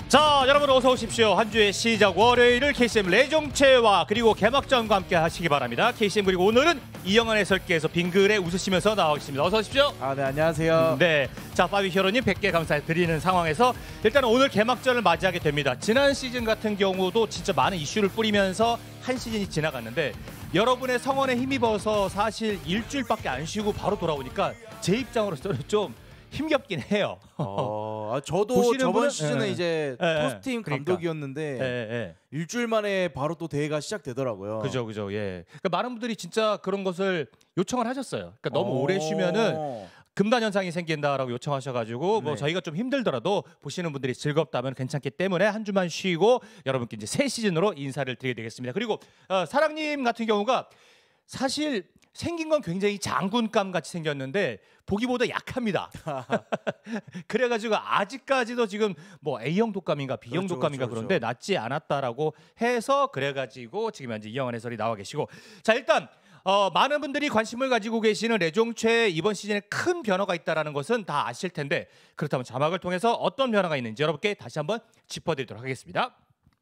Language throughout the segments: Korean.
자, 여러분 어서 오십시오. 한 주의 시작 월요일을 KCM 레종체와 그리고 개막전과 함께 하시기 바랍니다. KCM 그리고 오늘은 이영환 해설께서 빙글에 웃으시면서 나오겠습니다. 어서 오십시오. 네, 안녕하세요. 네, 자 파비 히어로님 100개 감사드리는 상황에서 일단 오늘 개막전을 맞이하게 됩니다. 지난 시즌 같은 경우도 진짜 많은 이슈를 뿌리면서 한 시즌이 지나갔는데 여러분의 성원에 힘입어서 사실 일주일밖에 안 쉬고 바로 돌아오니까 제 입장으로서는 좀 힘겹긴 해요. 저도 저번 시즌은 예. 이제 토스팀 감독이었는데 그러니까. 일주일 만에 바로 또 대회가 시작되더라고요. 그죠. 예. 그러니까 많은 분들이 진짜 그런 것을 요청을 하셨어요. 그러니까 너무 오래 쉬면은 금단 현상이 생긴다라고 요청하셔가지고 뭐 저희가 좀 힘들더라도 보시는 분들이 즐겁다면 괜찮기 때문에 한 주만 쉬고 여러분께 이제 새 시즌으로 인사를 드리게 되겠습니다. 그리고 사랑님 같은 경우가 사실 생긴 건 굉장히 장군감 같이 생겼는데 보기보다 약합니다. 그래가지고 아직까지도 지금 뭐 A형 독감인가 B형 독감인가 그렇죠. 그런데 낫지 않았다라고 해서 그래가지고 지금 현재 이영환 해설이 나와 계시고 자 일단 많은 분들이 관심을 가지고 계시는 레종체 이번 시즌에 큰 변화가 있다는 것은 다 아실 텐데 그렇다면 자막을 통해서 어떤 변화가 있는지 여러분께 다시 한번 짚어드리도록 하겠습니다.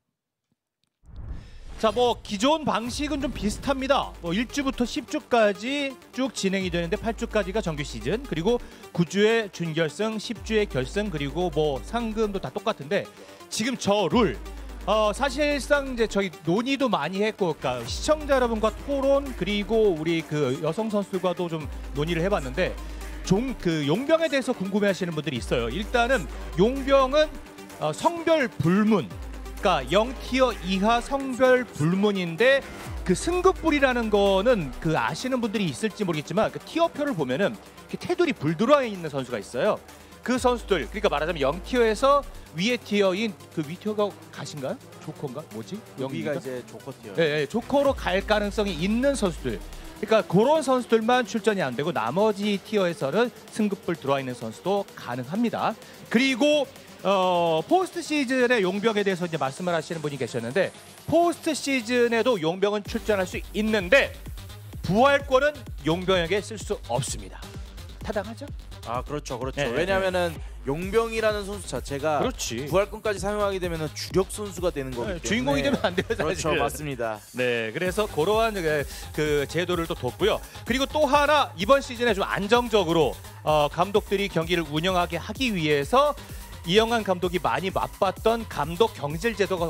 자, 뭐 기존 방식은 좀 비슷합니다. 뭐 1주부터 10주까지 쭉 진행이 되는데 8주까지가 정규 시즌, 그리고 9주에 준결승, 10주에 결승, 그리고 뭐 상금도 다 똑같은데 지금 저 룰 사실상 이제 저희 논의도 많이 했고, 그러니까 시청자 여러분과 토론 그리고 우리 그 여성 선수들과도 좀 논의를 해봤는데 그 용병에 대해서 궁금해하시는 분들이 있어요. 일단은 용병은 성별 불문. 그러니까 0티어 이하 성별 불문인데 그 승급불이라는 거는 그 아시는 분들이 있을지 모르겠지만 그 티어표를 보면은 테두리 불 들어와 있는 선수가 있어요. 그 선수들 그러니까 말하자면 0티어에서 위에 티어인 그 위 티어가 가신가요? 조커인가? 뭐지? 여기가 이제 조커 티어. 네, 조커로 갈 가능성이 있는 선수들. 그러니까 그런 선수들만 출전이 안 되고 나머지 티어에서는 승급불 들어와 있는 선수도 가능합니다. 그리고 포스트 시즌의 용병에 대해서 이제 말씀을 하시는 분이 계셨는데 포스트 시즌에도 용병은 출전할 수 있는데 부활권은 용병에게 쓸 수 없습니다. 타당하죠? 그렇죠. 네, 왜냐하면은 용병이라는 선수 자체가 그렇지. 부활권까지 사용하게 되면 주력 선수가 되는 거기 때문에 주인공이 되면 안 돼요, 사실. 그렇죠, 맞습니다. 네, 그래서 그러한 그 제도를 또 뒀고요. 그리고 또 하나 이번 시즌에 좀 안정적으로 감독들이 경기를 운영하게 하기 위해서 이영환 감독이 많이 맛봤던 감독 경질 제도가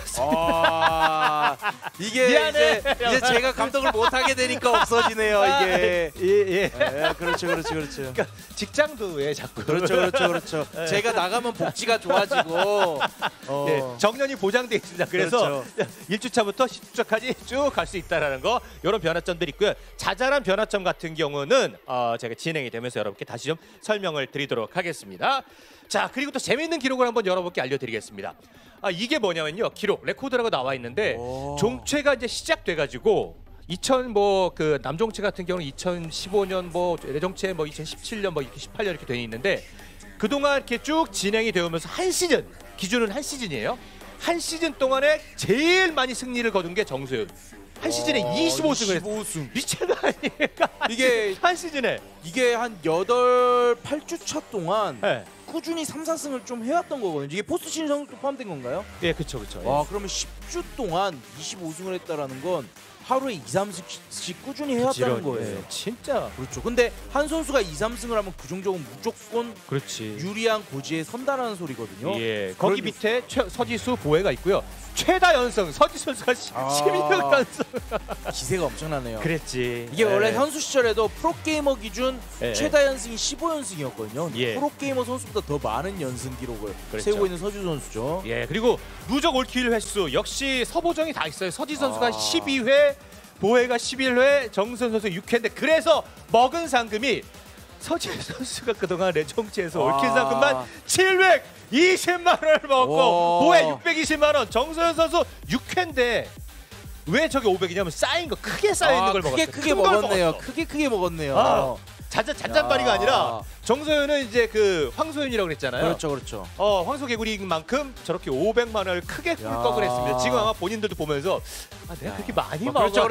없었습니다. 이게 이제 제가 감독을 못 하게 되니까 없어지네요. 이게 그렇죠. 그러니까 직장도 왜 자꾸 그렇죠. 제가 나가면 복지가 좋아지고 정년이 보장돼 있습니다. 그래서 그렇죠. 1주차부터 10주차까지 쭉 갈 수 있다라는 거 이런 변화점들이 있고요. 자잘한 변화점 같은 경우는 제가 진행이 되면서 여러분께 다시 좀 설명을 드리도록 하겠습니다. 자, 그리고 또 재미있는 기록을 한번 여러분께 알려드리겠습니다. 이게 뭐냐면요, 기록 레코드라고 나와 있는데 종최가 이제 시작돼가지고 그 남종최 같은 경우는 2015년 뭐 레종최 뭐 2017년 뭐 2018년 이렇게 돼 있는데 그동안 이렇게 쭉 진행이 되면서 한 시즌 기준은 한 시즌이에요. 한 시즌 동안에 제일 많이 승리를 거둔 게 정소윤. 한 시즌에 25승을 했어요. 25승. 미친 거 아니에요? 이게 한 시즌에 이게 한 8, 8주차 동안 꾸준히 3, 4승을 좀 해왔던 거거든요. 이게 포스트 시즌 선수도 포함된 건가요? 예, 그렇죠. 그러면 10주 동안 25승을 했다라는 건 하루에 2, 3승씩 꾸준히 해왔다는 거예요. 진짜. 그렇죠. 근데 한 선수가 2, 3승을 하면 그 정도면 무조건 그렇지. 유리한 고지에 선다라는 소리거든요. 예. 거기 밑에 서지수 보혜가 있고요. 최다 연승 서지수 선수가 12년 연승. 기세가 엄청나네요. 그랬지. 이게 원래 현수 시절에도 프로게이머 기준 최다 연승이 15연승이었거든요. 프로게이머 선수보다 더 많은 연승 기록을 세우고 있는 서지수 선수죠. 예. 그리고 누적 올킬 횟수 역시 서보정이 다 있어요. 서지 선수가 12회, 보혜가 11회, 정선 선수 6회인데 그래서 먹은 상금이 서지 선수가 그동안 레종체에서 올킬 상금만 720만 원을 먹고 보혜 620만 원, 정선 선수 6회인데 왜 저게 500이냐면 쌓인 거 크게 쌓여 있는 걸 먹었어요. 크게 먹었네요. 크게 먹었네요. 잔잔바리가 아니라 정소연은 이제 그 황소연이라고 그랬잖아요. 그렇죠. 황소개구리인 만큼 저렇게 500만 원을 크게 꿀꺽을 했습니다. 지금 아마 본인들도 보면서 내가 그렇게 많이 그렇죠.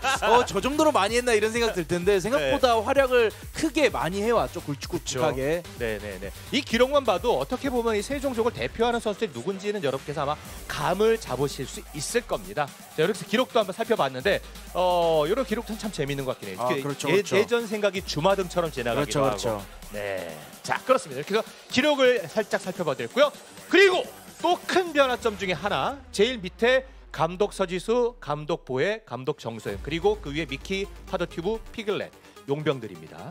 저 정도로 많이 했나 이런 생각 들 텐데 생각보다 활약을 크게 많이 해왔죠. 굵직굵직하게. 네네네. 이 기록만 봐도 어떻게 보면 이 세종족을 대표하는 선수들이 누군지는 여러분께서 아마 감을 잡으실 수 있을 겁니다. 자, 이렇게 기록도 한번 살펴봤는데 이런 기록도 참 재밌는 것 같긴 해요. 그렇죠. 예전 생각이 주마등처럼 지나가기도 하고. 네. 자, 그렇습니다. 이렇게 해서 기록을 살짝 살펴봐드렸고요. 그리고 또 큰 변화점 중에 하나, 제일 밑에 감독 서지수, 감독 보혜, 감독 정소연, 그리고 그 위에 미키, 파더튜브, 피글렛, 용병들입니다.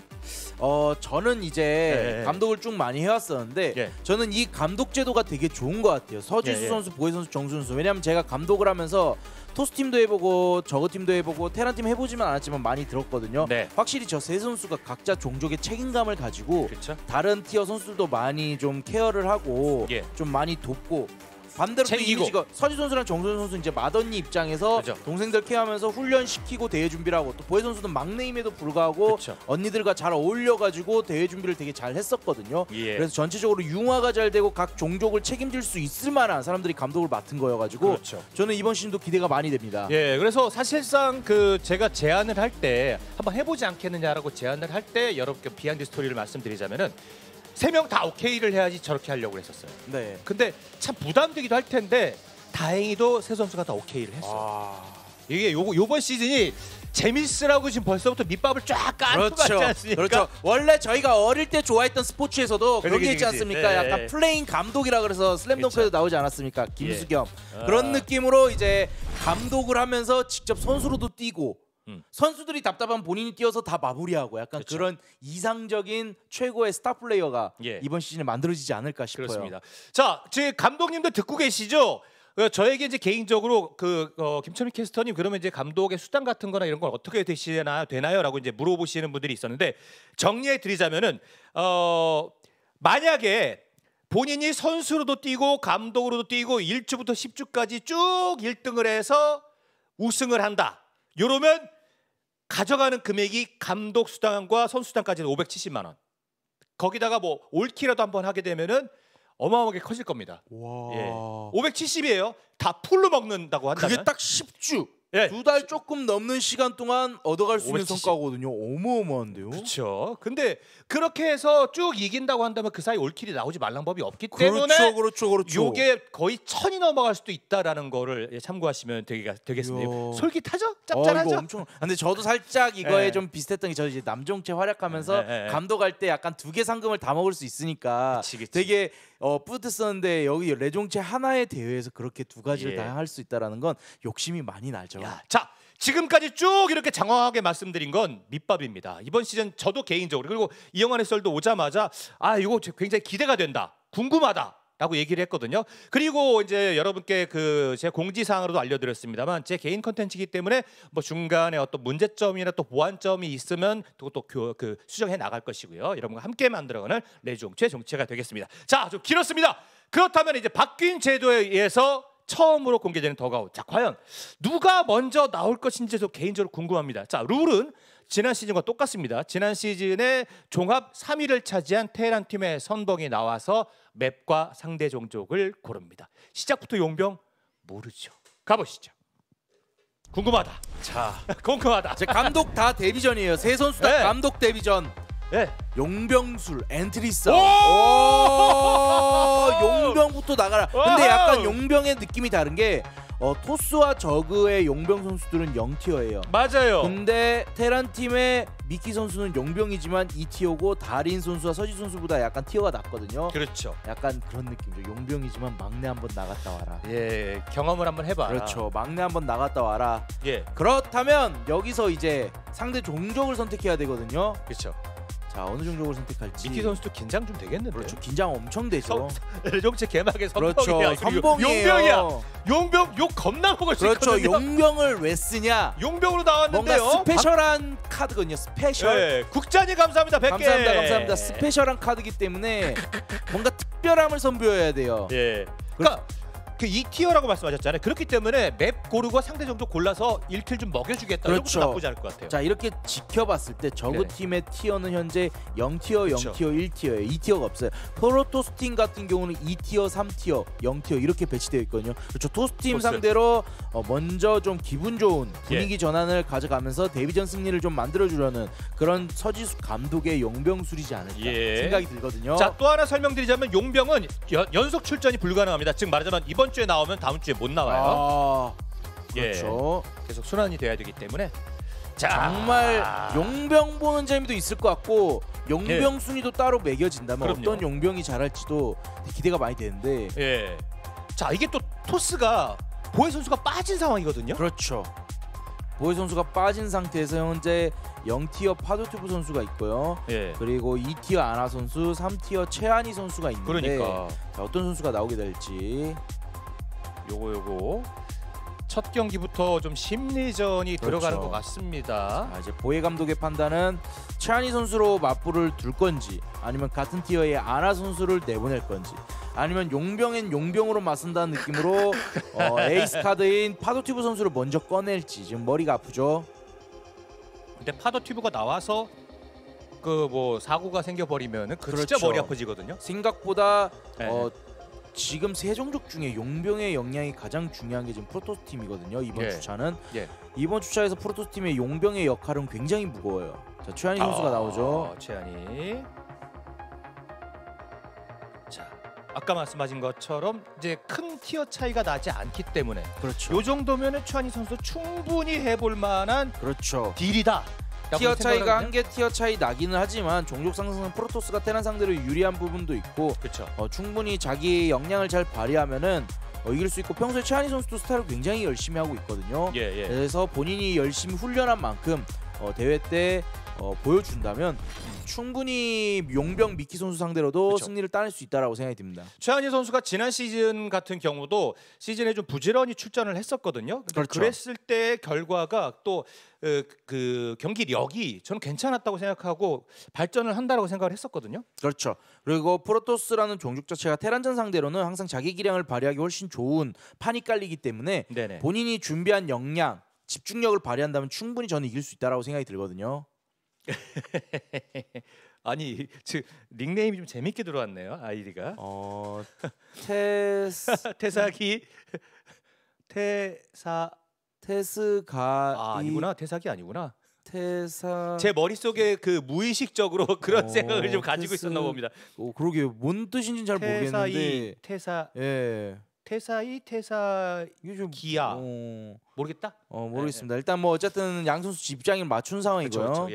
저는 이제 감독을 쭉 많이 해왔었는데 저는 이 감독 제도가 되게 좋은 것 같아요. 서지수 선수, 보혜 선수, 정소연 선수. 왜냐하면 제가 감독을 하면서 토스팀도 해보고 저그팀도 해보고 테란팀 해보지만 않았지만 많이 들었거든요. 확실히 저 세 선수가 각자 종족의 책임감을 가지고 다른 티어 선수들도 많이 좀 케어를 하고 좀 많이 돕고, 반대로 또 이미지가 서지 선수랑 정소연 선수 이제 맏언니 입장에서 동생들 케어하면서 훈련시키고 대회 준비를 하고, 또 보혜 선수는 막내임에도 불구하고 언니들과 잘 어울려가지고 대회 준비를 되게 잘 했었거든요. 그래서 전체적으로 융화가 잘 되고 각 종족을 책임질 수 있을 만한 사람들이 감독을 맡은 거여가지고 저는 이번 시즌도 기대가 많이 됩니다. 그래서 사실상 그 제가 제안을 할 때 한번 해보지 않겠느냐라고 제안을 할 때 여러분께 비하인드 스토리를 말씀드리자면은 3명 다 오케이를 해야지 저렇게 하려고 했었어요. 근데 참 부담되기도 할 텐데 다행히도 세 선수가 다 오케이를 했어요. 이게 요번 시즌이 재밌으라고 지금 벌써부터 밑밥을 쫙 까는 것 같지 않습니까? 그렇죠. 원래 저희가 어릴 때 좋아했던 스포츠에서도 그런 게 있지 않습니까? 약간 플레잉 감독이라 그래서 슬램덩크에도 나오지 않았습니까? 김수겸. 그런 느낌으로 이제 감독을 하면서 직접 선수로도 뛰고 선수들이 답답한 본인이 뛰어서 다 마무리하고 약간 그런 이상적인 최고의 스타 플레이어가 이번 시즌에 만들어지지 않을까 싶어요. 그렇습니다. 자, 지금 감독님도 듣고 계시죠? 저에게 이제 개인적으로 김철민 캐스터님, 그러면 이제 감독의 수당 같은 거나 이런 걸 어떻게 되나요?라고 이제 물어보시는 분들이 있었는데, 정리해 드리자면은 만약에 본인이 선수로도 뛰고 감독으로도 뛰고 1주부터 10주까지 쭉 1등을 해서 우승을 한다. 이러면 가져가는 금액이 감독 수당과 선수 수당까지는 570만 원. 거기다가 뭐 올키라도 한번 하게 되면은 어마어마하게 커질 겁니다. 570이에요. 다 풀로 먹는다고 한다면. 그게 딱 10주. 2달 조금 넘는 시간 동안 얻어갈 수 있는 성과거든요. 어마어마한데요. 그렇죠. 근데 그렇게 해서 쭉 이긴다고 한다면 그 사이 올킬이 나오지 말란 법이 없기 때문에 그렇죠. 요게 거의 1000이 넘어갈 수도 있다라는 거를 참고하시면 되겠습니다. 솔깃하죠? 짭짤하죠? 엄청. 근데 저도 살짝 이거에 좀 비슷했던 게, 저 이제 남정채 활약하면서 감독할 때 약간 2개 상금을 다 먹을 수 있으니까 되게 뿌듯했었는데, 여기 레종채 하나의 대회에서 그렇게 2가지를 다 할 수 있다라는 건 욕심이 많이 나죠. 자, 지금까지 쭉 이렇게 장황하게 말씀드린 건 밑밥입니다. 이번 시즌 저도 개인적으로, 그리고 이영환 해설도 오자마자 이거 굉장히 기대가 된다, 궁금하다라고 얘기를 했거든요. 그리고 이제 여러분께 제가 공지사항으로도 알려드렸습니다만, 제 개인 컨텐츠이기 때문에 뭐 중간에 어떤 문제점이나 또 보완점이 있으면 또 수정해 나갈 것이고요. 여러분과 함께 만들어가는 레종채 종채가 되겠습니다. 자, 좀 길었습니다. 그렇다면 이제 바뀐 제도에 의해서 처음으로 공개되는 더가웃. 자, 과연 누가 먼저 나올 것인지도 개인적으로 궁금합니다. 자, 룰은 지난 시즌과 똑같습니다. 지난 시즌에 종합 3위를 차지한 테란팀의 선봉이 나와서 맵과 상대 종족을 고릅니다. 시작부터 용병 모르죠. 가보시죠. 궁금하다. 자, 궁금하다. 감독 다 데뷔전이에요. 세 선수 다 감독 데뷔전. 용병술 엔트리 싸움. 용병부터 나가라. 근데 약간 용병의 느낌이 다른 게, 토스와 저그의 용병 선수들은 0티어예요. 맞아요. 근데 테란 팀의 미키 선수는 용병이지만 2티어고 다린 선수와 서지 선수보다 약간 티어가 낮거든요. 그렇죠. 약간 그런 느낌이죠. 용병이지만 막내 한번 나갔다 와라. 경험을 한번 해봐라. 그렇죠. 막내 한번 나갔다 와라. 그렇다면 여기서 이제 상대 종족을 선택해야 되거든요. 그렇죠. 자, 어느 종족을 선택할지. 미키 선수도 긴장 좀 되겠는데. 그렇죠. 긴장 엄청 되죠. 레종채 개막의 선봉이야. 그렇죠. 선봉이에요. 용병이야. 용병 욕 겁나 먹을 수 있거든요. 그렇죠. 용병을 왜 쓰냐? 용병으로 나왔는데요. 뭔가 스페셜한 카드거든요. 스페셜. 국장님 감사합니다. 100개. 감사합니다. 스페셜한 카드이기 때문에 뭔가 특별함을 선보여야 돼요. 그러니까 그 2티어라고 말씀하셨잖아요. 그렇기 때문에 맵 고르고 상대 정도 골라서 1킬 좀 먹여주겠다. 그렇죠. 이런 것도 나쁘지 않을 것 같아요. 자 이렇게 지켜봤을 때 저그 팀의 티어는 현재 0티어, 그렇죠. 0티어, 1티어예요. 2티어가 없어요. 프로토스 팀 같은 경우는 2티어, 3티어, 0티어 이렇게 배치되어 있거든요. 그렇죠. 토스 팀 상대로 먼저 좀 기분 좋은 분위기 전환을 가져가면서 데뷔전 승리를 좀 만들어주려는 그런 서지수 감독의 용병술이지 않을까 생각이 들거든요. 자, 또 하나 설명드리자면 용병은 연속 출전이 불가능합니다. 즉 말하자면 이번 주에 나오면 다음 주에 못 나와요. 그렇죠. 계속 순환이 돼야 되기 때문에 자, 정말 용병 보는 재미도 있을 것 같고 용병 순위도 따로 매겨진다면 그럼요. 어떤 용병이 잘할지도 기대가 많이 되는데 자, 이게 또 토스가 보혜 선수가 빠진 상황이거든요. 그렇죠. 보혜 선수가 빠진 상태에서 현재 0티어 파도튜브 선수가 있고요. 그리고 2티어 아나 선수, 3티어 최한희 선수가 있는데 자, 어떤 선수가 나오게 될지 요거 첫 경기부터 좀 심리전이 들어가는 것 같습니다. 이제 보혜 감독의 판단은 최한희 선수로 맞불을 둘 건지 아니면 같은 티어의 아나 선수를 내보낼 건지 아니면 용병엔 용병으로 맞선다는 느낌으로 에이스 카드인 파도튜브 선수를 먼저 꺼낼지 지금 머리가 아프죠. 근데 파도튜브가 나와서 그 뭐 사고가 생겨버리면은 진짜 머리 아프지거든요. 생각보다 지금 세 종족 중에 용병의 역량이 가장 중요한 게 지금 프로토스 팀이거든요. 이번 주차는 이번 주차에서 프로토스 팀의 용병의 역할은 굉장히 무거워요. 자, 최한희 선수가 나오죠. 최한희. 자, 아까 말씀하신 것처럼 이제 큰 티어 차이가 나지 않기 때문에 요 정도면은 최한희 선수 충분히 해볼 만한 딜이다. 티어 차이가 한 개 티어 차이 나기는 하지만 종족 상승은 프로토스가 테란 상대로 유리한 부분도 있고 충분히 자기의 역량을 잘 발휘하면은 이길 수 있고 평소에 최한희 선수도 스타를 굉장히 열심히 하고 있거든요. 그래서 본인이 열심히 훈련한 만큼 대회 때 보여준다면 충분히 용병 미키 선수 상대로도 승리를 따낼 수 있다라고 생각이 듭니다. 최한희 선수가 지난 시즌 같은 경우도 시즌에 좀 부지런히 출전을 했었거든요. 그랬을 때 결과가 또 그 경기력이 저는 괜찮았다고 생각하고 발전을 한다라고 생각을 했었거든요. 그렇죠. 그리고 프로토스라는 종족 자체가 테란전 상대로는 항상 자기 기량을 발휘하기 훨씬 좋은 판이 깔리기 때문에 본인이 준비한 역량, 집중력을 발휘한다면 충분히 저는 이길 수 있다라고 생각이 들거든요. 아니 지금 닉네임이 좀 재밌게 들어왔네요. 아이디가 태사기 테스가 아니구나. 태사기 아니구나. 제 머릿속에 그 무의식적으로 그런 생각을 좀 가지고 있었나 봅니다. 그러게요. 뭔 뜻인지는 잘 모르겠는데 태사이 기아 모르겠다. 모르겠습니다. 일단 뭐 어쨌든 양 선수 입장을 맞춘 상황이고요.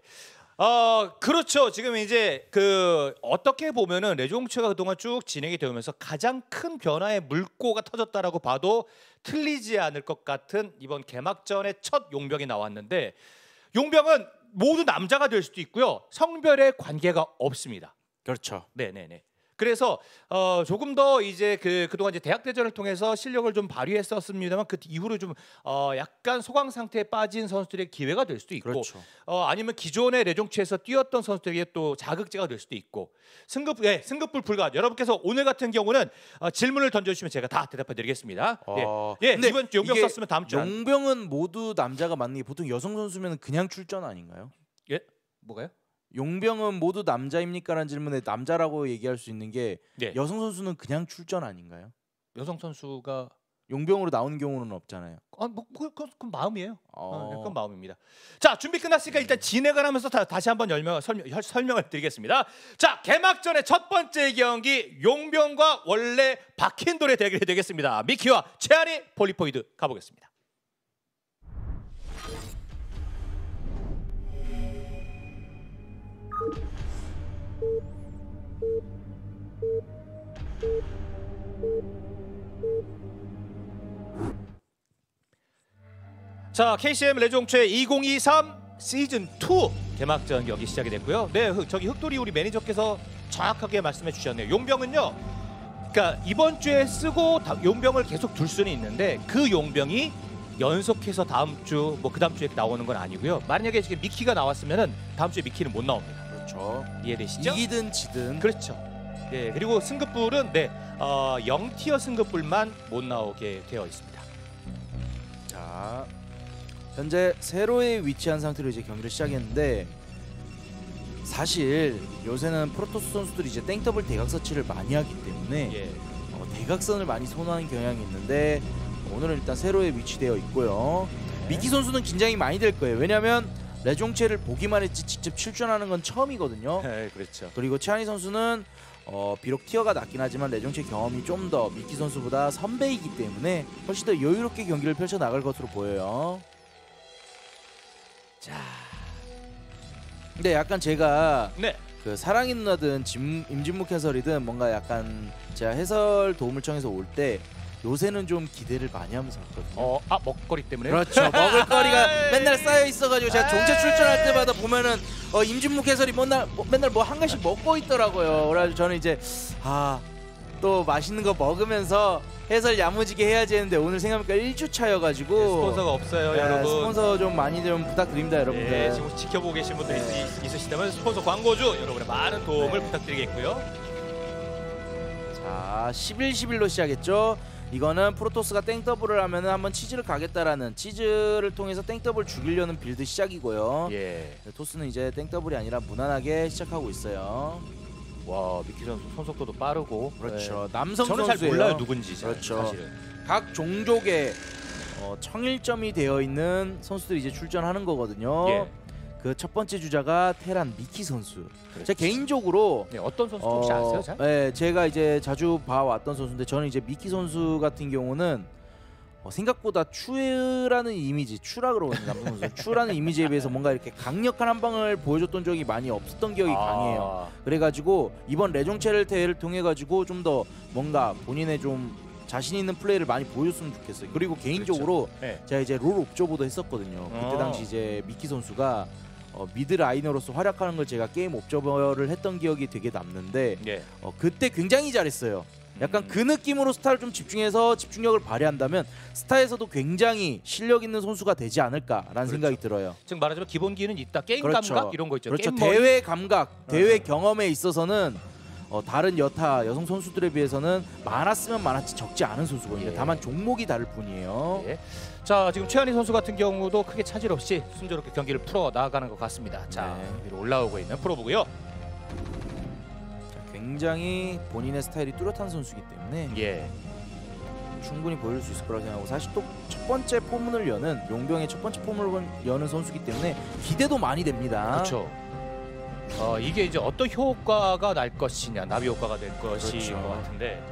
그렇죠. 지금 이제 그 어떻게 보면은 레종체가 그동안 쭉 진행이 되면서 가장 큰 변화의 물꼬가 터졌다라고 봐도 틀리지 않을 것 같은 이번 개막전의 첫 용병이 나왔는데 용병은 모두 남자가 될 수도 있고요. 성별에 관계가 없습니다. 그렇죠. 네네네. 그래서 조금 더 이제 그동안 이제 대학 대전을 통해서 실력을 좀 발휘했었습니다만 그 이후로 좀 약간 소강 상태에 빠진 선수들의 기회가 될 수도 있고 아니면 기존의 레종치에서 뛰었던 선수들에게 또 자극제가 될 수도 있고 승급불 불가. 여러분께서 오늘 같은 경우는 질문을 던져주시면 제가 다 대답해드리겠습니다. 이번 주 용병 썼으면 다음 주 용병은 모두 남자가 맞는 게 보통 여성 선수면 그냥 출전 아닌가요? 뭐가요? 용병은 모두 남자입니까? 라는 질문에 남자라고 얘기할 수 있는 게 여성 선수는 그냥 출전 아닌가요? 여성 선수가 용병으로 나오는 경우는 없잖아요. 그건 마음이에요. 그건 마음입니다. 자, 준비 끝났으니까 일단 진행을 하면서 다시 한번 설명을 드리겠습니다. 자, 개막전의 첫 번째 경기 용병과 원래 박힌돌의 대결이 되겠습니다. 미키와 최한희 폴리포이드 가보겠습니다. 자, KCM 레종최 2023 시즌 2 개막전 경기 시작이 됐고요. 저기 흑돌이 우리 매니저께서 정확하게 말씀해 주셨네요. 용병은요, 그러니까 이번 주에 쓰고 용병을 계속 둘 수는 있는데 그 용병이 연속해서 다음 주 뭐 그 다음 주에 나오는 건 아니고요. 만약에 지금 미키가 나왔으면은 다음 주에 미키는 못 나옵니다. 그렇죠. 이해되시죠? 이기든 지든. 그렇죠. 네, 그리고 승급불은 0티어 승급불만 못 나오게 되어 있습니다. 자, 현재 세로에 위치한 상태로 이제 경기를 시작했는데 사실 요새는 프로토스 선수들이 이제 땡더블 대각 서치를 많이 하기 때문에 대각선을 많이 선호하는 경향이 있는데 오늘은 일단 세로에 위치되어 있고요. 미키 선수는 긴장이 많이 될 거예요. 왜냐하면 레종체를 보기만 했지 직접 출전하는 건 처음이거든요. 네, 그렇죠. 그리고 최한희 선수는 비록 티어가 낮긴 하지만 레종체 경험이 좀 더 미키 선수보다 선배이기 때문에 훨씬 더 여유롭게 경기를 펼쳐 나갈 것으로 보여요. 자, 근데 약간 제가 그 사랑이 누나든 임진묵 해설이든 뭔가 약간 제가 해설 도움을 청해서 올 때 요새는 좀 기대를 많이 하면서 왔거든요. 먹거리 때문에. 그렇죠. 먹을거리가 맨날 쌓여 있어가지고 제가 종체 출전할 때마다 보면은 임진묵 해설이 맨날 뭐 한 가지씩 먹고 있더라고요. 그래가지고 저는 이제 또 맛있는 거 먹으면서 해설 야무지게 해야지 했는데 오늘 생각해보니까 1주차여가지고 스폰서가 없어요, 여러분. 스폰서 좀 많이 좀 부탁드립니다, 여러분들. 네, 지금 지켜보고 계신 분들 있으시다면 스폰서 광고주 여러분의 많은 도움을 부탁드리겠고요. 자, 11-11로 시작했죠. 이거는 프로토스가 땡더블을 하면은 한번 치즈를 가겠다라는, 치즈를 통해서 땡더블 죽이려는 빌드 시작이고요. 토스는 이제 땡더블이 아니라 무난하게 시작하고 있어요. 와, 미키 선수 손속도도 빠르고. 그렇죠. 남성 저는 선수예요. 잘 몰라요, 누군지. 그렇죠. 사실은. 각 종족에 청일점이 되어 있는 선수들이 이제 출전하는 거거든요. 그 첫 번째 주자가 테란 미키 선수. 제가 개인적으로 어떤 선수 혹시 아세요? 잘? 네, 제가 이제 자주 봐왔던 선수인데 저는 이제 미키 선수 같은 경우는 생각보다 추라는 이미지, 추라 그러거든요, 남성 선수. 추라는 이미지에 비해서 뭔가 이렇게 강력한 한 방을 보여줬던 적이 많이 없었던 기억이 강해요. 그래가지고 이번 레종체를 대회를 통해 가지고 좀 더 뭔가 본인의 좀 자신 있는 플레이를 많이 보여줬으면 좋겠어요. 그리고 개인적으로 제가 이제 롤 옵저버도 했었거든요. 그때 당시 이제 미키 선수가 미드 라이너로서 활약하는 걸 제가 게임 옵저버를 했던 기억이 되게 남는데 그때 굉장히 잘했어요. 약간 그 느낌으로 스타를 좀 집중해서 집중력을 발휘한다면 스타에서도 굉장히 실력 있는 선수가 되지 않을까라는 생각이 들어요. 즉 말하자면 기본기는 있다. 게임 감각 이런 거 있죠. 그렇죠. 대회 감각, 대회 경험에 있어서는 다른 여성 선수들에 비해서는 많았으면 많았지 적지 않은 선수거든요. 다만 종목이 다를 뿐이에요. 자, 지금 최한희 선수 같은 경우도 크게 차질 없이 순조롭게 경기를 풀어 나가는 것 같습니다. 자, 위로 올라오고 있는 프로브고요. 굉장히 본인의 스타일이 뚜렷한 선수이기 때문에 충분히 보여줄 수 있을 거라고 생각하고, 사실 또 첫 번째 포문을 여는, 용병의 첫 번째 포문을 여는 선수이기 때문에 기대도 많이 됩니다. 그렇죠. 이게 이제 어떤 효과가 날 것이냐, 나비 효과가 될 것인 것 같은데.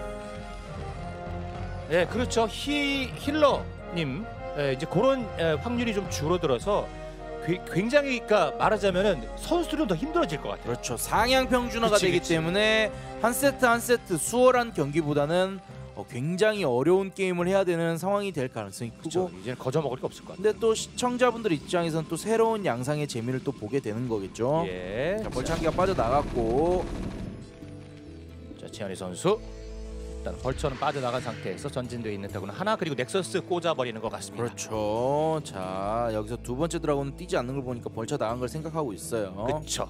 그렇죠. 힐러님, 이제 그런 확률이 좀 줄어들어서 굉장히, 그러니까 말하자면은 선수들은 더 힘들어질 것 같아요. 그렇죠. 상향 평준화가 되기 때문에 한 세트 한 세트 수월한 경기보다는 굉장히 어려운 게임을 해야 되는 상황이 될 가능성이 크고, 이제는 거저 먹을 게 없을 것 같아요. 근데 또 시청자분들 입장에서는 또 새로운 양상의 재미를 또 보게 되는 거겠죠. 자, 벌창기가 빠져나갔고, 자, 최한희 선수 일단 벌처는 빠져나간 상태에서 전진되어 있는 드래곤 하나, 그리고 넥서스 꽂아버리는 것 같습니다. 그렇죠. 자, 여기서 두 번째 드래곤은 뛰지 않는 걸 보니까 벌처 나간 걸 생각하고 있어요. 그렇죠.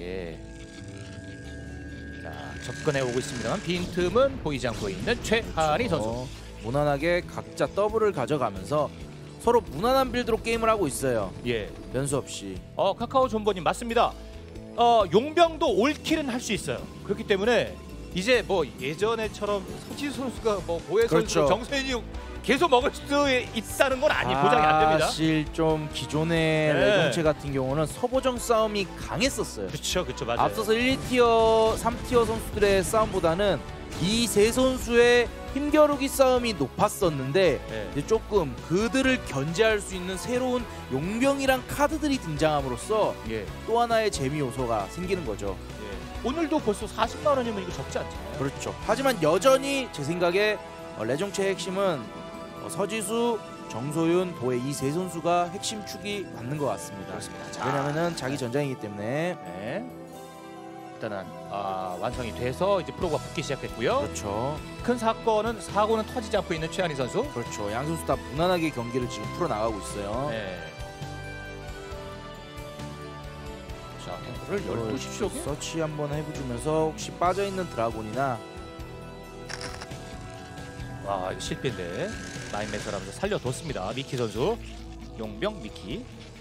자, 접근해 오고 있습니다만 빈틈은 보이지 않고 있는 최한희 선수. 무난하게 각자 더블을 가져가면서 서로 무난한 빌드로 게임을 하고 있어요. 변수 없이. 카카오 존버님 맞습니다. 용병도 올킬은 할 수 있어요. 그렇기 때문에 이제 뭐 예전에처럼 서지수 선수가 뭐 보혜 선수, 정세인이 계속 먹을 수 있다는 건 보장이 안 됩니다. 사실 좀 기존의 레종체 같은 경우는 서보정 싸움이 강했었어요. 그렇죠, 맞아요. 앞서서 1, 2티어, 3티어 선수들의 싸움보다는 이 세 선수의 힘겨루기 싸움이 높았었는데 이제 조금 그들을 견제할 수 있는 새로운 용병이랑 카드들이 등장함으로써 또 하나의 재미 요소가 생기는 거죠. 오늘도 벌써 40만 원이면 이거 적지 않잖아요. 그렇죠. 하지만 여전히 제 생각에 레종체의 핵심은 서지수, 정소윤, 보혜 이 세 선수가 핵심 축이 맞는 것 같습니다. 그렇습니다. 왜냐면은 자기 전장이기 때문에. 일단은 완성이 돼서 이제 프로가 붙기 시작했고요. 그렇죠. 큰 사고는 터지지 않고 있는 최한희 선수. 그렇죠. 양 선수 다 무난하게 경기를 지금 풀어 나가고 있어요. 자, 탱크 이거를 12시 쪽에 서치 한번 해주면서 혹시 빠져있는 드라곤이나 와 이거 실패인데 라인 매설하면서 살려뒀습니다. 미키 선수 용병 미키.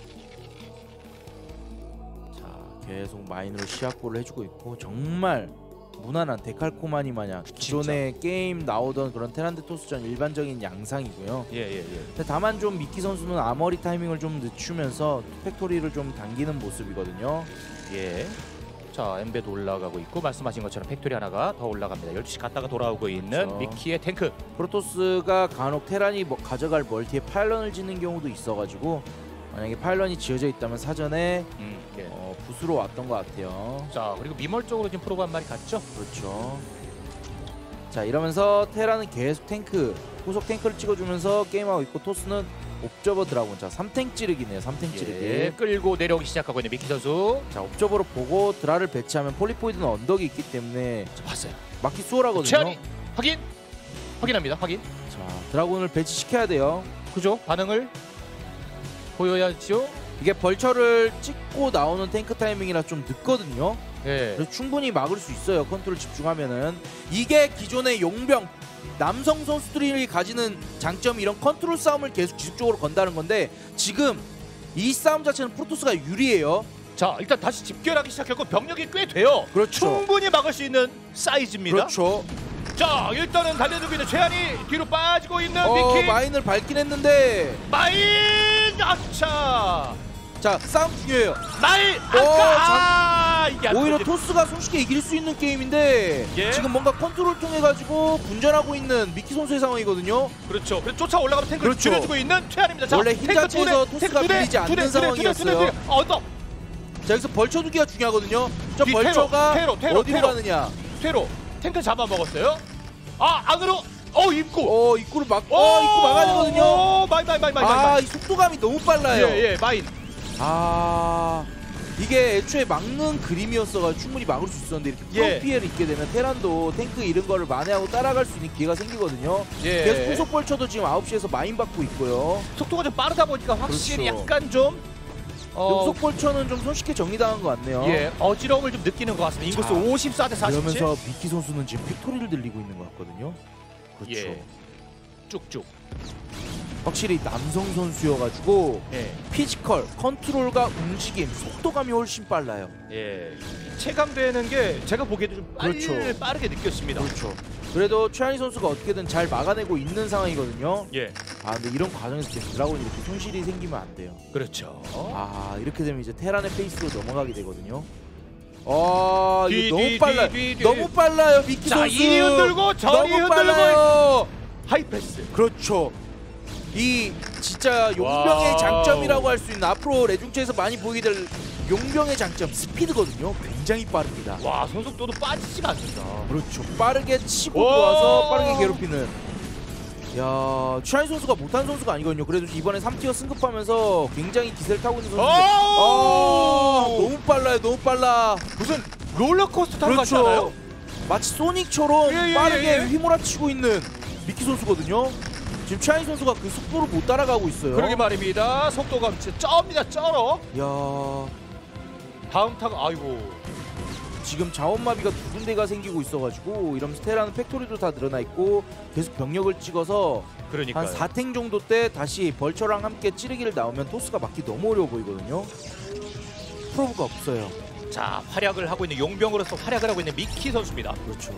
자 계속 마인으로 시야골을 해주고 있고 정말 무난한 데칼코마니 마냥 기존에 게임 나오던 그런 테란드 토스전 일반적인 양상이고요. 예예예. 근데 다만 좀 미키 선수는 아머리 타이밍을 좀 늦추면서 팩토리를 좀 당기는 모습이거든요. 예. 자 엠베도 올라가고 있고 말씀하신 것처럼 팩토리 하나가 더 올라갑니다. 12시 갔다가 돌아오고 있는 그렇죠. 미키의 탱크. 프로토스가 간혹 테란이 가져갈 멀티에 파일런을 짓는 경우도 있어가지고 만약에 파일런이 지어져 있다면 사전에 예. 부수러 왔던 것 같아요. 자 그리고 미멀 쪽으로 지금 프로가 한 마리 갔죠? 그렇죠. 자 이러면서 테란은 계속 탱크 후속 탱크를 찍어주면서 게임하고 있고 토스는 옵저버 드라곤. 자 3탱 찌르기네요. 3탱 찌르기. 예. 끌고 내려오기 시작하고 있는 미키 선수. 자 옵저버로 보고 드라를 배치하면 폴리포이드는 언덕이 있기 때문에 자, 봤어요. 막기 수월하거든요. 최한이 확인합니다. 확인. 자 드라곤을 배치시켜야 돼요. 그죠? 반응을 보여야죠. 이게 벌처를 찍고 나오는 탱크 타이밍이라 좀 늦거든요. 예. 그래서 충분히 막을 수 있어요. 컨트롤 집중하면은. 이게 기존의 용병 남성 선수들이 가지는 장점이 이런 컨트롤 싸움을 계속 지속적으로 건다는 건데 지금 이 싸움 자체는 프로토스가 유리해요. 자 일단 다시 집결하기 시작했고 병력이 꽤 돼요. 그렇죠. 충분히 막을 수 있는 사이즈입니다. 그렇죠. 자 일단은 달려들고 있는 최한이 뒤로 빠지고 있는 미키. 마인을 밟긴 했는데 마인 아차. 자 싸움 중요해요. 마인 아까 이게 안 오히려 터지- 토스가 손쉽게 이길 수 있는 게임인데 예. 지금 뭔가 컨트롤 통해 가지고 분전하고 있는 미키 선수의 상황이거든요. 그렇죠. 그래서 쫓아 올라가면 탱크를 그렇죠. 줄여주고 있는 최한입니다. 자, 원래 흰 탱크 자체에서 두 대, 토스가 탱크 두 대, 밀리지 않는 두 대, 두 대, 상황이었어요. 두 대. 언덕 자 여기서 벌쳐 두기가 중요하거든요. 저 뒤 벌처가 테러, 어디로 테러. 가느냐. 퇴로 탱크 잡아먹었어요. 아 안으로 입구. 입구를 입구 막아야 되거든요. 마인. 이 속도감이 너무 빨라요. 예 마인. 이게 애초에 막는 그림이었어가 충분히 막을 수 있었는데 이렇게 프로 예. 피해를 입게 되면 테란도 탱크 잃은 거를 만회하고 따라갈 수 있는 기회가 생기거든요. 예. 계속 후속 벌쳐도 지금 9시에서 마인 받고 있고요. 속도가 좀 빠르다 보니까 확실히 그렇죠. 약간 좀 후속 벌쳐는 좀 손쉽게 정리당한 것 같네요. 예 어지러움을 좀 느끼는 것 같습니다. 인구수 자, 54대 47. 그러면서 미키 선수는 지금 팩토리를 늘리고 있는 것 같거든요. 그렇죠. 예. 쭉쭉. 확실히 남성 선수여가지고 예. 피지컬, 컨트롤과 움직임, 속도감이 훨씬 빨라요. 예. 체감되는 게 제가 보기에도 좀 그렇죠. 빠르게 느꼈습니다. 그렇죠. 그래도 최한희 선수가 어떻게든 잘 막아내고 있는 상황이거든요. 예. 근데 이런 과정에서 지금 드라곤이 이렇게 손실이 생기면 안 돼요. 그렇죠. 이렇게 되면 이제 테란의 페이스로 넘어가게 되거든요. 뒤, 이거 너무 뒤, 빨라요. 뒤. 너무 빨라요, 미키 자, 선수. 이리 흔들고 저리 너무 흔들고 빨라요. 하이패스. 그렇죠. 이 진짜 용병의 와. 장점이라고 할 수 있는 앞으로 레중체에서 많이 보이게 될 용병의 장점 스피드거든요. 굉장히 빠릅니다. 와 손속도도 빠지지가 않는다. 그렇죠. 빠르게 치고 오. 들어와서 빠르게 괴롭히는. 야, 추하이 선수가 못한 선수가 아니거든요. 그래도 이번에 3티어 승급하면서 굉장히 기세를 타고 있는 선수인데 너무 빨라요. 너무 빨라. 무슨 롤러코스터 타고 그렇죠. 같지 않아요? 마치 소닉처럼 예, 예, 빠르게 예. 휘몰아치고 있는 미키 선수거든요. 지금 추하이 선수가 그 속도를 못 따라가고 있어요. 그러게 말입니다. 속도가 진짜 쩝니다. 쩔어. 야, 다음 타가 아이고. 지금 자원마비가 두 군데가 생기고 있어가지고 이러면서 테라는 팩토리도 다 늘어나 있고 계속 병력을 찍어서 그러니까요. 한 4탱 정도 때 다시 벌처랑 함께 찌르기를 나오면 토스가 막기 너무 어려워 보이거든요. 프로브가 없어요. 자 활약을 하고 있는 용병으로서 활약을 하고 있는 미키 선수입니다. 그렇죠.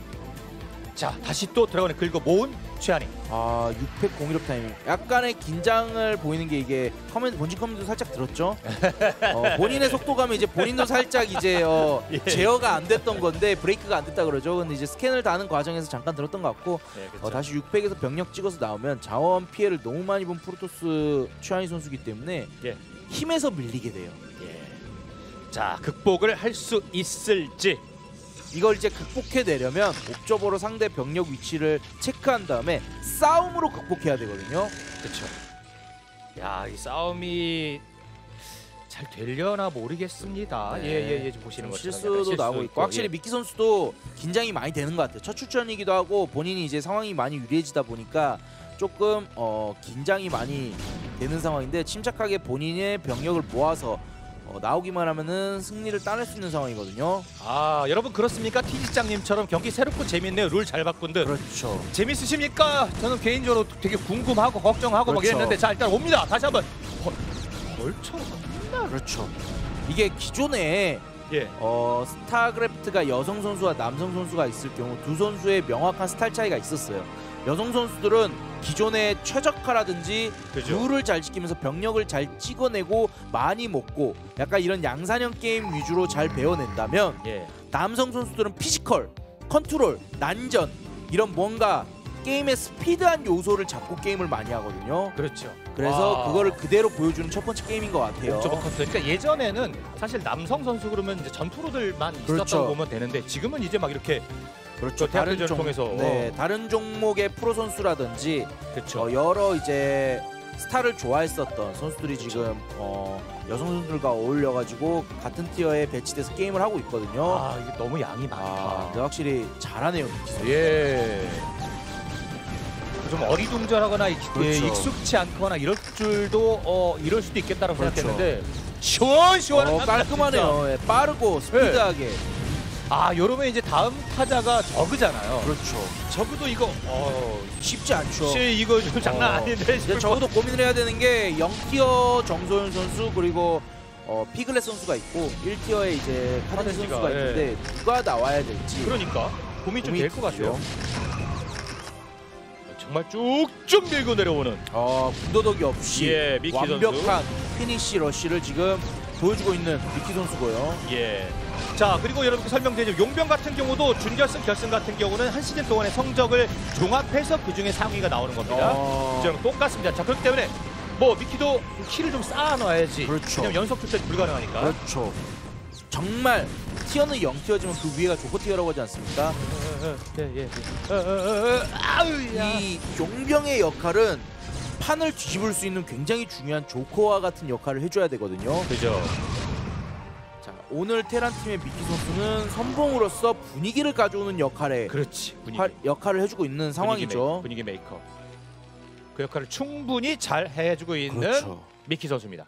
자 다시 또 드래곤을 긁어 모은 최한이. 6팩 공이력 타이밍. 약간의 긴장을 보이는 게 이게 본진 커맨드도 살짝 들었죠. 본인의 속도감이 이제 본인도 살짝 이제 예. 제어가 안 됐던 건데 브레이크가 안 됐다 그러죠. 근데 이제 스캔을 다는 과정에서 잠깐 들었던 것 같고 네, 그렇죠. 다시 6팩에서 병력 찍어서 나오면 자원 피해를 너무 많이 본 프로토스 최한희 선수기 때문에 예. 힘에서 밀리게 돼요. 예. 자 극복을 할 수 있을지. 이걸 이제 극복해내려면 옵저버로 상대 병력 위치를 체크한 다음에 싸움으로 극복해야 되거든요. 그렇죠. 야이 싸움이 잘 되려나 모르겠습니다. 네. 예예예 좀 보시는 것처럼 실수도 나오고 있고 확실히 예. 미키 선수도 긴장이 많이 되는 것 같아요. 첫 출전이기도 하고 본인이 이제 상황이 많이 유리해지다 보니까 조금 긴장이 많이 되는 상황인데 침착하게 본인의 병력을 모아서 나오기만 하면은 승리를 따낼 수 있는 상황이거든요. 아 여러분 그렇습니까? 티지장님처럼 경기 새롭고 재밌네요. 룰 잘 바꾼 듯. 그렇죠. 재밌으십니까? 저는 개인적으로 되게 궁금하고 걱정하고 막 그렇죠. 이랬는데 자 일단 옵니다. 다시 한번 벌처 그렇죠. 이게 기존에 예. 스타크래프트가 여성 선수와 남성 선수가 있을 경우 두 선수의 명확한 스타일 차이가 있었어요. 여성 선수들은 기존의 최적화라든지 그죠. 룰을 잘 지키면서 병력을 잘 찍어내고 많이 먹고 약간 이런 양산형 게임 위주로 잘 배워낸다면 예. 남성 선수들은 피지컬, 컨트롤, 난전 이런 뭔가 게임의 스피드한 요소를 잡고 게임을 많이 하거든요. 그렇죠. 그래서 그거를 그대로 보여주는 첫 번째 게임인 것 같아요. 그러니까 예전에는 사실 남성 선수 그러면 이제 전투로들만 있었다고 그렇죠. 보면 되는데 지금은 이제 막 이렇게 그렇죠. 다른 통해서 다른 종목의 프로 선수라든지 그렇죠. 여러 이제 스타를 좋아했었던 선수들이 지금 여성 선수들과 어울려 가지고 같은 티어에 배치돼서 게임을 하고 있거든요. 아 이게 너무 양이 많다. 근데 확실히 잘하네요. 예. 좀 어리둥절하거나 그렇죠. 익숙치 않거나 이럴 줄도 이럴 수도 있겠다라고 그렇죠. 생각했는데 시원시원한 깔끔하네요. 예, 빠르고 스피드하게. 아 요러면 이제 다음 타자가 저그잖아요. 그렇죠. 저그도 이거 쉽지 않죠. 이거 좀 장난 아닌데 이제 저도 고민을 해야 되는 게 0티어 정소윤 선수 그리고 피글렛 선수가 있고 1티어에 이제 카덴지 선수가 있는데 누가 나와야 될지 그러니까 고민 좀 될 것 같아요. 정말 쭉쭉 밀고 내려오는 군더더기 없이 미키 완벽한 선수. 피니시 러쉬를 지금 보여주고 있는 미키 선수고요. 예. 자 그리고 여러분께 설명드리죠. 용병 같은 경우도 준결승, 결승 같은 경우는 한 시즌 동안의 성적을 종합해서 그 중에 상위가 나오는 겁니다. 이제는 똑같습니다. 자 그렇기 때문에 뭐 미키도 키를 좀 쌓아놔야지. 그렇죠. 왜냐면 연속 출전이 불가능하니까. 그렇죠. 정말 티어는 0티어지만 그 위에가 조커 티어라고 하지 않습니까? 이 용병의 역할은 판을 뒤집을 수 있는 굉장히 중요한 조커와 같은 역할을 해줘야 되거든요. 그죠. 자 오늘 테란 팀의 미키 선수는 선봉으로서 분위기를 가져오는 역할에 그렇지. 역할을 해주고 있는 상황이죠. 분위기 메이커. 그 역할을 충분히 잘 해주고 있는 그렇죠. 미키 선수입니다.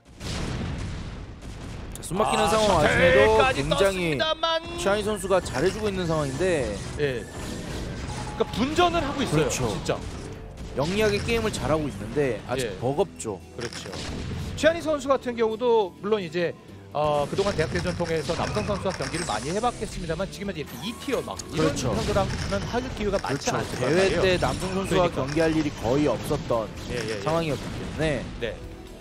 숨막히는 상황 와중에도 굉장히 떴습니다만. 샤이 선수가 잘해주고 있는 상황인데 예. 그러니까 분전을 하고 있어요. 그렇죠. 진짜. 영리하게 게임을 잘하고 있는데 아직 예. 버겁죠. 그렇죠. 최한희 선수 같은 경우도 물론 이제 그동안 대학대전 통해서 남성 선수와 경기를 많이 해봤겠습니다만 지금은 이렇게 2티어 막 이런 그렇죠. 선수랑은 할 기회가 많지 그렇죠. 않습니다. 대회 때 남성 선수와 그러니까. 경기할 일이 거의 없었던 예. 상황이었기 때문에 네.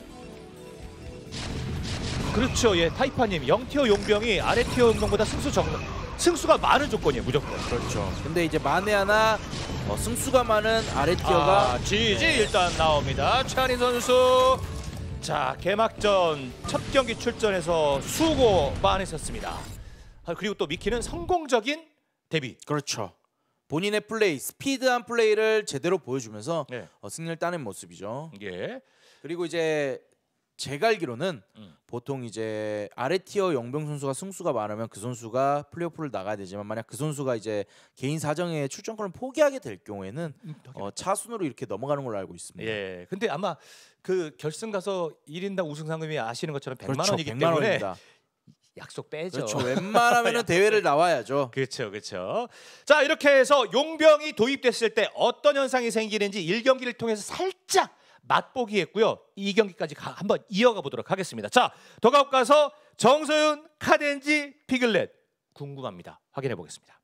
그렇죠. 예, 타이파님 0티어 용병이 아래 티어 용병보다 승수가 많은 조건이에요. 무조건. 그렇죠. 근데 이제 만에 하나 승수가 많은 아래 티어가 GG 일단 나옵니다. 최한희 선수. 자 개막전 첫 경기 출전해서 수고 많으셨습니다. 그리고 또 미키는 성공적인 데뷔. 그렇죠. 본인의 플레이, 스피드한 플레이를 제대로 보여주면서 승리를 따낸 모습이죠. 예. 그리고 이제 제가 알기로는 보통 이제 아래 티어 용병 선수가 승수가 많으면 그 선수가 플레이오프를 나가야 되지만 만약 그 선수가 이제 개인 사정에 출전권을 포기하게 될 경우에는 차순으로 이렇게 넘어가는 걸로 알고 있습니다. 예. 근데 아마 그 결승 가서 1인당 우승 상금이 아시는 것처럼 100만 그렇죠, 원이기 100만 때문에 원입니다. 약속 빼죠. 그렇죠. 웬만하면은 대회를 나와야죠. 그렇죠. 자 이렇게 해서 용병이 도입됐을 때 어떤 현상이 생기는지 1경기를 통해서 살짝 맛보기 했고요. 2경기까지 한번 이어가 보도록 하겠습니다. 자, 더가웃 가서 정소윤, 카덴지, 피글렛 궁금합니다. 확인해 보겠습니다.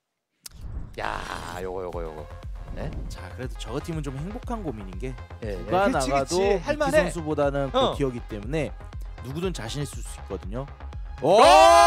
야, 요거. 네. 자, 그래도 저거 팀은 좀 행복한 고민인 게 네, 누가 나가도 미키 할만해. 선수보다는 그 기억이기 때문에 누구든 자신 있을 수 있거든요. 오!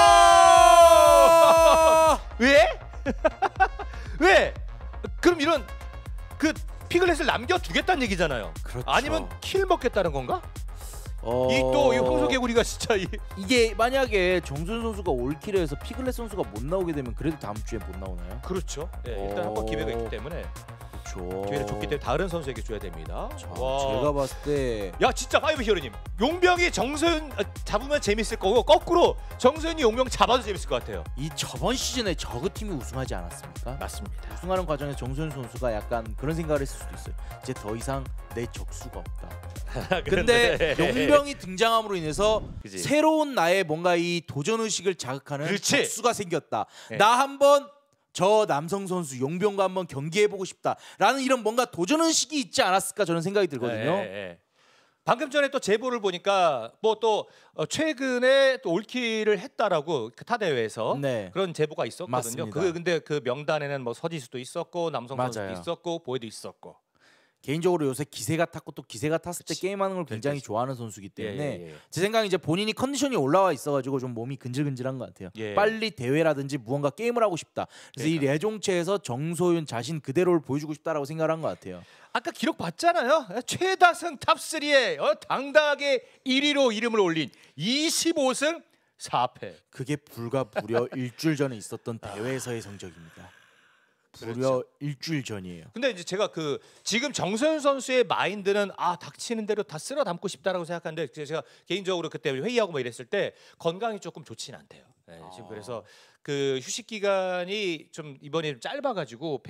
왜? 왜? 그럼 이런 그 피글렛을 남겨두겠다는 얘기잖아요. 그렇죠. 아니면 킬 먹겠다는 건가? 이 황소개구리가 진짜 이게 만약에 정준 선수가 올킬을 해서 피글렛 선수가 못 나오게 되면 그래도 다음 주에 못 나오나요? 그렇죠. 네, 일단 한번 기회가 있기 때문에 기회를 줬기 때문에 다른 선수에게 줘야 됩니다. 자, 제가 봤을 때 야 진짜 파이브 히어로님 용병이 정소윤 잡으면 재밌을 거고 거꾸로 정소윤이 용병 잡아도 재밌을 것 같아요. 이 저번 시즌에 저그 팀이 우승하지 않았습니까? 맞습니다. 우승하는 과정에서 정소윤 선수가 약간 그런 생각을 했을 수도 있어요. 이제 더 이상 내 적수가 없다. 근데 용병이 등장함으로 인해서 그치. 새로운 나의 뭔가 이 도전 의식을 자극하는 그렇지. 적수가 생겼다. 네. 나 한번 저 남성 선수 용병과 한번 경기해보고 싶다라는 이런 뭔가 도전 의식이 있지 않았을까 저는 생각이 들거든요. 방금 전에 또 제보를 보니까 뭐 또 최근에 또 올킬을 했다라고 그 타 대회에서 네. 그런 제보가 있었거든요. 맞습니다. 근데 그 명단에는 뭐 서지수도 있었고 남성 선수도 맞아요. 있었고 보에도 있었고. 개인적으로 요새 기세가 탔고 또 기세가 탔을 때 그치. 게임하는 걸 굉장히 그치. 좋아하는 선수이기 때문에 예. 제 생각에 이제 본인이 컨디션이 올라와 있어가지고 좀 몸이 근질근질한 것 같아요. 예. 빨리 대회라든지 무언가 게임을 하고 싶다. 그래서 그러니까. 이 레종체에서 정소윤 자신 그대로를 보여주고 싶다라고 생각을 한 것 같아요. 아까 기록 봤잖아요. 최다승 탑3에 당당하게 1위로 이름을 올린 25승 4패. 그게 불과 무려 일주일 전에 있었던 대회에서의 성적입니다. 무려 그렇죠. 일주일 전이에요. 근데 이제 제가 그 지금 정서윤 선수의 마인드는 닥치는 대로 다 쓸어 담고 싶다라고 생각하는데 제가 개인적으로 그때 회의하고 뭐 이랬을 때 건강이 조금 좋지는 않대요. 네, 지금 그래서 그 휴식 기간이 좀 이번에 좀 짧아가지고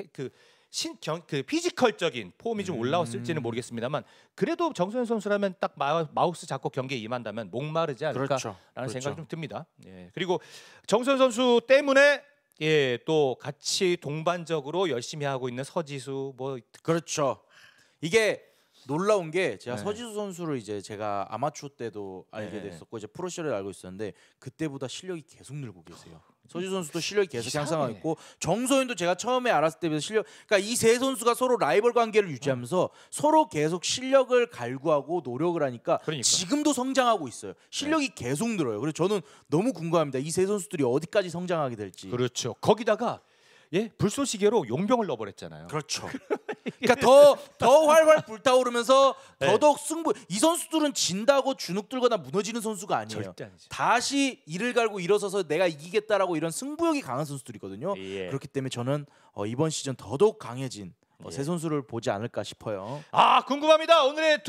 그 피지컬적인 폼이 좀 올라왔을지는 모르겠습니다만 그래도 정서윤 선수라면 딱 마우스 잡고 경기에 임한다면 목마르지 않을까라는 생각이 좀 듭니다. 예. 그리고 정서윤 선수 때문에 또 같이 동반적으로 열심히 하고 있는 서지수 뭐 그렇죠. 이게 놀라운 게 제가 네. 서지수 선수를 이제 제가 아마추어 때도 알게 네. 됐었고 이제 프로 시절에 알고 있었는데 그때보다 실력이 계속 늘고 계세요. 서지수 선수도 실력이 계속 이상해. 향상하고 있고 정소윤도 제가 처음에 알았을 때부터 실력 그러니까 이 세 선수가 서로 라이벌 관계를 유지하면서 서로 계속 실력을 갈구하고 노력을 하니까 그러니까. 지금도 성장하고 있어요. 실력이 계속 늘어요. 그래서 저는 너무 궁금합니다. 이 세 선수들이 어디까지 성장하게 될지. 그렇죠. 거기다가 불쏘시개로 용병을 넣어버렸잖아요. 그렇죠. 그러니까 더 활활 불타오르면서 더더욱 승부. 이 선수들은 진다고 주눅 들거나 무너지는 선수가 아니에요. 절대 아니죠. 다시 이를 갈고 일어서서 내가 이기겠다라고 이런 승부욕이 강한 선수들이거든요. 예. 그렇기 때문에 저는 이번 시즌 더더욱 강해진 예. 새 선수를 보지 않을까 싶어요. 궁금합니다. 오늘의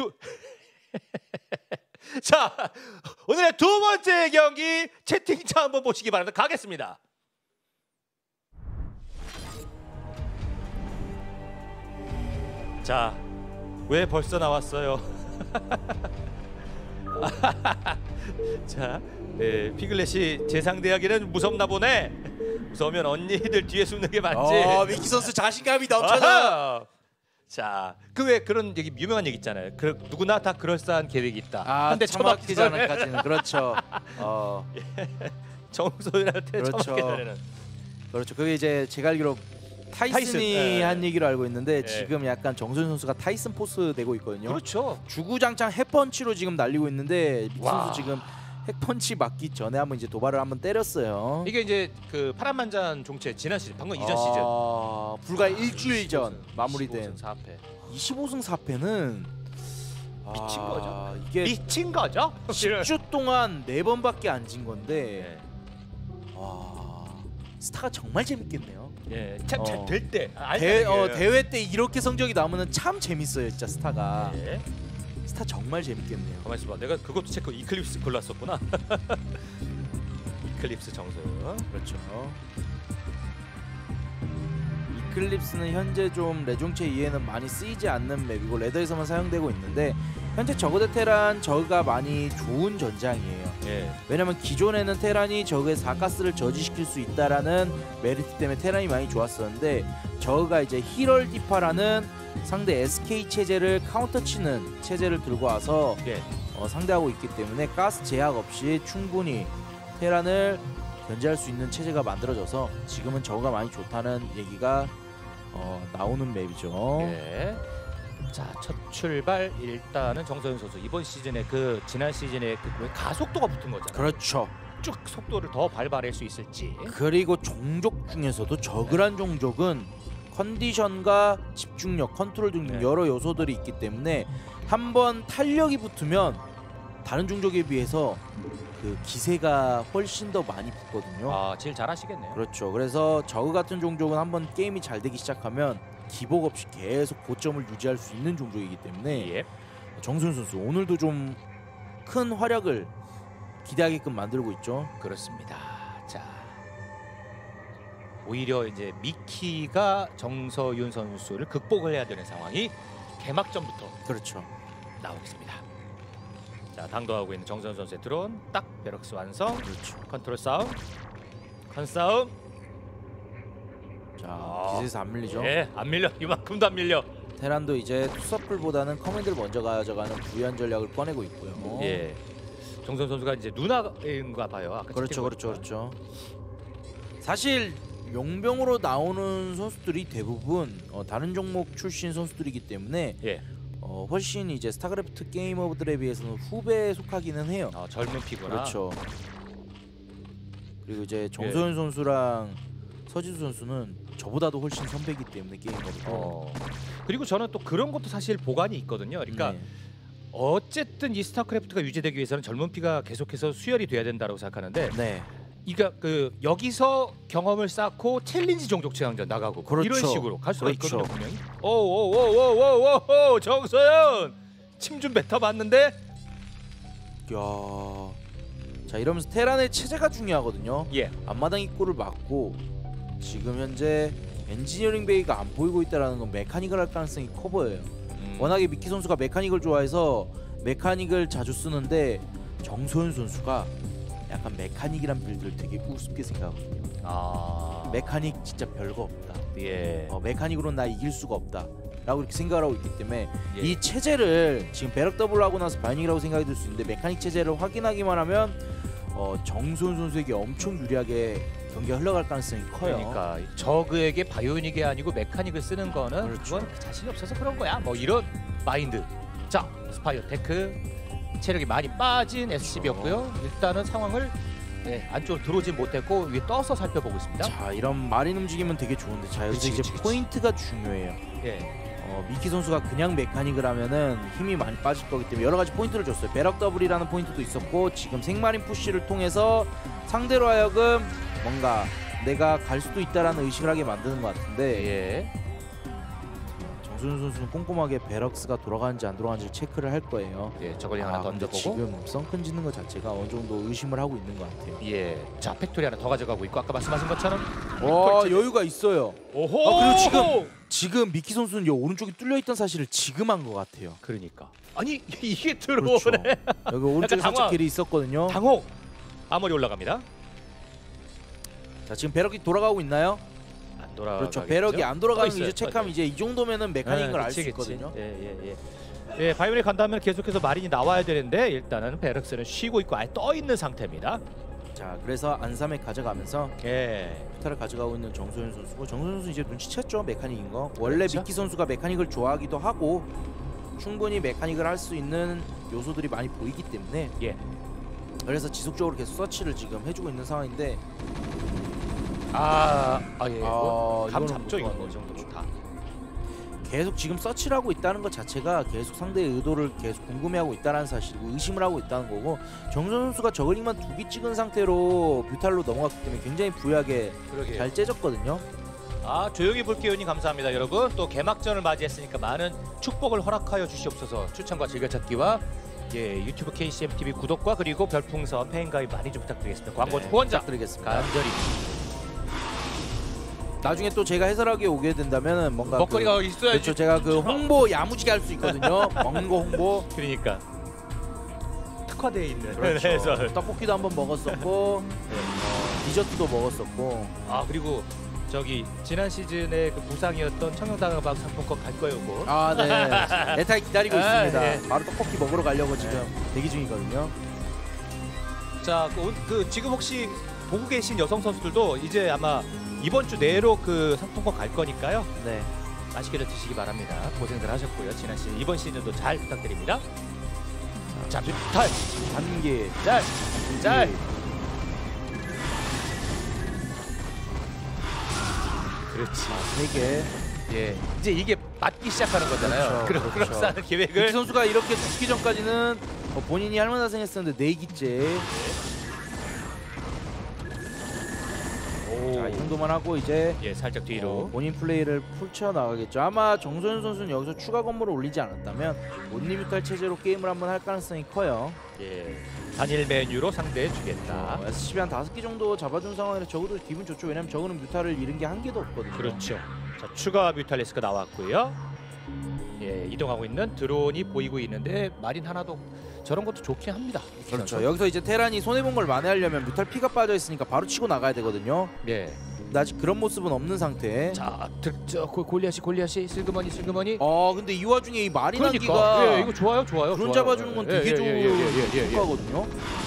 자, 오늘의 두 번째 경기 채팅창 한번 보시기 바랍니다. 가겠습니다. 자, 왜 벌써 나왔어요? 자, 피글렛이 재상대하기는 무섭나 보네. 무서우면 언니들 뒤에 숨는 게 맞지. 미키 선수 자신감이 넘쳐서. 자, 그 왜 그런 얘기 유명한 얘기 있잖아요. 누구나 다 그럴싸한 계획이 있다. 한대 처맞기 전까지는 그렇죠. 정소윤한테 그렇죠. 처맞기 전에는. 그렇죠. 그게 이제 제가 알기로 타이슨이 한 얘기로 알고 있는데 네. 지금 약간 정소윤 선수가 타이슨 포스 되고 있거든요. 그렇죠. 주구장창 핵펀치로 지금 날리고 있는데 미키 와. 선수 지금 핵펀치 맞기 전에 한번 이제 도발을 한번 때렸어요. 이게 이제 그 파란만장 종체 지난 시즌, 방금 이전 시즌. 불과 일주일 전 마무리된 25승 4패. 25승 4패는 미친 거죠. 이게 미친 거죠? 10주 동안 4번밖에 안 진 건데 네. 와 스타가 정말 재밌겠네요. 예, 참 잘 될 때. 대회 때 이렇게 성적이 나오면 참 재밌어요, 진짜 스타가. 예. 스타 정말 재밌겠네요. 가만 있어봐. 내가 그것도 체크. 이클립스 골랐었구나. 이클립스 정소윤. 그렇죠. 이클립스는 현재 좀 레종체 이해는 많이 쓰이지 않는 맵이고 레더에서만 사용되고 있는데 현재 저그 대 테란 저그가 많이 좋은 전장이에요. 예. 왜냐면 기존에는 테란이 저그의 4가스를 저지시킬 수 있다라는 메리트 때문에 테란이 많이 좋았었는데 저그가 이제 히럴디파라는 상대 SK 체제를 카운터 치는 체제를 들고 와서 예. 상대하고 있기 때문에 가스 제약 없이 충분히 테란을 견제할 수 있는 체제가 만들어져서 지금은 저그가 많이 좋다는 얘기가 나오는 맵이죠. 예. 자, 첫 출발 일단은 정소윤 선수 이번 시즌에 그 지난 시즌에 그 가속도가 붙은 거잖아요. 그렇죠. 쭉 속도를 더 발발할 수 있을지. 그리고 종족 중에서도 저그란 종족은 컨디션과 집중력, 컨트롤 등 네. 여러 요소들이 있기 때문에 한번 탄력이 붙으면 다른 종족에 비해서 그 기세가 훨씬 더 많이 붙거든요. 제일 잘하시겠네요. 그렇죠. 그래서 저그 같은 종족은 한번 게임이 잘 되기 시작하면 기복 없이 계속 고점을 유지할 수 있는 종족이기 때문에 예. 정소윤 선수 오늘도 좀 큰 활약을 기대하게끔 만들고 있죠. 그렇습니다. 자, 오히려 이제 미키가 정서윤 선수를 극복을 해야 되는 상황이 개막전부터 그렇죠. 나오겠습니다. 자, 당도하고 있는 정선 선수의 드론 딱 베럭스 완성. 그렇죠. 컨트롤 싸움, 컨 싸움. 자, 기세에서 안 밀리죠? 예, 안 밀려. 이만큼도 안 밀려. 테란도 이제 투서플보다는 커맨드를 먼저 가져가는 부유한 전략을 꺼내고 있고요. 예, 정선 선수가 이제 누나인가 봐요. 아까 그렇죠, 사실 용병으로 나오는 선수들이 대부분 다른 종목 출신 선수들이기 때문에 예, 훨씬 이제 스타크래프트 게이머들에 비해서는 후배에 속하기는 해요. 젊은 피구나. 그렇죠. 그리고 이제 정소연 선수랑 서지수 선수는 저보다도 훨씬 선배이기 때문에 게이머도. 그리고 저는 또 그런 것도 사실 보관이 있거든요. 그러니까 어쨌든 이 스타크래프트가 유지되기 위해서는 젊은 피가 계속해서 수혈이 돼야 된다고 생각하는데, 그러니까 그 여기서 경험을 쌓고 챌린지 종족 최강전 나가고 이런 식으로 갈 수가 있거든요, 분명히. 오오오오오오오 정서연 침 좀 뱉어봤는데, 야, 자 이러면서 테란의 체제가 중요하거든요. 앞마당 입구를 막고 지금 현재 엔지니어링 베이가 안 보이고 있다는 건 메카닉을 할 가능성이 커 보여요. 워낙에 미키 선수가 메카닉을 좋아해서 메카닉을 자주 쓰는데 정소연 선수가 약간 메카닉이란 빌드를 되게 우습게 생각하거든요. 메카닉 진짜 별거 없다. 메카닉으로는 나 이길 수가 없다 라고 이렇게 생각을 하고 있기 때문에 이 체제를 지금 배럭 더블 하고 나서 바이닉이라고 생각이 들 수 있는데, 메카닉 체제를 확인하기만 하면 정소연 선수에게 엄청 유리하게 경기가 흘러갈 가능성이 커요. 그러니까 저그에게 바이오닉이 아니고 메카닉을 쓰는 거는 그건 자신이 없어서 그런 거야, 뭐 이런 마인드. 자, 스파이어 테크 체력이 많이 빠진 SCB였고요. 일단은 상황을 안쪽으로 들어오진 못했고 위에 떠서 살펴보고 있습니다. 자, 이런 마린 움직임은 되게 좋은데, 자 여기서 이제 포인트가 중요해요. 미키 선수가 그냥 메카닉을 하면은 힘이 많이 빠질 거기 때문에 여러 가지 포인트를 줬어요. 배럭 더블이라는 포인트도 있었고, 지금 생마린 푸시를 통해서 상대로 하여금 뭔가 내가 갈 수도 있다라는 의식을 하게 만드는 것 같은데, 정소연 선수는 꼼꼼하게 베럭스가 돌아가는지 안 돌아가는지 체크를 할 거예요. 저걸 하나 던져보고 지금 썬큰 짓는 것 자체가 어느 정도 의심을 하고 있는 것 같아요. 자, 팩토리 하나 더 가져가고 있고, 아까 말씀하신 것처럼 여유가 있어요. 그리고 지금 미키 선수는 요 오른쪽이 뚫려 있던 사실을 지금 한 것 같아요. 그러니까 아니 이게 들어오네. 여기 오른쪽에 살짝 길이 있었거든요. 당혹. 아머리 올라갑니다. 자, 지금 배럭이 돌아가고 있나요? 안 돌아가겠죠? 그렇죠. 배럭이 안 돌아가는 거 이제 체크하면 이제 이 정도면은 메카닉을 알 수 있거든요. 바이오닉 간다면 계속해서 마린이 나와야 되는데, 일단은 베럭스는 쉬고 있고 아예 떠 있는 상태입니다. 자, 그래서 안삼에 가져가면서 피타를 가져가고 있는 정소연 선수고, 정소연 선수 이제 눈치챘죠, 메카닉인 거. 원래 미키 선수가 메카닉을 좋아하기도 하고 충분히 메카닉을 할 수 있는 요소들이 많이 보이기 때문에 그래서 지속적으로 계속 서치를 지금 해주고 있는 상황인데, 감 잡죠, 이거 이 정도면 다. 계속 지금 서치를 하고 있다는 것 자체가 계속 상대의 의도를 계속 궁금해하고 있다는 사실이고 의심을 하고 있다는 거고, 정선 선수가 저글링만 2기 찍은 상태로 뮤탈로 넘어갔기 때문에 굉장히 부유하게 잘 째졌거든요. 조용히 볼게요님 감사합니다. 여러분, 또 개막전을 맞이했으니까 많은 축복을 허락하여 주시옵소서. 추천과 즐겨찾기와 유튜브 KCMTV 구독과 그리고 별풍선 팬가입 많이 좀 부탁드리겠습니다. 광고 후원자 부탁드리겠습니다. 간절히. 나중에 또 제가 해설하게 오게 된다면 뭔가 먹거리가 있어야지. 그렇죠. 제가 그 홍보 야무지게 할 수 있거든요. 먹는 거 홍보. 그러니까 특화되어 있는. 그렇죠. 떡볶이도 한번 먹었었고, 디저트도 먹었었고. 그리고 저기 지난 시즌에 그 부상이었던 청룡다방 상품권 갈 거예요, 뭐. 네. 애타게 기다리고 있습니다. 바로 떡볶이 먹으러 가려고 지금 대기 중이거든요. 자, 지금 혹시 보고 계신 여성 선수들도 이제 아마 이번 주 내로 그 상품권 갈 거니까요. 맛있게들 드시기 바랍니다. 고생들 하셨고요. 지난 시즌, 이번 시즌도 잘 부탁드립니다. 자, 뮤탈 한 개, 짤. 그렇지. 3개. 이제 이게 맞기 시작하는 거잖아요. 그렇죠. 계획을. 미키 선수가 이렇게 죽기 전까지는 본인이 할만하생했었는데 4기째. 자, 이 정도만 하고 이제 살짝 뒤로 본인 플레이를 펼쳐 나가겠죠. 아마 정소연 선수는 여기서 추가 건물을 올리지 않았다면 온리뮤탈 체제로 게임을 한번 할 가능성이 커요. 단일 메뉴로 상대해 주겠다. SCB 한 5개 정도 잡아준 상황이라 적어도 기분 좋죠. 왜냐면 저거는 뮤탈을 잃은 게 한 개도 없거든요. 그렇죠. 자, 추가 뮤탈리스크가 나왔고요. 예, 이동하고 있는 드론이 보이고 있는데 마린 하나도 저런 것도 좋긴 합니다. 그렇죠. 여기서 이제 테란이 손해본 걸 만회하려면 뮤탈 피가 빠져 있으니까 바로 치고 나가야 되거든요. 예. 근데 아직 그런 모습은 없는 상태. 자, 골리앗이 슬그머니. 근데 이 와중에 이 마린 그러니까. 한기가 예, 이거 좋아요. 드론 잡아주는 건 되게 좋은 효과거든요.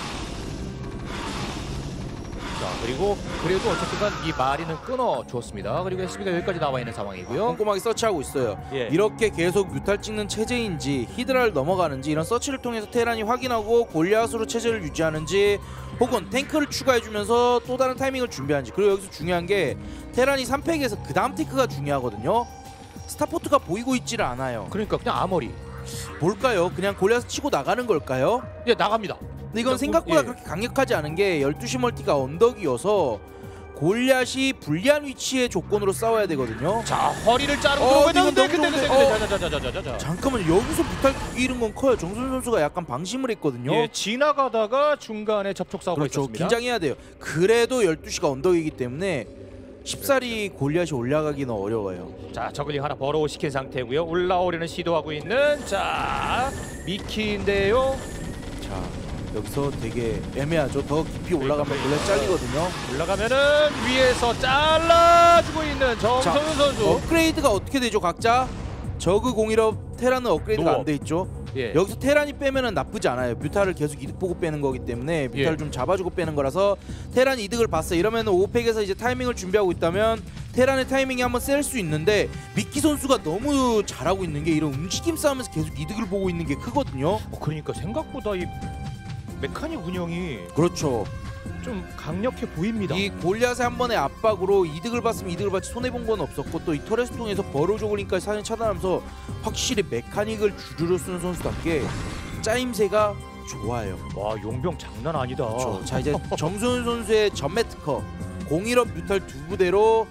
자, 그리고 그래도 어쨌든 이 마린은 끊어 주었습니다. 그리고 SB가 여기까지 나와 있는 상황이고요. 꼼꼼하게 서치하고 있어요. 예. 이렇게 계속 뮤탈 찍는 체제인지 히드라를 넘어가는지 이런 서치를 통해서 테란이 확인하고 골리앗으로 체제를 유지하는지 혹은 탱크를 추가해주면서 또 다른 타이밍을 준비하는지. 그리고 여기서 중요한 게 테란이 3팩에서 그 다음 테크가 중요하거든요. 스타포트가 보이고 있지를 않아요. 그러니까 그냥 아머리. 뭘까요? 그냥 골리앗을 치고 나가는 걸까요? 예, 나갑니다. 근데 이건 생각보다 그렇게 강력하지 않은 게 12시 멀티가 언덕이어서 골리앗이 불리한 위치의 조건으로 싸워야 되거든요. 자, 허리를 자르고 근데 자자자자자자자. 잠깐만요. 여기서 뮤탈 잃은 건 커요. 정순 선수가 약간 방심을 했거든요. 예, 지나가다가 중간에 접촉 사고가 그렇죠. 있었습니다. 긴장해야 돼요. 그래도 12시가 언덕이기 때문에 쉽사리 골리앗이 올라가기는 어려워요. 자, 저글링 하나 버로우 시킨 상태고요. 올라오려는 시도하고 있는 자 미키인데요. 자, 여기서 되게 애매하죠. 더 깊이 올라가면 골리앗 잘리거든요. 올라가면은 위에서 잘라주고 있는 정성윤 선수. 업그레이드가 어떻게 되죠? 각자 저그 공일업 테란은 업그레이드가 안 돼 있죠. 예. 여기서 테란이 빼면은 나쁘지 않아요. 뮤탈을 계속 이득 보고 빼는 거기 때문에 뮤탈을 좀 잡아주고 빼는 거라서 테란이 이득을 봤어요. 이러면 5팩에서 이제 타이밍을 준비하고 있다면 테란의 타이밍이 한번 셀 수 있는데 미키 선수가 너무 잘하고 있는 게 이런 움직임 싸움에서 계속 이득을 보고 있는 게 크거든요. 그러니까 생각보다 이 메카닉 운영이 그렇죠. 좀 강력해 보입니다. 이 골리앗의 한 번의 압박으로 이득을 봤으면 이득을 봤지 손해본 건 없었고 또 이 터렛을 통해서 버로 조글링까지 사진 차단하면서 확실히 메카닉을 주르르 쓰는 선수답게 짜임새가 좋아요. 와, 용병 장난 아니다. 그렇죠. 자, 이제 정순 선수의 전매 특허 01업 뮤탈 두 부대로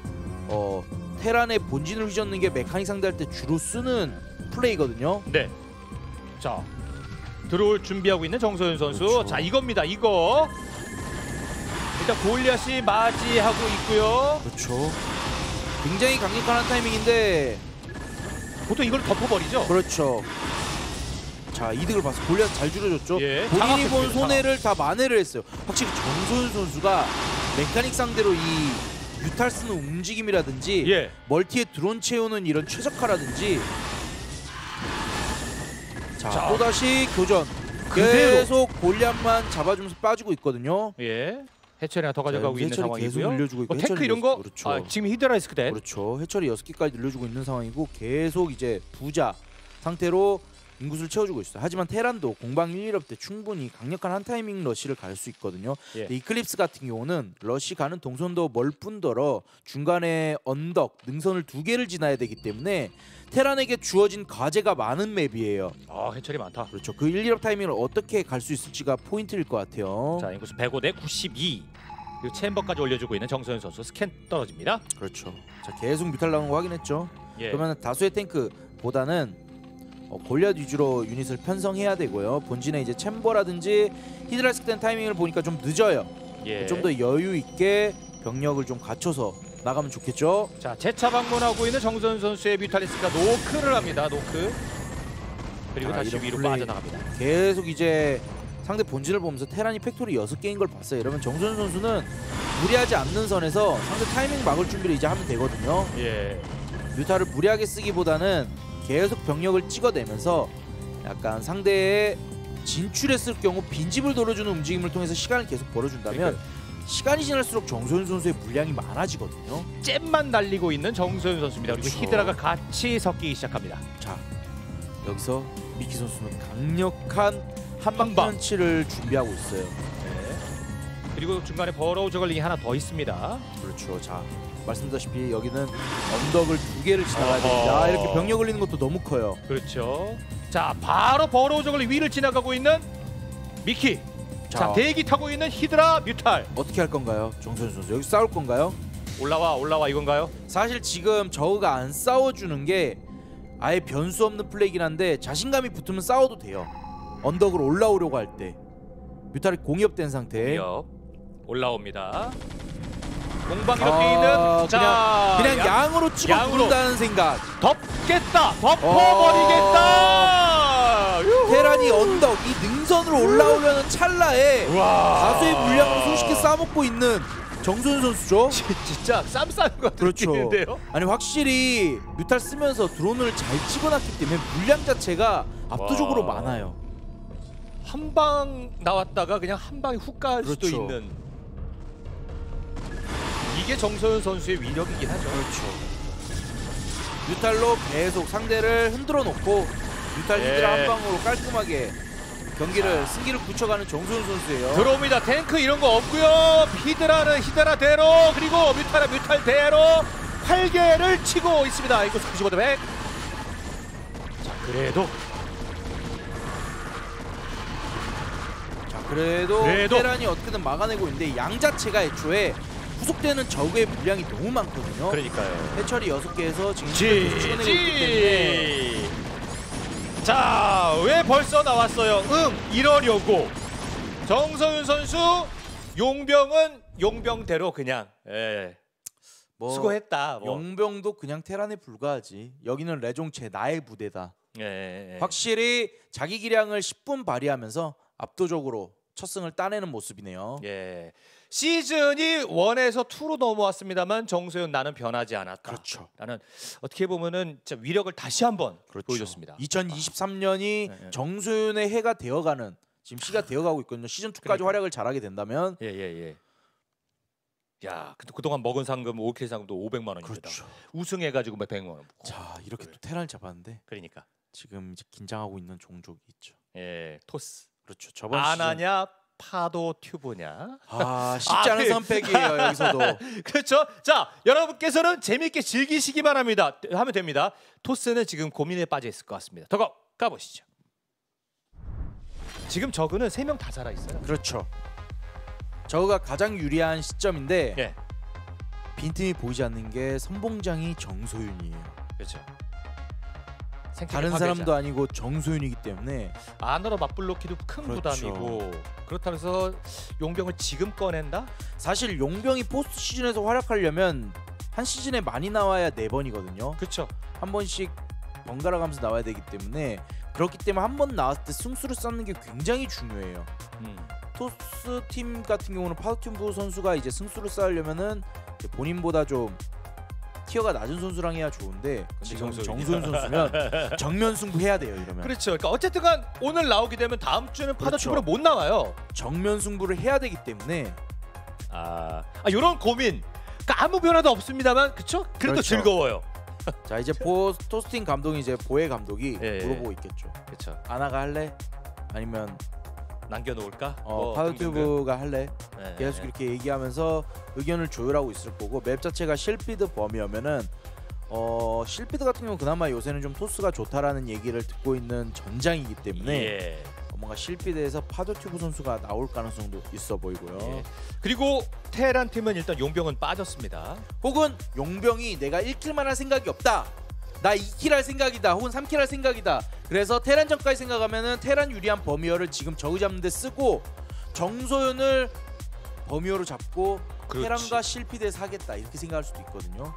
테란의 본진을 휘젓는 게 메카닉 상대할 때 주로 쓰는 플레이거든요. 네. 자, 들어올 준비하고 있는 정소윤 선수. 그렇죠. 자, 이겁니다. 이거. 일단 골리앗이 맞이하고 있고요. 그렇죠. 굉장히 강력한 한 타이밍인데 보통 이걸 덮어버리죠. 그렇죠. 자, 이득을 봐서 골리앗 잘 줄여줬죠. 예, 본인이 본 손해를 다 만회를 했어요. 확실히 정소윤 선수가 메카닉 상대로 이 뮤탈 쓰는 움직임이라든지 예. 멀티에 드론 채우는 이런 최적화라든지 자, 또다시 교전 그대로. 계속 골리앗만 잡아주면서 빠지고 있거든요. 예. 해철이 하나 더 가져가고 있는 해철이 계속 상황이고요. 늘려주고 있고 탱크 이런 거 그렇죠. 지금 히드라이스크 된. 그렇죠. 해철이 6개까지 늘려주고 있는 상황이고 계속 이제 부자 상태로 인구수를 채워주고 있어요. 하지만 테란도 공방 1-1업 때 충분히 강력한 한 타이밍 러시를 갈 수 있거든요. 예. 이클립스 같은 경우는 러시 가는 동선도 멀뿐더러 중간에 언덕, 능선을 2개를 지나야 되기 때문에 테란에게 주어진 과제가 많은 맵이에요. 해철이 많다. 그렇죠. 그 1-1업 타이밍을 어떻게 갈 수 있을지가 포인트일 것 같아요. 자, 인구수 105대 92. 그리고 챔버까지 올려주고 있는 정소연 선수. 스캔 떨어집니다. 그렇죠. 자, 계속 뮤탈 나오는 거 확인했죠. 예. 그러면 다수의 탱크보다는 골리앗 위주로 유닛을 편성해야 되고요. 본진에 이제 챔버라든지 히드라스크 된 타이밍을 보니까 좀 늦어요. 예. 좀 더 여유 있게 병력을 좀 갖춰서 나가면 좋겠죠. 자, 재차 방문하고 있는 정선 선수의 뮤탈리스크가 노크를 합니다. 노크. 그리고 자, 다시 이런 위로 플레이. 빠져나갑니다. 계속 이제 상대 본진을 보면서 테란이 팩토리 6개인 걸 봤어요. 이러면 정선 선수는 무리하지 않는 선에서 상대 타이밍 막을 준비를 이제 하면 되거든요. 예. 뮤탈을 무리하게 쓰기보다는 계속 병력을 찍어내면서 약간 상대의 진출했을 경우 빈집을 돌려주는 움직임을 통해서 시간을 계속 벌어준다면 그러니까요. 시간이 지날수록 정소윤 선수의 물량이 많아지거든요. 잼만 날리고 있는 정소윤 선수입니다. 그리고 그렇죠. 히드라가 같이 섞이기 시작합니다. 자, 여기서 미키 선수는 강력한 한방 한방. 펀치를 준비하고 있어요. 네. 그리고 중간에 버로우 저글링이 하나 더 있습니다. 그렇죠. 자, 말씀드렸다시피 여기는 언덕을 2개를 지나가야 어허. 됩니다. 이렇게 병력 올리는 것도 너무 커요. 그렇죠. 자, 바로 버로우 저글링 위를 지나가고 있는 미키. 자, 대기 타고 있는 히드라 뮤탈. 어떻게 할 건가요? 정소윤 선수 여기 싸울 건가요? 올라와 이건가요? 사실 지금 저우가 안 싸워주는 게 아예 변수 없는 플레이긴 한데 자신감이 붙으면 싸워도 돼요. 언덕으로 올라오려고 할 때 뮤탈이 공이업된 상태. 공이업 올라옵니다. 공방 이렇게 있는 그냥 양으로 치고 부른다는 생각. 덮겠다. 덮어버리겠다. 테란이 언덕 이 능선으로 올라오려는 찰나에 다수의 물량을 손쉽게 싸먹고 있는 정소윤 선수죠. 진짜 쌈 싸는 것 같은 그렇죠. 느낌인데요. 아니 확실히 뮤탈 쓰면서 드론을 잘 찍어놨기 때문에 물량 자체가 압도적으로 많아요. 한 방 나왔다가 그냥 한 방에 훅 갈 수도 있는, 이게 정소윤 선수의 위력이긴 하죠. 그렇죠. 뮤탈로 계속 상대를 흔들어 놓고 뮤탈 히드라 한 방으로 깔끔하게 경기를 승기를 굳혀가는 정소윤 선수예요. 들어옵니다. 탱크 이런 거 없고요. 히드라는 히드라대로, 그리고 뮤탈은 뮤탈대로 활개를 치고 있습니다. 이거 95대 100. 자, 그래도 테란이 어떻게든 막아내고 있는데 양 자체가 애초에 후속되는 적의 물량이 너무 많거든요. 그러니까요. 해처리 6개에서 지금 찍어내고 있기 때문에. 자, 왜 벌써 나왔어요? 이러려고. 정소윤 선수 용병은 용병대로 그냥 수고했다. 용병도 그냥 테란에 불과하지. 여기는 레종체 나의 부대다. 확실히 자기 기량을 10분 발휘하면서 압도적으로 첫 승을 따내는 모습이네요. 시즌이 1에서 2로 넘어왔습니다만 정소윤 나는 변하지 않았다. 그렇죠. 라는 어떻게 보면은 진짜 위력을 다시 한번 보여줬습니다. 2023년이 정소윤의 해가 되어가는 지금 시가 되어가고 있거든요. 시즌 2까지 활약을 잘하게 된다면. 야, 근데 그동안 먹은 상금 5K 상금도 500만 원입니다. 그렇죠. 우승해가지고 100만 원. 자, 이렇게 또 테란을 잡았는데. 그러니까 지금 이제 긴장하고 있는 종족이 있죠. 토스. 그렇죠. 저번 아나냐 파도 튜브냐. 쉽지 않은 선택이에요. 여기서도. 그렇죠. 자, 여러분께서는 재미있게 즐기시기만 하면 됩니다. 토스는 지금 고민에 빠져 있을 것 같습니다. 더 가보시죠. 지금 저그는 3명 다 살아 있어요. 그렇죠. 저그가 가장 유리한 시점인데 빈틈이 보이지 않는 게 선봉장이 정소윤이에요. 그렇죠. 다른 사람도 아니고 정소윤이기 때문에 안으로 맞불놓기도 큰 부담이고, 그렇다고 해서 용병을 지금 꺼낸다? 사실 용병이 포스트 시즌에서 활약하려면 한 시즌에 많이 나와야 4번이거든요. 그렇죠. 한 번씩 번갈아 가면서 나와야 되기 때문에, 그렇기 때문에 한 번 나왔을 때 승수를 쌓는 게 굉장히 중요해요. 토스 팀 같은 경우는 파도팀부 선수가 이제 승수를 쌓으려면은 본인보다 좀 티어가 낮은 선수랑 해야 좋은데, 지금 정소윤 선수면 정면 승부해야 돼요. 이러면. 그렇죠. 그러니까 어쨌든간 오늘 나오게 되면 다음 주는 파도팀으로 못 나와요. 정면 승부를 해야 되기 때문에 이런 고민. 그러니까 아무 변화도 없습니다만, 그렇죠? 그래도 즐거워요. 자, 이제 토스팅 감독이 이제 보혜 감독이 물어보고 있겠죠. 그렇죠. 아나가 할래? 아니면 남겨놓을까? 파도튜브가 할래? 계속 이렇게 얘기하면서 의견을 조율하고 있을 거고, 맵 자체가 실피드 범위여면은 실피드 같은 경우 그나마 요새는 좀 토스가 좋다라는 얘기를 듣고 있는 전장이기 때문에 뭔가 실피드에서 파도튜브 선수가 나올 가능성도 있어 보이고요. 그리고 테란 팀은 일단 용병은 빠졌습니다. 혹은 용병이 내가 1킬만 할 생각이 없다, 나 2킬 할 생각이다, 혹은 3킬 할 생각이다. 그래서 테란전까지 생각하면은 테란 유리한 범위어를 지금 저그 잡는 데 쓰고, 정소윤을 범위어로 잡고 테란과 실피드에서 하겠다, 이렇게 생각할 수도 있거든요.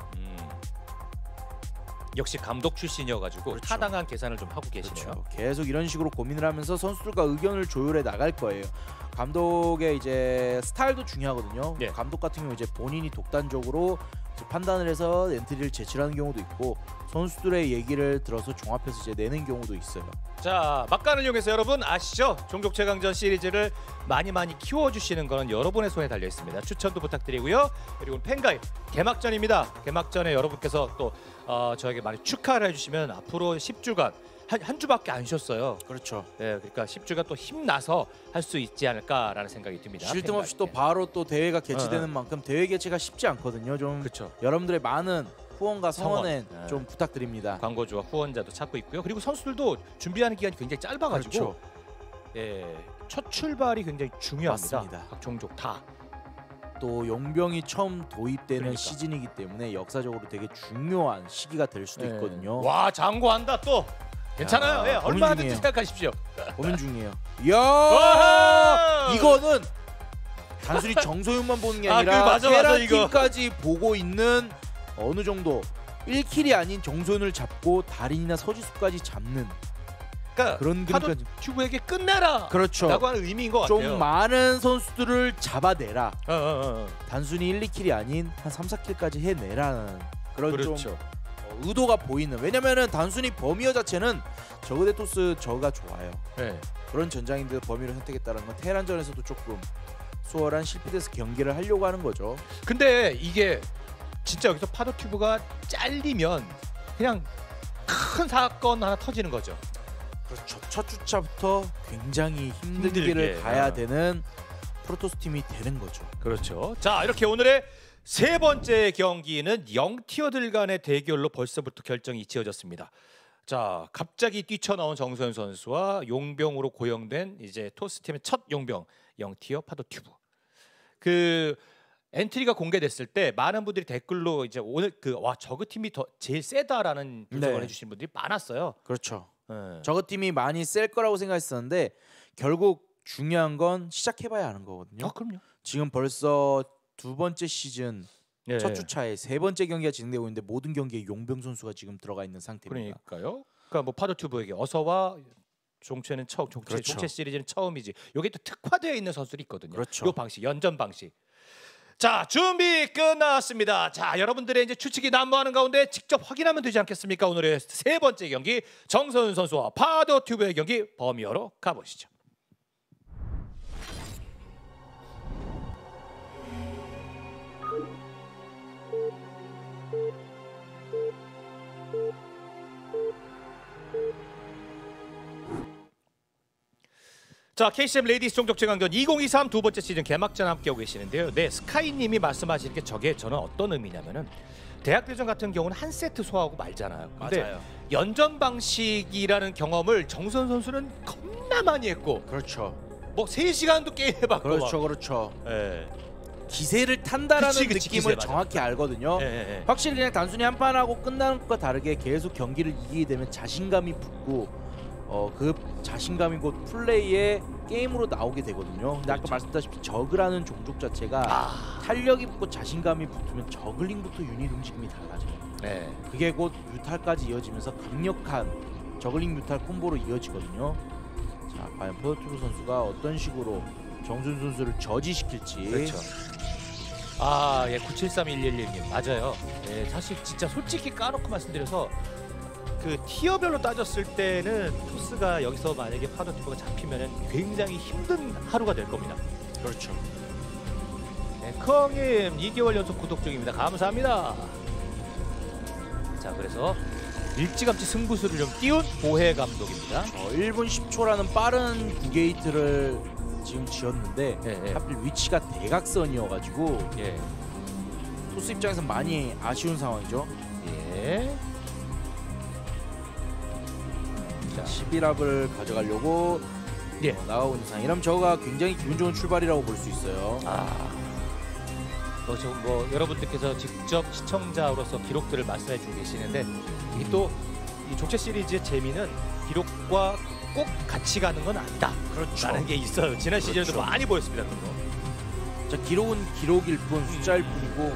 역시 감독 출신이어가지고 타당한 계산을 좀 하고 계시네요. 계속 이런 식으로 고민을 하면서 선수들과 의견을 조율해 나갈 거예요. 감독의 이제 스타일도 중요하거든요. 감독 같은 경우 이제 본인이 독단적으로 판단을 해서 엔트리를 제출하는 경우도 있고, 선수들의 얘기를 들어서 종합해서 이제 내는 경우도 있어요. 자, 막간을 이용해서 여러분 아시죠? 종족 최강전 시리즈를 많이 키워주시는 건 여러분의 손에 달려 있습니다. 추천도 부탁드리고요. 그리고 팬가입 개막전입니다. 개막전에 여러분께서 또 저에게 많이 축하를 해주시면 앞으로 10주간 한 주밖에 안 쉬었어요. 그렇죠. 그러니까 10주가 또 힘나서 할 수 있지 않을까라는 생각이 듭니다. 쉴 틈 없이 또 바로 또 대회가 개최되는 만큼 대회 개최가 쉽지 않거든요. 좀 여러분들의 많은 후원과 성원에 좀 부탁드립니다. 광고주와 후원자도 찾고 있고요. 그리고 선수들도 준비하는 기간이 굉장히 짧아가지고 첫 출발이 굉장히 중요합니다. 맞습니다. 각 종족 다. 또 용병이 처음 도입되는 시즌이기 때문에 역사적으로 되게 중요한 시기가 될 수도 있거든요. 와, 장고한다 또. 괜찮아요. 얼마든지 생각하십시오. 고민 중이에요. 이야, 이거는 단순히 정소윤만 보는 게 아, 아니라 맞아, 테라팀까지 보고 있는 어느 정도 1킬이 아닌 정소윤을 잡고 달인이나 서지수까지 잡는 그러니까 그런 파도 튜브에게 끝내라. 그렇죠. 라고 하는 의미인 것 같아요. 좀 많은 선수들을 잡아내라. 어. 단순히 1, 2킬이 아닌 한 3, 4킬까지 해내라는 그런 그렇죠. 좀 의도가 보이는. 왜냐면은 단순히 버미어 자체는 저그 대 토스 저그가 좋아요. 네. 그런 전장인데 버미를 선택했다는 건 테란전에서도 조금 수월한 실패돼서 경기를 하려고 하는 거죠. 근데 이게 진짜 여기서 파도 튜브가 잘리면 그냥 큰 사건 하나 터지는 거죠. 그렇죠. 첫 주차부터 굉장히 힘든 힘들게. 길을 가야 되는 프로토스 팀이 되는 거죠. 그렇죠. 자, 이렇게 오늘의 세 번째 경기는 0티어들 간의 대결로 벌써부터 결정이 지어졌습니다. 자, 갑자기 뛰쳐나온 정소연 선수와 용병으로 고용된 이제 토스 팀의 첫 용병 0티어 파도 튜브. 그 엔트리가 공개됐을 때 많은 분들이 댓글로 이제 오늘 저그 팀이 더 제일 세다라는 분석을 해주신 분들이 많았어요. 그렇죠. 네. 저그 팀이 많이 셀 거라고 생각했었는데 결국 중요한 건 시작해봐야 하는 거거든요. 그럼요. 지금 벌써 두 번째 시즌 첫 주차에 세 번째 경기가 진행되고 있는데 모든 경기에 용병 선수가 지금 들어가 있는 상태입니다. 그러니까요. 그러니까 뭐 파도 튜브에게 어서와 종채는 처음, 종채 시리즈는 처음이지. 여기 또 특화되어 있는 선수들이 있거든요. 그렇죠. 요 방식, 연전 방식. 자, 준비 끝났습니다. 자, 여러분들의 이제 추측이 난무하는 가운데 직접 확인하면 되지 않겠습니까? 오늘의 세 번째 경기 정서윤 선수와 파도 튜브의 경기 버미어로 가보시죠. 자, KCM 레이디스 종족 최강전 2023 두 번째 시즌 개막전 함께하고 계시는데요. 네, 스카이님이 말씀하시는 게 저게 저는 어떤 의미냐면은 대학대전 같은 경우는 한 세트 소화하고 말잖아요. 근데 맞아요. 연전 방식이라는 경험을 정선 선수는 겁나 많이 했고, 그렇죠. 뭐 3시간도 게임해봤고, 그렇죠, 그렇죠. 예. 기세를 탄다라는 그치, 느낌을 기세, 정확히 알거든요. 예. 확실히 그냥 단순히 한 판 하고 끝나는 것과 다르게 계속 경기를 이기게 되면 자신감이 붙고 그 자신감이 곧 플레이의 게임으로 나오게 되거든요. 근데 아까 그렇죠. 말씀드렸다시피 저그라는 종족 자체가 탄력이 붙고 자신감이 붙으면 저글링부터 유닛 움직임이 달라져요. 네. 그게 곧 뮤탈까지 이어지면서 강력한 저글링 뮤탈 콤보로 이어지거든요. 자, 과연 포도투브 선수가 어떤 식으로 정준 선수를 저지시킬지. 그렇죠. 예, 973111님 맞아요. 예, 사실 진짜 솔직히 까놓고 말씀드려서 그 티어별로 따졌을 때는 토스가 여기서 만약에 파도 튜브가 잡히면은 굉장히 힘든 하루가 될 겁니다. 그렇죠. 네, 컹님 2개월 연속 구독 중입니다. 감사합니다. 자, 그래서 일찌감치 승부수를 좀 띄운 보혜 감독입니다. 1분 10초라는 빠른 9게이트를 지금 지었는데 예. 하필 위치가 대각선이어가지고 예. 토스 입장에서 많이 아쉬운 상황이죠. 예. 자, 11합을 가져가려고 예. 나가고 있는 상황. 이러면 저가 굉장히 기분 좋은 출발이라고 볼 수 있어요. 지금 뭐 여러분들께서 직접 시청자로서 기록들을 말씀해주고 계시는데 이게 또 이 족제 시리즈의 재미는 기록과 꼭 같이 가는 건 아니다. 그렇죠. 라는 게 있어요. 지난 시즌에도 그렇죠. 많이 보였습니다. 그거. 자, 기록은 기록일 뿐 숫자일 뿐이고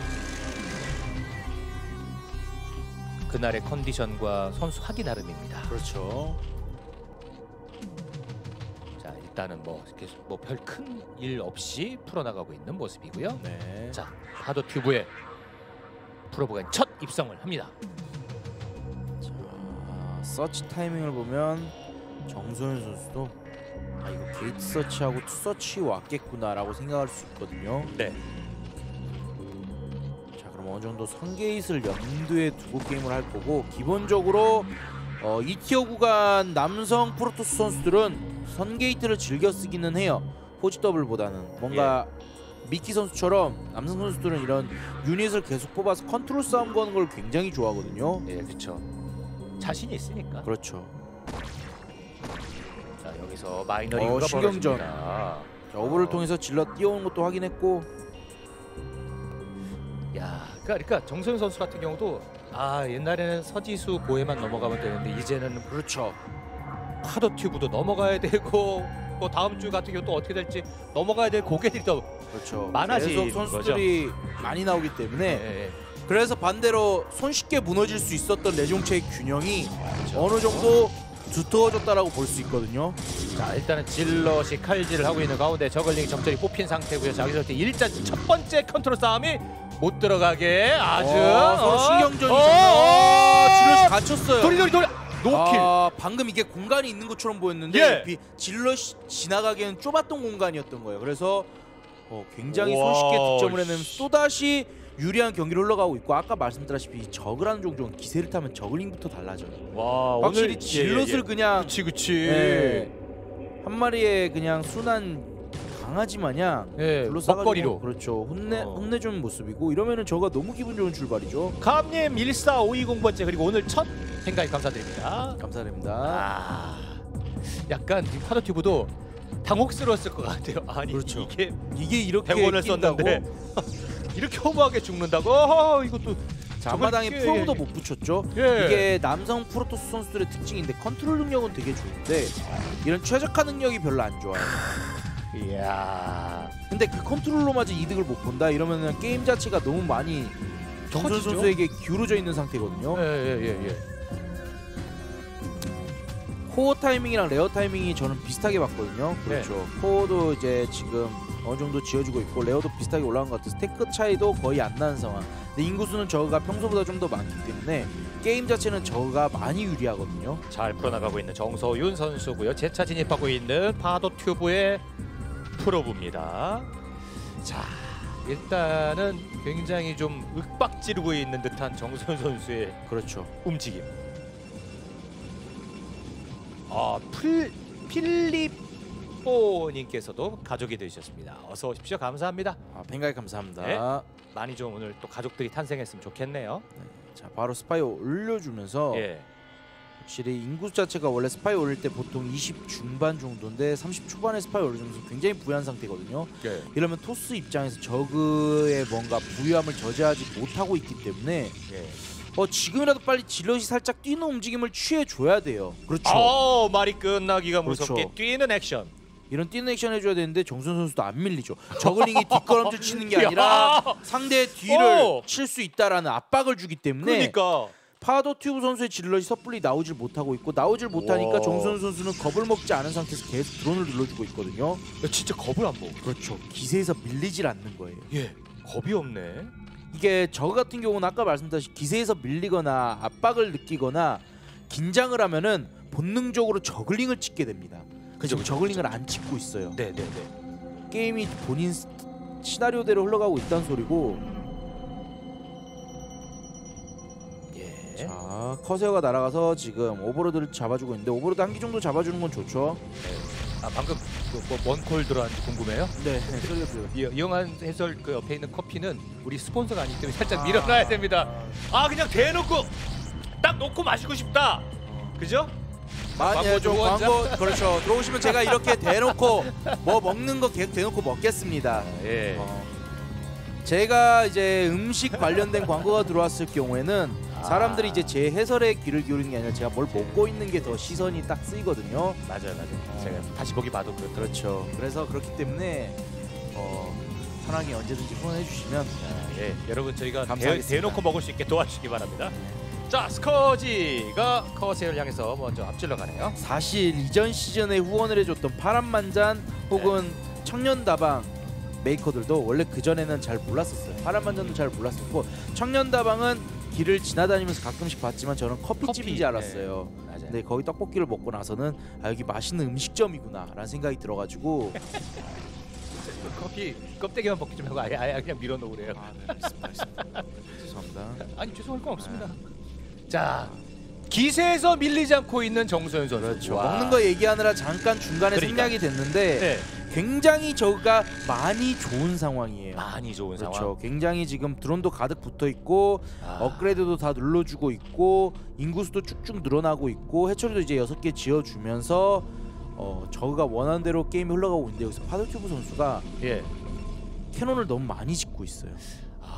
그날의 컨디션과 선수 하기 나름입니다. 그렇죠. 자, 일단은 뭐 계속 뭐 별 큰 일 없이 풀어나가고 있는 모습이고요. 네. 자, 파도 튜브에 프로브가 첫 입성을 합니다. 자, 서치 타이밍을 보면 정소연 선수도 이거 게이트 서치하고 투 서치 왔겠구나라고 생각할 수 있거든요. 네. 자, 그럼 어느 정도 선게이트를 염두에 두고 게임을 할 거고 기본적으로 2티어 구간 남성 프로토스 선수들은 선게이트를 즐겨 쓰기는 해요. 포지 더블보다는 뭔가 미키 선수처럼 남성 선수들은 이런 유닛을 계속 뽑아서 컨트롤 싸움 거는 걸 굉장히 좋아하거든요. 네, 그렇죠. 자신이 있으니까. 그렇죠. 자, 여기서 마이너링가 신경전. 벌어집니다. 자, 오버를 통해서 질러 뛰어오는 것도 확인했고. 야, 그러니까 정소영 선수 같은 경우도 옛날에는 서지수 보혜만 넘어가면 되는데 이제는 그렇죠. 파도튜브도 넘어가야 되고 뭐 다음 주 같은 경우 또 어떻게 될지 넘어가야 될 고객들이 더 그렇죠. 많아지는 계속 선수들이 많이 나오기 때문에 그래서 반대로 손쉽게 무너질 수 있었던 레종체의 균형이 어느 정도 두터워졌다라고 볼 수 있거든요. 자, 일단은 질럿이 칼질을 하고 있는 가운데 저글링이 적절히 뽑힌 상태고요. 자, 여기서 일단 첫 번째 컨트롤 싸움이 못 들어가게 아주 신경전이 질럿이 갇혔어요. 돌리 노킬. 방금 이게 공간이 있는 것처럼 보였는데 질럿이 지나가기에는 좁았던 공간이었던 거예요. 그래서 굉장히 손쉽게 득점을 해내면 또다시 유리한 경기를 흘러가고 있고, 아까 말씀드렸다시피 저그라는 종족은 기세를 타면 저글링부터 달라져요. 와, 확실히 오늘 질럿을 그냥 그치 한 마리의 그냥 순한 강아지 마냥 먹거리로 그렇죠 혼내주는 모습이고, 이러면은 저가 너무 기분 좋은 출발이죠. 감님 14520번째 그리고 오늘 첫 생각이 감사드립니다. 감사드립니다. 약간 이 파도튜브도 당혹스러웠을 것 같아요. 아니 그렇죠. 이게 이렇게 100원을 썼는데 이렇게 허무하게 죽는다고? 이것도 앞마당에 프로도 못 붙였죠. 이게 남성 프로토스 선수들의 특징인데 컨트롤 능력은 되게 좋은데 이런 최적화 능력이 별로 안 좋아요. 이야. 근데 그 컨트롤로마저 이득을 못 본다 이러면은 게임 자체가 너무 많이 정선 선수에게 기울어져 있는 상태거든요. 코어 타이밍이랑 레어 타이밍이 저는 비슷하게 봤거든요. 그렇죠. 코어도 이제 지금 어느 정도 지어주고 있고 레어도 비슷하게 올라간 것 같아요. 스태크 차이도 거의 안 나는 상황. 근데 인구수는 저거가 평소보다 좀 더 많기 때문에 게임 자체는 저거가 많이 유리하거든요. 잘 풀어나가고 있는 정서윤 선수고요. 재차 진입하고 있는 파도튜브의 프로브입니다. 자, 일단은 굉장히 좀 윽박지르고 있는 듯한 정서윤 선수의 그렇죠. 움직임. 필리뽀님께서도 가족이 되셨습니다. 어서 오십시오. 감사합니다. 뱅가이 감사합니다. 많이 좀 오늘 또 가족들이 탄생했으면 좋겠네요. 자, 바로 스파이 올려주면서 확실히 인구 자체가 원래 스파이 올릴 때 보통 20 중반 정도인데 30 초반에 스파이 올려주면서 굉장히 부유한 상태거든요. 이러면 토스 입장에서 저그의 뭔가 부유함을 저지하지 못하고 있기 때문에 지금이라도 빨리 질럿이 살짝 뛰는 움직임을 취해줘야 돼요. 그렇죠. 말이 끝나기가 무섭게 뛰는 액션. 이런 뛰는 액션 해줘야 되는데 정선 선수도 안 밀리죠. 저글링이 뒷걸음질 치는 게 아니라 상대의 뒤를 칠 수 있다라는 압박을 주기 때문에 파도튜브 선수의 질럿이 섣불리 나오질 못하고 있고, 나오질 못하니까 정선 선수는 겁을 먹지 않은 상태에서 계속 드론을 눌러주고 있거든요. 진짜 겁을 안 먹어. 그렇죠. 기세에서 밀리질 않는 거예요. 겁이 없네. 이게 저그 같은 경우는 아까 말씀드렸듯이 기세에서 밀리거나 압박을 느끼거나 긴장을 하면은 본능적으로 저글링을 찍게 됩니다. 그래서 저글링을 안 찍고 있어요. 게임이 본인 시나리오대로 흘러가고 있다는 소리고. 자, 커세어가 날아가서 지금 오버로드를 잡아주고 있는데 오버로드 한 기 정도 잡아주는 건 좋죠. 방금 뭔 콜 들어왔는지 궁금해요? 소리가 들려요. 이영환 해설 그 옆에 있는 커피는 우리 스폰서가 아니기 때문에 살짝 밀어놔야 됩니다. 그냥 대놓고 딱 놓고 마시고 싶다. 그죠? 많이 해줘. 광고 그렇죠. 들어오시면 제가 이렇게 대놓고 뭐 먹는 거 계속 대놓고 먹겠습니다. 제가 이제 음식 관련된 광고가 들어왔을 경우에는 사람들이 이제 제 해설에 귀를 기울이는 게 아니라 제가 뭘 먹고 있는 게 더 시선이 딱 쓰이거든요. 맞아요. 제가 다시 보기 봐도 그렇죠. 그래서 그렇기 때문에 편하게 언제든지 후원해 주시면 여러분 저희가 감사하겠습니다. 대놓고 먹을 수 있게 도와주시기 바랍니다. 자, 스커지가 커세어를 향해서 먼저 앞질러 가네요. 사실 이전 시즌에 후원을 해줬던 파란만잔 혹은 청년다방 메이커들도 원래 그전에는 잘 몰랐었어요. 파란만잔도 잘 몰랐었고, 청년다방은 길을 지나다니면서 가끔씩 봤지만 저는 커피집인지 알았어요. 근데 거기 떡볶이를 먹고 나서는 여기 맛있는 음식점이구나 라는 생각이 들어가지고 커피 껍데기만 벗기 좀 하고 아예 그냥 밀어놓으래요. 알겠습니다. 죄송합니다. 아니 죄송할 건 없습니다. 자, 기세에서 밀리지 않고 있는 정서윤 선수. 그렇죠. 먹는 거 얘기하느라 잠깐 중간에 생략이 됐는데 굉장히 저가 많이 좋은 상황이에요. 많이 좋은 그렇죠. 상황. 굉장히 지금 드론도 가득 붙어 있고 업그레이드도 다 눌러주고 있고 인구수도 쭉쭉 늘어나고 있고 해처리도 이제 6개 지어주면서 저가 원하는 대로 게임이 흘러가고 있는데 여기서 파도튜브 선수가 캐논을 너무 많이 짓고 있어요.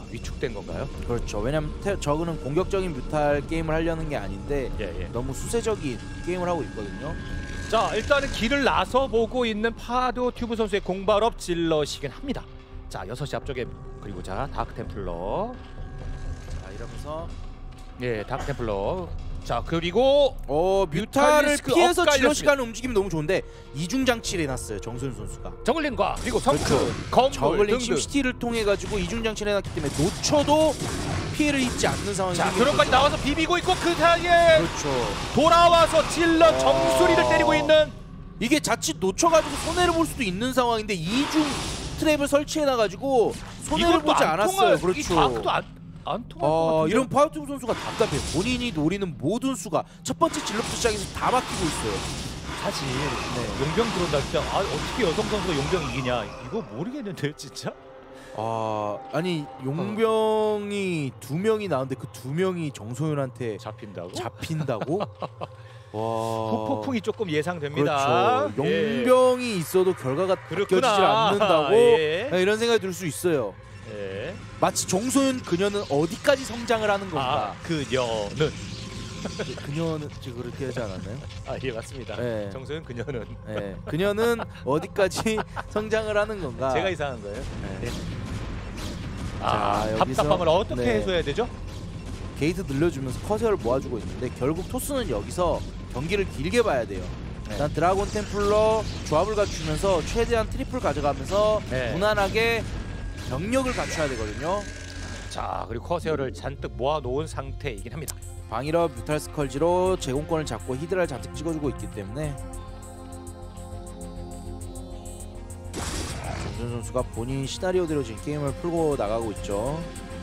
위축된 건가요? 그렇죠. 왜냐면 저그는 공격적인 뮤탈 게임을 하려는 게 아닌데 너무 수세적인 게임을 하고 있거든요. 자, 일단은 길을 나서 보고 있는 파도 튜브 선수의 공발업 질러시긴 합니다. 자, 6시 앞쪽에 그리고 자 다크 템플러. 자, 이러면서 다크 템플러. 자, 그리고 뮤탈을 피해서 질러시가는 움직임이 너무 좋은데 이중 장치를 해놨어요, 정소윤 선수가. 저글링과 그리고 성크, 그렇죠. 저글링 심시티를 통해 가지고 이중 장치를 해놨기 때문에 놓쳐도 피해를 입지 않는 상황이. 자, 그런까지 나와서 비비고 있고 그 사이에 그렇죠. 돌아와서 질러 정수리를 때리고 있는. 이게 자칫 놓쳐가지고 손해를 볼 수도 있는 상황인데 이중 트랩을 설치해놔가지고 손해를 보지 않았어요. 그렇죠. 이 다크도 안 통할 이런 파워투브 선수가 답답해요. 본인이 노리는 모든 수가 첫 번째 질럿부터 시작해서 다 막히고 있어요. 사실 용병 들어온다 진짜 어떻게 여성 선수가 용병 이기냐 이거 모르겠는데요 진짜. 아니 용병이 2명이 나오는데 그 2명이 정소윤한테 잡힌다고? 와. 후폭풍이 조금 예상됩니다. 그렇죠. 용병이 있어도 결과가 바뀌어지질 않는다고 이런 생각이 들 수 있어요. 마치 정소윤 그녀는 어디까지 성장을 하는 건가? 그녀는 지금 그렇게 하지 않았나요? 예, 맞습니다. 정소윤 그녀는 그녀는 어디까지 성장을 하는 건가? 제가 이상한 거예요. 자, 답답함을 어떻게 해소해야 되죠? 게이트 늘려주면서 커세어를 모아주고 있는데 결국 토스는 여기서 경기를 길게 봐야 돼요. 일단 드라곤 템플러 조합을 갖추면서 최대한 트리플 가져가면서 무난하게 병력을 갖춰야 되거든요. 자, 그리고 커세어를 잔뜩 모아놓은 상태이긴 합니다. 방일업 뮤탈 스컬지로 제공권을 잡고 히드라를 잔뜩 찍어주고 있기 때문에 정준 선수가 본인 시나리오대로 지금 게임을 풀고 나가고 있죠.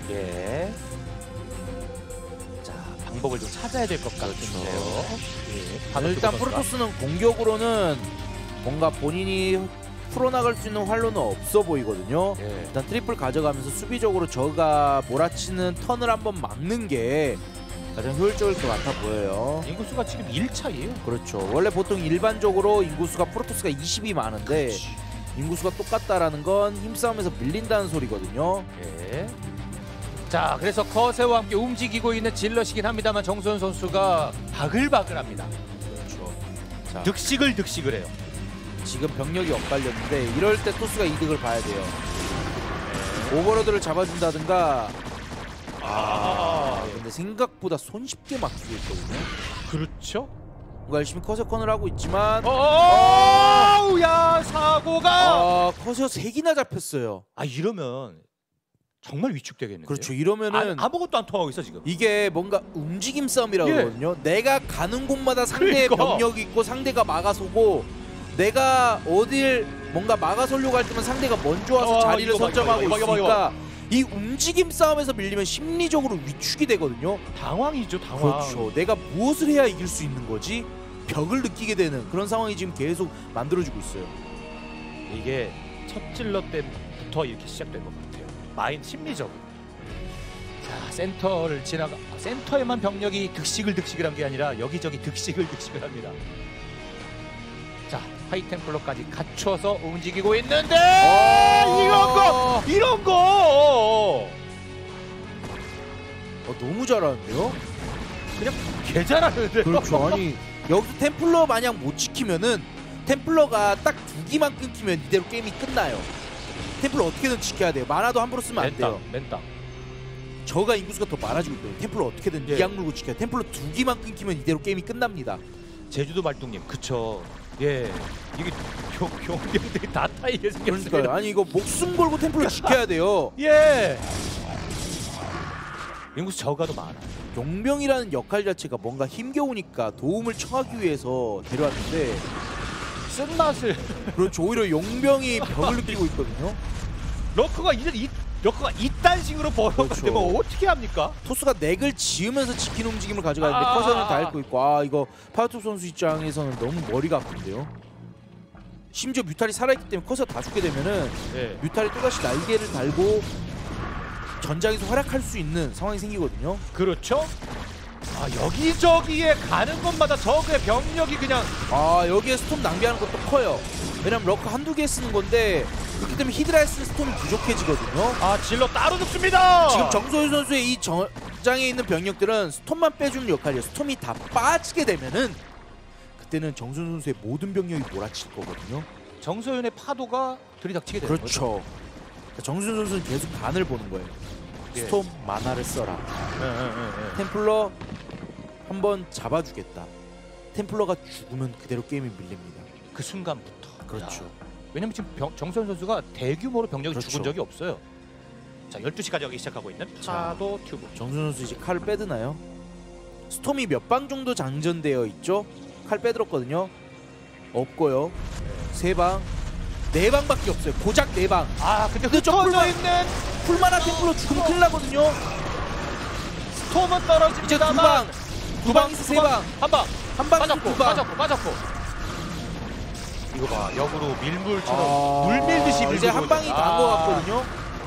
자, 방법을 좀 찾아야 될 것 같은데요. 일단 프로토스는 공격으로는 뭔가 본인이 풀어나갈 수 있는 활로는 없어 보이거든요. 일단 트리플 가져가면서 수비적으로 저가 몰아치는 턴을 한번 막는 게 가장 효율적일 것 같아 보여요. 인구수가 지금 1차이에요. 그렇죠. 원래 보통 일반적으로 인구수가 프로토스가 20이 많은데 인구수가 똑같다라는 건 힘싸움에서 밀린다는 소리거든요. 자, 그래서 커세와 함께 움직이고 있는 질럿이긴 합니다만 정소윤 선수가 바글바글합니다. 그렇죠. 자, 득식을 해요. 지금 병력이 엇갈렸는데 이럴 때 토스가 이득을 봐야 돼요. 오버로드를 잡아준다든가. 근데 생각보다 손쉽게 막히고 있거든요. 그렇죠. 뭔가 열심히 커세컨을 하고 있지만 야, 사고가 커세어 3개나 잡혔어요. 이러면 정말 위축되겠는데요. 그렇죠. 이러면은 아무것도 안 통하고 있어 지금. 이게 뭔가 움직임 싸움이라고 하거든요. 내가 가는 곳마다 상대의 병력이 있고 상대가 막아서고 내가 어딜 뭔가 막아서려고 할 때만 상대가 먼저 와서 자리를 선점하고 있으니까 이 움직임 싸움에서 밀리면 심리적으로 위축이 되거든요. 당황이죠, 당황. 그렇죠. 내가 무엇을 해야 이길 수 있는 거지? 벽을 느끼게 되는 그런 상황이 지금 계속 만들어지고 있어요. 이게 첫 질럿 때부터 이렇게 시작된 것 같아요. 심리적으로. 자, 센터를 센터에만 병력이 득식을 한 게 아니라 여기저기 득식을 합니다. 자, 하이템플러까지 갖춰서 움직이고 있는데 이런 거 너무 잘하는데요? 그냥 개 잘하는데요. 그렇죠. 아니 여기서 템플러 마냥 못 지키면은 템플러가 딱 2기만 끊기면 이대로 게임이 끝나요. 템플러 어떻게든 지켜야 돼요. 만화도 함부로 쓰면 안 돼요. 맨땅. 저가 인구수가 더 많아지고 있거든요. 템플러 어떻게든 이악 물고 지켜야 돼요. 템플러 2기만 끊기면 이대로 게임이 끝납니다. 제주도 말뚝님, 그쵸. 이게 경병들이 다 타이게 생겼어요. 그러니까요. 아니 이거 목숨 걸고 템플러 지켜야 돼요. 인구수 저가도 많아. 용병이라는 역할 자체가 뭔가 힘겨우니까 도움을 청하기 위해서 데려왔는데 쓴맛을. 그렇죠. 오히려 용병이 벽을 느끼고 있거든요. 러커가 이딴 식으로 벌어가 되면 어떻게 합니까? 토스가 넥을 지으면서 지키는 움직임을 가져가는데 커서는 다 읽고 있고 이거 파우투 선수 입장에서는 너무 머리가 아픈데요. 심지어 뮤탈이 살아있기 때문에 커서 다 죽게 되면은 뮤탈이 또다시 날개를 달고 전장에서 활약할 수 있는 상황이 생기거든요. 그렇죠. 여기저기에 가는 곳마다 적의 병력이 그냥 여기에 스톰 낭비하는 것도 커요. 왜냐면 러커 한두 개 쓰는 건데 그렇기 때문에 히드라이스 스톰이 부족해지거든요. 아 질러 따로 눕습니다. 지금 정소윤 선수의 이 전장에 있는 병력들은 스톰만 빼주는 역할이에요. 스톰이 다 빠지게 되면은 그때는 정소윤 선수의 모든 병력이 몰아칠 거거든요. 정소윤의 파도가 들이닥치게 되는 그렇죠. 거죠. 정소윤 선수는 계속 간을 보는 거예요. 예. 스톰 만화를 써라. 템플러 한번 잡아주겠다. 템플러가 죽으면 그대로 게임이 밀립니다. 그 순간부터. 그렇죠. 야. 왜냐면 지금 정소윤 선수가 대규모로 병력이 그렇죠. 죽은 적이 없어요. 자 12시까지 하기 시작하고 있는 파도 튜브. 정소윤 선수 이제 칼을 빼드나요? 스톰이 몇 방 정도 장전되어 있죠? 칼 빼들었거든요. 없고요. 3방, 4방밖에 없어요. 고작 4방. 아 근데 근데 저 흩어져 있는 풀만한 템플러 죽으면 큰일 나거든요. 스톰은 떨어집니다. 이제 2방, 2방에서 3방, 한 방. 한 방에서 빠졌고 2방. 빠졌고. 이거 봐 역으로 밀물처럼 물 밀듯이 밀고 이제 한 방이 단 거 같거든요.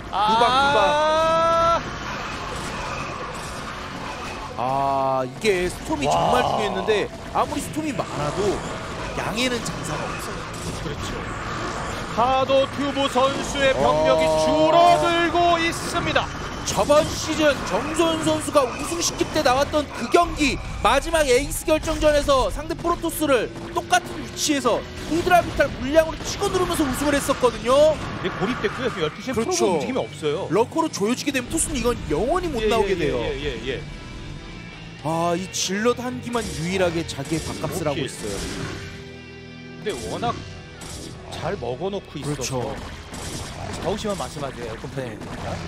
이게 스톰이 와. 정말 중요했는데 아무리 스톰이 많아도 양에는 장사가 없어요. 그렇죠. 파도 튜브 선수의 병력이 줄어들고 있습니다. 저번 시즌 정소윤 선수가 우승시킬 때 나왔던 그 경기 마지막 에이스 결정전에서 상대 프로토스를 똑같은 위치에서 히드라비탈 물량으로 치고 누르면서 우승을 했었거든요. 근데 고립됐고요. 12시에 그렇죠. 프로브 움직임이 없어요. 러커로 조여지게 되면 토스는 이건 영원히 못 나오게 돼요. 예. 이 질럿 한 기만 유일하게 자기의 밥값을 하고 오케이. 있어요. 근데 워낙 잘 먹어놓고 있어서 그렇죠. 더우시면 말씀하세요. 네.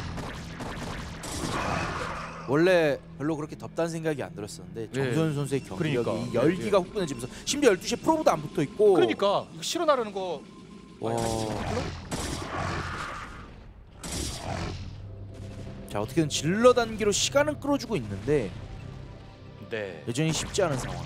원래 별로 그렇게 덥다는 생각이 안 들었었는데 정소윤 선수의 경기력이 그러니까. 열기가 후끈해지면서 심지어 12시에 프로보도 안 붙어 있고. 그러니까 이거 실어 나르는 거. 와. 자 어떻게든 질러 단계로 시간은 끌어주고 있는데 네. 여전히 쉽지 않은 상황.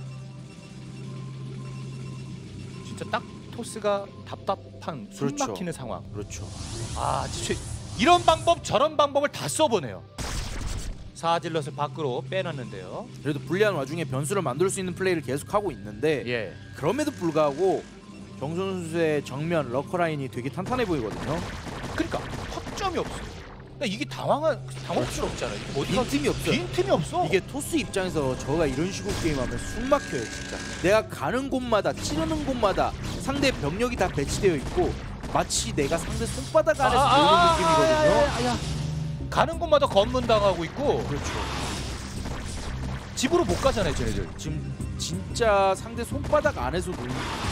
진짜 딱 토스가 답답한 숨 그렇죠. 막히는 상황. 그렇죠. 아 진짜 이런 방법 저런 방법을 다 써보네요. 사질럿을 밖으로 빼놨는데요. 그래도 불리한 와중에 변수를 만들 수 있는 플레이를 계속하고 있는데 예. 그럼에도 불구하고 정소윤 선수의 정면 러커 라인이 되게 탄탄해 보이거든요. 그러니까 허점이 없어요. 그러니까 이게 당황스럽잖아요. 어디가 빈틈이 없어요. 빈틈이 없어. 이게 토스 입장에서 저가 이런 식으로 게임하면 숨 막혀요 진짜. 내가 가는 곳마다 찌르는 곳마다 상대 병력이 다 배치되어 있고 마치 내가 상대 손바닥 안에서 노는 느낌이거든요. 가는 곳마다 검문 당하고 있고. 그렇죠. 집으로 못 가잖아요, 쟤네들. 지금 진짜 상대 손바닥 안에서 노는.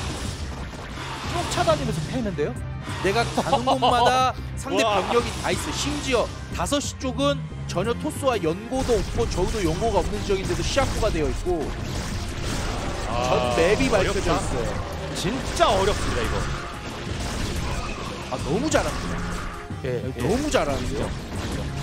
쭉 차다니면서 패는데요. 내가 가는 곳마다 상대 와. 병력이 다 있어. 심지어 5시 쪽은 전혀 토스와 연고도 없고 저우도 연고가 없는 지역인데도 시합구가 되어 있고 전 맵이 밝혀져 어렵다. 있어요. 진짜 어렵습니다 이거. 너무 잘합니다. 예, 너무 잘하는데요.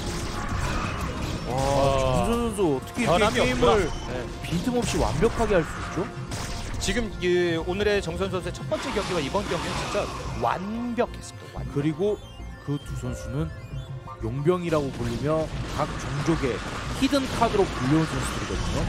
와, 정선 선수 어떻게 이렇게 변함이 게임을 없구나. 네. 빈틈없이 완벽하게 할 수 있죠? 지금 오늘의 정선 선수의 첫 번째 경기와 이번 경기는 진짜 완벽했습니다. 그리고 그 두 선수는 용병이라고 불리며 각 종족의 히든 카드로 불려온 선수들이거든요.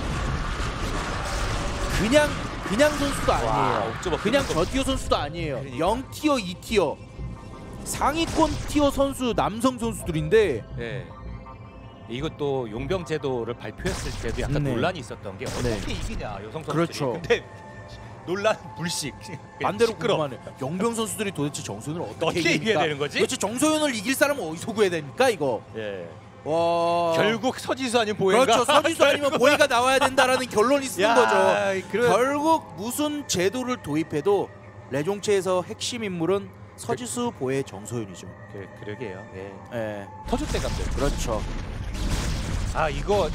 그냥 선수도 아니에요. 그냥 저티어 선수도 아니에요. 그러니까. 0티어, 2티어 상위권 티어 선수 남성 선수들인데 네. 이것도 용병 제도를 발표했을 때도 약간 네. 논란이 있었던 게 어떻게 이기냐 여성 선수들이. 그렇죠. 근데 논란 불식. 반대로 시끄러. 궁금하네. 용병 선수들이 도대체 정소윤을 어떻게 어떻게 이겨야 되는 거지? 도대체 정소윤을 이길 사람은 어디서 구해야 됩니까 이거? 예. 와. 결국 서지수 아니면 보혜가. 그렇죠. 서지수 아니면 보혜가 나와야 된다라는 결론이 쓰는 거죠. 결국 무슨 제도를 도입해도 레종체에서 핵심 인물은 서지수, 보혜, 정소윤이죠. 그러게요. 예. 예. 터줏대 감독. 그렇죠. 아 이거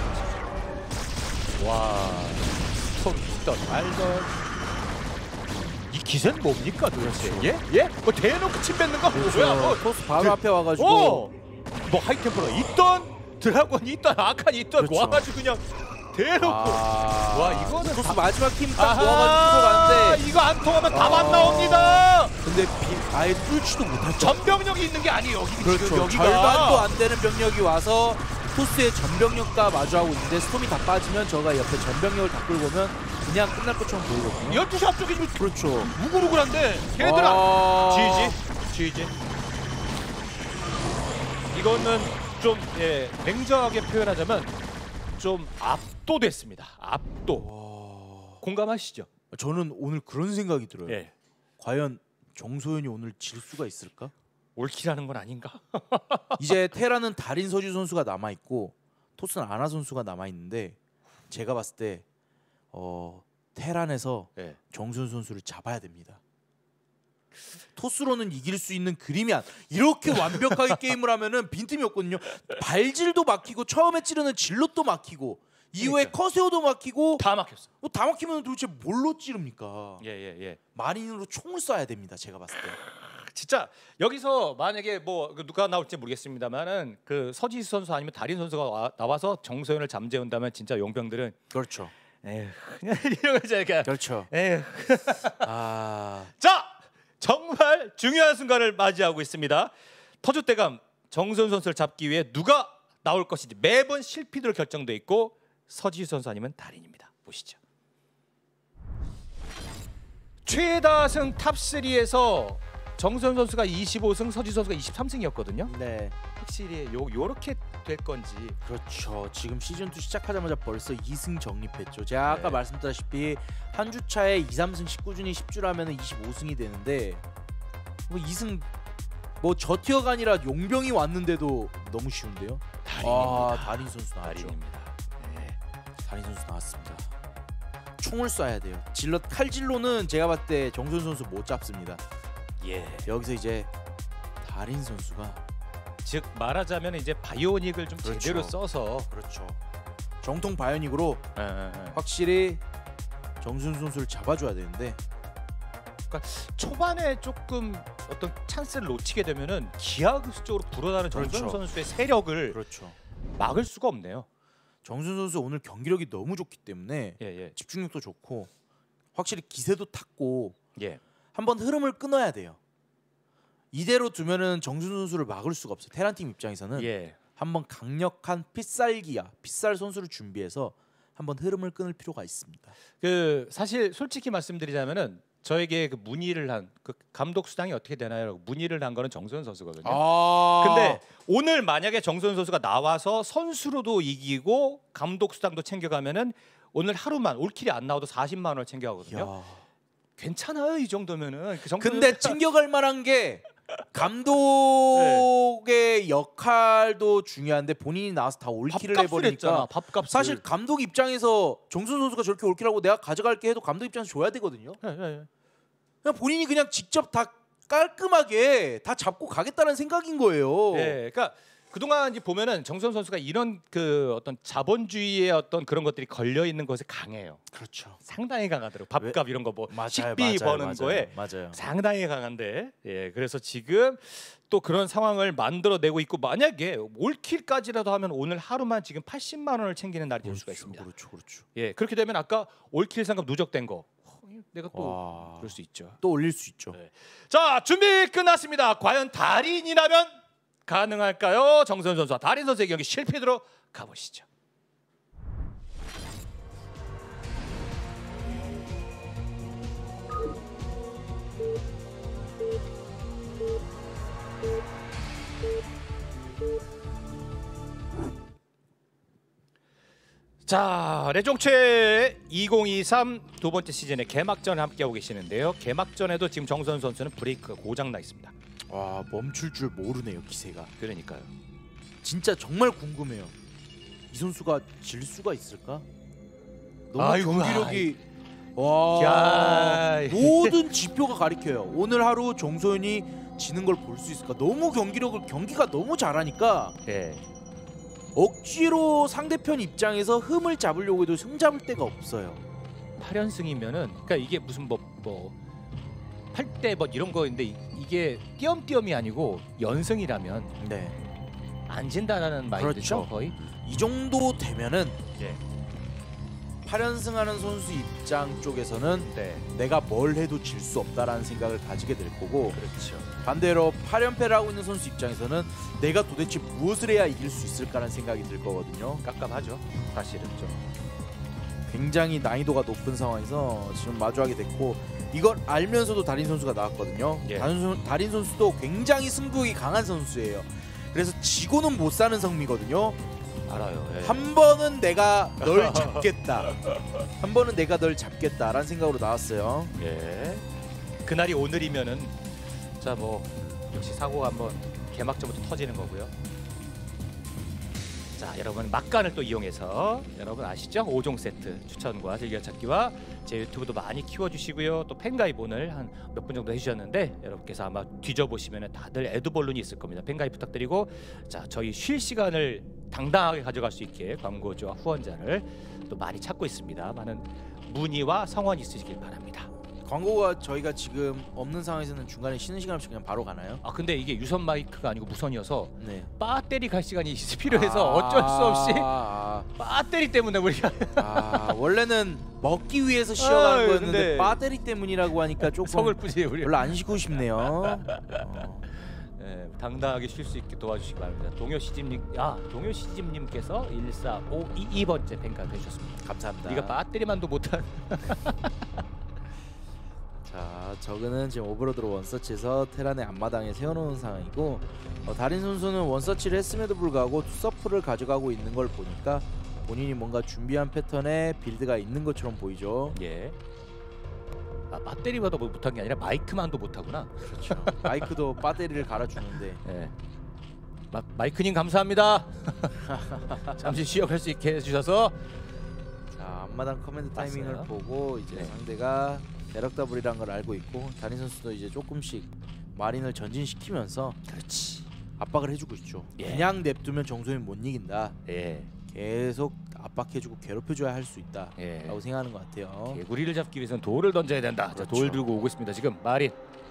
와 있던 말던 이 기세는 뭡니까 도대체? 예? 예? 뭐 대놓고 침 뱉는 거 뭐야? 뭐 토스 바로 앞에 와가지고 뭐 하이템플러 있던 드라곤이 있던 아칸이 있던 그렇죠. 와가지고 그냥 대놓고 와 이거는 토스 마지막 팀 딱 모아가지고 들어가는데 이거 안 통하면 답 안 나옵니다. 근데 아예 뚫지도 못할 전병력이 있는 게 아니에요. 여기 그렇죠. 지금 여기가 절반도 안 되는 병력이 와서 토스의 전병력과 마주하고 있는데 스톰이 다 빠지면 저가 옆에 전병력을 다 끌고 오면 그냥 끝날 것처럼 보이거든요. 12시 앞쪽에 지금 그렇죠. 우글우글한데 걔네들은 지지 정시진 이거는 좀 냉정하게 표현하자면 좀 압도됐습니다. 압도. 공감하시죠? 저는 오늘 그런 생각이 들어요. 예. 과연 정소연이 오늘 질 수가 있을까? 올킬하는 건 아닌가? 이제 테라는 달인 서지 선수가 남아 있고 토스는 아나 선수가 남아 있는데 제가 봤을 때 테란에서 정소연 선수를 잡아야 됩니다. 토스로는 이길 수 있는 그림이 이렇게 완벽하게 게임을 하면은 빈틈이 없거든요. 발질도 막히고 처음에 찌르는 질럿도 막히고 이후에 커세오도 막히고 다 막혔어. 다 막히면 도대체 뭘로 찌릅니까? 예. 마린으로 총을 쏴야 됩니다. 제가 봤을 때. 진짜 여기서 만약에 뭐 누가 나올지 모르겠습니다만은 그 서지수 선수 아니면 달인 선수가 나와서 정소연을 잠재운다면 진짜 용병들은 그렇죠. 에휴 이런 거 제가 그렇죠. 에휴. 자 정말 중요한 순간을 맞이하고 있습니다. 터줏대감 정소연 선수를 잡기 위해 누가 나올 것인지 매번 실피드로 결정돼 있고 서지수 선수 아니면 달인입니다. 보시죠. 최다승 탑3에서 정소연 선수가 25승, 서지수 선수가 23승이었거든요. 네. 확실히 요렇게 될 건지. 그렇죠. 지금 시즌2 시작하자마자 벌써 2승 정립했죠. 제가 아까 말씀드렸다시피 한 주 차에 2, 3승 19준이 10주라면 25승이 되는데 뭐 2승 뭐 저 티어가 아니라 용병이 왔는데도 너무 쉬운데요. 달인입니다. 달인 선수 나왔죠. 달인입니다. 네. 달인 선수 나왔습니다. 총을 쏴야 돼요. 질럿 칼질로는 제가 봤을 때 정소연 선수 못 잡습니다. 예. 여기서 이제 달인 선수가 즉 말하자면 이제 바이오닉을 좀 그렇죠. 제대로 써서 그렇죠. 정통 바이오닉으로 확실히 정소연 선수를 잡아줘야 되는데 그러니까 초반에 조금 어떤 찬스를 놓치게 되면은 기하급수적으로 불어나는 정소연 선수의 세력을 막을 수가 없네요. 정소연 선수 오늘 경기력이 너무 좋기 때문에 집중력도 좋고 확실히 기세도 탔고 한번 흐름을 끊어야 돼요. 이대로 두면은 정소연 선수를 막을 수가 없어요. 테란팀 입장에서는 한번 강력한 핏살 선수를 준비해서 한번 흐름을 끊을 필요가 있습니다. 그 사실 솔직히 말씀드리자면은 저에게 그 문의를 한 그 감독 수당이 어떻게 되나요? 문의를 한 거는 정소연 선수거든요. 근데 오늘 만약에 정소연 선수가 나와서 선수로도 이기고 감독 수당도 챙겨가면은 오늘 하루만 올킬이 안 나와도 40만 원을 챙겨가거든요. 괜찮아요 이 정도면은. 근데 챙겨갈 만한 게 감독의 역할도 중요한데 본인이 나와서 다 올킬을 해버리니까 사실 감독 입장에서 정소연 선수가 저렇게 올킬하고 내가 가져갈게 해도 감독 입장에서 줘야 되거든요. 그냥 본인이 그냥 직접 다 깔끔하게 다 잡고 가겠다는 생각인 거예요. 그러니까 그동안 이제 보면은 정소연 선수가 이런 그 어떤 자본주의의 어떤 그런 것들이 걸려 있는 것에 강해요. 그렇죠. 상당히 강하더라고. 밥값 이런 거 뭐 식비 버는 거에 맞아요. 상당히 강한데. 그래서 지금 또 그런 상황을 만들어내고 있고 만약에 올킬까지라도 하면 오늘 하루만 지금 80만 원을 챙기는 날이 될 수가 있습니다. 그렇죠. 그렇게 되면 아까 올킬 상금 누적된 거 내가 또 그럴 수 있죠. 또 올릴 수 있죠. 자 준비 끝났습니다. 과연 달인이라면 가능할까요? 정소연 선수와 달인 선수의 경기 실패로 가보시죠. 자, 레종체 2023 두 번째 시즌의 개막전을 함께하고 계시는데요. 개막전에도 지금 정소연 선수는 브레이크가 고장나 있습니다. 와, 멈출 줄 모르네요, 기세가. 그러니까요. 진짜 정말 궁금해요. 이 선수가 질 수가 있을까? 너무 경기력이 모든 지표가 가리켜요. 오늘 하루 정소연이 지는 걸 볼 수 있을까? 너무 경기가 너무 잘하니까 억지로 상대편 입장에서 흠을 잡으려고 해도 흠 잡을 데가 없어요. 8연승이면은 그러니까 이게 무슨 뭐 8대 뭐 이런 거인데 이게 띄엄띄엄이 아니고 연승이라면 안 진다라는 마인드죠. 거의 이 정도 되면은 8연승하는 선수 입장 쪽에서는 내가 뭘 해도 질 수 없다라는 생각을 가지게 될 거고 반대로 8연패를 하고 있는 선수 입장에서는 내가 도대체 무엇을 해야 이길 수 있을까라는 생각이 들 거거든요. 깝깝하죠. 사실은 좀. 굉장히 난이도가 높은 상황에서 지금 마주하게 됐고 이걸 알면서도 달인 선수가 나왔거든요. 예. 달인 선수도 굉장히 승부욕이 강한 선수예요. 그래서 지고는 못 사는 성미거든요. 알아요. 예. 한 번은 내가 널 잡겠다. 한 번은 내가 널 잡겠다라는 생각으로 나왔어요. 예. 그날이 오늘이면은 자 뭐 역시 사고가 한번 개막전부터 터지는 거고요. 자 여러분 막간을 또 이용해서 여러분 아시죠? 5종 세트 추천과 즐겨찾기와 제 유튜브도 많이 키워주시고요. 또 팬가입 오늘 한 몇 분 정도 해주셨는데 여러분께서 아마 뒤져보시면 다들 에드벌룬이 있을 겁니다. 팬가입 부탁드리고 자 저희 쉴 시간을 당당하게 가져갈 수 있게 광고주와 후원자를 또 많이 찾고 있습니다. 많은 문의와 성원이 있으시길 바랍니다. 광고가 저희가 지금 없는 상황에서는 중간에 쉬는 시간 없이 그냥 바로 가나요? 아 근데 이게 유선 마이크가 아니고 무선이어서 네. 배터리 갈 시간이 필요해서 어쩔 수 없이 배터리 때문에 우리가 원래는 먹기 위해서 쉬어가는 거였는데 근데 배터리 때문이라고 하니까 조금 서글프지 우리. 별로 안 쉬고 싶네요. 네, 당당하게 쉴 수 있게 도와주시기 바랍니다. 동요시집님께서 14522번째 팬카드 해주셨습니다. 감사합니다. 네가 배터리만도 못한. 자, 저그는 지금 오버로드로 원서치에서 테란의 앞마당에 세워놓은 상황이고 달인 선수는 원서치를 했음에도 불구하고 투서프를 가져가고 있는 걸 보니까 본인이 뭔가 준비한 패턴의 빌드가 있는 것처럼 보이죠. 예. 아, 배터리만도 못한 게 아니라 마이크만도 못하구나. 그렇죠. 마이크도 배터리를 갈아주는데. 예. 마이크님 감사합니다. 잠시 쉬어갈 수 있게 해주셔서. 자, 앞마당 커맨드 타이밍을 봤어요. 보고 이제 네. 상대가 대럭 더블이라는 걸 알고 있고 달인 선수도 이제 조금씩 마린을 전진시키면서 그렇지. 압박을 해주고 있죠. 예. 그냥 냅두면 정소민 못 이긴다. 예. 계속 압박해주고 괴롭혀줘야 할 수 있다. 예. 라고 생각하는 것 같아요. 개구리를 잡기 위해서는 돌을 던져야 된다. 그렇죠. 자, 돌 들고 오고 있습니다. 지금 마린.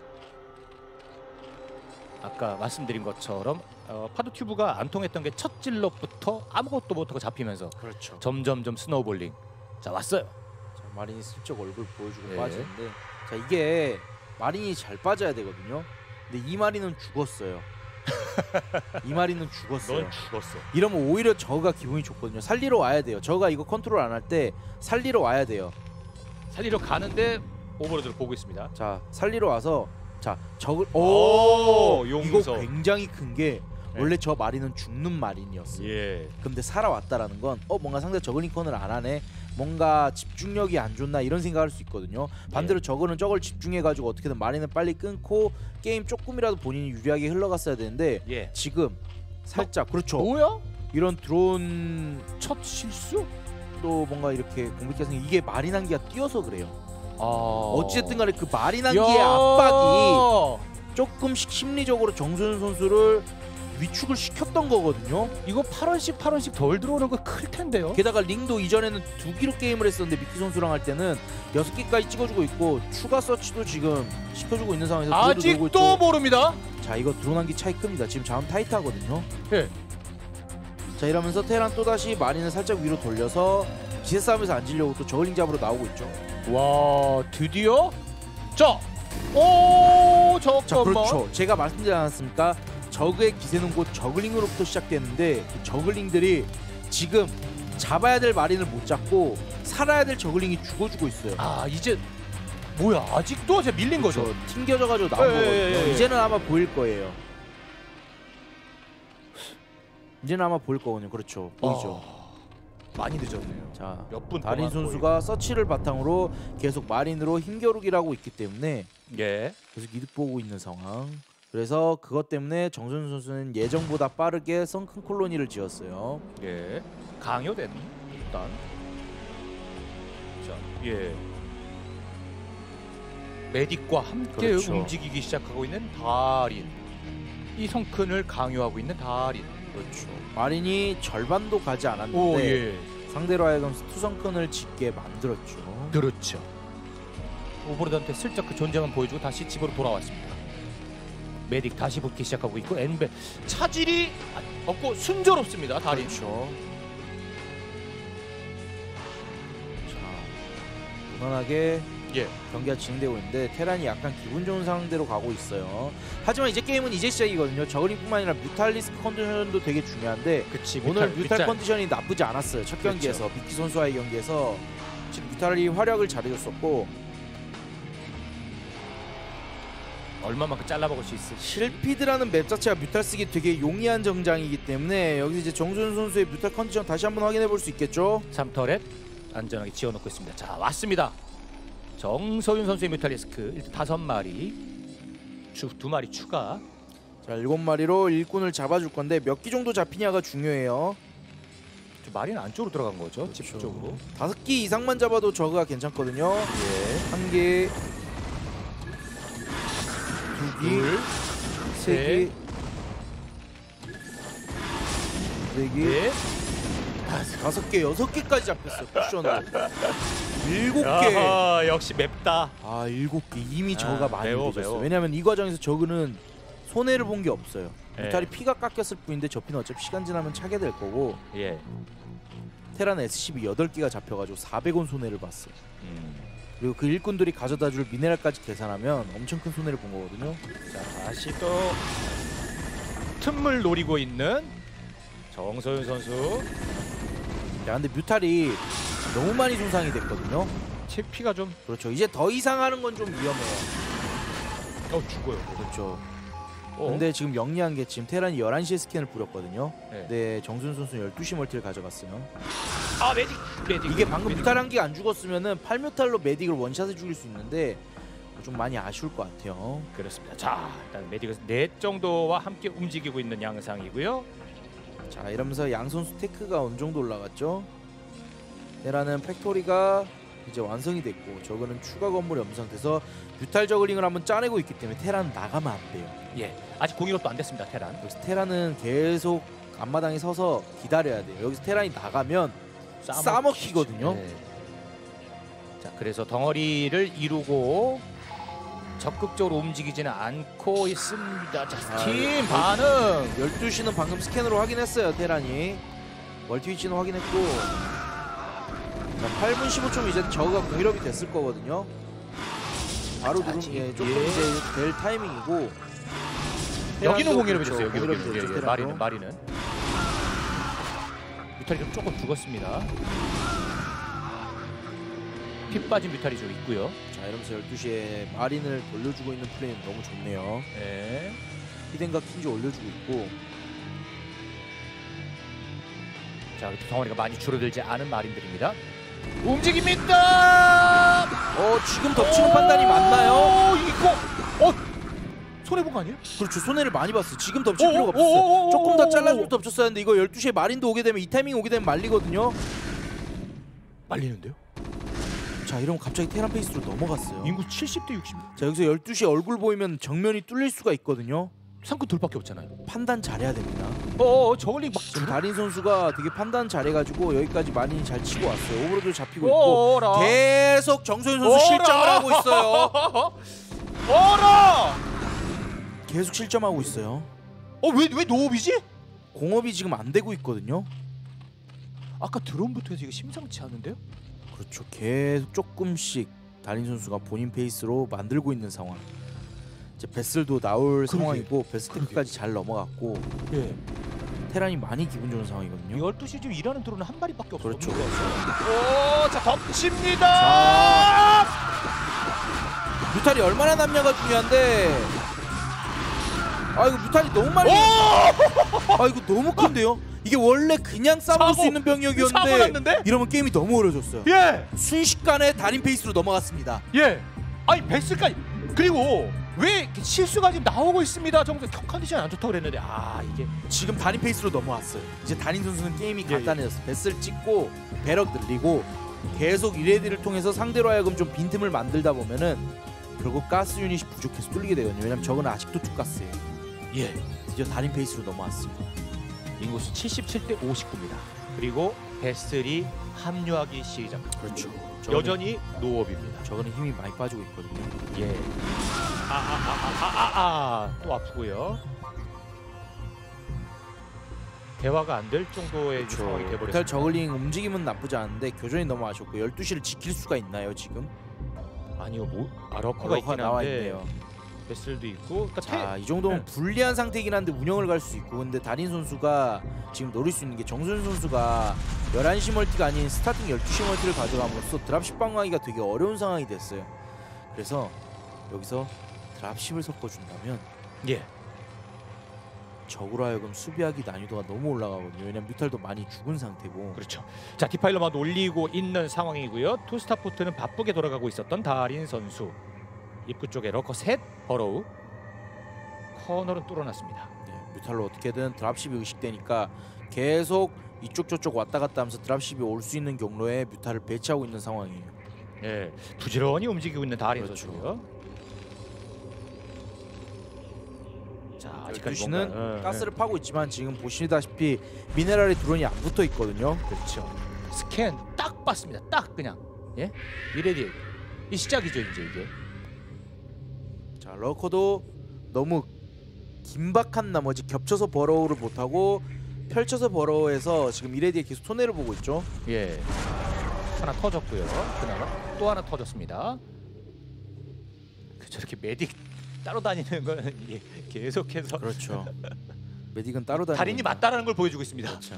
아까 말씀드린 것처럼 파도 튜브가 안 통했던 게 첫 질럿부터 아무것도 못하고 잡히면서 그렇죠. 점점점 스노우볼링. 자 왔어요. 자, 마린이 슬쩍 얼굴 보여주고 예. 빠지는데 자 이게 마린이 잘 빠져야 되거든요. 근데 이 마린은 죽었어요. 이 마린은 죽었어요. 넌 죽었어. 이러면 오히려 저가 기분이 좋거든요. 살리러 와야 돼요. 저가 이거 컨트롤 안 할 때 살리러 와야 돼요. 살리러 가는데 오버로드를 보고 있습니다. 자 살리러 와서 자 적을 용서. 이거 굉장히 큰 게 네. 원래 저 마린은 죽는 마린이었어요. 예. 근데 살아왔다라는 건 뭔가 상대 저글링컨을 안 하네, 뭔가 집중력이 안 좋나 이런 생각할 수 있거든요. 반대로 저거는 저걸 집중해가지고 어떻게든 마린을 빨리 끊고 게임 조금이라도 본인이 유리하게 흘러갔어야 되는데 예. 지금 살짝 그렇죠. 뭐야? 이런 드론 첫 실수? 또 뭔가 이렇게 공백해서 이게 마린 한기가 뛰어서 그래요. 아. 어찌됐든 간에 그 마린 한기의 압박이 조금씩 심리적으로 정소윤 선수를 위축을 시켰던 거거든요. 이거 8원씩 덜 들어오는 거 클 텐데요. 게다가 링도 이전에는 2기로 게임을 했었는데 미키 선수랑 할 때는 6기까지 찍어주고 있고 추가 서치도 지금 시켜주고 있는 상황에서 아직도 모릅니다. 자 이거 드론 한기 차이 큽니다. 지금 자원 타이트하거든요. 예. 자 이러면서 테란 또다시 마린을 살짝 위로 돌려서 기세 싸움에서 안 지려고 또 저글링 잡으러 나오고 있죠. 와 드디어 자, 오 자 잠깐만. 그렇죠. 제가 말씀드리지 않았습니까? 저그의 기세는 곧 저글링으로부터 시작되는데 그 저글링들이 지금 잡아야 될 마린을 못 잡고 살아야 될 저글링이 죽어주고 있어요. 아 이제 뭐야 아직도 이제 밀린 거죠. 튕겨져가지고 나온 거거든요. 이제는 아마 보일 거예요. 이제는 아마 보일 거거든요. 그렇죠. 보이죠. 많이 늦었네요. 자, 몇 분 달인 동안 선수가 서치를 바탕으로 계속 마린으로 힘겨루기를 하고 있기 때문에 예. 계속 이득 보고 있는 상황. 그래서 그것 때문에 정선우 선수는 예정보다 빠르게 성큰 콜로니를 지었어요. 예. 강요된 일단. 자, 예. 메딕과 함께 그렇죠. 움직이기 시작하고 있는 달인. 이 성큰을 강요하고 있는 달인. 그렇죠. 마린이 절반도 가지 않았는데 오 예. 상대로 하여금 투성큰을 짓게 만들었죠. 그렇죠. 오버로드한테 슬쩍 그 존재만 보여주고 다시 집으로 돌아왔습니다. 메딕 다시 붙기 시작하고 있고 엔벨 차질이 없고 순조롭습니다. 달인. 그렇죠. 자, 무난하게 예. 경기가 진행되고 있는데 테란이 약간 기분 좋은 상대로 가고 있어요. 하지만 이제 게임은 이제 시작이거든요. 저글링뿐만 아니라 뮤탈리스크 컨디션도 되게 중요한데 그치. 오늘 뮤탈 컨디션이 나쁘지 않았어요. 첫 경기에서 그렇죠. 미키 선수와의 경기에서 확실히 뮤탈이 활약을 잘해줬었고 얼마만큼 잘라먹을 수 있을지. 실피드라는 맵 자체가 뮤탈 쓰기 되게 용이한 정장이기 때문에 여기서 이제 정준 선수의 뮤탈 컨디션 다시 한번 확인해 볼 수 있겠죠. 3터렛 안전하게 지어놓고 있습니다. 자, 왔습니다. 정서윤 선수의 뮤탈리스크 일단 5마리, 2마리 추가. 자, 7마리로 일꾼을 잡아줄 건데 몇 기 정도 잡히냐가 중요해요. 저 마리는 안쪽으로 들어간 거죠. 집 그렇죠. 쪽으로. 5기 이상만 잡아도 저거가 괜찮거든요. 예. 1개, 2기, 3기, 4기, 예. 5개, 6개까지 잡혔어요. 쿠션으로. 7개. 아하, 역시 맵다. 아, 7개. 이미 저거가 많이 매워, 늦었어요. 매워. 왜냐면 이 과정에서 저그는 손해를 본 게 없어요. 예. 뮤탈이 피가 깎였을 뿐인데 저피는 어차피 시간 지나면 차게 될 거고 예. 테란 SCB 8개가 잡혀가지고 400원 손해를 봤어요. 그리고 그 일꾼들이 가져다줄 미네랄까지 계산하면 엄청 큰 손해를 본 거거든요. 자, 다시 또 틈을 노리고 있는 정서윤 선수. 야, 근데 뮤탈이 너무 많이 손상이 됐거든요. 채피가 좀 그렇죠. 이제 더 이상 하는 건 좀 위험해요. 죽어요. 그렇죠. 근데 지금 영리한 게 지금 테란이 11시에 스캔을 뿌렸거든요. 네. 네, 정순 선수는 12시 멀티를 가져갔어요. 아, 메딕. 이게 방금 뮤탈 한 개가 안 죽었으면은 8뮤탈로 메딕을 원샷을 죽일 수 있는데 좀 많이 아쉬울 것 같아요. 그렇습니다. 자, 일단 메딕은 4 정도와 함께 움직이고 있는 양상이고요. 자, 이러면서 양 선수 테크가 어느 정도 올라갔죠. 테란은 팩토리가 이제 완성이 됐고 저거는 추가 건물이 없는 상태에서 뮤탈 저글링을 한번 짜내고 있기 때문에 테란은 나가면 안 돼요. 예, 아직 공격도 안 됐습니다. 테란. 여기서 테란은 계속 앞마당에 서서 기다려야 돼요. 여기서 테란이 나가면 싸먹히거든요. 네. 자, 그래서 덩어리를 이루고 적극적으로 움직이지는 않고 있습니다. 자, 팀 반응. 12시는 방금 스캔으로 확인했어요. 테란이 멀티 위치는 확인했고 자, 8분 15초 이제 저거가 공일업이 됐을 거거든요. 바로 누르면 조금 이제 될 타이밍이고 여기는 공일업이 됐어요. 공일업이 여기 됐죠, 예, 테란도. 마리는 뮤탈이 좀 조금 죽었습니다. 피 빠진 뮤탈이 좀 있고요. 자, 이러면서 12시에 마린을 돌려주고 있는 플레이는 너무 좋네요. 네. 히덴과 킨지 올려주고 있고 자, 덩어리가 많이 줄어들지 않은 마린들입니다. 움직입니다. 지금 덮치는 판단이 맞나요? 이거 손해본 거 아니에요? 그렇죠. 손해를 많이 봤어요. 지금 덮칠 필요가 없었어요. 조금 더 잘라주면 덮쳤어야 하는데 이거 12시에 마린도 오게 되면 이 타이밍 오게 되면 말리거든요. 말리는데요? 자, 이러면 갑자기 테란 페이스로 넘어갔어요. 인구 70대 60. 자, 여기서 12시 얼굴 보이면 정면이 뚫릴 수가 있거든요. 상권 돌밖에 없잖아요. 판단 잘해야 됩니다. 저글링 막 지금 달인 선수가 되게 판단 잘해가지고 여기까지 많이 잘 치고 왔어요. 오버로드 잡히고 있고 계속 정소윤 선수 실점을 하고 있어요. 계속 실점하고 있어요. 왜 노업이지? 공업이 지금 안 되고 있거든요. 아까 드론부터 해서 이거 심상치 않은데요? 그렇죠. 계속 조금씩 달인 선수가 본인 페이스로 만들고 있는 상황. 이제 베슬도 나올 상황이고 베스테크까지 잘 넘어갔고 예. 테란이 많이 기분 좋은 상황이거든요. 12시 지금 일하는 드론은 한 마리밖에 없어요. 그렇죠. 자, 덮칩니다. 뮤탈이 얼마나 남냐가 중요한데 이거 뮤탈이 너무 많이 이거 너무 큰데요? 이게 원래 그냥 싸먹을 수 있는 병력이었는데 이러면 게임이 너무 어려졌어요. 예. 순식간에 달인 페이스로 넘어갔습니다. 예. 아니, 베스까지. 그리고 왜 실수가 지금 나오고 있습니다. 정도 컨디션 안 좋다고 그랬는데 이게 지금 달인 페이스로 넘어왔어요. 이제 달인 선수는 게임이 간단해졌어. 베스를 찍고 배럭 늘리고 계속 이레디를 통해서 상대로 하여금 좀 빈틈을 만들다 보면은 결국 가스 유닛이 부족해서 뚫리게 되거든요. 왜냐면 저거는 아직도 투가스예요. 예. 드디어 달인 페이스로 넘어왔습니다. 인구수 77대 59입니다. 그리고 베슬이 합류하기 시작합니다. 그렇죠. 여전히 노업입니다. 저거는 힘이 많이 빠지고 있거든요. 예. 또 아프고요. 대화가 안 될 정도의 상황이 돼버렸습니다. 뮤탈 저글링 움직임은 나쁘지 않은데 교전이 너무 아쉽고 12시를 지킬 수가 있나요 지금? 아니요, 러커가 있긴 나와 한데 있네요. 베슬도 있고. 그러니까 자, 이 정도면 불리한 상태이긴 한데 운영을 갈 수 있고, 근데 달인 선수가 지금 노릴 수 있는 게 정순 선수가 11시 멀티가 아닌 스타팅 12시 멀티를 가져감으로써 드랍십 방어하기가 되게 어려운 상황이 됐어요. 그래서 여기서 드랍십을 섞어준다면 예. 적으로 하여금 수비하기 난이도가 너무 올라가거든요. 왜냐면 뮤탈도 많이 죽은 상태고. 그렇죠. 자, 디파일러만 올리고 있는 상황이고요. 투스타포트는 바쁘게 돌아가고 있었던 달인 선수. 입구 쪽에 러커 셋, 버로우. 코너는 뚫어놨습니다. 네, 뮤탈로 어떻게든 드랍십이 의식되니까 계속 이쪽 저쪽 왔다 갔다 하면서 드랍십이 올 수 있는 경로에 뮤탈을 배치하고 있는 상황이에요. 예, 부지런히 움직이고 있는 달인 그렇죠. 선수고요. 자, 아직까지 12시는 가스를 파고 있지만 지금 보시다시피 미네랄의 드론이 안 붙어 있거든요. 그렇죠. 스캔 딱 봤습니다. 딱 그냥. 예? 이레디. 이 시작이죠, 이제 이게. 자, 러커도 너무 긴박한 나머지 겹쳐서 버러우를 못하고 펼쳐서 버러우에서 지금 이레디에 계속 손해를 보고 있죠. 예. 하나 터졌고요. 그나마 또 하나 터졌습니다. 저렇게 메딕 따로 다니는 거는 계속해서 그렇죠. 메딕은 따로 다니는 달인이 맞다라는 걸 보여주고 있습니다. 그렇죠.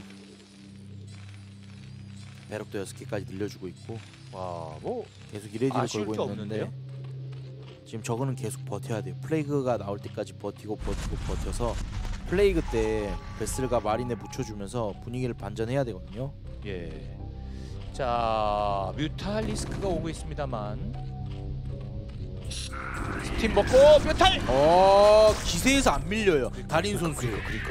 배럭도 6개까지 늘려주고 있고. 와, 뭐 계속 이레디를 걸고 있는데 없는데요? 지금 저거는 계속 버텨야 돼요. 플레이그가 나올 때까지 버텨서 플레이그 때 베슬과 마린에 묻혀주면서 분위기를 반전해야 되거든요. 예. 자, 뮤탈리스크가 오고 있습니다만 스팀 먹고 뮤탈. 기세에서 안 밀려요. 달인 선수. 그러니까.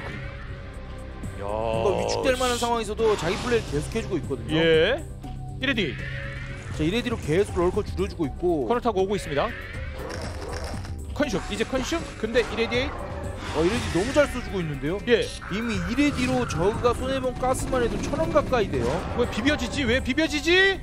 뭔가 위축될 만한 상황에서도 자기 플레이를 계속 해주고 있거든요. 예. 이레디. 자, 이레디로 계속 롤커 줄여주고 있고. 코너 타고 오고 있습니다. 컨슘. 이제 컨슘. 근데 이레디. 이레디 너무 잘 써주고 있는데요. 예. 이미 이레디로 저그가 손해본 가스만 해도 1000원 가까이 돼요. 왜 비벼지지? 왜 비벼지지?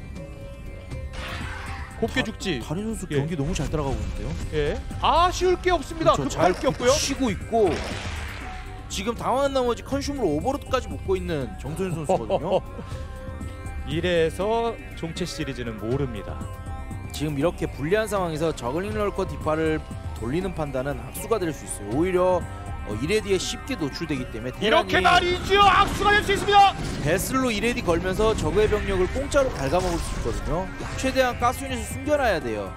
곱게 죽지. 달인 선수 예. 경기 너무 잘 따라가고 있는데요. 예. 쉬울 게 없습니다. 그렇죠. 급할 게 없고요. 쉬고 있고 지금 당황한 나머지 컨슘으로 오버로드까지 묶고 있는 정소윤 선수거든요. 이래서 종채 시리즈는 모릅니다. 지금 이렇게 불리한 상황에서 저글링 럴커 디파를 돌리는 판단은 악수가 될 수 있어요. 오히려 이레디에 쉽게 노출되기 때문에 이렇게 말이죠. 악수가 될 수 있습니다. 베슬로 이레디 걸면서 적의 병력을 공짜로 갉아먹을 수 있거든요. 최대한 가스 유닛을 숨겨놔야 돼요.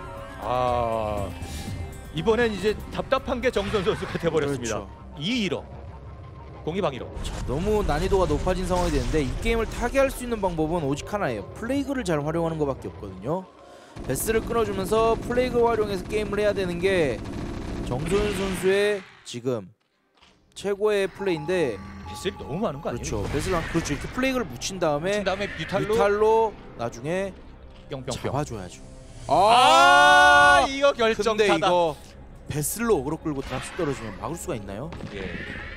이번엔 이제 답답한 게 정선 선수가 돼버렸습니다. 그렇죠. 2-1호 공이방위로. 너무 난이도가 높아진 상황이 되는데 이 게임을 타개할 수 있는 방법은 오직 하나예요. 플레이그를 잘 활용하는 것밖에 없거든요. 베스를 끊어주면서 플레이그 활용해서 게임을 해야 되는 게 정소윤 선수의 지금 최고의 플레이인데. 베슬이 너무 많은 거 아니에요? 그렇죠. 베슬랑 그렇죠. 이렇게 플레이그를 묻힌 다음에 뮤탈로 나중에 뿅뿅뿅 잡아줘야죠. 이거 결정타다. 근데 이거 베슬로 어그로 끌고 드랍십 떨어지면 막을 수가 있나요? 예.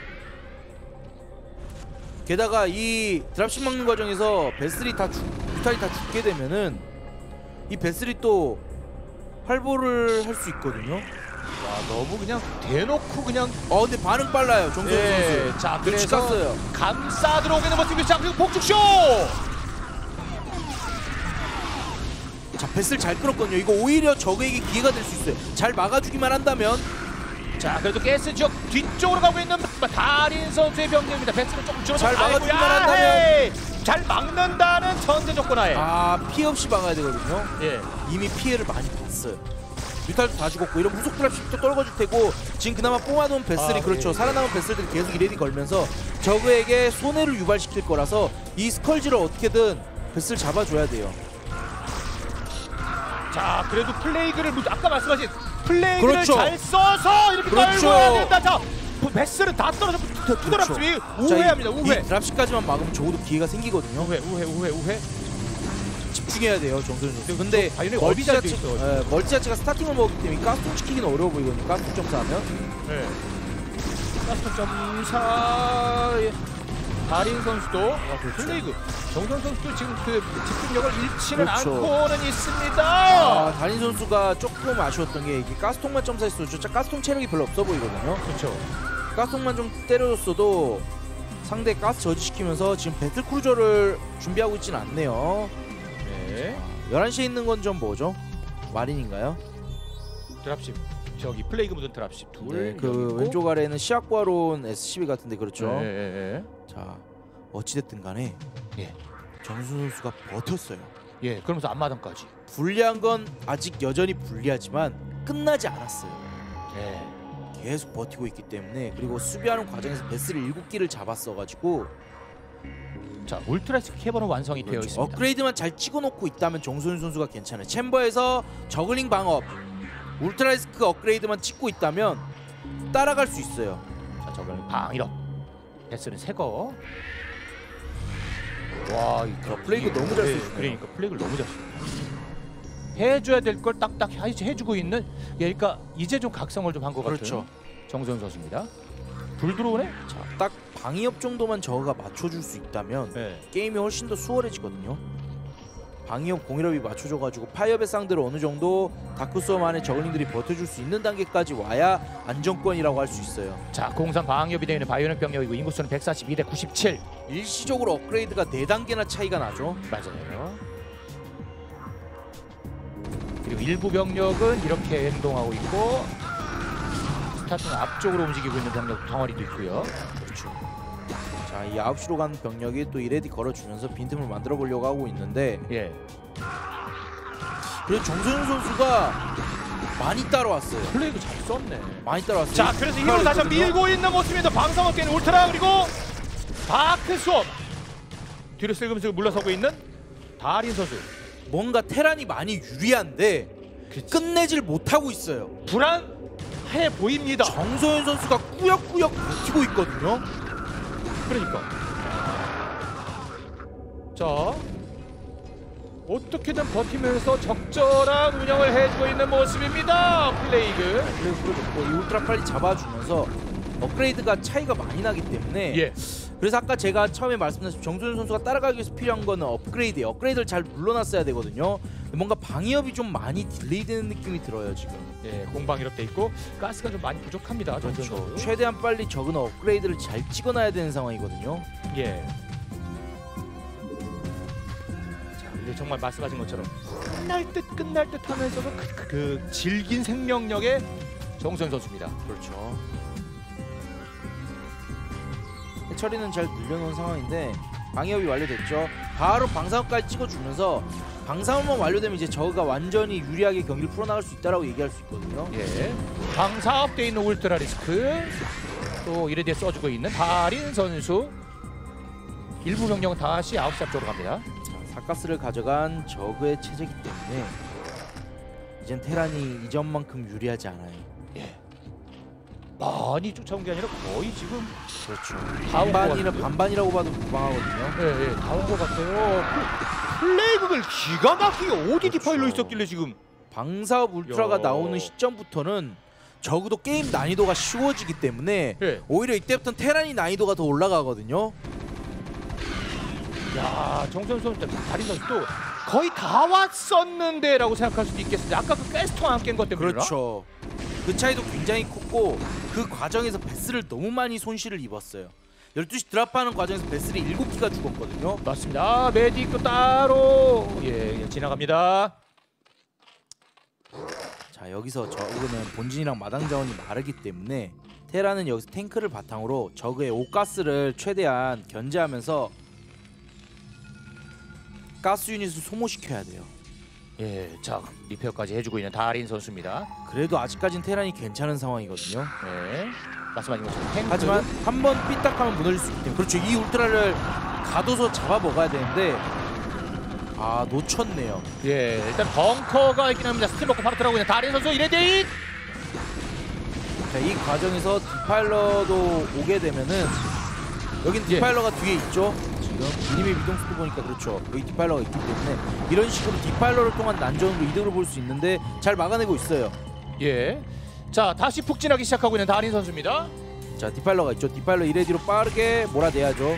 게다가 이 드랍십 막는 과정에서 뮤탈이 다 죽게 되면은 이 베슬이 또 활보를 할 수 있거든요. 너무 그냥 대놓고 그냥. 근데 반응 빨라요, 정소윤 선수. 자, 눈치 그래서 깠어요. 감싸 들어오게 버티고 자, 그리고 폭죽쇼. 자, 베슬 잘 끌었거든요. 이거 오히려 적에게 기회가 될 수 있어요. 잘 막아주기만 한다면. 자, 그래도 가스 지역 뒤쪽으로 가고 있는 달인 선수의 병력입니다. 베스를 조금 줄여서 잘 막아주기만 한다면. 잘 막는다는 전제 조건하에. 피해 없이 막아야 되거든요. 예. 이미 피해를 많이 봤어요. 뮤탈도 다 죽었고 이런 무속 드랍십도 떨궈줄 테고 지금 그나마 뽑아놓은 베슬이 그렇죠. 예. 살아남은 베슬들이 계속 이레디 걸면서 저그에게 손해를 유발시킬 거라서 이 스컬지를 어떻게든 베슬 잡아줘야 돼요. 자, 그래도 플레이그를 아까 말씀하신 플레이그를 그렇죠. 잘 써서 이렇게 그렇죠. 떨궈야 된다. 자, 베스는 다 떨어져 투드랍십이 그렇죠. 우회합니다. 우회. 이 드랍십까지만 막으면 적어도 기회가 생기거든요. 우회. 집중해야 돼요, 정선우 선수. 근데 멀티 자체가 스타팅을 먹기 때문에 가스통 시키기는 어려워 보이거든요. 가스통 점사하면. 네. 가스통 점사. 달인 선수도 플레이그. 정선 선수도 지금 그 집중력을 잃지는 그렇죠. 않고는 있습니다. 달인 선수가 조금 아쉬웠던 게 이게 가스통만 점사했어도 진짜 가스통 체력이 별로 없어 보이거든요. 그렇죠. 가스통만 좀 때려줬어도 상대 가스 저지시키면서 지금 배틀크루저를 준비하고 있지는 않네요. 네. 11시에 있는 건 좀 뭐죠? 마린인가요? 드랍십 저기 플레이그 묻은 트랍십 둘. 네, 그 왼쪽 아래에는 시약 구하러 온 SCB 같은데 그렇죠. 네. 자 어찌됐든 간에 예. 정순 선수가 버텼어요. 예, 그러면서 앞마당까지. 불리한 건 아직 여전히 불리하지만 끝나지 않았어요. 예. 계속 버티고 있기 때문에 그리고 수비하는 과정에서 베스를 7기를 잡았어가지고 자 울트라스 캐버는 완성이 되어 있습니다. 업그레이드만 잘 찍어놓고 있다면 정소윤 선수가 괜찮아요. 챔버에서 저글링 방업 울트라리스크 업그레이드만 찍고 있다면 따라갈 수 있어요. 자 저글링 방이로 베스는 새거. 와, 이 플레이그 너무 잘 쓰시네요. 그러니까 플레이그를 너무 잘 써. 해줘야 될 걸 딱딱 해주고 있는. 그러니까 이제 좀 각성을 좀 한 것 같은. 그렇죠. 정소윤 선수입니다. 불 들어오네. 자, 딱 방위협 정도만 저거가 맞춰줄 수 있다면 게임이 훨씬 더 수월해지거든요. 방위협 공일업이 맞춰줘가지고 파이업의 상대로 어느 정도 다크소음 안에 저글링들이 버텨줄 수 있는 단계까지 와야 안정권이라고 할 수 있어요. 자 공산 방위협이 되어 있는 바이오닉 병력이고 인구수는 142대 97. 일시적으로 업그레이드가 4단계나 차이가 나죠. 맞아요. 그리고 일부 병력은 이렇게 행동하고 있고 스타트는 앞쪽으로 움직이고 있는 병력 덩어리도 있고요. 그렇죠. 자, 이 9시로 가는 병력이 또 이레디 걸어주면서 빈틈을 만들어 보려고 하고 있는데 예. 그래서 정소윤 선수가 많이 따라왔어요. 플레이도 잘 썼네. 많이 따라왔어요. 자, 그래서 힘으로 다시 밀고 있는 모습입니다. 방상업 뛰는 울트라 그리고 다크스왑 뒤로 슬금슬금 물러서고 있는 다린 선수. 뭔가 테란이 많이 유리한데 끝내질 못하고 있어요. 불안해 보입니다. 정소윤 선수가 꾸역꾸역 버티고 있거든요. 그러니까 자 어떻게든 버티면서 적절한 운영을 해주고 있는 모습입니다. 플레이그 이 울트라 빨리 잡아주면서 업그레이드가 차이가 많이 나기 때문에 예. 그래서 아까 제가 처음에 말씀드린 정소윤 선수가 따라가기 위해서 필요한 거는 업그레이드예요. 업그레이드를 잘 눌러놨어야 되거든요. 뭔가 방위협이 좀 많이 딜레이되는 느낌이 들어요 지금. 예, 공방이롭 돼 있고 가스가 좀 많이 부족합니다. 그렇죠. 최대한 빨리 적은 업그레이드를 잘 찍어놔야 되는 상황이거든요. 예. 자, 이제 정말 말씀하신 것처럼 끝날 듯 하면서도 그 질긴 생명력의 정소윤 선수입니다. 그렇죠. 처리는 잘 늘려놓은 상황인데 방위협이 완료됐죠. 바로 방사업까지 찍어주면서 방사업만 완료되면 이제 저그가 완전히 유리하게 경기를 풀어나갈 수 있다라고 얘기할 수 있거든요. 예. 방사업돼 있는 울트라 리스크 또 이래 뒤에 써주고 있는 다린 선수. 일부 병력은 다시 9시 앞쪽으로 갑니다. 자, 사가스를 가져간 저그의 체제이기 때문에 이젠 테란이 이전만큼 유리하지 않아요. 예. 많이 쫓아온 게 아니라 거의 지금 그렇죠. 반반이라고 봐도 무방하거든요. 예, 예, 다 온 것 같아요. 플레이그를 기가 막히게 어디 디파일로 있었길래 지금 방사업 울트라가 나오는 시점부터는 적어도 게임 난이도가 쉬워지기 때문에 오히려 이때부터는 테란이 난이도가 더 올라가거든요. 야, 정선 선수 다린 선수도 거의 다 왔었는데라고 생각할 수도 있겠습니다. 아까 그 가스통 안 깬 것 때문에. 그렇죠. 그 차이도 굉장히 컸고 그 과정에서 베스를 너무 많이 손실을 입었어요. 12시 드랍하는 과정에서 베스를 7기가 죽었거든요. 맞습니다. 메딕도 따로 예, 지나갑니다. 자, 여기서 저그는 본진이랑 마당 자원이 마르기 때문에 테라는 여기서 탱크를 바탕으로 저그의 오가스를 최대한 견제하면서 가스 유닛을 소모시켜야 돼요. 예, 자 리페어까지 해주고 있는 다린 선수입니다. 그래도 아직까지는 테란이 괜찮은 상황이거든요. 네, 말씀하신 것처럼 탱크. 하지만 한번 삐딱하면 무너질 수 있기 때문에 그렇죠. 이 울트라를 가둬서 잡아먹어야 되는데 아 놓쳤네요. 예, 일단 벙커가 있긴 합니다. 스팀 먹고 바로 들어가고 있는 다린 선수 이레데이. 자, 이 과정에서 디파일러도 오게 되면은 여긴 디파일러가 뒤에 있죠. 지금 이님의 이동 속도 보니까 그렇죠. 여기 디파일러가 있기 때문에 이런 식으로 디파일러를 통한 난전으로 이득을 볼 수 있는데 잘 막아내고 있어요. 예. 자, 다시 푹진하기 시작하고 있는 다린 선수입니다. 자, 디파일러가 있죠. 디파일러 이레디로 빠르게 몰아내야죠.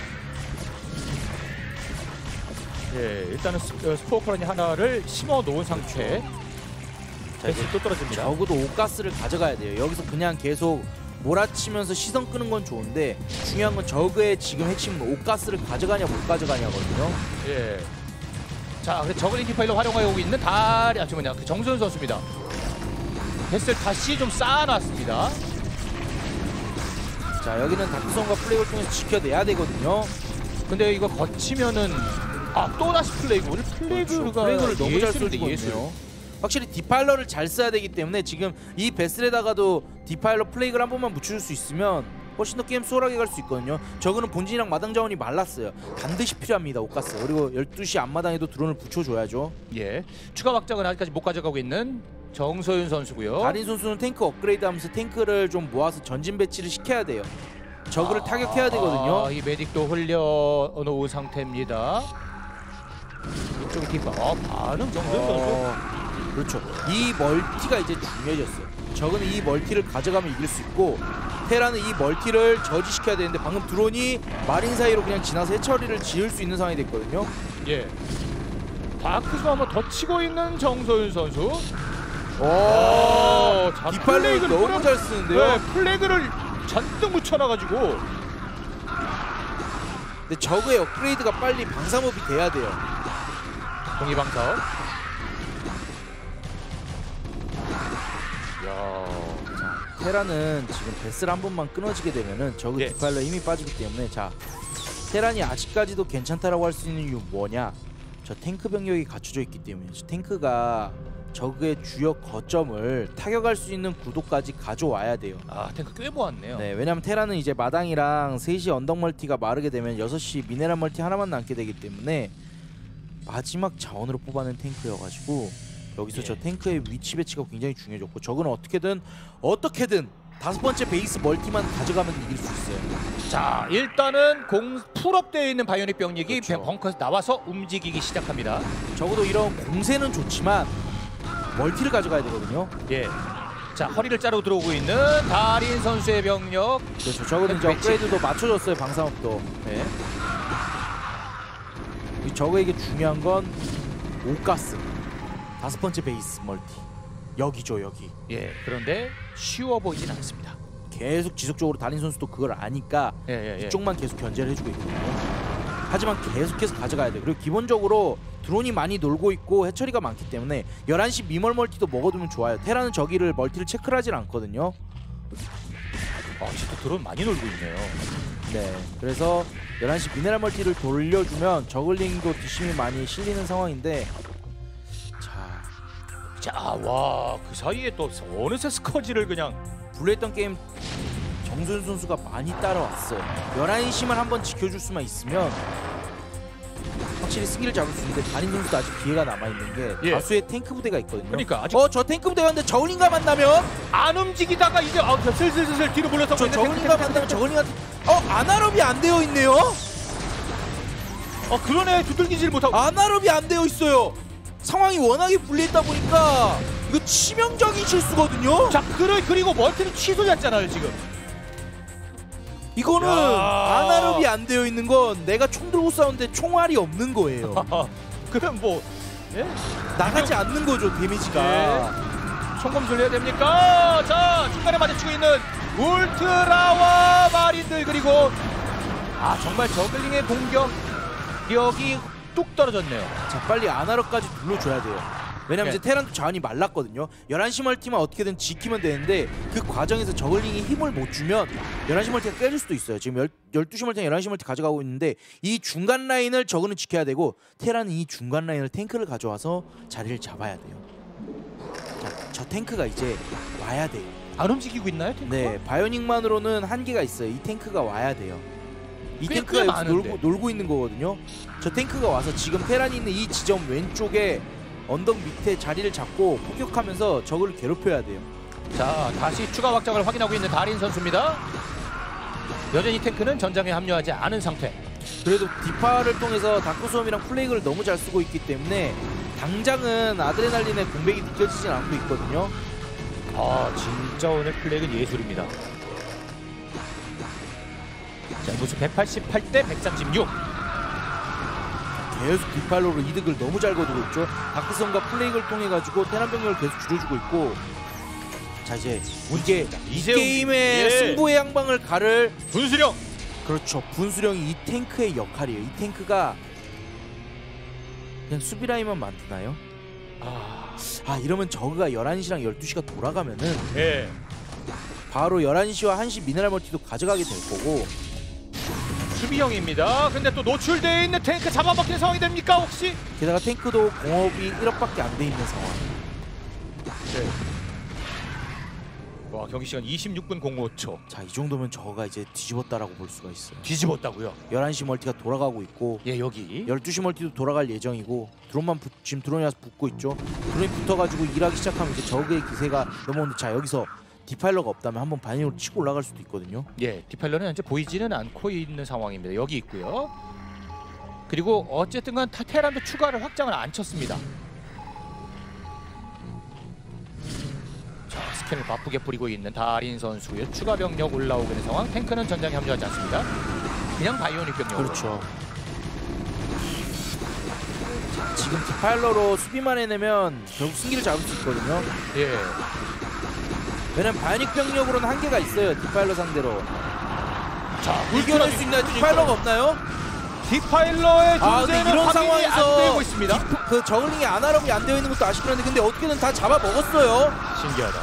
예, 일단은 스포어 콜로니 하나를 심어 놓은 상태. 자, 이제 또 떨어집니다. 적어도 오가스를 가져가야 돼요. 여기서 그냥 계속 몰아치면서 시선 끄는 건 좋은데 중요한 건 저그의 지금 핵심은 오가스를 가져가냐 못 가져가냐거든요. 예. 자, 그래서 저글링 디파일러 활용하고 있는 그 정소윤 선수입니다. 뱃을 다시 좀 쌓아놨습니다. 자, 여기는 다크선과 플레이를 통해서 지켜내야 되거든요. 근데 이거 거치면은 또다시 플레이그. 오늘 플레이그를 너무 잘 쓰고 있네요. 확실히 디파일러를 잘 써야 되기 때문에 지금 이 베슬에다가도 디파일러 플레이그를 한 번만 묻혀줄 수 있으면 훨씬 더 게임 수월하게 갈 수 있거든요. 저거는 본진이랑 마당 자원이 말랐어요. 반드시 필요합니다, 옷가스. 그리고 12시 앞마당에도 드론을 붙여줘야죠. 예, 추가 확장은 아직까지 못 가져가고 있는 정소윤 선수고요. 달인 선수는 탱크 업그레이드하면서 탱크를 좀 모아서 전진 배치를 시켜야 돼요. 저그를 타격해야 되거든요. 이 메딕도 흘려놓은 상태입니다. 이쪽에 뒷바. 반응 정소윤 선수. 그렇죠. 이 멀티가 이제 중요해졌어요. 저그는 이 멀티를 가져가면 이길 수 있고 테라는 이 멀티를 저지시켜야 되는데 방금 드론이 마린 사이로 그냥 지나서 해처리를 지을 수 있는 상황이 됐거든요. 예. 다크스 한번 더 치고 있는 정소윤 선수. 자, 디파일러를 너무 잘 쓰는데요. 네, 플래그를 잔뜩 묻혀놔가지고. 근데 저그의 업그레이드가 빨리 방사업이 돼야 돼요. 동의방사업. 테란은 지금 베스를 한 번만 끊어지게 되면은 저그 디파일러 힘이 빠지기 때문에 자, 테란이 아직까지도 괜찮다라고 할 수 있는 이유 뭐냐? 저 탱크 병력이 갖춰져 있기 때문에 저 탱크가 저그의 주력 거점을 타격할 수 있는 구도까지 가져와야 돼요. 탱크 꽤 모았네요. 네, 왜냐면 테란은 이제 마당이랑 3시 언덕 멀티가 마르게 되면 6시 미네랄 멀티 하나만 남게 되기 때문에 마지막 자원으로 뽑아낸 탱크여가지고 여기서 저 탱크의 위치 배치가 굉장히 중요해졌고 저거는 어떻게든 5번째 베이스 멀티만 가져가면 이길 수 있어요. 자, 일단은 풀업되어 있는 바이오닉 병력이 그렇죠. 벙커에서 나와서 움직이기 시작합니다. 적어도 이런 공세는 좋지만 멀티를 가져가야 되거든요. 예. 자, 허리를 자르고 들어오고 있는 달인 선수의 병력. 그렇죠. 저거는 이제 업그레이드도 맞춰줬어요. 방사업도. 네. 저거에게 중요한 건 옷가스. 5번째 베이스 멀티. 여기죠, 여기. 예. 그런데 쉬워 보이진 않습니다. 계속 지속적으로 달인 선수도 그걸 아니까 이쪽만 계속 견제를 해주고 있거든요. 하지만 계속해서 가져가야 돼. 그리고 기본적으로 드론이 많이 놀고 있고 해처리가 많기 때문에 11시 미멀 멀티도 먹어두면 좋아요. 테라는 저기를 멀티를 체크를 하진 않거든요. 진짜 드론 많이 놀고 있네요. 네, 그래서 11시 미네랄 멀티를 돌려주면 저글링도 뒷심이 많이 실리는 상황인데 그 사이에 또 어느새 스커지를 그냥 불리했던 게임 정소윤 선수가 많이 따라왔어요. 11시만 한번 지켜줄 수만 있으면 확실히 승기를 잡을 수 있는데 달인 선수도 아직 기회가 남아있는 게 다수의 탱크 부대가 있거든요. 그러니까 아직 저 탱크 부대가 있는데 저글링과 만나면 안 움직이다가 이제 슬슬 뒤로 물러서고 있는 저글링과 만나면 저글링한테 아날업이 안 되어 있네요. 그러네. 두들기질 못하고 아날업이 안 되어 있어요. 상황이 워낙에 불리했다 보니까 이거 치명적인 실수거든요. 자, 그리고 멀티는 취소됐잖아요 지금. 이거는 아날업이 안 되어 있는 건 내가 총 들고 싸우는데 총알이 없는 거예요. 그럼 뭐 나가지 않는 거죠, 데미지가. 총검술 해야 됩니까? 자, 중간에 마주치고 있는 울트라와 마린들. 그리고 정말 저글링의 공격력이 뚝 떨어졌네요. 자, 빨리 아날업까지 눌러줘야 돼요. 왜냐면 이제 테란도 자원이 말랐거든요. 11시 멀티만 어떻게든 지키면 되는데 그 과정에서 저글링이 힘을 못 주면 11시 멀티가 깨질 수도 있어요. 지금 12시 멀티랑 11시 멀티 가져가고 있는데 이 중간 라인을 저그는 지켜야 되고 테란은 이 중간 라인을 탱크를 가져와서 자리를 잡아야 돼요. 자, 저 탱크가 이제 와야 돼요. 안 움직이고 있나요, 탱크가? 네, 바이오닉만으로는 한계가 있어요. 이 탱크가 와야 돼요. 이 탱크가 여기서 놀고 있는 거거든요. 저 탱크가 와서 지금 테란이 있는 이 지점 왼쪽에 언덕 밑에 자리를 잡고 폭격하면서 적을 괴롭혀야 돼요. 자, 다시 추가 확장을 확인하고 있는 달인 선수입니다. 여전히 탱크는 전장에 합류하지 않은 상태. 그래도 디파를 통해서 다크솜이랑 플레이그를 너무 잘 쓰고 있기 때문에 당장은 아드레날린의 공백이 느껴지진 않고 있거든요. 진짜 오늘 플레이는 예술입니다. 자, 무수 188대 136. 계속 디팔로로 이득을 너무 잘 거두고 있죠. 다크솜과 플레이그를 통해 가지고 테란 병력을 계속 줄여주고 있고. 자, 이제 이게 이 게임의 승부의 양방을 가를 분수령. 그렇죠. 분수령이 이 탱크의 역할이에요. 이 탱크가 그냥 수비 라인만 만드나요? 이러면 저그가 11시랑 12시가 돌아가면은 예. 바로 11시와 1시 미네랄 멀티도 가져가게 될 거고. 수비형입니다. 근데 또 노출되어 있는 탱크 잡아먹히는 상황이 됩니까 혹시? 게다가 탱크도 공업이 1억밖에 안 돼 있는 상황. 네. 와, 경기 시간 26분 05초. 자, 이 정도면 저가 이제 뒤집었다라고 볼 수가 있어요. 뒤집었다고요? 11시 멀티가 돌아가고 있고, 예, 여기 12시 멀티도 돌아갈 예정이고, 드론만 지금 드론이 와서 붙고 있죠. 드론이 붙어가지고 일하기 시작하면 이제 적의 기세가 넘어오는데, 자, 여기서 디파일러가 없다면 한번 반인으로 치고 올라갈 수도 있거든요. 예, 디파일러는 현재 보이지는 않고 있는 상황입니다. 여기 있고요. 그리고 어쨌든 간 테란도 추가를 확장을 안 쳤습니다. 자, 스캔을 바쁘게 뿌리고 있는 달인 선수의 추가 병력 올라오고 있는 상황. 탱크는 전장에 합류하지 않습니다. 그냥 바이오닉 병력. 그렇죠. 자, 지금 디파일러로 수비만 해내면 결국 승기를 잡을 수 있거든요. 예. 왜냐면 바이오닉 병력으로는 한계가 있어요. 디파일러 상대로. 자, 이겨낼 수 있나요? 디파일러가 없나요? 디파일러의 존재는 이런 확인이 상황에서 안 되고 있습니다. 그 저글링이 아날로그가 안 되어 있는 것도 아쉽긴 한데, 근데 어떻게든 다 잡아먹었어요. 신기하다.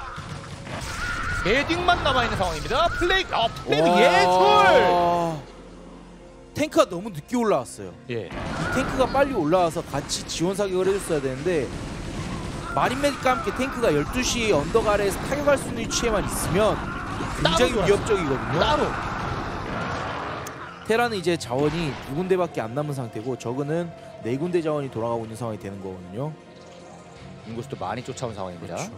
헤딩만 남아있는 상황입니다. 플레이 예술! 탱크가 너무 늦게 올라왔어요. 예. 이 탱크가 빨리 올라와서 같이 지원 사격을 해줬어야 되는데, 마린 메딕과 함께 탱크가 12시 언덕 아래에서 타격할 수 있는 위치에만 있으면 굉장히 위협적이거든요. 따로. 테라는 이제 자원이 2군데밖에 안 남은 상태고, 저그는 4군데 자원이 돌아가고 있는 상황이 되는 거거든요. 인구수도 많이 쫓아온 상황입니다. 그렇죠.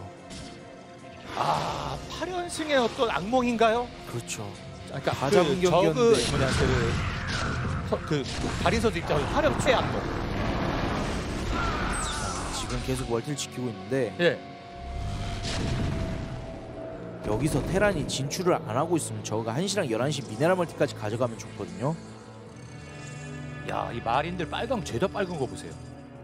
8연승의 어떤 악몽인가요? 그렇죠. 그러니까 다 잡은 경기였는데. 그 달인 선수 입장에서 8연패의 악몽. 지금 계속 멀티를 지키고 있는데, 예. 여기서 테란이 진출을 안 하고 있으면 저가 1시랑 11시 미네랄 멀티까지 가져가면 좋거든요. 야, 이 마린들 빨강 죄다 빨간 거 보세요.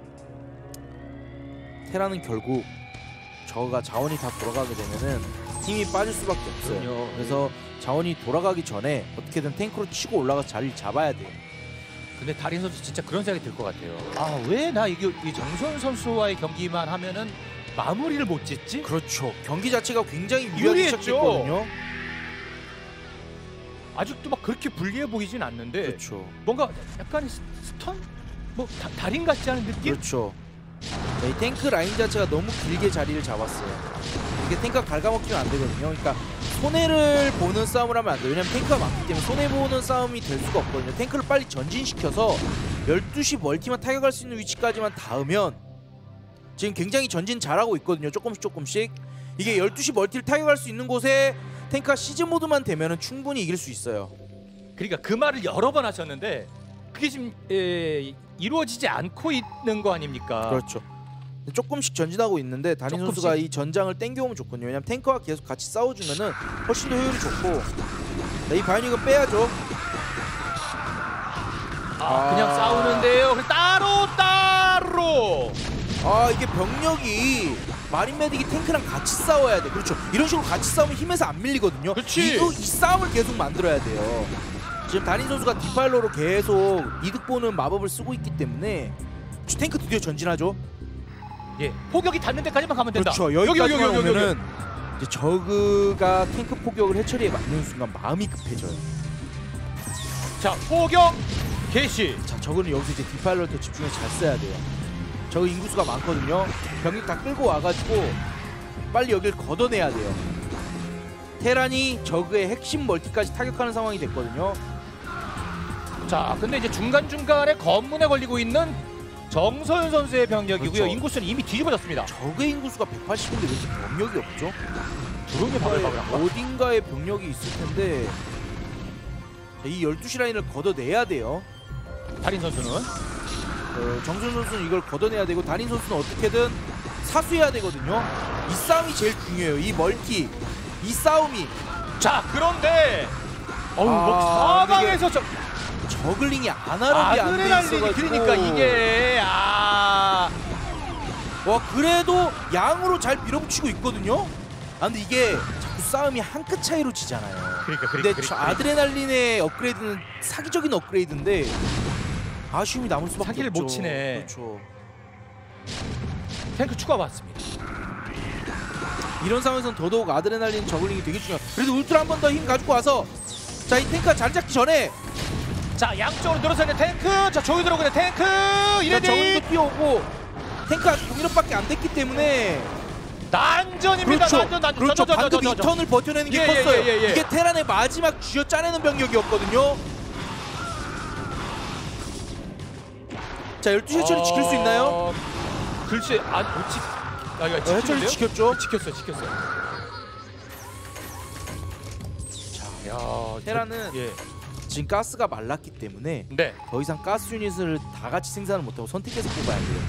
테란은 결국 저가 자원이 다 돌아가게 되면은 힘이 빠질 수밖에 없어요. 그럼요. 그래서 자원이 돌아가기 전에 어떻게든 탱크로 치고 올라가 자리를 잡아야 돼요. 근데 달인 선수 진짜 그런 생각이 들 것 같아요. 왜 나 이 정선 선수와의 경기만 하면은 마무리를 못 짓지? 그렇죠. 경기 자체가 굉장히 유리하게 유리했죠. 시작했거든요. 아직도 막 그렇게 불리해 보이진 않는데, 그렇죠. 뭔가 약간 스턴? 뭐 달인 같지 않은 느낌? 그렇죠. 네, 이 탱크 라인 자체가 너무 길게 자리를 잡았어요. 이게 탱크가 갉아먹히면 안 되거든요. 그러니까 손해를 보는 싸움을 하면 안 돼요. 왜냐면 탱크가 많기 때문에 손해보는 싸움이 될 수가 없거든요. 탱크를 빨리 전진시켜서 12시 멀티만 타격할 수 있는 위치까지만 닿으면, 지금 굉장히 전진 잘하고 있거든요. 조금씩. 이게 12시 멀티를 타격할 수 있는 곳에 탱크가 시즈 모드만 되면 충분히 이길 수 있어요. 그러니까 그 말을 여러 번 하셨는데 그게 지금 이루어지지 않고 있는 거 아닙니까? 그렇죠. 조금씩 전진하고 있는데 달인 선수가 이 전장을 땡겨오면 좋거든요. 왜냐면 탱크와 계속 같이 싸워주면은 훨씬 더 효율이 좋고. 네, 이 바이오닉은 빼야죠. 그냥 싸우는데요. 따로. 이게 병력이 마린 메딕이 탱크랑 같이 싸워야 돼. 그렇죠. 이런 식으로 같이 싸우면 힘에서 안 밀리거든요. 그렇지. 이 싸움을 계속 만들어야 돼요. 지금 달인 선수가 디파일러로 계속 이득 보는 마법을 쓰고 있기 때문에 탱크 드디어 전진하죠. 예, 포격이 닿는 데까지만 가면 된다. 그렇죠. 여기까지만 오면은 이제 저그가 탱크 포격을 해처리에 맞는 순간 마음이 급해져요. 자, 포격 개시. 자, 저그는 여기서 이제 디파일러를 더 집중해서 잘 써야 돼요. 저그 인구수가 많거든요. 병력 다 끌고 와가지고 빨리 여길 걷어내야 돼요. 테란이 저그의 핵심 멀티까지 타격하는 상황이 됐거든요. 자, 근데 이제 중간중간에 검문에 걸리고 있는 정서윤 선수의 병력이고요. 그렇죠. 인구수는 이미 뒤집어졌습니다. 적의 인구수가 180인데 왜 이렇게 병력이 없죠? 드론이 바글바글한가? 어딘가에 병력이 있을 텐데, 이 12시 라인을 걷어내야 돼요. 달인 선수는 정준 선수는 이걸 걷어내야 되고, 달인 선수는 어떻게든 사수해야 되거든요. 이 싸움이 제일 중요해요. 이 멀티, 이 싸움이. 자, 그런데 사방에서 저글링이 아날로그가 안 돼 있어가지고. 그러니까 이게 그래도 양으로 잘 밀어붙이고 있거든요. 근데 이게 자꾸 싸움이 한 끗 차이로 지잖아요. 근데 아드레날린의 업그레이드는 사기적인 업그레이드인데 아쉬움이 남을 수밖에 사기를 없죠. 못 치네. 그렇죠. 탱크 추가 받습니다. 이런 상황에서는 더더욱 아드레날린 저글링이 되게 중요해요. 그래도 울트라 한 번 더 힘 가지고 와서 자, 이 탱크가 자리 잡기 전에 자, 양쪽으로 늘어서 있는 탱크. 자, 조이 들어오고 있는 탱크. 이레디 저글링도 뛰어오고 탱크가 아직 공일업밖에 안 됐기 때문에 난전입니다. 그렇죠. 난전. 그렇죠. 방금 이 턴을 버텨내는 게 컸어요. 이게 테란의 마지막 쥐어 짜내는 병력이었거든요. 자, 12시 해처리 지킬 수 있나요? 글쎄, 못 지. 이거 해처리 지켰죠? 지켰어. 자, 야, 테란은 지금 가스가 말랐기 때문에 네. 더 이상 가스 유닛을 다 같이 생산을 못하고 선택해서 뽑아야 돼요.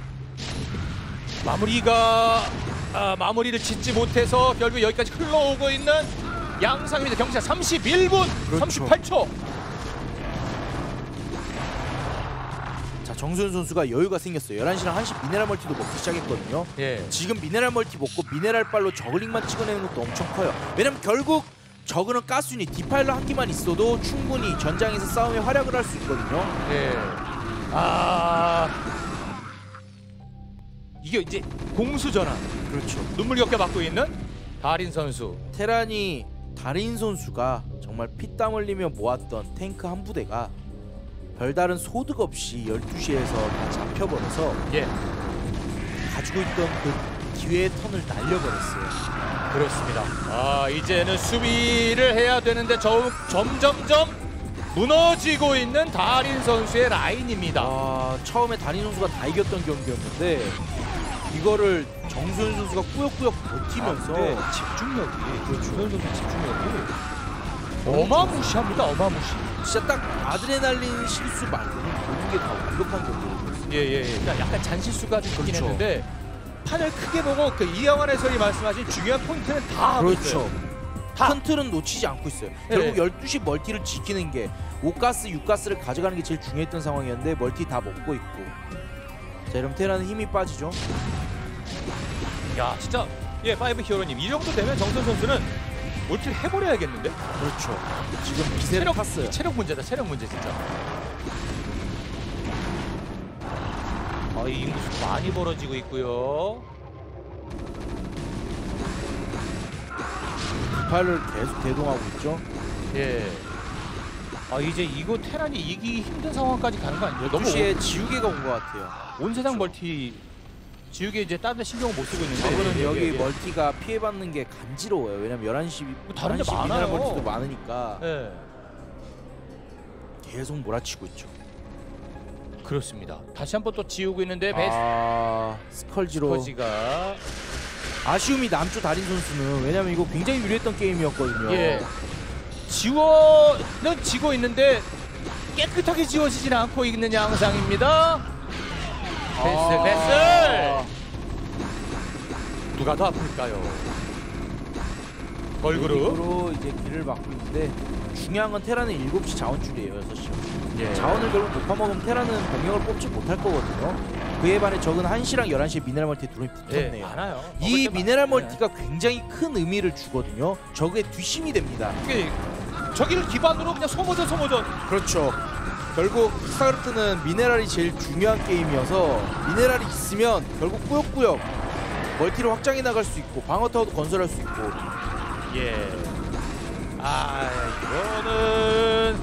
마무리를 짓지 못해서 결국 여기까지 흘러오고 있는 양상입니다. 경기가 31분 그렇죠. 38초. 자, 정수현 선수가 여유가 생겼어요. 11시랑 1시 미네랄 멀티도 먹기 시작했거든요. 지금 미네랄 멀티 먹고 미네랄 발로 저글링만 찍어내는 것도 엄청 커요. 왜냐면 결국 저그는 가스 유닛 디파일러 한 기만 있어도 충분히 전장에서 싸움에 활약을 할 수 있거든요. 이게 이제 공수 전환. 그렇죠. 눈물겹게 맞고 있는 다린 선수. 테란이 다린 선수가 정말 피땀 흘리며 모았던 탱크 한 부대가 별다른 소득 없이 12시에서 다 잡혀버려서 가지고 있던 그 기회의 턴을 날려버렸어요. 그렇습니다. 이제는 수비를 해야 되는데 점점점 무너지고 있는 다린 선수의 라인입니다. 처음에 다린 선수가 다 이겼던 경기였는데 이거를 정수현 선수가 꾸역꾸역 버티면서 집중력이 정수현 선수 집중력이 어마무시합니다. 어마무시. 진짜 딱 아드레날린 실수 말고는 모든 게 다 완벽한 경기였어요. 그러니까 약간 잔실수가 좀 있긴 했는데 판을 크게 보고 이영환 해설이 말씀하신 중요한 포인트는 다 하고 있어요. 큰 틀은 놓치지 않고 있어요. 결국 12시 멀티를 지키는 게 5가스, 6가스를 가져가는 게 제일 중요했던 상황이었는데 멀티 다 먹고 있고. 자, 이러면 테란은 힘이 빠지죠. 야, 진짜 파이브 히어로님 이 정도 되면 정선 선수는 멀티를 해버려야겠는데? 그렇죠. 지금 기세를 탔어요. 체력 문제다. 체력 문제 진짜. 이 인구수 많이 벌어지고 있고요. 디파일러를 계속 대동하고 있죠. 이제 이거 테란이 이기기 힘든 상황까지 가는 거 아니에요? 12시에 지우개가 온 것 같아요. 온 세상 멀티 지우개 이제 다른 데 신경을 못 쓰고 있는데 저거는 여기 멀티가 피해받는 게 간지러워요. 왜냐면 11시 다른 데 많아요. 미네랄 멀티도 많으니까 계속 몰아치고 있죠. 그렇습니다. 다시 한번 또 지우고 있는데 스컬지가 아쉬움이 남쪽 다린 선수는. 왜냐면 이거 굉장히 유리했던 게임이었거든요. 지워는 지고 있는데 깨끗하게 지워지진 않고 있는 양상입니다. 베슬 누가 더 아플까요? 걸그룹 이제 길을 막고 있는데 중요한 건 테란은 7시 자원줄이에요. 6시 자원을 결국 못 파먹으면 테란은 병력을 뽑지 못할 거거든요. 그에 반해 적은 1시랑 11시에 미네랄 멀티에 드론이 붙었네요. 많아요. 이 미네랄 멀티가 굉장히 큰 의미를 주거든요. 적의 뒷심이 됩니다. 저기를 기반으로 그냥 소모전. 그렇죠. 결국 스타크래프트는 미네랄이 제일 중요한 게임이어서 미네랄이 있으면 결국 꾸역꾸역 멀티로 확장해 나갈 수 있고 방어타워도 건설할 수 있고. 이거는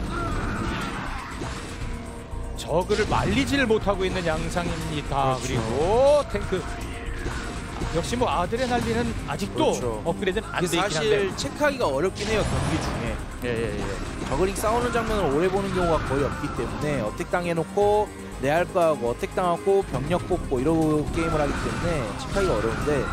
저그를 말리지를 못하고 있는 양상입니다. 그렇죠. 그리고 탱크 역시 아드레날린은 아직도 업그레이드는 안 돼 있긴 한데 사실 체크하기가 어렵긴 해요. 경기 중에 저글링 싸우는 장면을 오래 보는 경우가 거의 없기 때문에 어택 당해놓고 내 할 거 하고 어택 당하고 병력 뽑고 이런 게임을 하기 때문에 체크하기가 어려운데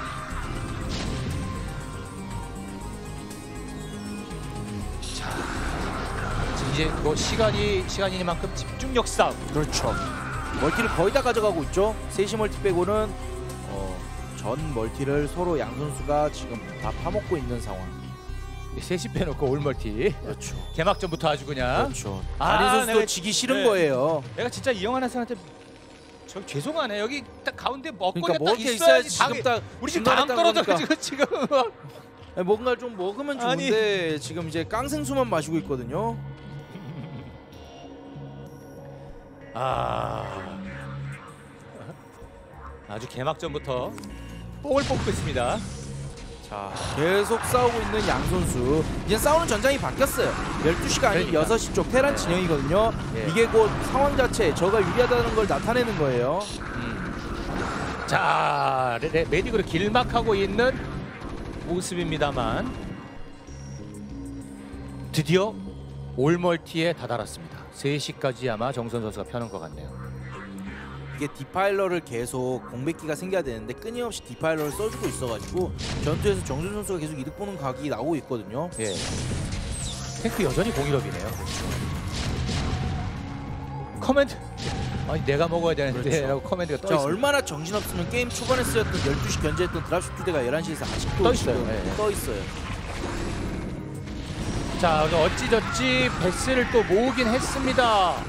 이제 시간이니만큼 집중력 싸움. 그렇죠. 멀티를 거의 다 가져가고 있죠. 3시 멀티 빼고는 전 멀티를 서로 양 선수가 지금 다 파먹고 있는 상황. 3시 빼놓고 올 멀티. 그렇죠. 개막전부터 아주 그냥. 그렇죠. 다린 선수도 지기 싫은 거예요. 내가 진짜 이영환 선수한테 저 죄송하네. 여기 딱 가운데 먹거리가 그러니까 딱 있어야지. 지금 딱 우리 지금 당 떨어져가지고 지금. 뭔가 좀 먹으면 좋은데 지금 이제 깡생수만 마시고 있거든요. 아주 개막전부터 뽕을 뽑고 있습니다. 자, 계속 싸우고 있는 양 선수. 이제 싸우는 전장이 바뀌었어요. 12시가 아닌 그러니까. 6시 쪽 테란 진영이거든요. 예. 이게 곧 상황 자체 저가 유리하다는 걸 나타내는 거예요. 자, 메딕으로 길막하고 있는 모습입니다만 드디어 올멀티에 다다랐습니다. 3시까지 아마 정선 선수가 펴는 것 같네요. 이게 디파일러를 계속 공백기가 생겨야 되는데 끊임없이 디파일러를 써주고 있어가지고 전투에서 정준 선수가 계속 이득 보는 각이 나오고 있거든요. 예. 탱크 여전히 공일업이네요. 커맨드. 아니 내가 먹어야 되는데 그렇죠. 라고 커맨드가 떠 자, 있습니다. 얼마나 정신없으면 게임 초반에 쓰였던 12시 견제했던 드랍십 2대가 11시에서 아직도 떠 있어요. 지금 네. 떠 있어요. 자, 어찌저찌 베스를 또 모으긴 했습니다. 와.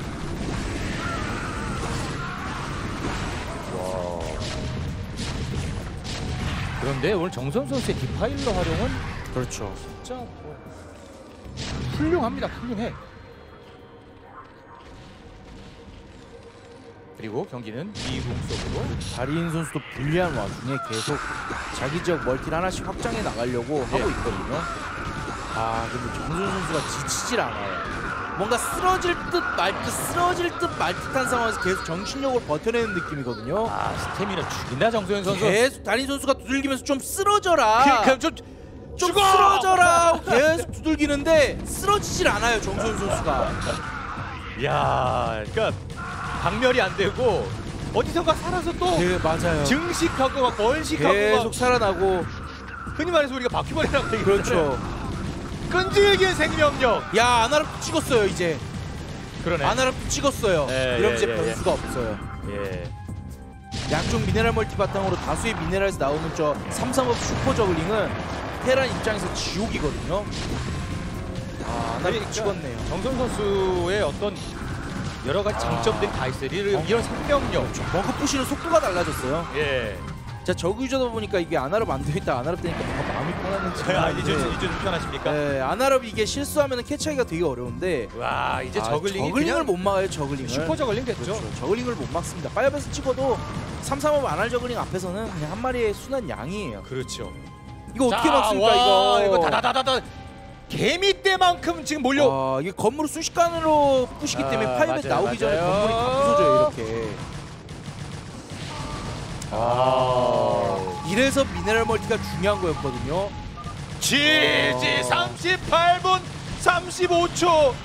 그런데 오늘 정선 선수의 디파일러 활용은 그렇죠. 진짜 훌륭합니다. 훌륭해. 그리고 경기는 미궁 속으로 다리인 선수도 불리한 와중에 계속 자기 지역 멀티를 하나씩 확장해 나가려고 하고 있거든요. 아, 근데 정준 선수가 지치질 않아요. 뭔가 쓰러질 듯 말 듯한 상황에서 계속 정신력으로 버텨내는 느낌이거든요. 아, 스태미나 죽인다 정소연 선수. 계속 다리인 선수가 두들기면서 좀 쓰러져라. 그러니까 좀 좀 쓰러져라 하고 계속 두들기는데 쓰러지질 않아요, 정소연 선수가. 야, 그러니까 박멸이 안 되고 어디선가 살아서 또 네, 맞아요. 증식하고 막 번식하고 계속 막 살아나고. 흔히 말해서 우리가 바퀴벌레라고 얘기하잖아요. 그렇죠. 끈질긴 생명력. 야, 아나랍도 찍었어요 이제. 그러네. 아나랍도 찍었어요. 예, 이러면 예, 이제 예, 변수가 없어요. 예. 양쪽 미네랄 멀티 바탕으로 다수의 미네랄에서 나오는 저 335 슈퍼 저글링은 테란 입장에서 지옥이거든요. 아, 아나랍도 찍었네요. 정선 선수의 어떤 여러 가지 장점들이 다 있어요. 이런 생명력. 벙커 부시는 속도가 달라졌어요. 예. 자, 저그 유저다 보니까 이게 아나랍 안 되겠다, 아나랍 되니까 뭔가 마음이 편안해지는. 이제 좀 편하십니까? 네, 아나랍 이게 실수하면 캐치하기가 되게 어려운데. 와, 이제 저글링이 저글링을 못 막아요, 저글링을. 슈퍼 저글링 됐죠. 그렇죠. 저글링을 못 막습니다. 파이어베스 찍어도 335 아날 저글링 앞에서는 그냥 한 마리의 순한 양이에요. 그렇죠. 이거 어떻게 자, 막습니까? 와, 이거 다다다다다 개미 때만큼 지금 몰려. 와, 이게 건물을 순식간으로 부시기 때문에 파이어베스 맞아요, 나오기 전에 맞아요. 건물이 다 부서져요, 이렇게. 이래서 미네랄 멀티가 중요한 거였거든요. GG 38분 35초.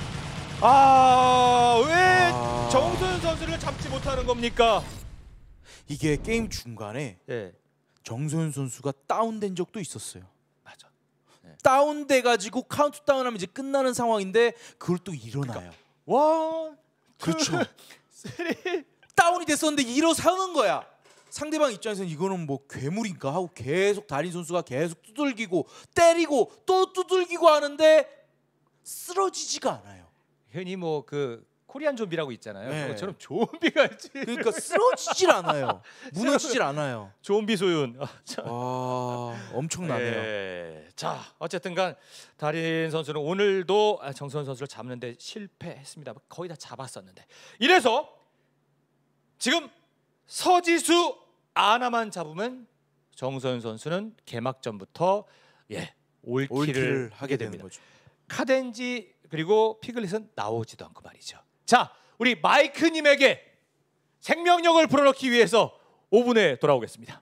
왜 정소연 선수를 잡지 못하는 겁니까? 이게 게임 중간에 예. 정소연 선수가 다운된 적도 있었어요. 맞아. 다운돼 가지고 카운트다운하면 이제 끝나는 상황인데 그걸 또 일어나요. 원, 그렇죠. 쓰리. 다운이 됐었는데 일어서는 거야. 상대방 입장에서는 이거는 뭐 괴물인가 하고 계속 다린 선수가 계속 두들기고 때리고 또 두들기고 하는데 쓰러지지가 않아요. 흔히 뭐 그 코리안 좀비라고 있잖아요. 네. 그것처럼 좀비가 그러니까 쓰러지질 않아요. 무너지질 않아요. 좀비 소윤. 와, 엄청나네요. 예. 자, 어쨌든간 달인 선수는 오늘도 정선 선수를 잡는데 실패했습니다. 거의 다 잡았었는데. 이래서 지금 서지수 아나만 잡으면 정선 선수는 개막전부터 올킬을 하게 됩니다. 거죠. 카덴지 그리고 피글릿은 나오지도 않고 말이죠. 자, 우리 마이크님에게 생명력을 불어넣기 위해서 5분에 돌아오겠습니다.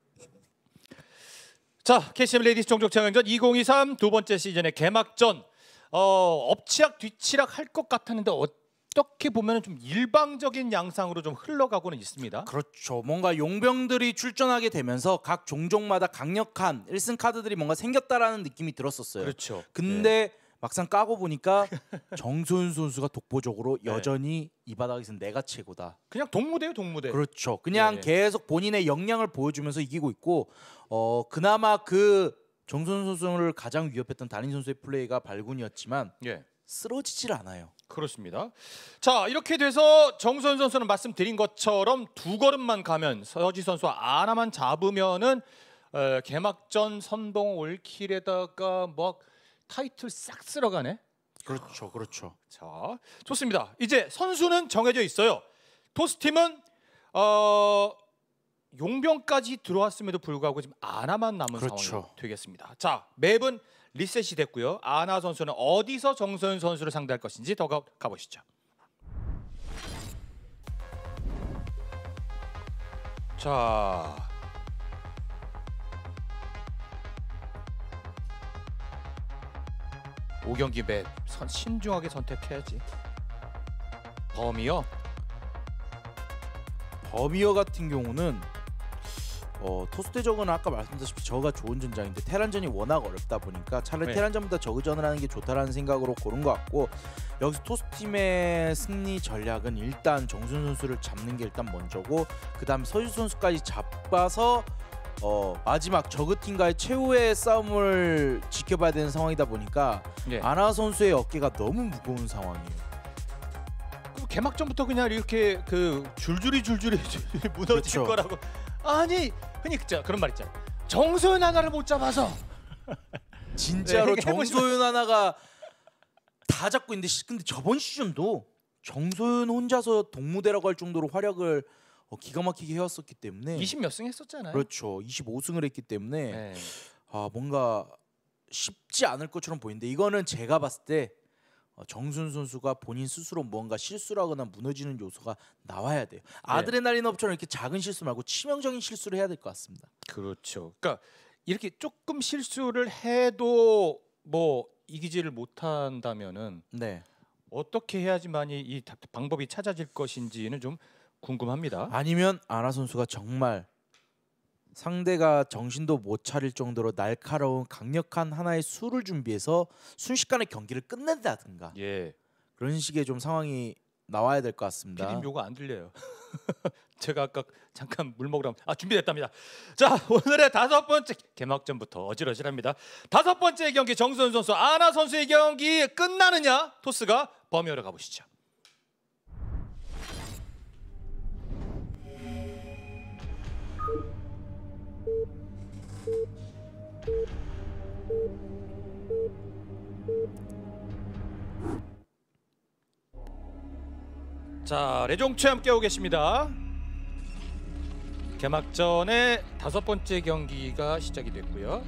자, KCM 레디스 종족 창연전 2023 두 번째 시즌의 개막전. 엎치락 뒤치락 할 것 같았는데 어떻게 보면 좀 일방적인 양상으로 좀 흘러가고는 있습니다. 그렇죠. 뭔가 용병들이 출전하게 되면서 각 종족마다 강력한 1승 카드들이 뭔가 생겼다라는 느낌이 들었었어요. 그렇죠. 근데 막상 까고 보니까 정소연 선수가 독보적으로 여전히 이 바닥에서는 내가 최고다. 그냥 동무대요, 동무대. 그렇죠. 그냥 계속 본인의 역량을 보여주면서 이기고 있고 그나마 그 정소연 선수를 가장 위협했던 다린 선수의 플레이가 발군이었지만 쓰러지질 않아요. 그렇습니다. 자, 이렇게 돼서 정소연 선수는 말씀드린 것처럼 두 걸음만 가면 서지 선수와 아나만 잡으면은 개막전 선봉 올킬에다가 뭐 타이틀 싹 쓸어가네. 그렇죠, 그렇죠. 자, 좋습니다. 이제 선수는 정해져 있어요. 토스팀은 용병까지 들어왔음에도 불구하고 지금 아나만 남은 그렇죠. 상황이 되겠습니다. 자, 맵은 리셋이 됐고요. 아나 선수는 어디서 정소윤 선수를 상대할 것인지 더 가보시죠. 자, 5경기 맵 신중하게 선택해야지. 범위요? 버미어 같은 경우는 토스 대적은 아까 말씀드렸다시피 저가 좋은 전장인데 테란전이 워낙 어렵다 보니까 차라리 네. 테란전보다 저그전을 하는 게 좋다라는 생각으로 고른 것 같고, 여기서 토스 팀의 승리 전략은 일단 정순 선수를 잡는 게 일단 먼저고, 그 다음에 서지수 선수까지 잡아서 마지막 저그 팀과의 최후의 싸움을 지켜봐야 되는 상황이다 보니까 네. 아나 선수의 어깨가 너무 무거운 상황이에요. 개막전부터 그냥 이렇게 그 줄줄이 무너질 그렇죠. 거라고. 아니 흔히 그런 말 있잖아. 정소윤 하나를 못 잡아서 진짜로 네, 정소윤 하나가 다 잡고 있는데, 근데 저번 시즌도 정소윤 혼자서 동무대라고 할 정도로 활약을 기가 막히게 해왔었기 때문에 20몇 승 했었잖아요. 그렇죠. 25승을 했기 때문에 네. 뭔가 쉽지 않을 것처럼 보이는데, 이거는 제가 봤을 때 정순 선수가 본인 스스로 뭔가 실수를 하거나 무너지는 요소가 나와야 돼요. 아드레날린 업처럼 이렇게 작은 실수 말고 치명적인 실수를 해야 될 것 같습니다. 그렇죠. 그러니까 이렇게 조금 실수를 해도 뭐 이기지를 못한다면은 네. 어떻게 해야지만이 이 방법이 찾아질 것인지는 좀 궁금합니다. 아니면 아나 선수가 정말 상대가 정신도 못 차릴 정도로 날카로운 강력한 하나의 수를 준비해서 순식간에 경기를 끝낸다든가 예. 그런 식의 좀 상황이 나와야 될 것 같습니다. 피디님 요거 안 들려요. 제가 아까 잠깐 물 먹으러 준비됐답니다. 자, 오늘의 5번째 개막전부터 어질어질합니다. 5번째 경기 정소윤 선수 아나 선수의 경기 끝나느냐? 토스가 범위로 가보시죠. 자, 레종최 함께 오고 계십니다. 개막전의 5번째 경기가 시작이 됐고요.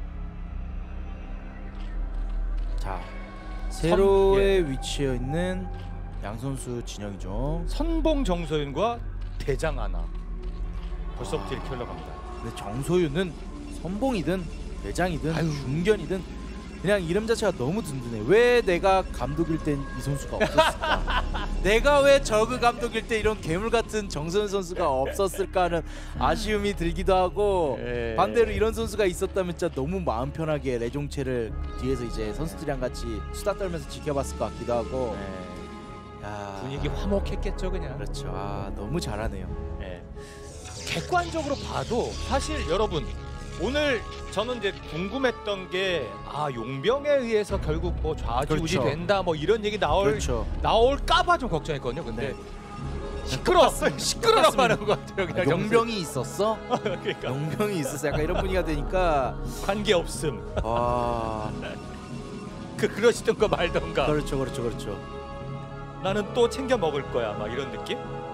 자, 세로에 위치해 있는 양 선수 진영이죠. 선봉 정소윤과 대장 아나 벌써부터 이렇게 흘러갑니다. 근데 정소윤은 선봉이든 대장이든 중견이든 그냥 이름 자체가 너무 든든해. 왜 내가 감독일 땐 이 선수가 없었을까? 내가 왜 저그 감독일 때 이런 괴물 같은 정소윤 선수가 없었을까 하는 아쉬움이 들기도 하고, 반대로 이런 선수가 있었다면 진짜 너무 마음 편하게 레종체를 뒤에서 이제 선수들이랑 같이 수다 떨면서 지켜봤을 것 같기도 하고. 야, 분위기 화목했겠죠 그냥. 그렇죠. 너무 잘하네요. 네. 객관적으로 봐도 사실 여러분 오늘 저는 이제 궁금했던 게 용병에 의해서 결국 뭐 좌지우지 그렇죠. 된다 뭐 이런 얘기 나올까봐 좀 걱정했거든요. 근데 시끄러라고 하는 것 같아요. 그냥 용병이 있었어? 그러니까 용병이 있었어. 약간 이런 분위기가 되니까 관계 없음. 그러시던 거 말던가. 그렇죠. 나는 또 챙겨 먹을 거야. 막 이런 느낌?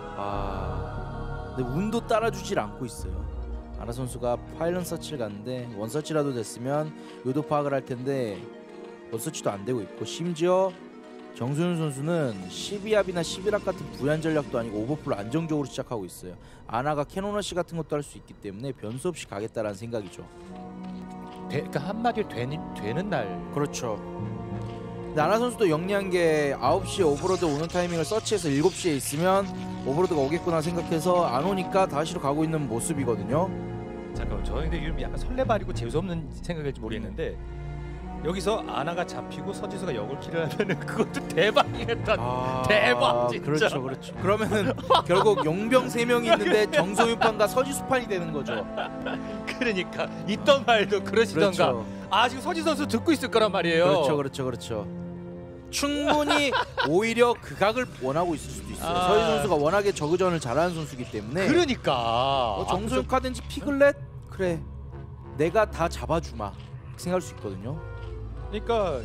근데 운도 따라주질 않고 있어요. 아나 선수가 파일럿 서치를 갔는데 원서치라도 됐으면 요도 파악을 할 텐데 원서치도 안 되고 있고, 심지어 정소윤 선수는 12합이나 11합 같은 부연 전략도 아니고 오버풀 안정적으로 시작하고 있어요. 아나가 캐논러시 같은 것도 할 수 있기 때문에 변수 없이 가겠다라는 생각이죠. 그러니까 한마디로 되는 날. 그렇죠. 근데 아나 선수도 영리한 게 9시에 오버로드 오는 타이밍을 서치해서 7시에 있으면 오버로드가 오겠구나 생각해서 안 오니까 다시로 가고 있는 모습이거든요. 잠깐만, 저 근데 이름 약간 설레발이고 재수없는 생각일지 모르겠는데 여기서 아나가 잡히고 서지수가 역울킬을 하면은 그것도 대박이겠다. 대박 진짜. 그렇죠. 그러면은 결국 용병 3명이 있는데 정소윤판과 서지수판이 되는 거죠. 그러니까 있던 말도 그러시던가. 그렇죠. 지금 서지 선수 듣고 있을 거란 말이에요. 그렇죠. 충분히 오히려 그 각을 원하고 있을 수도 있어요. 서지 선수가 워낙에 저그전을 잘하는 선수이기 때문에. 그러니까 정소윤 카든지 피글렛, 그래 내가 다 잡아주마 생각할 수 있거든요. 그러니까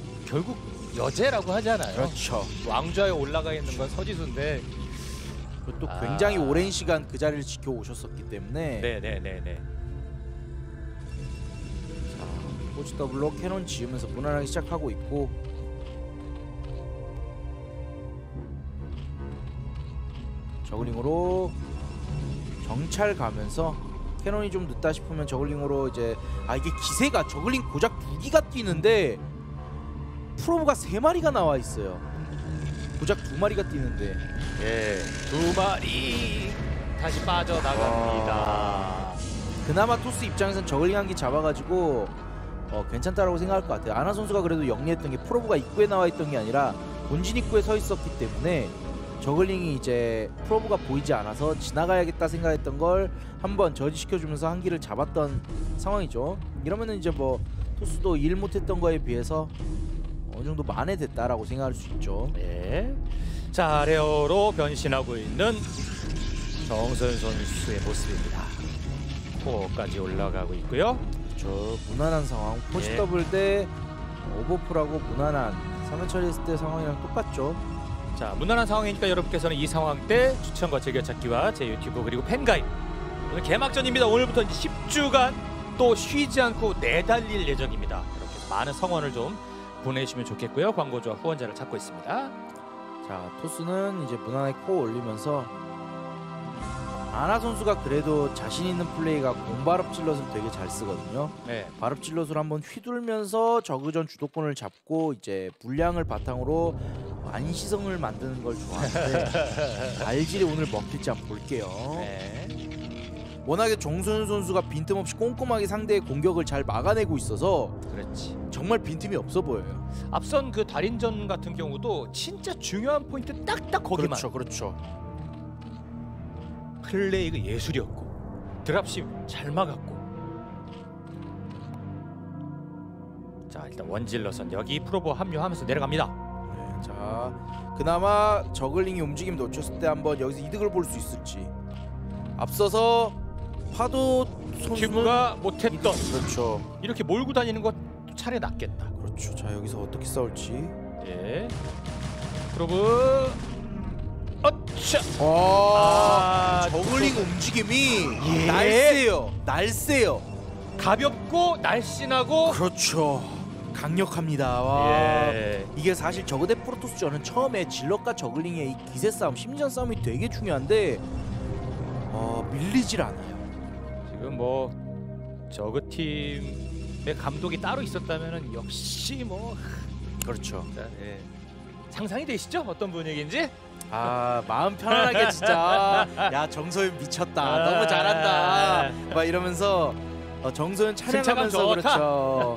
결국 여제라고 하잖아요. 그렇죠. 왕좌에 올라가 있는 건 서지수인데 또 굉장히 오랜 시간 그 자리를 지켜오셨었기 때문에. 네네네네. 자, 포지 더블로 캐논 지으면서 무난하게 시작하고 있고. 저글링으로 정찰 가면서 캐논이 좀 늦다 싶으면 저글링으로 이제 이게 기세가 저글링 고작 2기가 뛰는데 프로브가 3마리가 나와 있어요. 고작 2마리가 뛰는데. 예, 2마리 다시 빠져나갑니다. 그나마 토스 입장에선 저글링 한 기 잡아가지고 괜찮다라고 생각할 것 같아요. 아나 선수가 그래도 영리했던 게 프로브가 입구에 나와 있던 게 아니라 본진 입구에 서 있었기 때문에 저글링이 이제 프로브가 보이지 않아서 지나가야겠다 생각했던 걸 한번 저지시켜주면서 한 기를 잡았던 상황이죠. 이러면은 이제 뭐 토스도 일 못했던 거에 비해서 어느 정도 만회됐다라고 생각할 수 있죠. 네. 자, 아레어로 변신하고 있는 정선 선수의 모습입니다. 코어까지 올라가고 있고요. 저 무난한 상황. 포지 더블 대 오버풀하고 무난한 3회 처리했을 때 상황이랑 똑같죠. 자, 무난한 상황이니까 여러분께서는 이 상황 때 추천과 즐겨찾기와 제 유튜브 그리고 팬가입, 오늘 개막전입니다. 오늘부터 이제 10주간 또 쉬지 않고 내달릴 예정입니다. 이렇게 많은 성원을 좀 보내주시면 좋겠고요. 광고주와 후원자를 찾고 있습니다. 자, 토스는 이제 무난하게 코어 올리면서 아나 선수가 그래도 자신 있는 플레이가 공발업 질럿을 되게 잘 쓰거든요. 네. 발업 질럿을 한번 휘둘면서 저그전 주도권을 잡고 이제 물량을 바탕으로 안시성을 만드는 걸 좋아하는데 알질이 오늘 먹힐지 한번 볼게요. 네. 워낙에 정순 선수가 빈틈없이 꼼꼼하게 상대의 공격을 잘 막아내고 있어서 그렇지. 정말 빈틈이 없어 보여요. 앞선 그 달인전 같은 경우도 진짜 중요한 포인트 딱딱 거기만. 그렇죠. 플레이가 예술이었고 드랍십 잘 막았고. 자, 일단 원질러선 여기 프로보 합류하면서 내려갑니다. 네, 자, 그나마 저글링이 움직임 놓쳤을 때 한번 여기서 이득을 볼 수 있을지. 앞서서 파도 큐브가 못했던 그렇죠. 이렇게 몰고 다니는 것 차라리 낫겠다. 그렇죠. 자, 여기서 어떻게 싸울지. 예. 프로브. 저글링 움직임이 날쌔요. 가볍고 날씬하고. 그렇죠. 강력합니다. 와. 예. 이게 사실 저그 대 프로토스전은 처음에 질럿과 저글링의 이 기세 싸움, 심리전 싸움이 되게 중요한데 밀리질 않아요. 지금 뭐 저그 팀의 감독이 따로 있었다면은 역시 뭐 그렇죠. 자, 예. 상상이 되시죠? 어떤 분위기인지? 마음 편안하게 진짜 야, 정소윤 미쳤다. 너무 잘한다. 막 이러면서 정소윤 찬양하면서 그렇죠.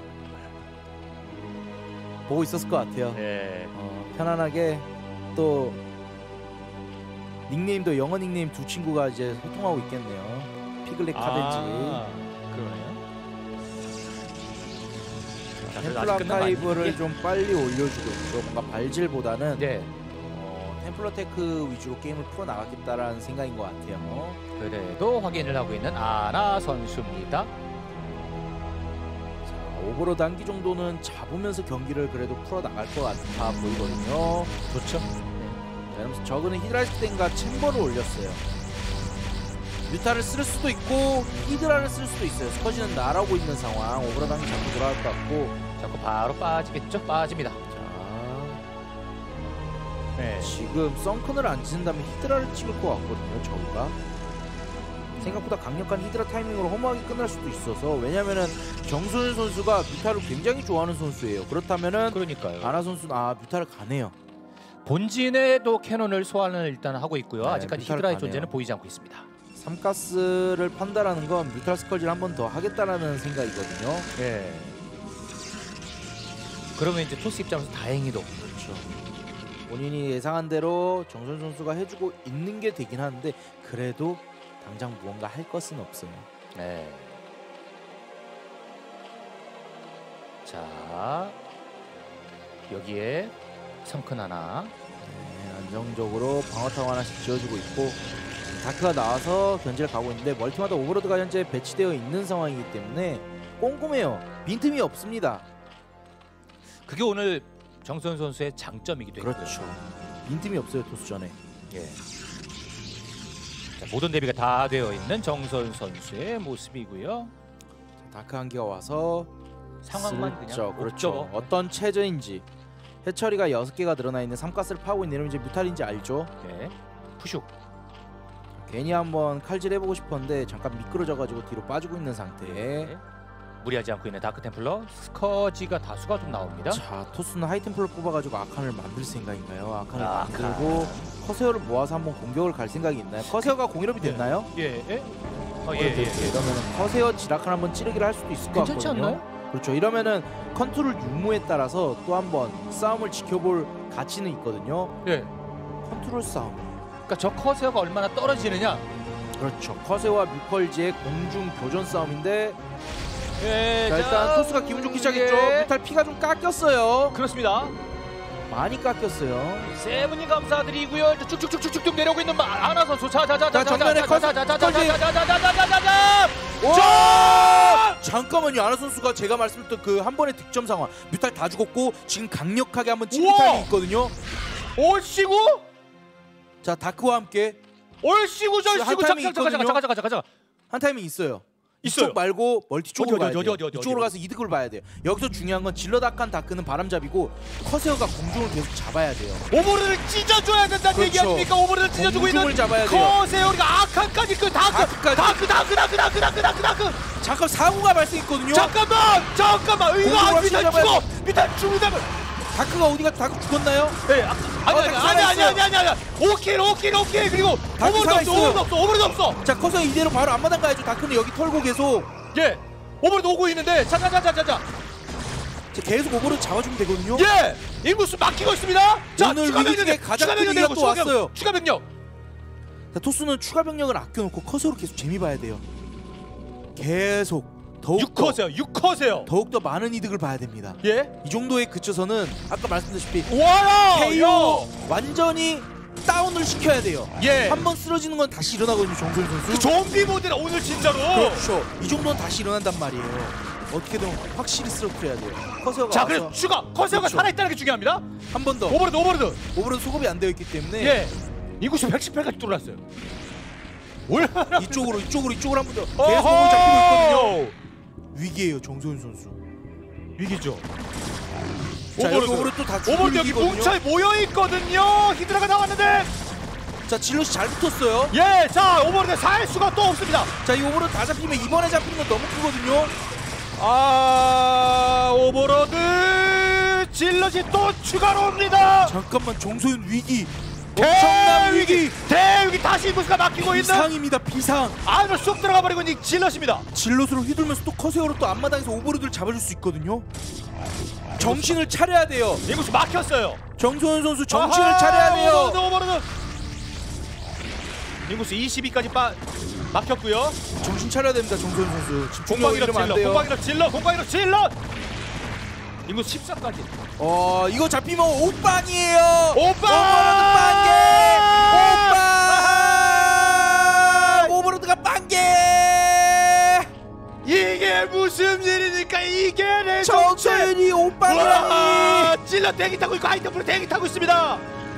보고 있었을 것 같아요. 네. 편안하게 또 닉네임도 영어 닉네임 두 친구가 이제 소통하고 있겠네요. 피글렛 카덴지. 그러네요. 템플 아카이브를 좀 빨리 올려주고 있고 뭔가 발질보다는 템플러 테크 위주로 게임을 풀어 나가겠다라는 생각인 것 같아요. 그래도 확인을 하고 있는 아나 선수입니다. 오버로드 한 기 정도는 잡으면서 경기를 그래도 풀어 나갈 것 같아 보이거든요. 좋죠. 그러면서 저그는 히드라스텐과 챔버를 올렸어요. 뮤타를 쓸 수도 있고 히드라를 쓸 수도 있어요. 스커지는 날아오고 있는 상황. 오버로드 한 기 잡고 돌아갈 것 같고 자꾸 바로 빠지겠죠? 빠집니다. 네. 지금 썬큰을 안 찍는다면 히드라를 찍을 것 같거든요. 저그가 생각보다 강력한 히드라 타이밍으로 허무하게 끝날 수도 있어서. 왜냐면은 정순 선수가 뮤타를 굉장히 좋아하는 선수예요. 그렇다면은 그러니까요. 아나 선수는 뮤타를 가네요. 본진에도 캐논을 소환을 일단 하고 있고요. 네, 아직까지 히드라의 가네요. 존재는 보이지 않고 있습니다. 삼가스를 판다라는 건 뮤탈 스컬지를 한 번 더 하겠다라는 생각이거든요. 네. 그러면 이제 토스 입장에서 다행히도 그렇죠. 본인이 예상한 대로 정선 선수가 해주고 있는 게 되긴 하는데 그래도 당장 무언가 할 것은 없어요. 네. 자, 여기에 성큰 하나. 네, 안정적으로 방어타워 하나씩 지어주고 있고 다크가 나와서 견제를 가고 있는데 멀티마다 오버로드가 현재 배치되어 있는 상황이기 때문에 꼼꼼해요. 빈틈이 없습니다. 그게 오늘 정선 선수의 장점이기도 했고요. 그렇죠. 빈틈이 없어요 토스전에. 예. 자, 모든 대비가 다 되어 있는 정선 선수의 모습이고요. 다크 한 개가 와서 상황만 그냥 그렇죠. 어떤 체제인지 해처리가 6개가 늘어나 있는 삼가스를 파고 있는 이제 뮤탈인지 알죠. 네. 푸슉. 괜히 한번 칼질 해보고 싶었는데 잠깐 미끄러져가지고 뒤로 빠지고 있는 상태. 네. 무리하지 않고 있는 다크 템플러. 스커지가 다수가 좀 나옵니다. 자, 토스는 하이 템플러 뽑아가지고 아칸을 만들 생각인가요? 아칸을 만들고 커세어를 모아서 한번 공격을 갈 생각이 있나요? 커세어가 공일업이 됐나요? 예. 이러면 커세어 지라칸 한번 찌르기를 할 수도 있을 것 같거든요. 괜찮지 않나요? 그렇죠. 이러면은 컨트롤 유무에 따라서 또 한번 싸움을 지켜볼 가치는 있거든요. 예. 컨트롤 싸움. 그러니까 저 커세어가 얼마나 떨어지느냐. 그렇죠. 커세어와 뮤컬지의 공중 교전 싸움인데 예, 자, 일단 토스가 기분 좋기 시작했죠. 뮤탈 피가 좀 깎였어요. 그렇습니다. 많이 깎였어요. 세븐님 감사드리고요. 쭉쭉쭉쭉쭉 내려오고 있는 아나 선수. 자, 정면에 잠깐만요. 아나 선수가 제가 말씀드렸던 그 한 번의 득점 상황. 뮤탈 다 죽었고 지금 강력하게 한번 찌르는 타임이 있거든요. 올시고? 자, 다크와 함께 올시고 절시고 잠깐. 한 타임이 있어요. 있어요. 이쪽 말고 멀티 쪽으로 가야 돼요. 어디. 이쪽으로 가서 이득을 봐야 돼요. 여기서 중요한 건 질러닥한 다크는 바람잡이고 커세어가 공중을 계속 잡아야 돼요. 오버를 찢어줘야 된다는 얘기 아닙니까? 오버를 찢어주고 있는 공중을 잡아야 돼요. 커세어가 아칸까지 그 다크. 잠깐 사고가 발생했거든요. 잠깐만. 이거 밑에 죽어. 다크가 어디가 다크 죽었나요? 네, 아니야. 오케이. 그리고 오버도 없어. 자, 커서 이대로 바로 앞마당 가야죠. 다크는 여기 털고 계속. 예, 오버도 오고 있는데. 자. 계속 오버를 잡아주면 되거든요. 예, 인구수 막히고 있습니다. 자, 오늘 위기중에 가장 큰 위기가 또 왔어요. 추가 병력. 자, 토스는 추가 병력을 아껴놓고 커서로 계속 재미 봐야 돼요. 계속. 6커세요. 더욱더 많은 이득을 봐야 됩니다. 예? 이 정도에 그쳐서는 아까 말씀드렸다시피 와라! KO 완전히 다운을 시켜야 돼요. 예. 한번 쓰러지는 건 다시 일어나거든요, 정소윤 선수. 그 좀비 모드라 오늘 진짜로. 그렇죠. 이 정도는 다시 일어난단 말이에요. 어떻게든 확실히 쓰러뜨려야 돼요. 커세어가 자, 그래서 추가 커세어가 그렇죠. 살아있다는 게 중요합니다. 한 번 더. 오버로드 소급이 안 되어 있기 때문에. 예. 인구수 118까지 뚫어놨어요. 이쪽으로 한 번 더. 계속 오버 잡히고 있거든요. 위기예요, 정소윤 선수. 위기죠. 자, 오버로드 또 다 오버로드 여기 뭉쳐 모여 있거든요. 히드라가 나왔는데. 자, 질럿이 잘 붙었어요. 예, 자, 오버로드 살 수가 또 없습니다. 자, 이 오버로드 다 잡히면 이번에 잡히는 건 너무 크거든요. 오버로드 질럿이 또 추가로 옵니다. 잠깐만, 정소윤 위기. 엄청난 위기. 대위기 다시 인구수가 막히고 있는. 비상입니다, 비상. 안으로 쑥 들어가 버리고 있는 질럿입니다. 질럿으로 휘둘면서 또 커세어로 또 앞마당에서 오버로드를 잡아줄 수 있거든요. 정신을 차려야 돼요. 인구수 막혔어요. 정소윤 선수 정신을 차려야 돼요. 오버로드. 인구수 22까지 막혔고요. 정신 차려야 됩니다, 정소윤 선수. 공방이력 질럿. 인구수 14까지. 이거 잡히면 오빵이에요. 오버로드가 빵개. 이게 무슨 일이니까 이게 내 정소윤이 오빵이라니. 질럿 대기 타고 있고 하이템플로 대기 타고 있습니다.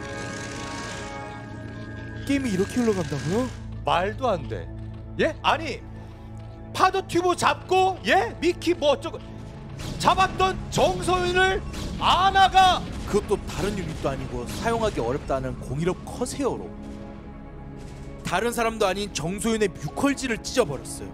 게임이 이렇게 흘러간다고요? 말도 안 돼. 예? 아니 파도 튜브 잡고 미키 뭐 어쩌고 잡았던 정소윤을 아나가 그것도 다른 유닛도 아니고 사용하기 어렵다는 공일업 커세어로 다른 사람도 아닌 정소윤의 뮤컬지를 찢어버렸어요.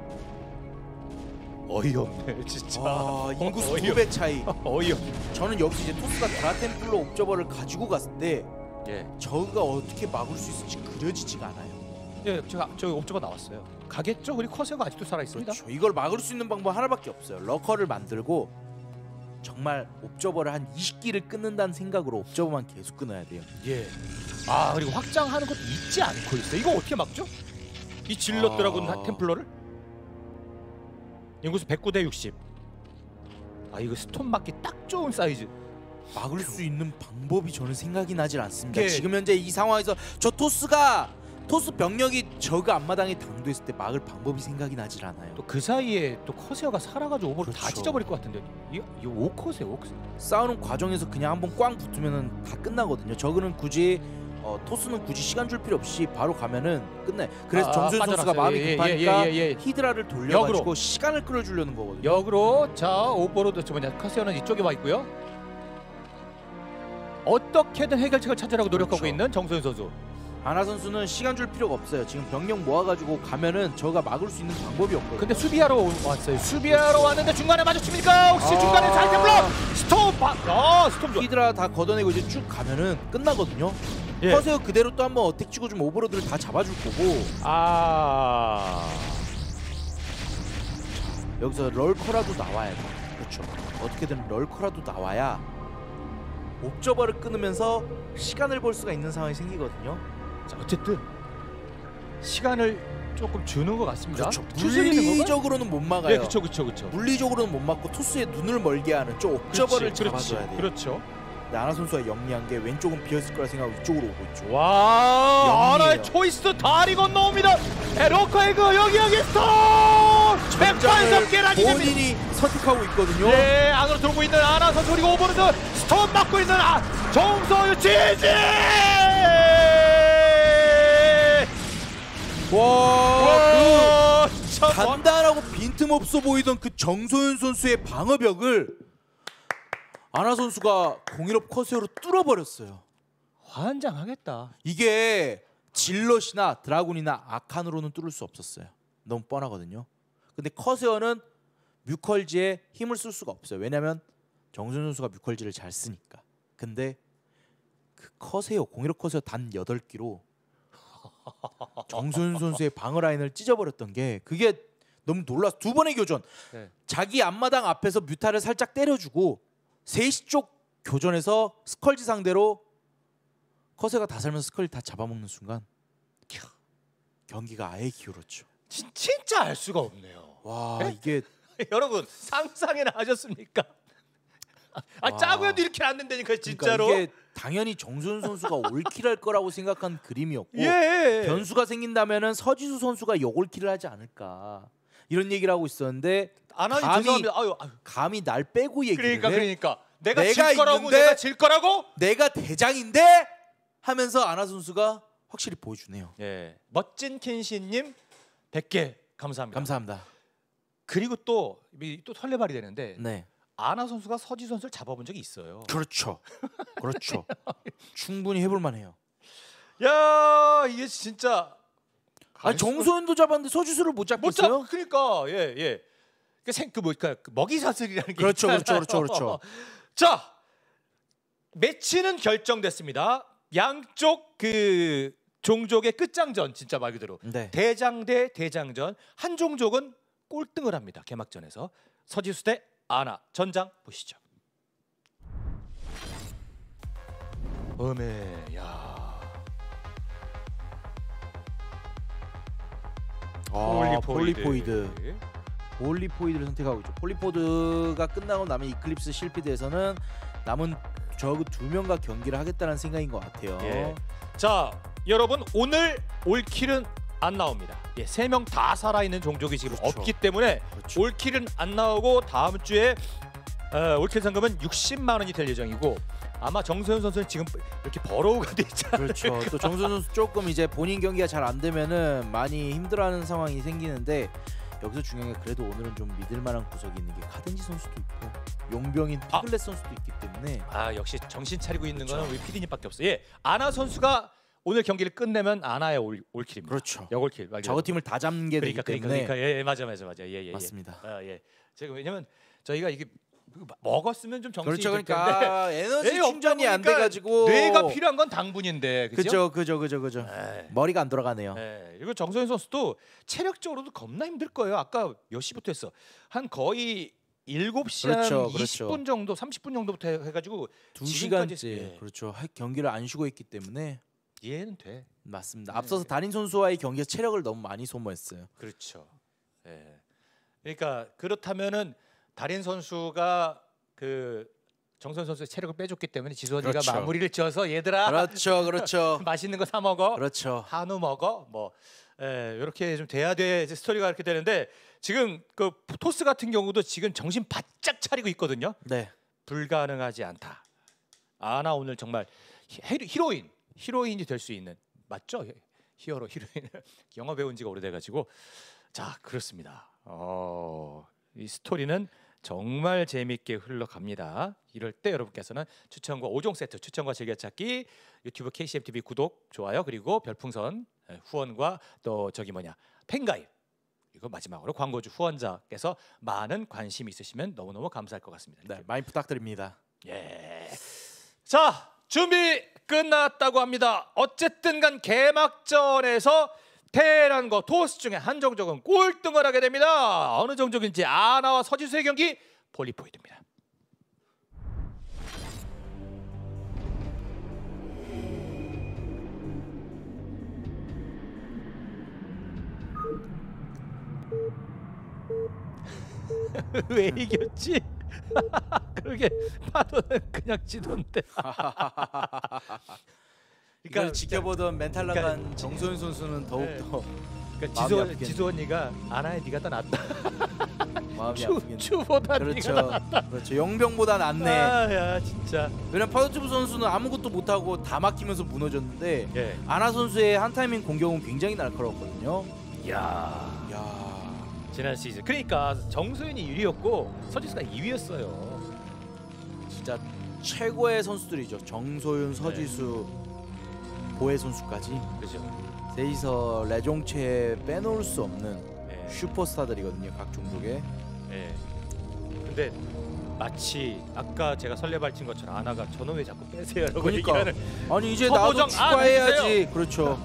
어이없네 진짜. 인구수 2배 차이. 어이없네. 저는 여기서 이제 토스가 드라템플러 옵저버를 가지고 갔을 때 저그가 어떻게 막을 수 있을지 그려지지가 않아요. 예, 저기 옵저버 나왔어요. 가겠죠? 그리고 커세어가 아직도 살아있습니다. 그렇죠. 이걸 막을 수 있는 방법 하나밖에 없어요. 러커를 만들고 정말 옵저버를 한 20기를 끊는다는 생각으로 옵저버만 계속 끊어야 돼요. 예. 그리고 확장하는 것도 잊지 않고 있어요. 이거 어떻게 막죠? 이 질럿 드라군 템플러를? 인구수 109대 60. 이거 스톤 막기 딱 좋은 사이즈. 막을 수 있는 방법이 저는 생각이 나질 않습니다. 지금 현재 이 상황에서 저 토스 병력이 저그 앞마당에 당도했을 때 막을 방법이 생각이 나질 않아요. 또 그 사이에 또 커세어가 살아가지고 오버를 다 찢어버릴 것 같은데. 이거 5커세요. 싸우는 과정에서 그냥 한번 꽝 붙으면 다 끝나거든요. 저그는 굳이 토스는 굳이 시간 줄 필요 없이 바로 가면은 끝내. 그래서 정수현 선수가 마음이 급하니까 히드라를 돌려가지고 역으로. 시간을 끌어주려는 거거든요. 역으로 자 오버로드 커세어는 이쪽에 와 있고요. 어떻게든 해결책을 찾으려고 노력하고 그렇죠. 있는 정수현 선수. 아나 선수는 시간 줄 필요가 없어요. 지금 병력 모아가지고 가면은 저가 막을 수 있는 방법이 없거든요. 근데 수비하러 왔어요. 수비하러 왔는데 중간에 마주칩니까? 혹시 중간에 살짝 블럭! 스톰! 스톰 히드라 다 걷어내고 이제 쭉 가면은 끝나거든요. 예. 커세어 그대로 또 한번 어택 치고 좀 오버로드를 다 잡아줄 거고. 여기서 럴커라도 나와야 돼. 그렇죠. 어떻게든 럴커라도 나와야 옵저버를 끊으면서 시간을 벌 수가 있는 상황이 생기거든요. 자, 어쨌든 시간을 조금 주는 것 같습니다. 그렇죠. 물리적으로는 못 막아요. 네, 그렇죠. 물리적으로는 못 막고 토스의 눈을 멀게 하는 저 옵저버를 잡아줘야 돼요. 그렇죠. 근데 아나 선수가 영리한 게 왼쪽은 비었을 거라 생각하고 이쪽으로 오고 있죠. 와, 아나의 초이스 다리 건너옵니다. 로커 에그 여기 스톱! 백반석 계란이 본인이 선택하고 있거든요. 네, 안으로 들어오고 있는 아나 선수 그리고 오버로드 스톱 맞고 있는 정서유 지지! 와, 그 간단하고 빈틈없어 보이던 그 정소윤 선수의 방어벽을 아나 선수가 공일업 커세어로 뚫어버렸어요. 환장하겠다. 이게 질럿이나 드라군이나 아칸으로는 뚫을 수 없었어요. 너무 뻔하거든요. 근데 커세어는 뮤컬지에 힘을 쓸 수가 없어요. 왜냐면 정소윤 선수가 뮤컬지를 잘 쓰니까. 근데 그 커세어 공일업 커세어 단 8기로 정소윤 선수의 방어 라인을 찢어버렸던 게 그게 너무 놀라서 두 번의 교전. 네. 자기 앞마당 앞에서 뮤타를 살짝 때려주고 3시 쪽 교전에서 스컬지 상대로 커세가 다 살면서 스컬지 다 잡아먹는 순간 경기가 아예 기울었죠. 진짜 알 수가 없네요. 와 네? 이게 여러분 상상이나 하셨습니까? 짜고해도 이렇게 안 된다니까 진짜로. 그러니까 이게 당연히 정소윤 선수가 올킬할 거라고 생각한 그림이었고 변수가 생긴다면은 서지수 선수가 역올킬을 하지 않을까 이런 얘기를 하고 있었는데 감히 날 빼고 얘기를 그러니까 내가 질 거라고 내가 대장인데 하면서 아나 선수가 확실히 보여주네요. 예, 멋진 켄시님 100개 감사합니다. 감사합니다. 그리고 또 설레발이 되는데 네. 아나 선수가 서지 선수를 잡아본 적이 있어요. 그렇죠. 충분히 해볼 만해요. 야 이게 진짜. 정소윤도 잡았는데 서지수를 못 잡겠어요? 그러니까 예. 그 먹이 사슬이라는 게 그렇죠. 자 매치는 결정됐습니다. 양쪽 그 종족의 끝장전 진짜 말 그대로 네. 대장 대 대장전. 한 종족은 꼴등을 합니다. 개막전에서 서지수 대 아나 전장 보시죠. 야. 폴리포이드를 선택하고 있죠. 폴리포드가 끝나고 나면 이클립스 실피드에서는 남은 저그 2명과 경기를 하겠다는 생각인 것 같아요. 예. 자, 여러분 오늘 올킬은 안 나옵니다. 3명 다 살아있는 종족이 지금 없기 때문에 올킬은 안 나오고 다음 주에 올킬 상금은 60만 원이 될 예정이고 아마 정소윤 선수는 지금 이렇게 버러우가 돼 있잖아요. 그렇죠. 또 정소윤 선수 조금 이제 본인 경기가 잘 안 되면은 많이 힘들어하는 상황이 생기는데 여기서 중요한 게 그래도 오늘은 좀 믿을만한 구석이 있는 게 카덴지 선수도 있고 용병인 피글렛 선수도 있기 때문에 역시 정신 차리고 있는 거는 우리 PD님밖에 없어요. 예, 아나 선수가 오늘 경기를 끝내면 아나의 올킬입니다. 그렇죠. 역올킬. 저거 팀을 다 잡는 게 되기 때문에. 예, 맞아. 예. 맞습니다. 예. 제가 왜냐면 저희가 이게 먹었으면 좀 정신이 그렇죠. 그러니까 에너지 충전이 안 돼가지고 뇌가 필요한 건 당분인데 그죠. 머리가 안 돌아가네요. 그리고 정소윤 선수도 체력적으로도 겁나 힘들 거예요. 아까 몇 시부터 했어? 한 거의 7시 한 20분 정도, 30분 정도부터 해가지고 2시간째 그렇죠. 경기를 안 쉬고 있기 때문에 이해는 돼. 맞습니다. 앞서서 달인 선수와의 경기에서 체력을 너무 많이 소모했어요. 그렇죠. 그러니까 그렇다면은 달인 선수가 그 정선 선수의 체력을 빼줬기 때문에 지소니가 마무리를 지어서 얘들아 그렇죠. 맛있는 거 사 먹어. 그렇죠. 한우 먹어. 뭐 이렇게 좀 돼야 돼. 스토리가 이렇게 되는데 지금 그 토스 같은 경우도 지금 정신 바짝 차리고 있거든요. 네. 불가능하지 않다. 아나 오늘 정말 히로인 히로인이 될 수 있는 맞죠? 히어로 히로인 영화 배운 지가 오래돼가지고 자 그렇습니다. 이 스토리는 정말 재밌게 흘러갑니다. 이럴 때 여러분께서는 추천과 5종 세트 추천과 즐겨찾기 유튜브 KCMTV 구독 좋아요 그리고 별풍선 후원과 또 팬가입 이거 마지막으로 광고주 후원자께서 많은 관심 있으시면 너무너무 감사할 것 같습니다. 네, 많이 부탁드립니다. 예. 자 준비 끝났다고 합니다. 어쨌든 간 개막전에서 테란과 토스 중에 한 종족은 꼴등을 하게 됩니다. 어느 종족인지 아나와 서지수의 경기 폴리포이드입니다. 왜 이겼지? 그러게 파도는 그냥 지던데. 그러니까 지켜보던 멘탈 나간 정소윤 선수는 더욱더 그러니까 지수 언니가 아나의 네가 더 낫다. 마음이 아프긴. 추보다 그렇죠. 네가 더 낫다. 그렇죠. 영병보다 낫네. 아야 진짜. 왜냐면 파도튜브 선수는 아무것도 못하고 다 막히면서 무너졌는데 예. 아나 선수의 한 타이밍 공격은 굉장히 날카로웠거든요. 야. 지난 시즌. 그러니까 정소윤이 1위였고 서지수가 2위였어요. 진짜 최고의 선수들이죠. 정소윤, 서지수, 보혜 선수까지. 그렇죠. 셋이서 레종체에 빼놓을 수 없는 네. 슈퍼스타들이거든요. 각 종족에. 네. 근데 마치 아까 제가 설레 발친 것처럼 아나가 저는 왜 자꾸 빼세요라고 그러니까. 얘기하는. 아니 이제 서보정, 나도 추가해야지. 그렇죠.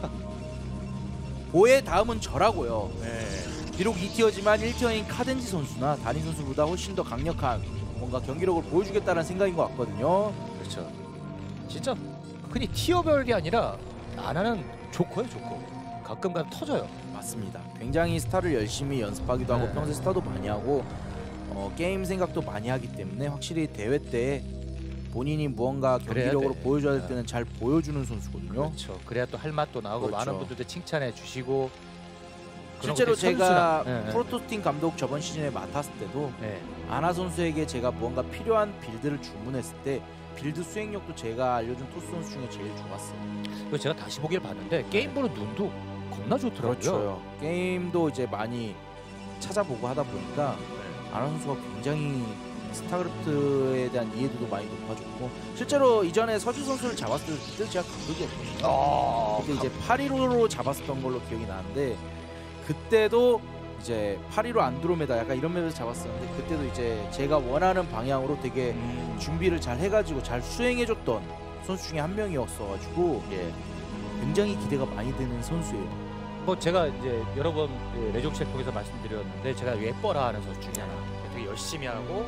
보혜 다음은 저라고요. 네. 비록 2티어지만 1티어인 카덴지 선수나 다니 선수보다 훨씬 더 강력한 뭔가 경기력을 보여주겠다는 생각인 것 같거든요. 그렇죠. 진짜 흔히 티어별이 아니라 아나는 좋고요, 좋고 가끔 터져요. 맞습니다. 굉장히 스타를 열심히 연습하기도 하고 평소에 스타도 많이 하고 게임 생각도 많이 하기 때문에 확실히 대회 때 본인이 무언가 경기력으로 보여줘야 될 때는 잘 보여주는 선수거든요. 그렇죠. 그래야 또 할 맛도 나오고 그렇죠. 많은 분들도 칭찬해 주시고. 실제로 제가 프로토스팀 감독 저번 시즌에 맡았을 때도 아나 선수에게 제가 무언가 필요한 빌드를 주문했을 때 빌드 수행력도 제가 알려준 토스 선수 중에 제일 좋았어요. 그래서 제가 다시 보기를 봤는데 게임 보는 눈도 겁나 좋더라고요. 그렇죠. 게임도 이제 많이 찾아보고 하다 보니까 아나 선수가 굉장히 스타크래프트에 대한 이해도도 많이 높아졌고 실제로 이전에 서주 선수를 잡았을 때 그때 제가 감독이었거든요. 그때 이제 815로 잡았었던 걸로 기억이 나는데 그때도 이제 815 안드로메다 약간 이런 맵에서 잡았었는데 그때도 이제 제가 원하는 방향으로 되게 준비를 잘 해가지고 잘 수행해줬던 선수 중에 한 명이었어가지고 굉장히 기대가 많이 되는 선수예요. 뭐 제가 이제 여러 번 레종체를 통해서 말씀드렸는데 제가 예뻐라 하는 선수 중에 하나. 되게 열심히 하고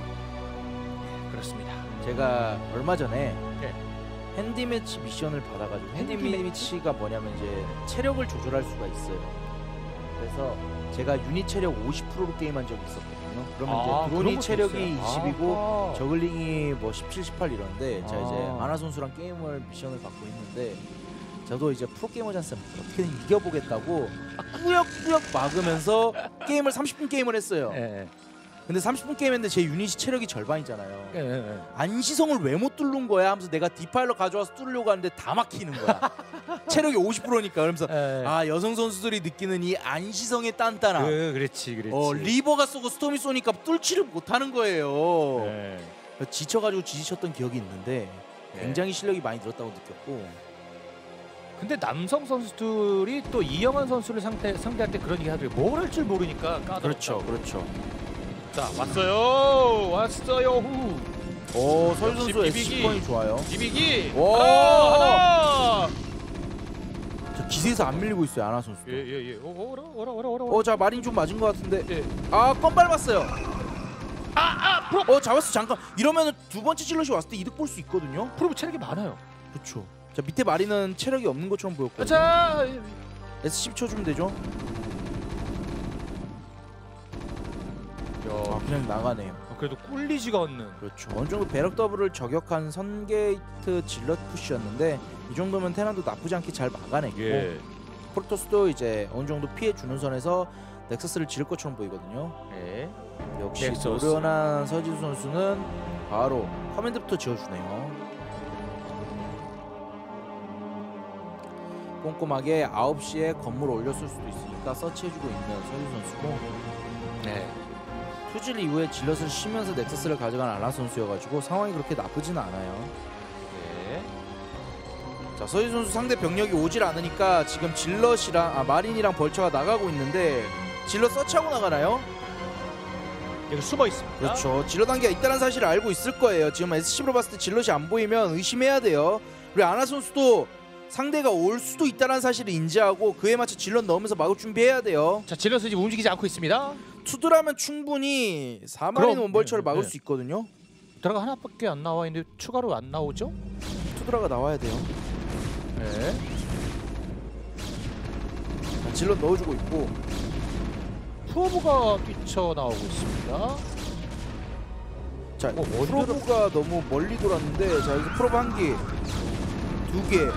그렇습니다. 제가 얼마 전에 핸디 매치 미션을 받아가지고 핸디 매치가 뭐냐면 이제 체력을 조절할 수가 있어요. 그래서 제가 유닛 체력 50%로 게임한 적이 있었거든요. 그러면 이제 드론이 체력이 20이고 저글링이 뭐 17, 18 이런데 제가 이제 아나 선수랑 게임을 미션을 받고 있는데 저도 이제 프로게이머 잔스 어떻게든 이겨보겠다고 꾸역꾸역 막으면서 게임을 30분 게임을 했어요. 근데 30분 게임했는데 제 유닛이 체력이 절반이잖아요. 안시성을 왜 못 뚫는 거야 하면서 내가 디파일러 가져와서 뚫으려고 하는데 다 막히는 거야. 체력이 50%니까. 그러면서 아 여성 선수들이 느끼는 이 안시성의 단단함. 그렇지. 리버가 쏘고 스톰이 쏘니까 뚫지를 못하는 거예요. 지쳐가지고 지지쳤던 기억이 있는데 굉장히 실력이 많이 늘었다고 느꼈고. 근데 남성 선수들이 또 이영환 선수를 상대할 때 그런 얘기 하더라고요. 뭘 할 줄 모르니까 까다롭다고. 그렇죠. 자 왔어요. 오 서유 선수 SC권이 좋아요. 비비기. 하나. 저 기세에서 안 밀리고 있어요 아나 선수. 예. 오라. 자 마린 좀 맞은 것 같은데. 껌 밟았어요. 프로. 잡았어 잠깐. 이러면은 두 번째 질럿이 왔을 때 이득 볼 수 있거든요. 프로브 체력이 많아요. 그렇죠. 자 밑에 마린은 체력이 없는 것처럼 보였거든요. 자 S10 쳐주면 되죠. 그냥 나가네요. 그래도 꿀리지가 않는. 그렇죠. 어느 정도 배럭 더블을 저격한 선게이트 질럿 푸시였는데 이 정도면 테란도 나쁘지 않게 잘 막아냈고 프로토스도 이제 어느 정도 피해 주는 선에서 넥서스를 지을 것처럼 보이거든요. 역시 노련한 서지수 선수는 바로 커맨드부터 지어주네요. 꼼꼼하게 9시에 건물 올렸을 수도 있으니까 서치해주고 있는 서유 선수고 네. 투질 이후에 질럿을 쉬면서 넥서스를 가져간 아나 선수여가지고 상황이 그렇게 나쁘지는 않아요. 네. 자, 서유 선수 상대 병력이 오질 않으니까 지금 질럿이랑 마린이랑 벌처가 나가고 있는데 질럿 서치하고 나가나요? 여기 숨어 있습니다. 그렇죠. 질럿 단계가 있다는 사실을 알고 있을 거예요. 지금 SCB로 봤을 때 질럿이 안 보이면 의심해야 돼요. 우리 아나 선수도 상대가 올 수도 있다는 사실을 인지하고 그에 맞춰 질럿 넣으면서 막을 준비해야 돼요. 자, 질럿은 지금 움직이지 않고 있습니다. 투드라면 충분히 4마린 원벌처를 막을 네. 수 있거든요. 드라가 하나밖에 안 나와 있는데 추가로 안 나오죠? 투드라가 나와야 돼요. 네. 자, 질럿 넣어주고 있고 프로브가 뛰쳐나오고 있습니다. 자, 원더를- 프로브가 너무 멀리 돌았는데 자, 여기서 프로브 1개 2개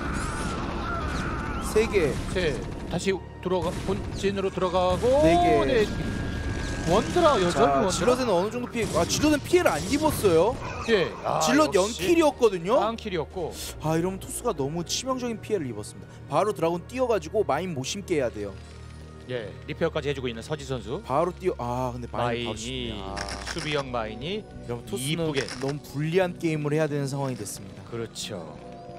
3개 네. 다시 들어가 본진으로 들어가고 4개. 네. 원드라 여전히 자, 원드라. 질럿은 어느 정도 피해 질럿은 피해를 안 입었어요. 예. 질럿 0킬이었거든요. 0킬이었고. 이러면 토스가 너무 치명적인 피해를 입었습니다. 바로 드라곤 뛰어가지고 마인 못 심게 해야 돼요. 예. 리페어까지 해주고 있는 서지 선수. 바로 뛰어 근데 마인 바로 마인이 심네. 수비형 마인이 이러면 토스는 이쁘게. 너무 불리한 게임을 해야 되는 상황이 됐습니다. 그렇죠.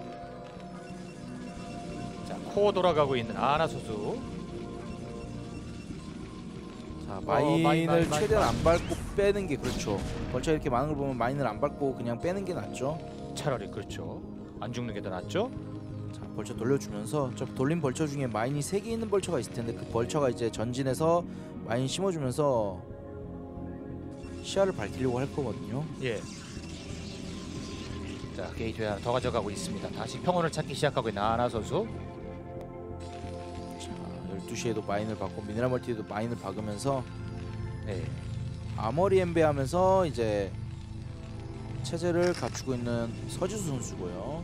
자, 코어 돌아가고 있는 아나 선수. 자, 마인을 마인. 최대한 안 밟고 빼는 게 그렇죠. 벌써 이렇게 많은 걸 보면 마인을 안 밟고 그냥 빼는 게 낫죠. 차라리 그렇죠. 안 죽는 게 더 낫죠. 자, 벌처 돌려주면서 저 돌린 벌처 중에 마인이 3개 있는 벌처가 있을 텐데 그 벌처가 이제 전진해서 마인 심어주면서 시야를 밝히려고 할 거거든요. 예. 자, 게이트웨이 하나 더 가져가고 있습니다. 다시 평온을 찾기 시작하고 있는 아나 선수. 자, 12시에도 마인을 박고 미네랄 멀티에도 마인을 박으면서 네. 아머리 엠베하면서 이제 체제를 갖추고 있는 서지수 선수고요.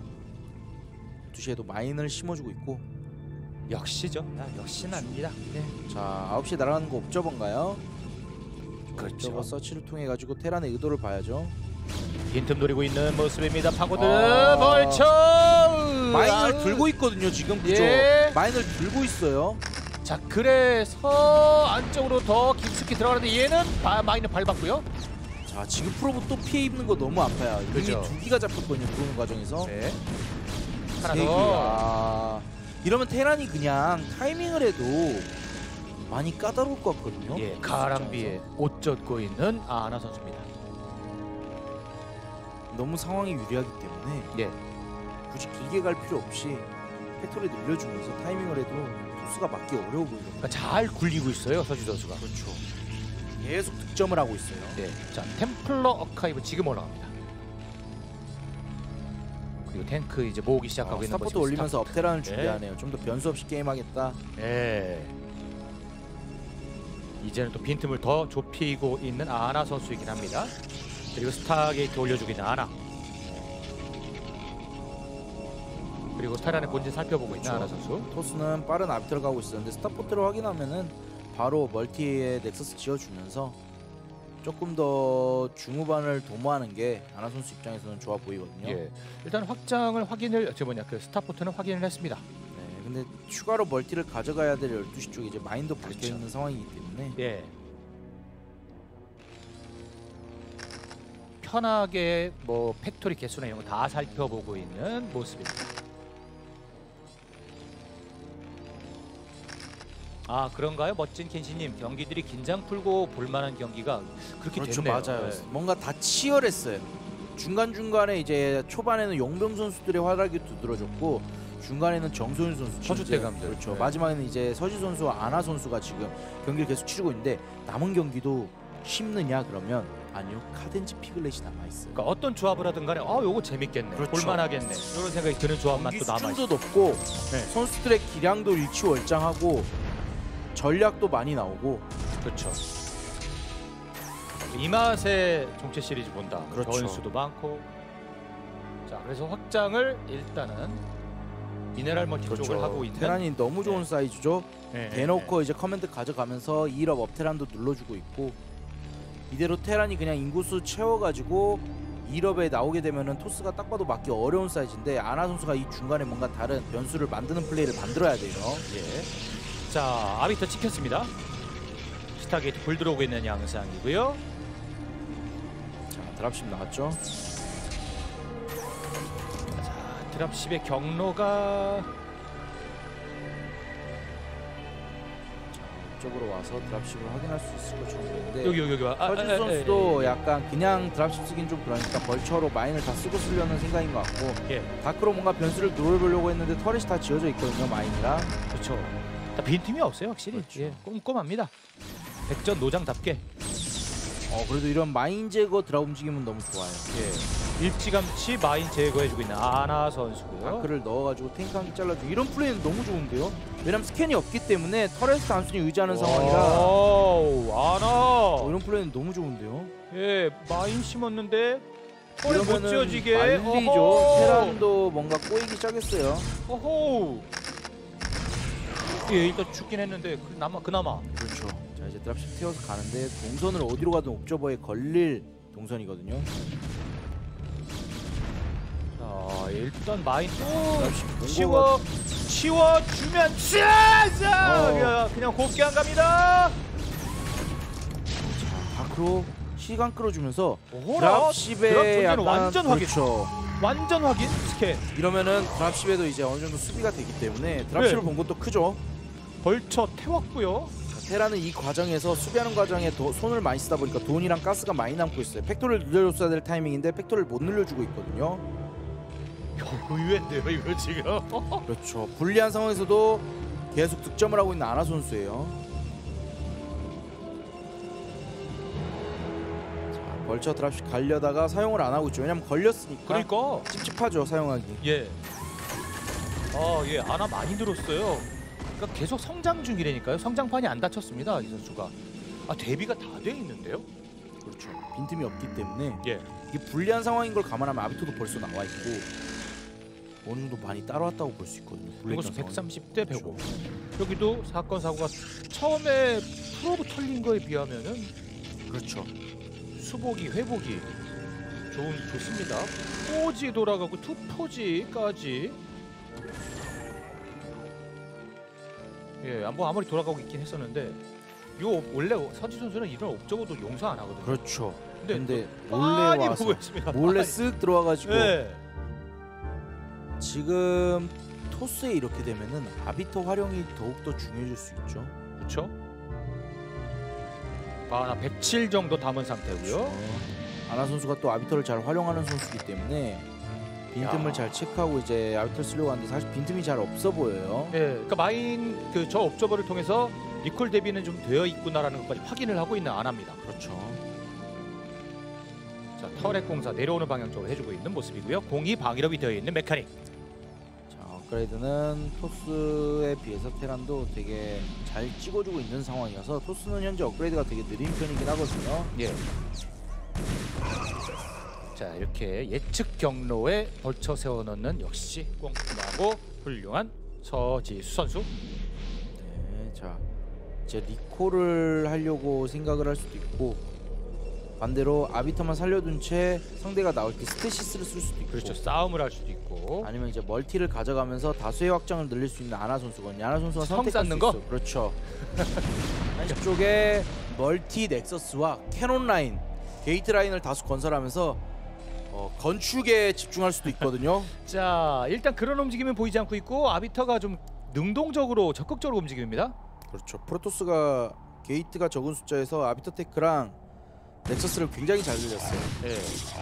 12시에도 마인을 심어주고 있고 역시죠. 역시납니다. 네. 자, 9시에 날아가는 거 옵저버인가요? 그렇죠. 옵저버 서치를 통해 가지고 테란의 의도를 봐야죠. 빈틈 노리고 있는 모습입니다. 파고드 아. 벌쳐. 마인을 들고 있거든요. 지금 그죠? 예. 마인을 들고 있어요. 자, 그래서 안쪽으로 더 깊숙이 들어가는데 얘는 마인을 밟았고요. 자, 지금 프로브 또 피해 입는 거 너무 아파요. 이미 그죠. 2기가 잡혔거든요. 들어오는 과정에서. 네. 하나 세 개. 더. 이러면 테란이 그냥 타이밍을 해도 많이 까다로울 것 같거든요. 예, 가랑비에 옷 젖고 있는 아나 선수입니다. 너무 상황이 유리하기 때문에 예. 굳이 길게 갈 필요 없이 팩토리 늘려주면서 타이밍을 해도 토스가 맞기 어려워 보이거든요. 그러니까 잘 굴리고 있어요, 서지 선수가. 그렇죠. 계속 득점을 하고 있어요. 네. 자, 템플러 어카이브 지금 올라갑니다. 그리고 탱크 이제 모으기 시작하고 있는 스타포트 모습. 올리면서 업테란을 네. 준비하네요. 좀 더 변수 없이 게임하겠다. 예. 이제는 또 빈틈을 더 좁히고 있는 아나 선수이긴 합니다. 그리고 스타게이트 올려주고 있는 아나. 그리고 테란의 본진 살펴보고 있는 그렇죠. 아나 선수. 토스는 빠른 아비터를 가고 있었는데 스타포트를 확인하면은 바로 멀티에 넥서스 지어주면서 조금 더 중후반을 도모하는 게 아나 선수 입장에서는 좋아 보이거든요. 예. 일단 확장을 확인을 그 스타포트는 확인을 했습니다. 네, 근데 추가로 멀티를 가져가야 될 12시 쪽에 이제 마인도 박혀 그렇죠. 있는 상황이기 때문에 예. 편하게 뭐 팩토리 개수나 이런 거 다 살펴보고 있는 모습입니다. 아, 그런가요? 멋진 켄시님, 경기들이 긴장 풀고 볼만한 경기가 그렇게 그렇죠. 됐네요. 맞아요. 네. 뭔가 다 치열했어요. 중간중간에 이제 초반에는 용병 선수들의 활약이 두드러졌고 중간에는 정소윤 선수, 서주대감들. 그렇죠. 네. 마지막에는 이제 서지 선수와 아나 선수가 지금 경기를 계속 치르고 있는데 남은 경기도 쉽느냐 그러면 아니요. 카덴지 피글렛이 남아 있어요. 그러니까 어떤 조합을 하든 간에 요거 재밌겠네. 그렇죠. 볼만하겠네. 이런 생각이 드는 조합만 경기 또 남아 있어요. 수준도 높고 네. 선수들의 기량도 일치월장하고 전략도 많이 나오고 그렇죠. 이 맛에 종체 시리즈 본다. 그렇죠. 변수도 많고. 자, 그래서 확장을 일단은 미네랄 멀티 그렇죠. 쪽을 하고 있는. 테란이 너무 좋은 네. 사이즈죠. 네, 대놓고 이제 커맨드 가져가면서 2업 업테란도 눌러주고 있고 이대로 테란이 그냥 인구수 채워가지고 2럽에 나오게 되면은 토스가 딱 봐도 맞기 어려운 사이즈인데 아나 선수가 이 중간에 뭔가 다른 변수를 만드는 플레이를 만들어야 돼요. 예. 자, 아비터 찍혔습니다. 스타게이트 불 들어오고 있는 양상이고요. 자, 드랍십 나왔죠. 자, 드랍십의 경로가 쪽으로 와서 드랍십을 확인할 수 있을 것 정도인데 여기 와. 서진 선수도 약간 그냥 드랍십 쓰긴 좀 그러니까 벌처로 마인을 다 쓰고 쓰려는 생각인 것 같고 예. 다크로 뭔가 변수를 노려보려고 했는데 터렛이 다 지어져 있거든요. 마인이랑. 그렇죠. 빈틈이 없어요 확실히. 그렇죠. 예, 꼼꼼합니다. 백전 노장답게. 그래도 이런 마인 제거 드랍 움직임은 너무 좋아요. 예. 일찌감치 마인 제거해주고 있는 아나 선수고요. 다크를 넣어가지고 탱크 한 개 잘라주고 이런 플레이는 너무 좋은데요. 왜냐면 스캔이 없기 때문에 터렛을 단순히 의지하는 상황이라 아나 이런 플레이는 너무 좋은데요. 예, 마인 심었는데 못 이러면은 지어지게 말리죠. 테란도 뭔가 꼬이기 시작했어요. 어호. 예, 일단 죽긴 했는데 그나마. 그렇죠. 자, 이제 드랍십 태워서 가는데 동선을 어디로 가든 옵저버에 걸릴 동선이거든요. 자, 일단 마인 또 드랍십 치워주면 그냥 곱게 안 갑니다. 자, 다크로 시간 끌어주면서 드랍 드랍십에 약간 완전 확인. 그렇죠. 완전 확인 스캔. 이러면은 드랍십에도 이제 어느 정도 수비가 되기 때문에 드랍십을 본 것도 크죠. 벌쳐 태웠고요. 테라는 이 과정에서 수비하는 과정에 손을 많이 쓰다 보니까 돈이랑 가스가 많이 남고 있어요. 팩토리를 늘려줬어야 될 타이밍인데 팩토리를 못 늘려주고 있거든요. 의외인데요 이거 지금. 그렇죠. 불리한 상황에서도 계속 득점을 하고 있는 아나 선수예요. 자, 벌처 드랍십 가려다가 사용을 안 하고 있죠. 왜냐면 걸렸으니까. 그러니까 찝찝하죠 사용하기. 예. 예, 아나 많이 늘었어요. 그러니까 계속 성장 중이라니까요. 성장판이 안 닫혔습니다 이 선수가. 대비가 다 돼 있는데요. 그렇죠. 빈틈이 없기 때문에 예. 이게 불리한 상황인 걸 감안하면 아비토도 벌써 나와 있고 어느 정도 많이 따라왔다고 볼 수 있거든요. 이것은 130대 105. 여기도 사건 사고가 처음에 프로브 털린 거에 비하면은 그렇죠. 수복이 회복이 좋습니다. 포지 돌아가고 투포지까지. 예, 뭐 아무리 돌아가고 있긴 했었는데 요 원래 서지 선수는 이런 옵저버도 용서 안 하거든요. 그렇죠. 근데 몰래 와서 몰래 쓱 들어와가지고 예. 지금 토스에 이렇게 되면은 아비터 활용이 더욱더 중요해질 수 있죠. 그렇죠. 나 107 정도 담은 상태고요. 그렇죠. 아나 선수가 또 아비터를 잘 활용하는 선수이기 때문에 빈틈을 잘 체크하고 이제 아비터를 쓰려고 하는데 사실 빈틈이 잘 없어 보여요. 예, 그러니까 마인 저 옵저버를 통해서 리콜 대비는 좀 되어 있구나라는 것까지 확인을 하고 있는 아나입니다. 그렇죠. 자, 터렛 공사 내려오는 방향 쪽으로 해주고 있는 모습이고요. 공이 방위력이 되어 있는 메카닉. 자, 업그레이드는 토스에 비해서 테란도 되게 잘 찍어주고 있는 상황이어서 토스는 현재 업그레이드가 되게 느린 편이긴 하거든요. 예. 자, 이렇게 예측 경로에 벌쳐 세워넣는 역시 꼼꼼하고 훌륭한 서지수 선수. 네, 자 이제 리콜을 하려고 생각을 할 수도 있고 반대로 아비터만 살려둔 채 상대가 나올 때 스테시스를 쓸 수도 있고. 그렇죠. 싸움을 할 수도 있고. 아니면 이제 멀티를 가져가면서 다수의 확장을 늘릴 수 있는 아나 선수거든요. 아나 선수가 성 선택할 쌓는 수 거? 있어요. 그렇죠. 한쪽에 멀티 넥서스와 캐논 라인, 게이트 라인을 다수 건설하면서 건축에 집중할 수도 있거든요. 자, 일단 그런 움직임은 보이지 않고 있고 아비터가 좀 능동적으로 적극적으로 움직입니다. 그렇죠. 프로토스가 게이트가 적은 숫자에서 아비터 테크랑 넥서스를 굉장히 잘 늘렸어요. 예.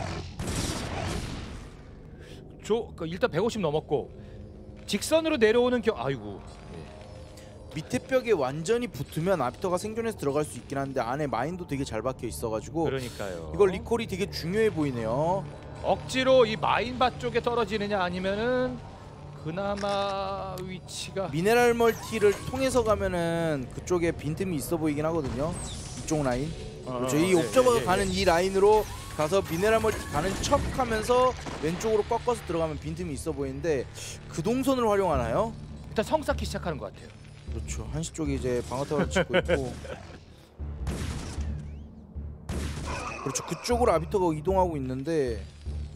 일단 150 넘었고 직선으로 내려오는 아이고. 밑에 벽에 완전히 붙으면 아비터가 생존해서 들어갈 수 있긴 한데 안에 마인도 되게 잘 박혀 있어가지고 그러니까요. 이걸 리콜이 되게 중요해 보이네요. 억지로 이 마인바 쪽에 떨어지느냐 아니면은 그나마 위치가 미네랄 멀티를 통해서 가면은 그쪽에 빈틈이 있어 보이긴 하거든요. 이쪽 라인. 그렇죠. 이 옵저버가 가는 이 라인으로 가서 미네랄 멀티 가는 척하면서 왼쪽으로 꺾어서 들어가면 빈틈이 있어 보이는데 그 동선을 활용하나요? 일단 성 쌓기 시작하는 것 같아요. 그렇죠. 한시 쪽에 이제 방어타워를 짓고 있고 그렇죠. 그쪽으로 아비터가 이동하고 있는데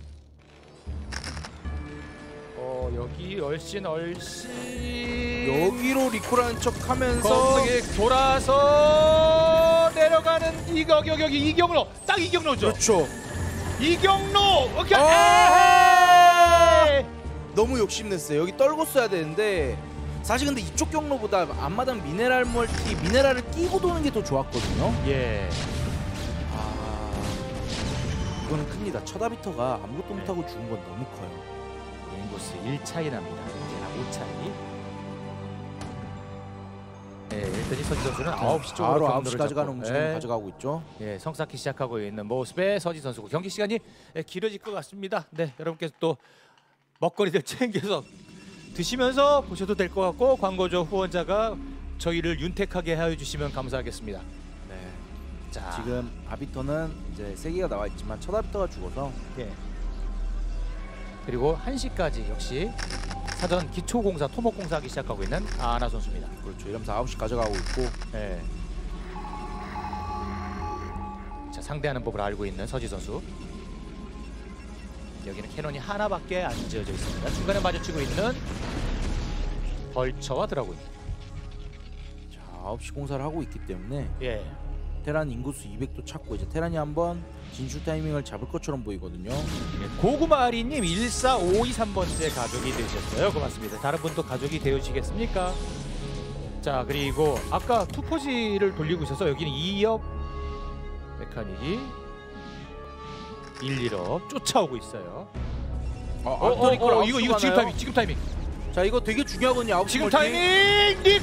여기 얼씬 여기로 리콜하는 척하면서 거기에 돌아서 내려가는 여기 이경로 딱 이경로죠. 그렇죠. 이경로 오케이. 너무 욕심냈어요. 여기 떨고 써야 되는데 사실 근데 이쪽 경로보다 앞마당 미네랄을 끼고 도는 게 더 좋았거든요. 예. 이거는 큽니다. 첫 아비터가 아무것도 못하고 죽은 건 너무 커요. 인구수 1차이 납니다. 이제는 5차이. 네, 일단 이 서지 선수는 9시 쪽으로 바로 9시까지 가는 움직임을 가져가고 있죠. 예, 성쌓기 시작하고 있는 모습의 서지 선수고 경기 시간이 길어질 것 같습니다. 네, 여러분께서 또 먹거리들 챙겨서 드시면서 보셔도 될 것 같고 광고주 후원자가 저희를 윤택하게 해주시면 감사하겠습니다. 네. 자, 지금 아비터는 이제 3개가 나와 있지만 첫 아비터가 죽어서 예. 그리고 1시까지 역시 사전 기초공사 토목공사하기 시작하고 있는 아나 선수입니다. 그렇죠. 이러면서 9시 가져가고 있고 예. 자, 상대하는 법을 알고 있는 서지 선수. 여기는 캐논이 하나밖에 안 지어져 있습니다. 중간에 마주치고 있는 벌처와 드라군. 자, 9시 공사를 하고 있기 때문에 예. 테란 인구수 200도 찾고 이제 테란이 한번 진출 타이밍을 잡을 것처럼 보이거든요. 예. 고구마리님 14523번째 가족이 되셨어요. 고맙습니다. 다른 분도 가족이 되시겠습니까? 자, 그리고 아까 투포지를 돌리고 있어서 여기는 2업 메카닉이 1, 1업 쫓아오고 있어요. 이거 지금 타이밍. 자, 이거 되게 중요하거든요. 지금 타이밍 닉.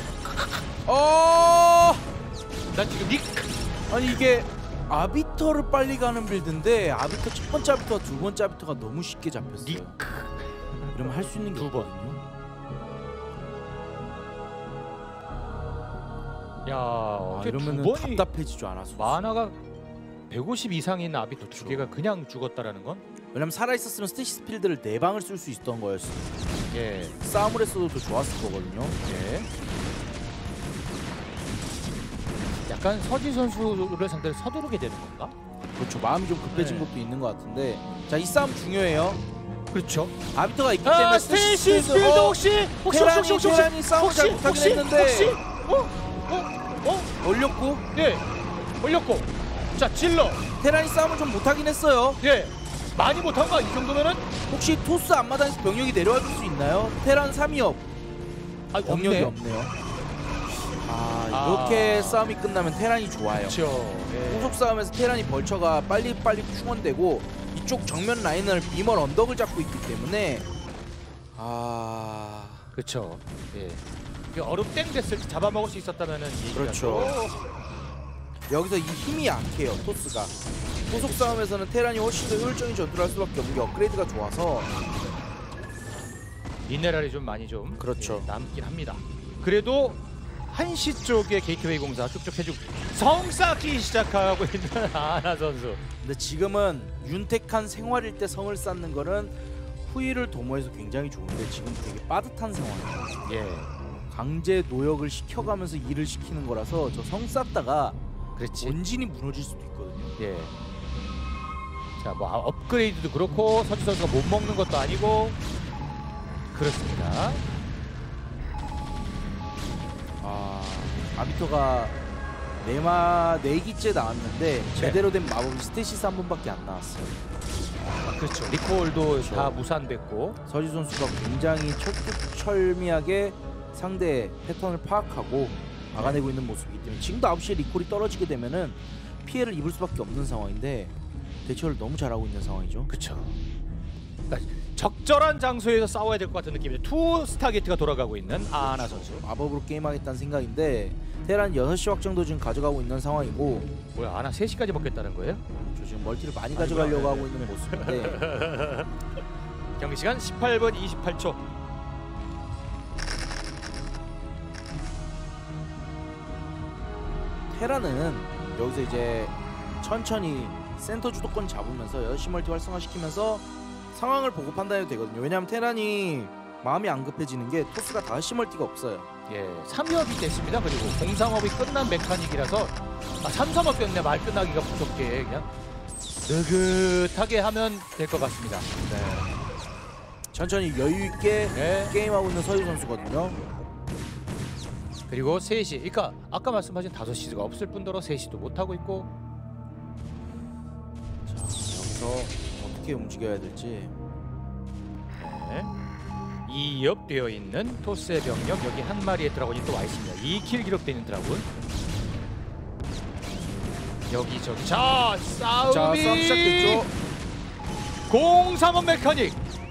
나 지금 닉. 아니 이게 아비터를 빨리 가는 빌드인데 아비터 첫 번째 아비터와 두 번째 아비터가 너무 쉽게 잡혔어요. 닉. 그러면 할 수 있는 게 두 번. 없거든요. 야, 이러면은 답답해지죠 않아서. 만화가 150 이상인 아비터 두 개가 그냥 죽었다라는 건? 왜냐면 살아있었으면 스테이시 필드를 4방을 쓸 수 있었던 거였어요. 예. 싸움을 했어도 더 좋았을 거거든요. 예. 약간 서지 선수를 상대로 서두르게 되는 건가? 그렇죠. 마음이 좀 급해진 것도 있는 것 같은데 자, 이 싸움 중요해요. 그렇죠. 아비터가 있기 때문에 스테이시 필드 혹시 테란이 싸움을 잘 못하긴 했는데 올렸고 예. 올렸고 자, 질러 테란이 싸움을 좀 못하긴 했어요. 예. 많이 못한가? 이 정도면은? 혹시 토스 앞마당에서 병력이 내려와 줄 수 있나요? 테란 3위업 병력이 없네요. 이렇게 싸움이 끝나면 테란이 좋아요. 그렇죠. 후속 싸움에서 테란이 벌처가 빨리빨리 충원되고 이쪽 정면 라인을 비멀 언덕을 잡고 있기 때문에 그렇죠. 예. 얼음 땡 됐을 때 잡아먹을 수 있었다면은 그렇죠. 여기서 이 힘이 약해요. 토스가 후속 싸움에서는 테란이 훨씬 더 효율적인 전투를 할 수밖에 없는 게 업그레이드가 좋아서 미네랄이 좀 많이 좀 그렇죠. 남긴 합니다. 그래도 1시 쪽에 게이트웨이 공사 쭉쭉 해주고 성 쌓기 시작하고 있는 아나 선수. 근데 지금은 윤택한 생활일 때 성을 쌓는 거는 후위를 도모해서 굉장히 좋은데 지금 되게 빠듯한 상황이에요. 예. 강제 노역을 시켜가면서 일을 시키는 거라서 저 성 쌓다가 그렇지. 원진이 무너질 수도 있거든요. 예. 자, 뭐 업그레이드도 그렇고 서지 선수가 못 먹는 것도 아니고 그렇습니다. 아비터가 4기째 나왔는데 제대로 된 마법이 스테시스 한 번밖에 안 나왔어요. 그렇죠. 리콜도 그렇죠. 다 무산됐고 서지 선수가 굉장히 철두철미하게 상대의 패턴을 파악하고 막아내고 있는 모습이기 때문에 지금도 9시에 리콜이 떨어지게 되면은 피해를 입을 수밖에 없는 상황인데 대처를 너무 잘하고 있는 상황이죠. 그렇죠. 그러니까 적절한 장소에서 싸워야 될 것 같은 느낌이죠. 투 스타게이트가 돌아가고 있는 아나 선수. 마법으로 게임하겠다는 생각인데 테란 6시 확정도 지금 가져가고 있는 상황이고 뭐야, 아나 3시까지 먹겠다는 거예요? 저 지금 멀티를 많이 가져가려고 하고 있는 모습인데 경기 시간 18분 28초. 테란은 여기서 이제 천천히 센터 주도권 잡으면서 6시 멀티 활성화시키면서 상황을 보고 판단해도 되거든요. 왜냐하면 테란이 마음이 안 급해지는 게 토스가 5시 멀티가 없어요. 예, 3위업이 됐습니다. 그리고 공상업이 끝난 메카닉이라서 3, 3업 됐네. 말 끝나기가 무섭게 그냥 느긋하게 하면 될 것 같습니다. 네. 천천히 여유 있게 네. 게임하고 있는 서유 선수거든요. 그리고 3시, 그러니까 아까 말씀하신 5시가 없을 뿐더러 3시도 못 하고 있고. 자, 여기서 어떻게 움직여야 될지. 네. 2업 되어 있는 토스의 병력 여기 한 마리의 드라곤이 또 와 있습니다. 2킬 기록되어 있는 드라곤. 여기저기 자 싸움이 싸움 시작됐죠. 035 메카닉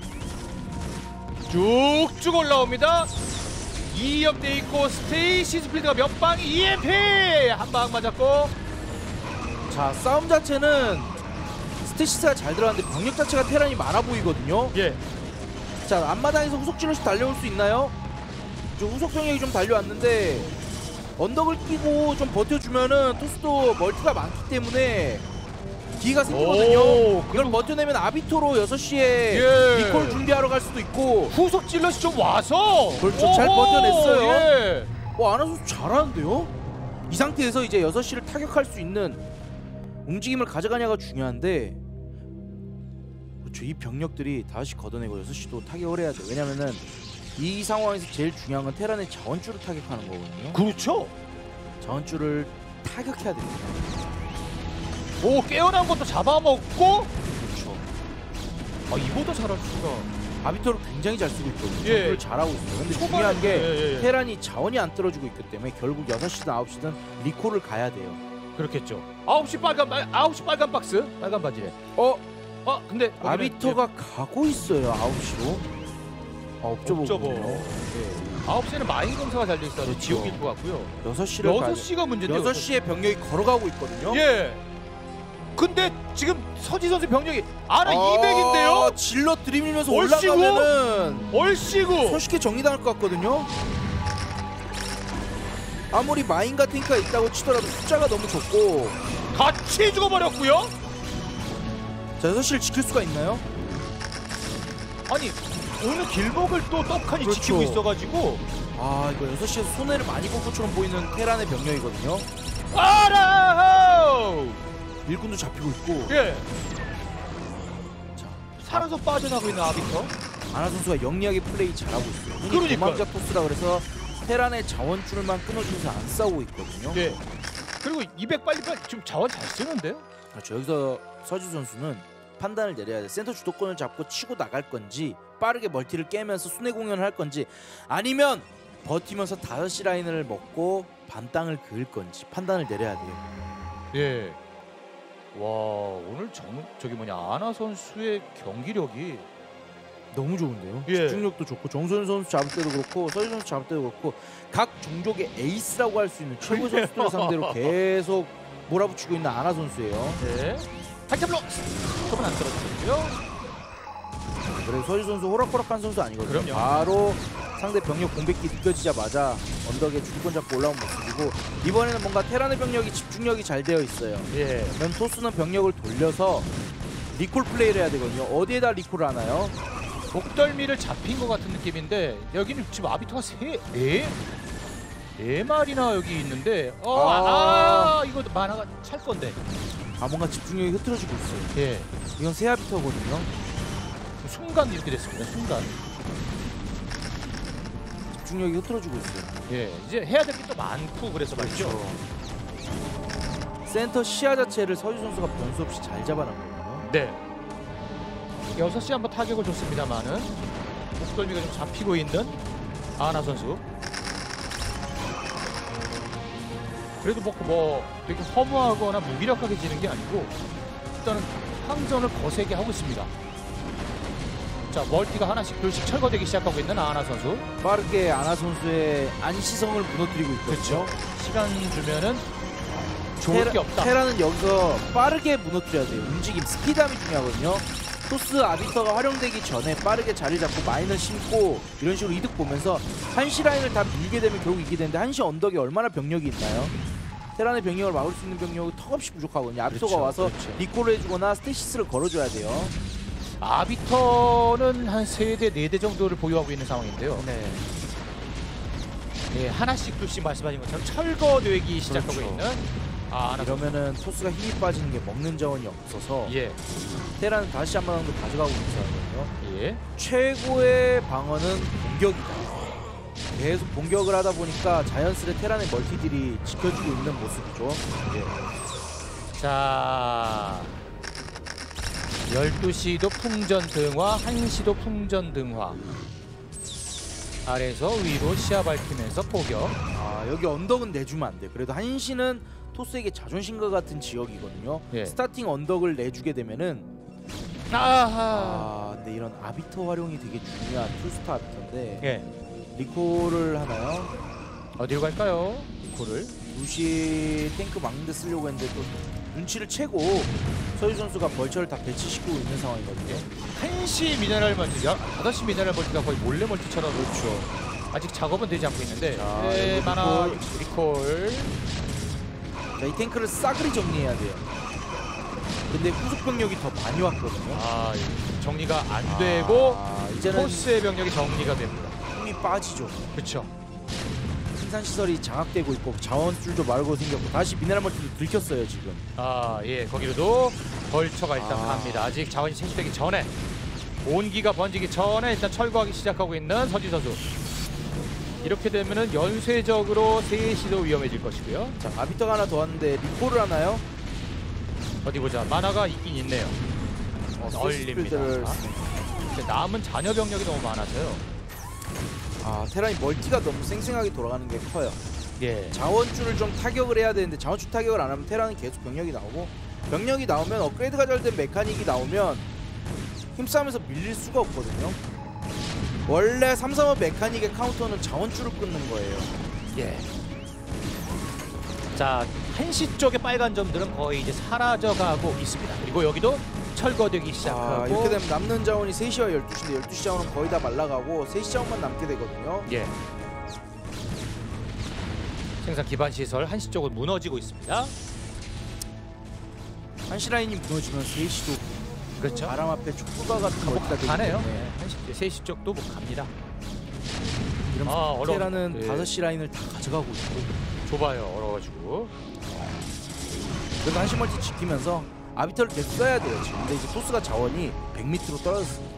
쭉쭉 올라옵니다. 2업 돼 있고 스테이시 스피드가 몇 방이 EMP 한 방 맞았고. 자, 싸움 자체는 스테시스가 잘 들어갔는데 병력 자체가 테란이 많아 보이거든요. 예. 자, 앞마당에서 후속 질럿이 달려올 수 있나요? 좀 후속 병력이 좀 달려왔는데 언덕을 끼고 좀 버텨주면은 토스도 멀티가 많기 때문에 기회가 생기거든요. 이걸 버텨내면 아비토로 6시에 예. 리콜 준비하러 갈 수도 있고. 후속 질럿이 좀 와서 그렇죠. 잘 버텨냈어요. 예. 아나 선수 잘하는데요? 이 상태에서 이제 6시를 타격할 수 있는 움직임을 가져가냐가 중요한데, 그렇죠. 이 병력들이 다시 걷어내고 6시도 타격을 해야 돼요. 왜냐면은 이 상황에서 제일 중요한 건 테란의 자원줄을 타격하는 거거든요. 그렇죠. 자원줄을 타격해야 됩니다. 오, 깨어난 것도 잡아먹고. 그렇죠. 아, 이보다 잘할 수가. 아비토를 굉장히 잘 쓰고 있거든요. 예. 정글을 잘하고 있어요. 근데 초반에, 중요한 게 예. 테란이 자원이 안 떨어지고 있기 때문에 결국 6시든 9시든 리콜을 가야 돼요. 그렇겠죠. 9시 빨간 박스. 빨간 바지래. 근데 아비토가 가고 있어요. 9시로. 옵저버. 예. 9시에는 마인 검사가 잘 돼 있어서 그렇죠. 지옥일 것 같고요. 6시가 문제인데 6시에 병력이 걸어가고 있거든요. 예. 근데 지금 서지 선수 병력이 아나 200인데요. 질러 들이밀면서 얼씨구? 올라가면은 얼씨구. 손쉽게 정리당할 것 같거든요. 아무리 마인과 탱크가 있다고 치더라도 숫자가 너무 적고. 같이 죽어버렸고요. 자, 6시를 지킬 수가 있나요? 아니 오늘 길목을 또 떡하니 그렇죠. 지키고 있어가지고. 이거 6시에서 손해를 많이 본 것처럼 보이는 테란의 병력이거든요. 아라호. 일꾼도 잡히고 있고. 예. 자, 살아서 빠져나가고 있는 아비터. 아나 선수가 영리하게 플레이 잘하고 있어요. 흔히 그러니까요. 도망자 토스라 그래서 테란의 자원줄만 끊어주면서 안 싸우고 있거든요. 예. 그리고 200 빨리 지금 자원 잘 쓰는데요? 그렇죠. 여기서 서지 선수는 판단을 내려야 돼. 센터 주도권을 잡고 치고 나갈 건지, 빠르게 멀티를 깨면서 순회 공연을 할 건지, 아니면 버티면서 5시 라인을 먹고 반 땅을 그을 건지 판단을 내려야 돼요. 예. 와, 오늘 아나 선수의 경기력이 너무 좋은데요. 예. 집중력도 좋고 정소연 선수 잡을 때도 그렇고 서지 선수 잡을 때도 그렇고 각 종족의 에이스라고 할 수 있는 최고 선수들 상대로 계속 몰아붙이고 있는 아나 선수예요. 네. 타이틀로 조금 안 떨어지고요. 그래서 서지 선수 호락호락한 선수 아니거든요. 그럼요. 바로 상대 병력 공백기 느껴지자마자 언덕에 주도권 잡고 올라온 모습이고, 이번에는 뭔가 테란의 병력이 집중력이 잘 되어 있어요. 예. 그럼 토스는 병력을 돌려서 리콜 플레이를 해야 되거든요. 어디에다 리콜을 하나요? 목덜미를 잡힌 것 같은 느낌인데 여기는 지금 아비토가 네 마리나 여기 있는데 이거 만화가 찰 건데. 뭔가 집중력이 흐트러지고 있어요. 예. 이건 세아비터거든요. 순간 이렇게 됐습니다. 순간. 집중력이 흐트러지고 있어요. 예. 이제 해야 될 게 또 많고 그래서 말이죠. 센터 시야 자체를 서지 선수가 변수 없이 잘 잡아놨거든요. 네. 6시 한번 타격을 줬습니다만은 목덜미가 좀 잡히고 있는 아나 선수. 그래도 뭐 되게 허무하거나 무기력하게 지는 게 아니고 일단은 항전을 거세게 하고 있습니다. 자, 멀티가 하나씩 둘씩 철거되기 시작하고 있는 아나 선수. 빠르게 아나 선수의 안시성을 무너뜨리고 있거든요. 시간 주면은 좋을 게 없다. 테라는 여기서 빠르게 무너뜨려야 돼요. 움직임, 스피드함이 중요하거든요. 토스 아비터가 활용되기 전에 빠르게 자리 잡고 마인을 심고 이런 식으로 이득 보면서 한시 라인을 다 밀게 되면 결국 이기게 되는데, 한시 언덕에 얼마나 병력이 있나요? 테란의 병력을 막을 수 있는 병력이 턱없이 부족하거든요. 아비터가 와서 리콜을 해주거나 스테시스를 걸어줘야 돼요. 아비터는 한 3대, 4대 정도를 보유하고 있는 상황인데요. 네. 예, 하나씩 둘씩 말씀하신 것처럼 철거되기 시작하고 있는 이러면은 토스가 힘이 빠지는 게 먹는 자원이 없어서 테란은 다시 한 번 더 가져가고 있는 상황이거든요. 최고의 방어는 공격이다. 계속 공격을 하다 보니까 자연스레 테란의 멀티들이 지켜주고 있는 모습이죠. 자, 12시도 풍전 등화, 1시도 풍전 등화. 아래에서 위로 시야 밝히면서 포격. 여기 언덕은 내주면 안 돼. 그래도 1시는 토스에게 자존심과 같은 지역이거든요. 스타팅 언덕을 내주게 되면은 근데 이런 아비터 활용이 되게 중요한 투스타 아비터인데 리콜을 하나요? 어디로 갈까요? 리콜을 2시 탱크 막는 데 쓰려고 했는데 또 눈치를 채고 서유 선수가 벌처를 다 배치시키고 있는 상황이거든요. 1시 미네랄 멀티, 5시 미네랄 멀티가 거의 몰래 멀티처럼. 그렇죠. 아직 작업은 되지 않고 있는데 만화 리콜. 자, 이 탱크를 싸그리 정리해야 돼요. 근데 후속 병력이 더 많이 왔거든요. 정리가 안 되고 이제는 포스의 병력이 정리가 됩니다. 힘이 빠지죠. 그렇죠. 생산 시설이 장악되고 있고 자원줄도 마르고 생겼고 다시 미네랄 멀티도 들켰어요 지금. 거기로도 벌처가 일단 갑니다. 아직 자원이 채취되기 전에, 온기가 번지기 전에 일단 철거하기 시작하고 있는 서지 선수. 이렇게 되면은 연쇄적으로 3시도 위험해질 것이고요. 자, 아비터가 하나 더 왔는데 리콜을 하나요? 어디 보자. 만화가 있긴 있네요. 널립니다. 남은 잔여 병력이 너무 많아서요. 테란이 멀티가 너무 쌩쌩하게 돌아가는 게 커요. 자원줄을 좀 타격을 해야 되는데 자원줄 타격을 안 하면 테란은 계속 병력이 나오고, 병력이 나오면 업그레이드가 잘 된 메카닉이 나오면 힘싸움에서 밀릴 수가 없거든요. 원래 335 메카닉의 카운터는 자원줄을 끊는 거예요. 자, 1시 쪽의 빨간 점들은 거의 이제 사라져가고 있습니다. 그리고 여기도 철거되기 시작하고. 이렇게 되면 남는 자원이 3시와 12시인데 12시 자원은 거의 다 말라가고 3시 자원만 남게 되거든요. 생산 기반 시설 1시 쪽은 무너지고 있습니다. 1시 라인이 무너지면 3시도 그렇죠. 바람 앞에 촉구가 같은 멀티가 되기 가네요. 때문에 3시 쪽도 못 갑니다. 이러면 테라는 5시 라인을 다 가져가고 있고 좁아요. 얼어가지고. 그래도 1시 멀티 지키면서 아비터를 계속 써야 돼요 지금. 근데 이제 토스가 자원이 100m로 떨어졌습니다.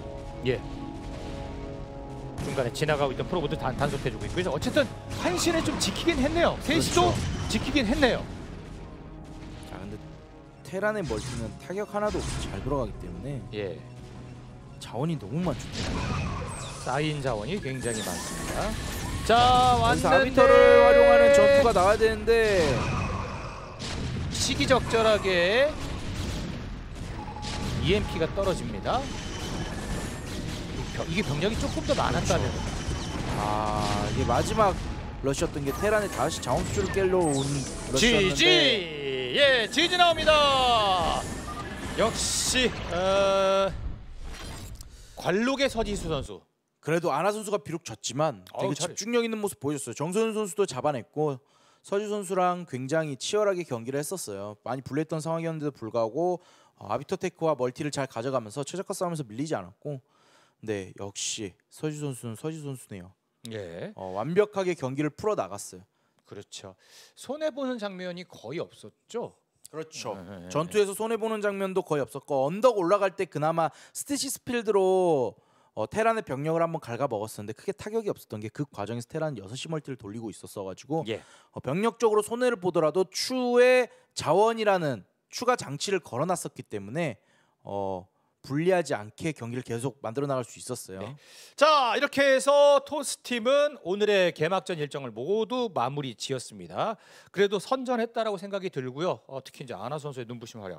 중간에 지나가고 있던 프로보드 단속해주고 있고. 그래서 어쨌든 1시는 좀 지키긴 했네요. 3시도 지키긴 했네요. 자, 근데 테란의 멀티는 타격 하나도 없이 잘 돌아가기 때문에 자원이 너무 많죠. 쌓인 자원이 굉장히 많습니다. 자, 왔는데 아비터를 활용하는 전투가 나와야 되는데 시기적절하게 EMP가 떨어집니다. 이게 병력이 조금 더 많았다면 이게 마지막 러시였던 게 테란의 다시 자원줄을 깰러 온 러시였는데 GG! GG 나옵니다. 역시 관록의 서지수 선수. 그래도 아나 선수가 비록 졌지만 되게 집중력 있는 모습 보여줬어요. 정소윤 선수도 잡아냈고 서지 선수랑 굉장히 치열하게 경기를 했었어요. 많이 불리했던 상황이었는데도 불구하고 아비터 테크와 멀티를 잘 가져가면서 최적화 싸움에서 밀리지 않았고, 네, 역시 서지 선수는 서지 선수네요. 완벽하게 경기를 풀어 나갔어요. 그렇죠. 손해 보는 장면이 거의 없었죠. 그렇죠. 전투에서 손해 보는 장면도 거의 없었고, 언덕 올라갈 때 그나마 스티시스 필드로 테란의 병력을 한번 갉아 먹었었는데 크게 타격이 없었던 게 그 과정에서 테란은 6시 멀티를 돌리고 있었어가지고 병력적으로 손해를 보더라도 추의 자원이라는 추가 장치를 걸어놨었기 때문에 불리하지 않게 경기를 계속 만들어 나갈 수 있었어요. 자, 이렇게 해서 토스팀은 오늘의 개막전 일정을 모두 마무리 지었습니다. 그래도 선전했다라고 생각이 들고요. 특히 이제 아나 선수의 눈부신 활약.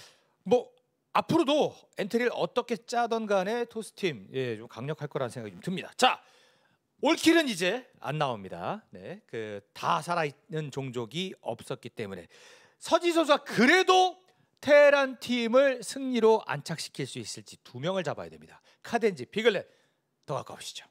앞으로도 엔트리를 어떻게 짜던 간에 토스팀 좀 강력할 거라는 생각이 좀 듭니다. 자, 올킬은 이제 안 나옵니다. 다 살아있는 종족이 없었기 때문에 서지 선수가 그래도 테란 팀을 승리로 안착시킬 수 있을지 2명을 잡아야 됩니다. 카덴지, 피글렛, 더 가까우시죠.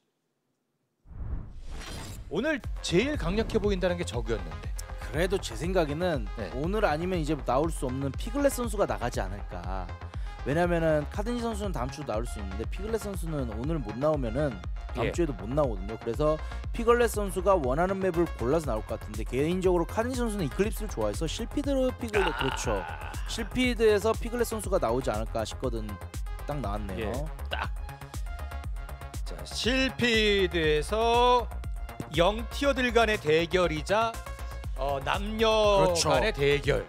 오늘 제일 강력해 보인다는 게 저그였는데 그래도 제 생각에는 오늘 아니면 이제 나올 수 없는 피글렛 선수가 나가지 않을까. 왜냐면은 카덴지 선수는 다음 주도 나올 수 있는데 피글렛 선수는 오늘 못 나오면은 다음 주에도 못 나오거든요. 그래서 피글렛 선수가 원하는 맵을 골라서 나올 것 같은데 개인적으로 카든지 선수는 이클립스를 좋아해서 실피드 피글렛 그렇죠. 실피드에서 피글렛 선수가 나오지 않을까 싶거든. 딱 나왔네요. 딱. 자, 실피드에서 0티어들 간의 대결이자 남녀 그렇죠. 간의 대결.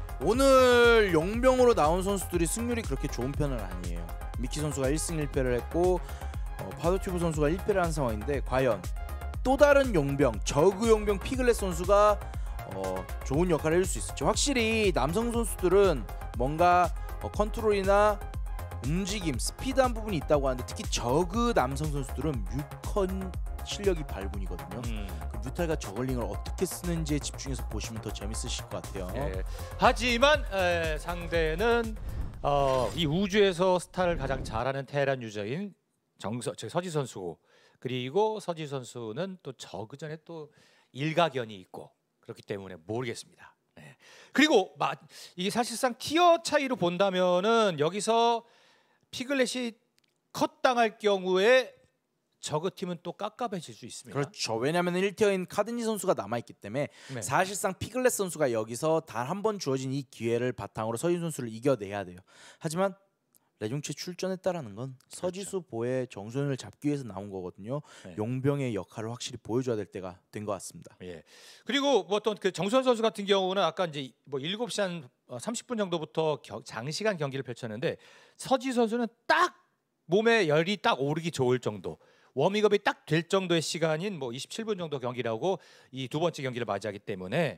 오늘 용병으로 나온 선수들이 승률이 그렇게 좋은 편은 아니에요. 미키 선수가 1승 1패를 했고 파도튜브 선수가 1패를 한 상황인데 과연 또 다른 용병 저그 용병 피글렛 선수가 좋은 역할을 해줄 수 있을지. 확실히 남성 선수들은 뭔가 컨트롤이나 움직임, 스피드한 부분이 있다고 하는데 특히 저그 남성 선수들은 뮤컨 실력이 발군이거든요. 그 뮤탈과 저글링을 어떻게 쓰는지에 집중해서 보시면 더 재밌으실 것 같아요. 하지만 상대는 이 우주에서 스타를 가장 잘하는 테란 유저인 서지 선수고, 그리고 서지 선수는 또 저그전에 또 일가견이 있고 그렇기 때문에 모르겠습니다. 그리고 이게 사실상 티어 차이로 본다면은 여기서 피글렛이 컷 당할 경우에 저그팀은 또 깝깝해질 수 있습니다. 그렇죠. 왜냐하면 1티어인 카든지 선수가 남아있기 때문에 사실상 피글렛 선수가 여기서 단 한 번 주어진 이 기회를 바탕으로 서지 선수를 이겨내야 돼요. 하지만 레종체 출전했다라는 건 서지수 보의 정소연을 잡기 위해서 나온 거거든요. 용병의 역할을 확실히 보여줘야 될 때가 된 것 같습니다. 그리고 뭐 어떤 그 정소연 선수 같은 경우는 아까 이제 뭐 7시 한 30분 정도부터 장시간 경기를 펼쳤는데 서지 선수는 딱 몸에 열이 딱 오르기 좋을 정도, 워밍업이 딱 될 정도의 시간인 뭐 27분 정도 경기라고 이 두 번째 경기를 맞이하기 때문에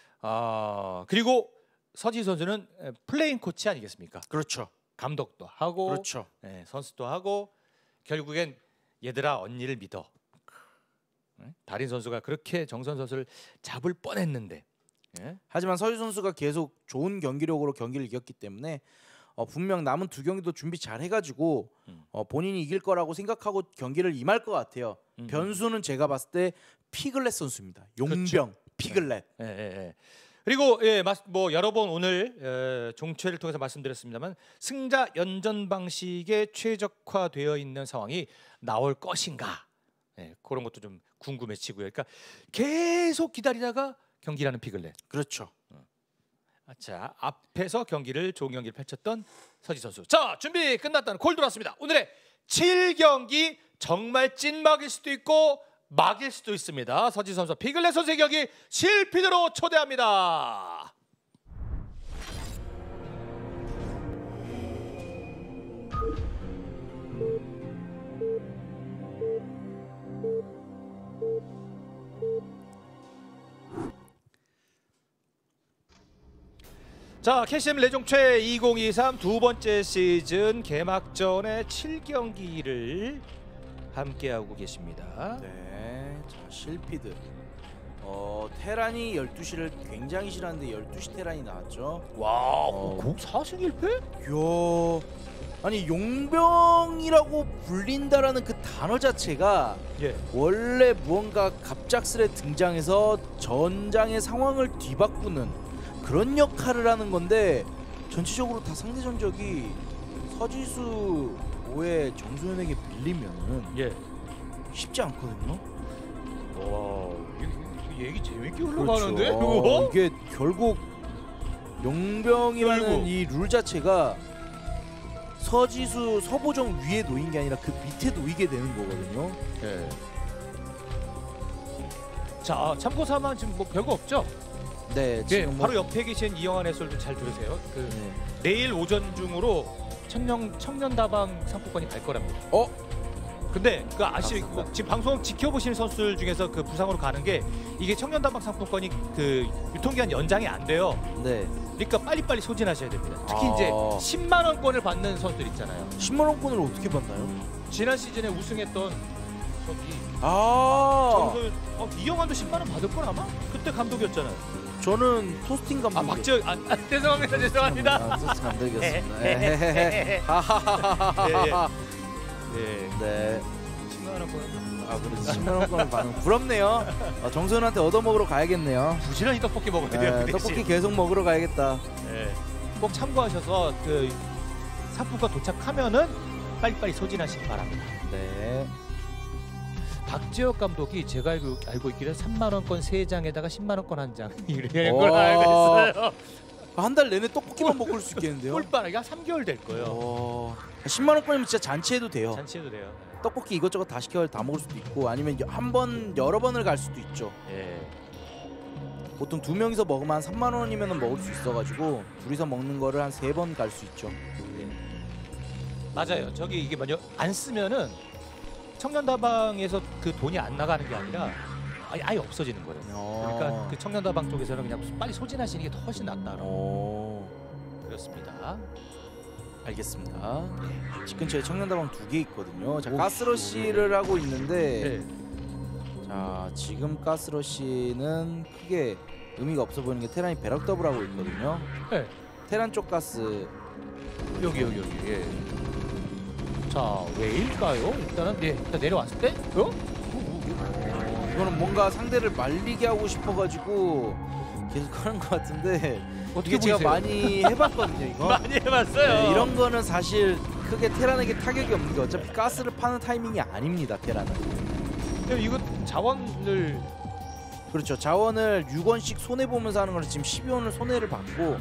그리고 서지 선수는 플레잉 코치 아니겠습니까? 그렇죠. 감독도 하고 그렇죠. 선수도 하고 결국엔 얘들아 언니를 믿어. 달인 선수가 그렇게 정선 선수를 잡을 뻔했는데 하지만 서지 선수가 계속 좋은 경기력으로 경기를 이겼기 때문에 분명 남은 두 경기도 준비 잘 해가지고 본인이 이길 거라고 생각하고 경기를 임할 것 같아요. 변수는 제가 봤을 때 피글렛 선수입니다. 용병 그렇죠. 피글렛. 그리고 뭐 여러 번 오늘 종최를 통해서 말씀드렸습니다만 승자 연전 방식에 최적화되어 있는 상황이 나올 것인가, 그런 것도 좀 궁금해지고요. 그러니까 계속 기다리다가 경기라는 피글렛. 그렇죠. 자, 앞에서 좋은 경기를 펼쳤던 서지 선수. 자, 준비 끝났다는 콜 들어왔습니다. 오늘의 7경기 정말 찐막일 수도 있고 막일 수도 있습니다. 서지 선수 피글렛 선수의 경기 실피드로 초대합니다. 자, 캐시엠 레종최 2023 두 번째 시즌 개막전의 7경기를 함께하고 계십니다. 네, 자 실피드. 테란이 12시를 굉장히 싫어하는데 12시 테란이 나왔죠. 와, 4승 1패? 이야, 아니 용병이라고 불린다라는 그 단어 자체가 원래 무언가 갑작스레 등장해서 전장의 상황을 뒤바꾸는 그런 역할을 하는 건데 전체적으로 다 상대 전적이 서지수 오의 정소연에게 밀리면은 쉽지 않거든요. 와, 얘기 재밌게 흘러가는데? 그렇죠. 이게 결국 용병이라는 이 룰 자체가 서지수 서보정 위에 놓인 게 아니라 그 밑에 놓이게 되는 거거든요. 자, 참고삼아 지금 뭐 별거 없죠? 네, 지금 바로 옆에 계신 이영환 해설도 잘 들으세요. 내일 오전 중으로 청년다방 상품권이 갈 거랍니다. 근데 지금 방송 지켜보시는 선수들 중에서 그 부상으로 가는 게 이게 청년다방 상품권이 그 유통기한 연장이 안 돼요. 그러니까 빨리빨리 소진하셔야 됩니다. 특히 이제 10만 원권을 받는 선수들 있잖아요. 10만 원권을 어떻게 받나요? 지난 시즌에 우승했던 저기 이영환도 10만 원 받을 걸 아마? 그때 감독이었잖아요. 저는 토스팅 감독. 박지혁 죄송합니다. 토스팅 감독이었습니다. 네. 10만 원권. 그래서 10만 원권을 받는 부럽네요. 정소연한테 얻어먹으러 가야겠네요. 부지런히 떡볶이 먹어야 돼요. 떡볶이 계속 먹으러 가야겠다. 꼭 참고하셔서 그 상품권 도착하면은 빨리빨리 소진하시기 바랍니다. 박지혁 감독이 제가 알고 있기는 3만 원권 3장에다가 10만 원권 1장 이런 걸 알고 있어요. 한 달 내내 떡볶이만 먹을 수 있겠는데요? 꿀빨 이게 한 3개월 될 거예요. 10만 원권이면 진짜 잔치해도 돼요. 잔치해도 돼요. 떡볶이 이것저것 다 시켜 다 먹을 수도 있고 아니면 한 번 여러 번을 갈 수도 있죠. 예. 보통 2명이서 먹으면 한 3만 원이면 먹을 수 있어가지고 둘이서 먹는 거를 한 3번 갈 수 있죠. 예. 맞아요. 저기 이게 만약 안 쓰면은 청년다방에서 그 돈이 안 나가는 게 아니라 아예 없어지는 거예요. 그러니까 그 청년다방 쪽에서는 그냥 빨리 소진하시는 게 훨씬 낫다라고. 그렇습니다. 알겠습니다. 집 근처에 청년다방 2개 있거든요. 자, 가스러시를 하고 있는데 자, 지금 가스러시는 크게 의미가 없어 보이는 게 테란이 배럭 더블 하고 있거든요. 테란 쪽 가스 여기. 예. 자, 왜일까요? 일단은 일단 내려왔을 때 이거는 뭔가 상대를 말리게 하고 싶어가지고 계속 하는 것 같은데 어떻게 제가 많이 해봤거든요. 이거 많이 해봤어요. 네, 이런 거는 사실 크게 테란에게 타격이 없는 게 어차피 가스를 파는 타이밍이 아닙니다. 테란은. 이거 자원을 그렇죠. 자원을 6원씩 손해 보면서 하는 거는 지금 12원을 손해를 받고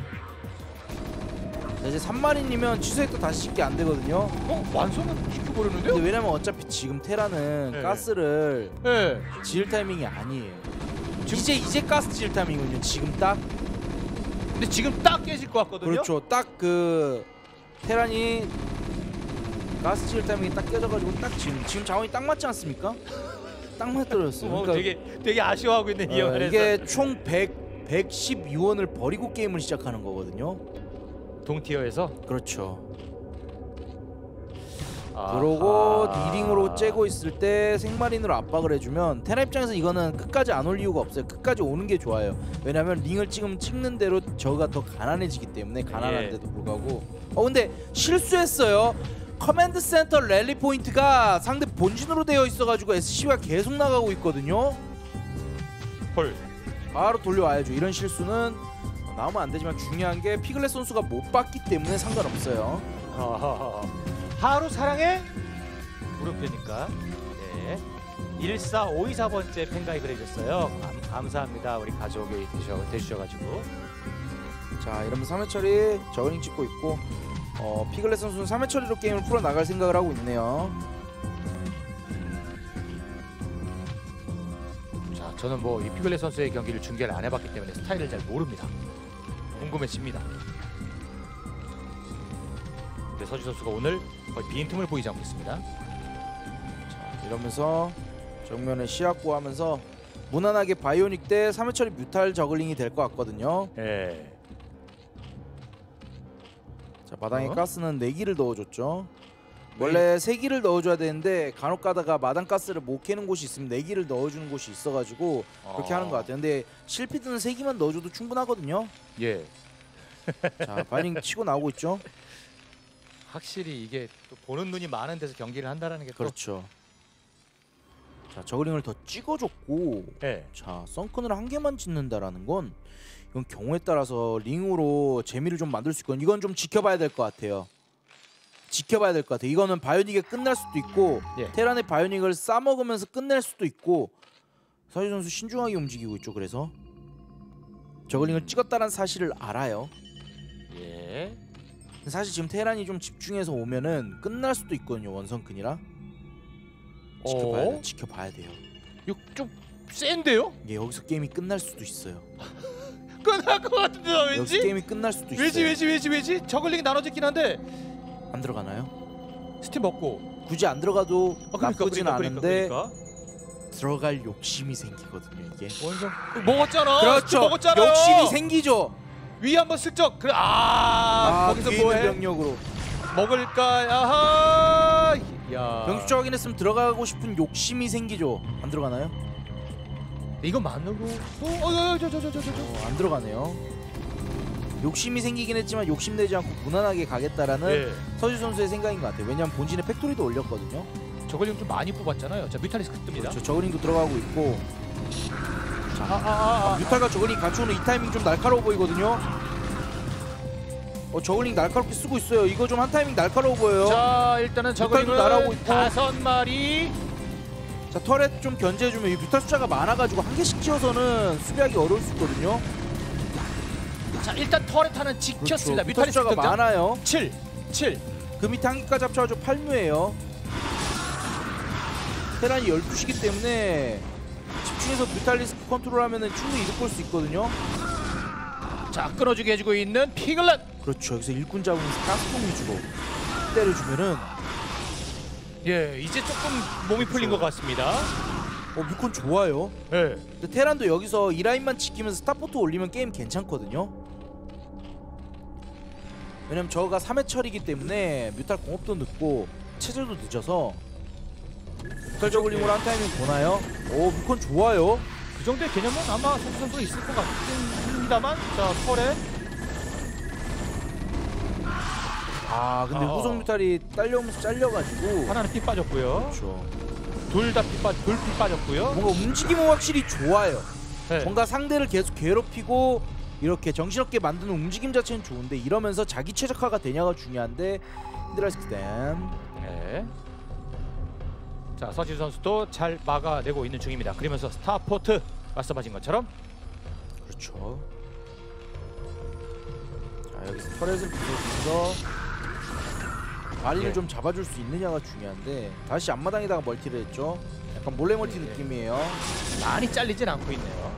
이제 3마리님면 취소해도 다시 짓게 안 되거든요. 완성은 시켜버렸는데요? 근데 왜냐면 어차피 지금 테란은 가스를 지을 타이밍이 아니에요. 이제 가스 지을 타이밍이군요. 지금 딱. 근데 지금 딱 깨질 것 같거든요. 그렇죠. 딱 그 테란이 가스 지을 타이밍이 딱 깨져가지고 딱 지금 자원이 딱 맞지 않습니까? 딱 맞더라고요. 그러니까 되게 아쉬워하고 있는 이 영화에서 이게 총 112원을 버리고 게임을 시작하는 거거든요. 동티어에서. 그렇죠. 그러고 리링으로 째고 있을 때 생마린으로 압박을 해주면 테란 입장에서 이거는 끝까지 안 올 이유가 없어요. 끝까지 오는 게 좋아요. 왜냐면 링을 찍는 대로 저가 더 가난해지기 때문에 가난한데도 불구하고 근데 실수했어요. 커맨드 센터 랠리 포인트가 상대 본진으로 되어 있어가지고 SCV가 계속 나가고 있거든요. 헐. 바로 돌려와야죠. 이런 실수는 나오면 안 되지만 중요한 게 피글렛 선수가 못 봤기 때문에 상관없어요. 하루 사랑해 무릎표니까. 네. 14524번째 팬가입을 해줬어요. 감사합니다. 우리 가족이 되셔가지고. 자, 이러면 3회 처리 저글링 찍고 있고 피글렛 선수는 3회 처리로 게임을 풀어나갈 생각을 하고 있네요. 자, 저는 뭐 이 피글렛 선수의 경기를 중계를 안 해봤기 때문에 스타일을 잘 모릅니다. 궁금해집니다. 근데 서지 선수가 오늘 거의 빈틈을 보이지 않고 있습니다. 자, 이러면서 정면에 시야구하면서 무난하게 바이오닉 대 3회 처리 뮤탈 저글링이 될 것 같거든요. 예. 자, 마당에 가스는 4기를 넣어줬죠. 원래 3기를 넣어줘야 되는데 간혹 가다가 마당 가스를 못 캐는 곳이 있으면 4기를 넣어주는 곳이 있어가지고 그렇게 하는 것 같아요. 근데 실피드는 3기만 넣어줘도 충분하거든요. 예. 자, 바이닝 치고 나오고 있죠. 확실히 이게 또 보는 눈이 많은 데서 경기를 한다는 게 그렇죠. 자, 저글링을 더 찍어줬고 자, 썬큰을 한 개만 짓는다라는 건 이건 경우에 따라서 링으로 재미를 좀 만들 수 있거든요. 이건 좀 지켜봐야 될 것 같아요. 이거는 바이오닉에 끝날 수도 있고 테란의 바이오닉을 싸먹으면서 끝낼 수도 있고 서지 선수 신중하게 움직이고 있죠. 그래서 저글링을 찍었다는 사실을 알아요. 사실 지금 테란이 좀 집중해서 오면은 끝날 수도 있거든요. 원성큰이라 지켜봐야 돼요. 이거 좀 센데요? 여기서 게임이 끝날 수도 있어요. 끝날 것 같은데 왠지? 여기서 게임이 끝날 수도 있어요. 왜지? 저글링이 나눠졌긴 한데 안 들어가나요? 스팀 먹고 굳이 안 들어가도 나쁘진 않은데 그러니까. 들어갈 욕심이 생기거든요. 이게 원성 먹었잖아. 그렇죠. 먹었잖아. 욕심이 생기죠. 위 한번 슬쩍 그래. 거기서 뭐해? 병력으로 먹을까? 아하. 야. 병수적 확인했으면 들어가고 싶은 욕심이 생기죠. 안 들어가나요? 이것만으로도 안 들어가네요. 욕심이 생기긴 했지만 욕심내지 않고 무난하게 가겠다라는 서지 선수의 생각인 것 같아요. 왜냐면 본진에 팩토리도 올렸거든요. 저글링 좀 많이 뽑았잖아요. 자, 뮤탈리스크 뜹니다. 그렇죠. 저글링도 들어가고 있고. 자, 뮤탈과 저글링 같이 오는 이 타이밍 좀 날카로워 보이거든요. 저글링 날카롭게 쓰고 있어요. 이거 좀 한 타이밍 날카로워 보여요. 자, 일단은 저글링을 날아오고 있고. 5마리. 자, 터렛 좀 견제해주면 이 뮤탈 숫자가 많아가지고 한 개씩 지어서는 수비하기 어려울 수 있거든요. 자, 일단 터렛 하나 지켰습니다. 그렇죠. 뮤탈 숫자가 등장. 많아요. 7. 그 밑에 한 개까지 합쳐가지고 8뮤예요. 테란이 12시기 때문에 집중해서 뮤탈리스크 컨트롤하면 충분히 이득 볼 수 있거든요. 자, 끊어주게 해주고 있는 피글렛. 그렇죠. 여기서 일꾼 잡으면서 가스통 위주로 때려주면은 예, 이제 조금 몸이 풀린 것 같습니다. 뮤콘 좋아요. 예. 근데 테란도 여기서 이 라인만 지키면서 스타포트 올리면 게임 괜찮거든요. 왜냐면 저거가 3회철이기 때문에 뮤탈 공업도 늦고 체질도 늦어서 뮤탈 저글링으로 한 타이밍 보나요? 오, 뮤콘 좋아요. 그 정도의 개념은 아마 선수 선수가 있을 것 같습니다만, 자, 터렛. 아, 근데 후속 뮤탈이 딸려오면서 잘려가지고 하나는 피 빠졌고요. 그렇죠. 둘 피 빠졌고요. 뭔가 움직임은 확실히 좋아요. 네. 뭔가 상대를 계속 괴롭히고 이렇게 정신없게 만드는 움직임 자체는 좋은데 이러면서 자기 최적화가 되냐가 중요한데 히드라스크 댐. 네. 자, 서지 선수도 잘 막아내고 있는 중입니다. 그러면서 스타포트 말씀하신 것처럼 그렇죠. 자, 여기서 터렛을 부숴주면서 마리를 좀 잡아줄 수 있느냐가 중요한데 다시 앞마당에다가 멀티를 했죠. 약간 몰래 멀티 느낌이에요. 많이 잘리진 않고 있네요.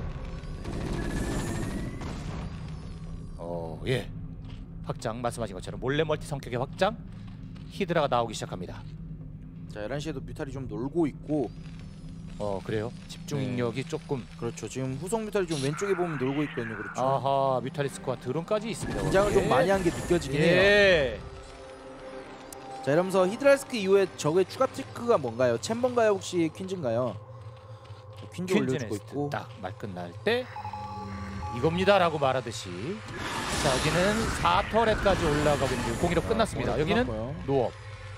예. 확장 말씀하신 것처럼 몰래 멀티 성격의 확장. 히드라가 나오기 시작합니다. 자, 11시에도 뮤탈이 좀 놀고 있고 그래요. 집중력이 조금 그렇죠. 지금 후속 뮤탈이 좀 왼쪽에 보면 놀고 있거든요. 그렇죠. 아하, 뮤탈리스크와 드론까지 있습니다. 긴장을 좀 많이 한 게 느껴지긴 해요. 예. 자, 이러면서 히드라스크 이후에 적의 추가 트리크가 뭔가요? 챔버인가요? 혹시 퀸즈인가요? 퀸즈 올려주고 있고 딱 말 끝날 때 이겁니다라고 말하듯이 자, 여기는 4터렛까지 올라가고 있는 공이로 끝났습니다. 여기는 끝났고요. 노업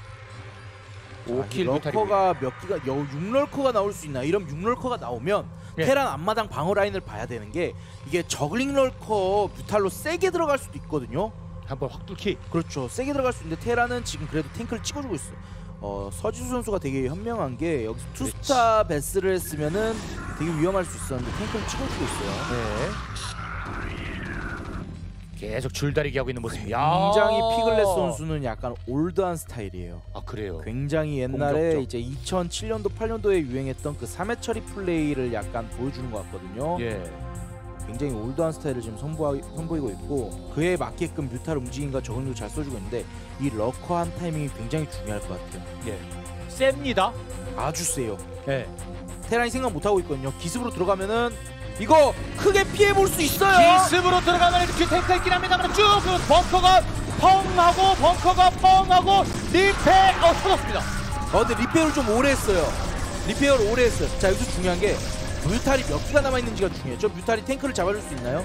5킬 러커가 몇 기가 6럴커가 나올 수 있나? 이런 6럴커가 나오면 예. 테란 앞마당 방어 라인을 봐야 되는 게 이게 저글링 럴커 뮤탈로 세게 들어갈 수도 있거든요. 한번 확 뚫기. 그렇죠. 세게 들어갈 수 있는데 테란은 지금 그래도 탱크를 찍어주고 있어요. 서지수 선수가 되게 현명한 게 여기서 투스타 베스를 했으면은 되게 위험할 수 있었는데 탱크를 찍어주고 있어요. 네. 계속 줄다리기 하고 있는 모습. 굉장히 피글렛 선수는 약간 올드한 스타일이에요. 아, 그래요. 굉장히 옛날에 공격적. 이제 2007년도 8년도에 유행했던 그 3회 처리 플레이를 약간 보여주는 것 같거든요. 예. 굉장히 올드한 스타일을 지금 선보이고 있고 그에 맞게끔 뮤탈 움직임과 저글링도 잘 써주고 있는데 이 러커 한 타이밍이 굉장히 중요할 것 같아요. 예. 셉니다. 아주 세요. 예. 테란이 생각 못하고 있거든요. 기습으로 들어가면은 이거 크게 피해볼 수 있어요. 기습으로 들어가면 이렇게 탱크가 있긴 합니다만 쭉 그 벙커가 펑하고 리페 터졌습니다. 근데 리페어를 좀 오래 했어요. 리페어를 오래 했어요. 자, 여기서 중요한 게 뮤탈이 몇 기가 남아있는지가 중요해요. 저 뮤탈이 탱크를 잡아줄 수 있나요?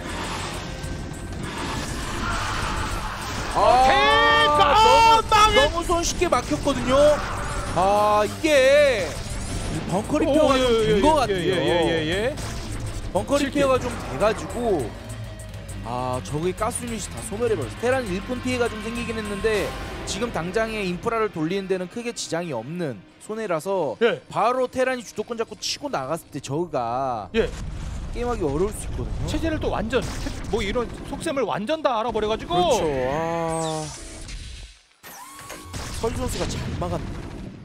너무 손쉽게 막혔거든요. 이게 벙커 리페어가 좀 된 것 같아요. 벙커 리페어가 좀 돼가지고 저기 가스 유닛이 다 소멸해버렸어요. 테란 일꾼 피해가 좀 생기긴 했는데 지금 당장에 인프라를 돌리는 데는 크게 지장이 없는 손해라서 바로 테란이 주도권 잡고 치고 나갔을 때 저가 게임하기 어려울 수 있거든요. 체제를 또 완전 뭐 이런 속셈을 완전 다 알아버려가지고 그렇죠. 서지 선수가 잘 막았네.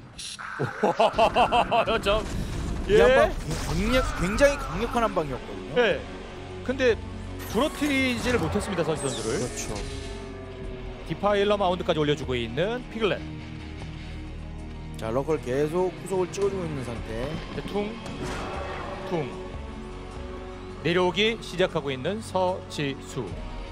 이 한방 굉장히 강력한 한 방이었거든요. 네. 근데 부러뜨리지를 못했습니다, 서지 선수를. 그렇죠. 디파일러 마운드까지 올려주고 있는 피글렛. 자, 러커를 계속 후속을 찍어주고 있는 상태. 퉁 내려오기 시작하고 있는 서지수.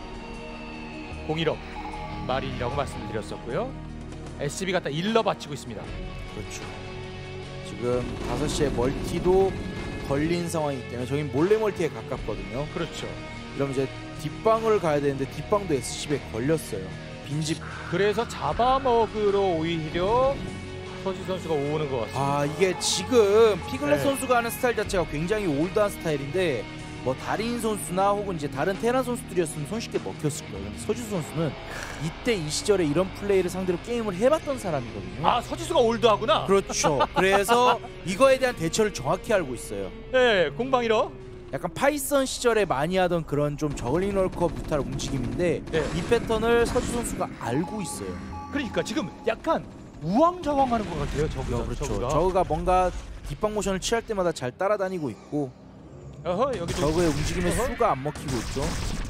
015 마린이라고 말씀드렸었고요. SCB가 다 일러 바치고 있습니다. 그렇죠. 지금 5시에 멀티도 걸린 상황이기 때문에 저긴 몰래 멀티에 가깝거든요. 그렇죠. 그럼 이제 뒷방을 가야 되는데 뒷방도 SCB에 걸렸어요. 빈집. 그래서 잡아먹으러 오히려 서지 선수가 오는 것 같습니다. 이게 지금 피글렛 선수가 하는 스타일 자체가 굉장히 올드한 스타일인데 뭐 달인 선수나 혹은 이제 다른 테란 선수들이었으면 손쉽게 먹혔을 거예요. 근데 서지수 선수는 이때 이 시절에 이런 플레이를 상대로 게임을 해봤던 사람이거든요. 아, 서지수가 올드하구나. 그렇죠. 그래서 이거에 대한 대처를 정확히 알고 있어요. 네, 공방이러. 약간 파이썬 시절에 많이 하던 그런 좀 저글링 롤컵 뮤탈 움직임인데 네. 이 패턴을 서지수 선수가 알고 있어요. 그러니까 지금 약간 우왕좌왕하는 것 같아요. 그렇죠. 저그가 뭔가 뒷방 모션을 취할 때마다 잘 따라다니고 있고 여기도 저그의 움직임의 수가 안 먹히고 있죠.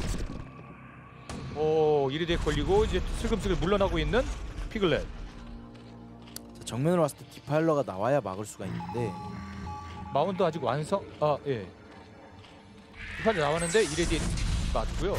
이리디에 걸리고 이제 슬금슬금 물러나고 있는 피글렛. 자, 정면으로 왔을 때 디파일러가 나와야 막을 수가 있는데 마운드 아직 완성. 예. 디파일러 나왔는데 이리디 맞고요.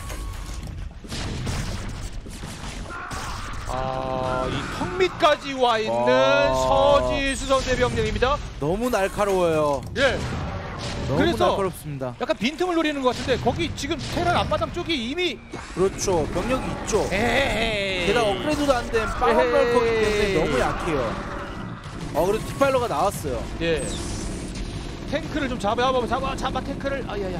이 턱 밑까지 와 있는 서지수 선수의 병력입니다. 너무 날카로워요. 예. 너무 그래서 날카롭습니다. 약간 빈틈을 노리는 것 같은데 거기 지금 테란 앞바닥 쪽이 이미 그렇죠. 병력이 있죠. 에헤이. 게다가 업그레이드도 안 된 빵원 럴커기 때문에 너무 약해요. 그래도 디파일러가 나왔어요. 예. 탱크를 좀 잡아 탱크를. 아야야.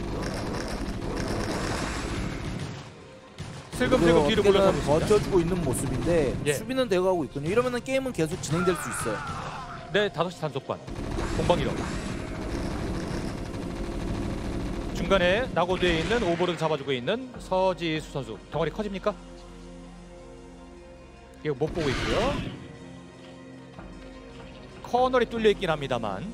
슬금슬금 뒤로 물러서고 있습니다. 버텨주고 있는 모습인데 예. 수비는 되어가고 있거든요. 이러면은 게임은 계속 진행될 수 있어요. 네, 5시 단속반 공방이로 중간에 나고드에 있는 오버를 잡아주고 있는 서지수 선수. 덩어리 커집니까? 이거 못 보고 있고요. 커널이 뚫려 있긴 합니다만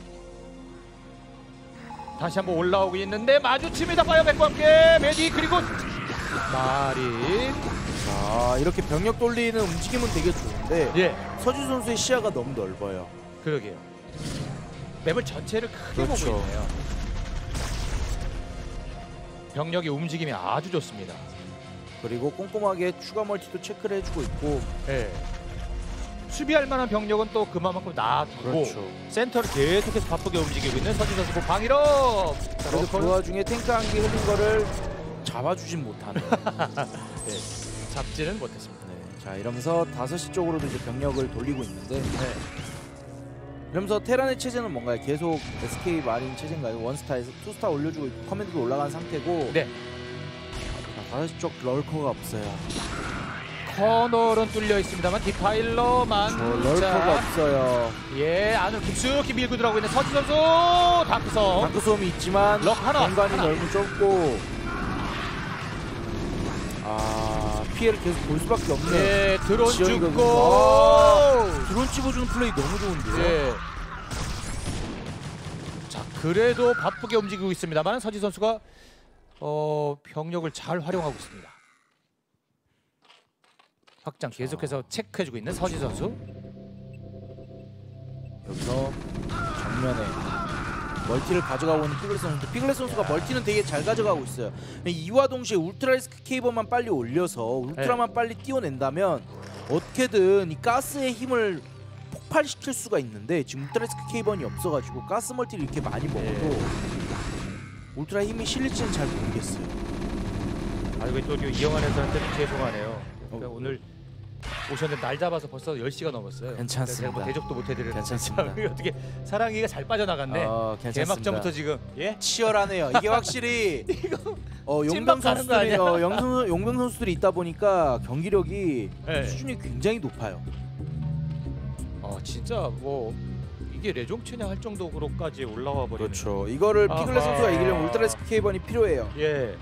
다시 한번 올라오고 있는데 마주칩니다. 파이어백과 함께 메디 그리고 마린. 자, 이렇게 병력 돌리는 움직임은 되게 좋은데 예, 서지수 선수의 시야가 너무 넓어요. 그러게요. 맵을 전체를 크게 그렇죠. 보고 있네요. 병력의 움직임이 아주 좋습니다. 그리고 꼼꼼하게 추가 멀티도 체크를 해주고 있고 예. 수비할 만한 병력은 또 그만큼 놔두고 그렇죠. 센터를 계속해서 바쁘게 움직이고 있는 서지수 선수. 방위로. 그래도 그 와중에 탱크 한 개 흘린 거를 잡아주진 못하네요. 네, 잡지는 못했습니다. 네, 자, 이러면서 5시 쪽으로도 이제 병력을 돌리고 있는데 이러면서 테란의 체제는 뭔가요? 계속 SK 마린 체제인가요? 원스타에서 투스타 올려주고 있고 커맨드도 올라간 상태고 네. 자, 5시 쪽 럴커가 없어요. 커널은 뚫려 있습니다만 디파일러만 럴커가 없어요. 예, 안으로 깊숙이 밀고 들어가고 있는 서지 선수. 다크섬. 다크 소음이 있지만 럭 하나, 공간이 하나. 너무 좁고 피해를 계속 볼 수밖에 없네요. 예, 드론 지형이거든요. 죽고 드론 집어주는 플레이 너무 좋은데요. 예. 자, 그래도 바쁘게 움직이고 있습니다만 서지 선수가 병력을 잘 활용하고 있습니다. 확장 계속해서 체크해주고 있는 서지 선수. 여기서 정면에 멀티를 가져가고 있는 피글렛 선수인데 피글렛 선수가 멀티는 되게 잘 가져가고 있어요. 이와 동시에 울트라리스크 케이버만 빨리 올려서 울트라만 빨리 띄워낸다면 어떻게든 이 가스의 힘을 폭발시킬 수가 있는데 지금 울트라리스크 케이버는 없어가지고 가스 멀티를 이렇게 많이 먹어도 울트라 힘이 실릴지는 잘 모르겠어요. 이거 또 이영환 해설한테는 죄송하네요. 그러니까 오늘 오셨는데 날 잡아서 벌써 10시가 넘었어요. 괜찮습니다. 제가 뭐 대접도 못 해드리는. 괜찮습니다. 어떻게 사랑이가 잘 빠져나갔네. 괜찮습니다. 개막전부터 지금 치열하네요. 이게 확실히 용병 찐막 가는 거 선수들이 아니야? 용병 선수들이 있다 보니까 경기력이 네. 수준이 굉장히 높아요. 진짜 뭐 이게 레종체냐 할 정도로까지 올라와 버리는. 그렇죠. 이거를 피글렛 선수가 이기려면 울트라리스크 케이번이 필요해요. 예.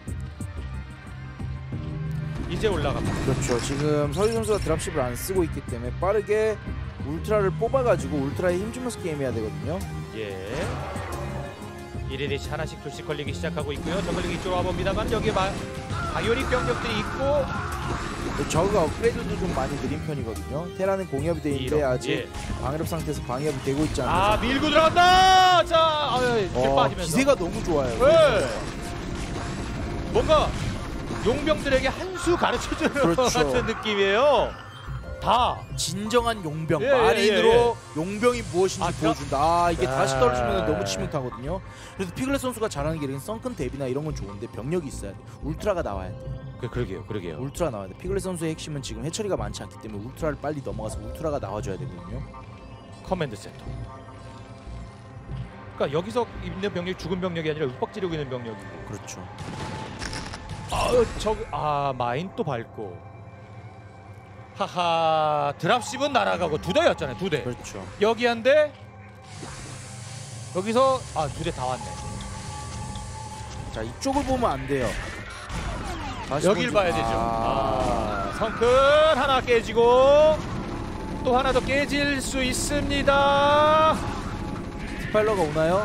이제 올라갑니다. 그렇죠. 지금 서희 선수가 드랍십을 안 쓰고 있기 때문에 빠르게 울트라를 뽑아가지고 울트라에 힘주면서 게임해야 되거든요. 예. 1일이 하나씩 둘씩 걸리기 시작하고 있고요. 저걸리기 이쪽으로 와봅니다만 여기에 바이오닉 병력들이 있고 저그가 업그레이드도 좀 많이 느린 편이거든요. 테라는 공업이 돼 있는데 아직 방해롭 상태에서 방해업이 되고 있지 않아서 밀고 들어간다. 자, 빠지면서 기세가 너무 좋아요. 네. 뭔가 용병들에게 한 수 가르쳐주는 그렇죠. 같은 느낌이에요. 다 진정한 용병, 예, 마린으로 예. 용병이 무엇인지 보여준다. 이게 다시 떨어지면 너무 네. 치명타거든요. 그래서 피글렛 선수가 잘하는 게 이런 썬큰 대비나 이런 건 좋은데 병력이 있어야 돼. 울트라가 나와야 돼. 그러게요. 울트라 나와야 돼. 피글렛 선수의 핵심은 지금 해처리가 많지 않기 때문에 울트라를 빨리 넘어가서 울트라가 나와줘야 되거든요. 커맨드 센터. 그러니까 여기서 있는 병력이 죽은 병력이 아니라 윽박 지르고 있는 병력이고. 그렇죠. 마인 또 밟고. 하하, 드랍십은 날아가고 2대였잖아요. 2대. 그렇죠. 여기 한 대. 여기서 2대 다 왔네. 자, 이쪽을 보면 안 돼요. 여길 봐야 되죠. 성큰 하나 깨지고 또 하나 더 깨질 수 있습니다. 디파일러가 오나요?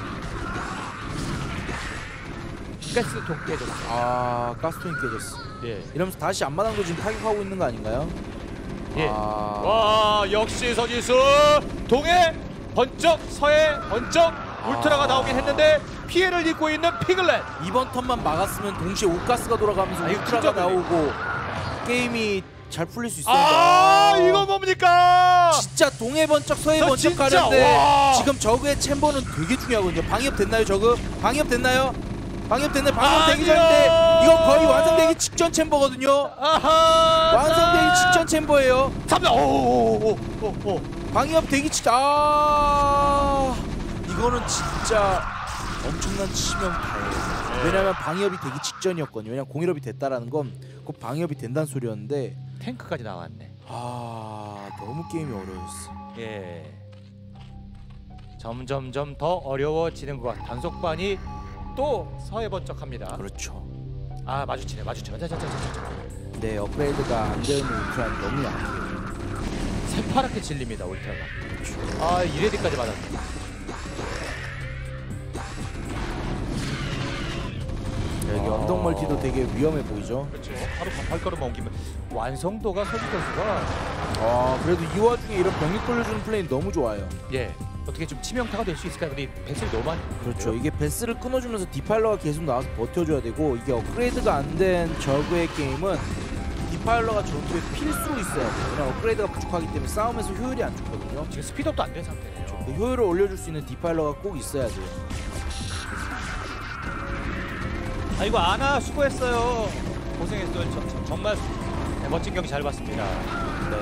가스통 깨졌어. 가스통이 깨졌어. 예. 이러면서 다시 앞마당도 지금 타격하고 있는 거 아닌가요? 예. 와, 역시 서지수 동해 번쩍 서해 번쩍 울트라가 나오긴 했는데 피해를 입고 있는 피글렛. 이번 턴만 막았으면 동시에 옷가스가 돌아가면서 울트라가 나오고 게임이 잘 풀릴 수 있습니다. 이거 뭡니까? 진짜 동해 번쩍 서해 번쩍 하는데 지금 저그의 챔버는 되게 중요하거든요. 방위협 됐나요 저그? 방위협 됐나요? 방위협 됐나요? 방위협 되기 전인데 이건 거의 완성되기 직전 챔버거든요. 완성되기 직전 챔버예요. 방위협 되기 직전. 이거는 진짜 엄청난 치명타예요. 왜냐면 방위협이 되기 직전이었거든요. 왜냐면 공일업이 됐다라는 건 곧 방위협이 된다는 소리였는데 탱크까지 나왔네. 너무 게임이 어려웠어. 예. 점점점 더 어려워지는 것 같아. 단속반이 또 서해 번쩍합니다. 그렇죠. 마주치네. 네, 업그레이드가 안 되는 울트라는 너무 약해요. 새파랗게 질립니다 울트라가. 그렇죠. 이레디까지 맞았네. 여기 언덕 멀티도 되게 위험해 보이죠? 그렇죠. 바로 발걸음만 옮기면 완성도가 서지 선수가. 그래도 이 와중에 이런 병력 돌려주는 플레이 너무 좋아요. 예. 어떻게 좀 치명타가 될 수 있을까요? 근데 배슬이 너무 많이. 그렇죠. 이게 배스를 끊어주면서 디파일러가 계속 나와서 버텨줘야 되고 이게 업그레이드가 안 된 저그의 게임은 디파일러가 전투에 필수로 있어야 돼요. 왜냐면 업그레이드가 부족하기 때문에 싸움에서 효율이 안 좋거든요. 지금 스피드업도 안 된 상태네요. 그렇죠. 효율을 올려줄 수 있는 디파일러가 꼭 있어야 돼요. 아이고 아나 수고했어요. 고생했어요. 정말 멋진 경기 잘 봤습니다. 네.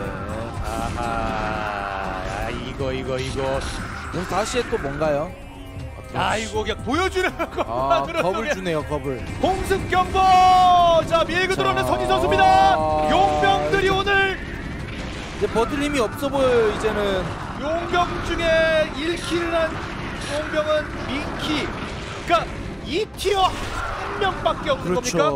이거. 그럼 다시 또 뭔가요? 이거 그냥 보여주는 것만으로. 겁을 주네요, 겁을. 공습 경보. 자, 밀고 들어오는 선희 선수입니다. 용병들이 오늘 이제 버틸 힘이 없어 보여요. 이제는 용병 중에 1킬을 한 용병은 미키. 그러니까 2티어 한 명밖에 없는 겁니까?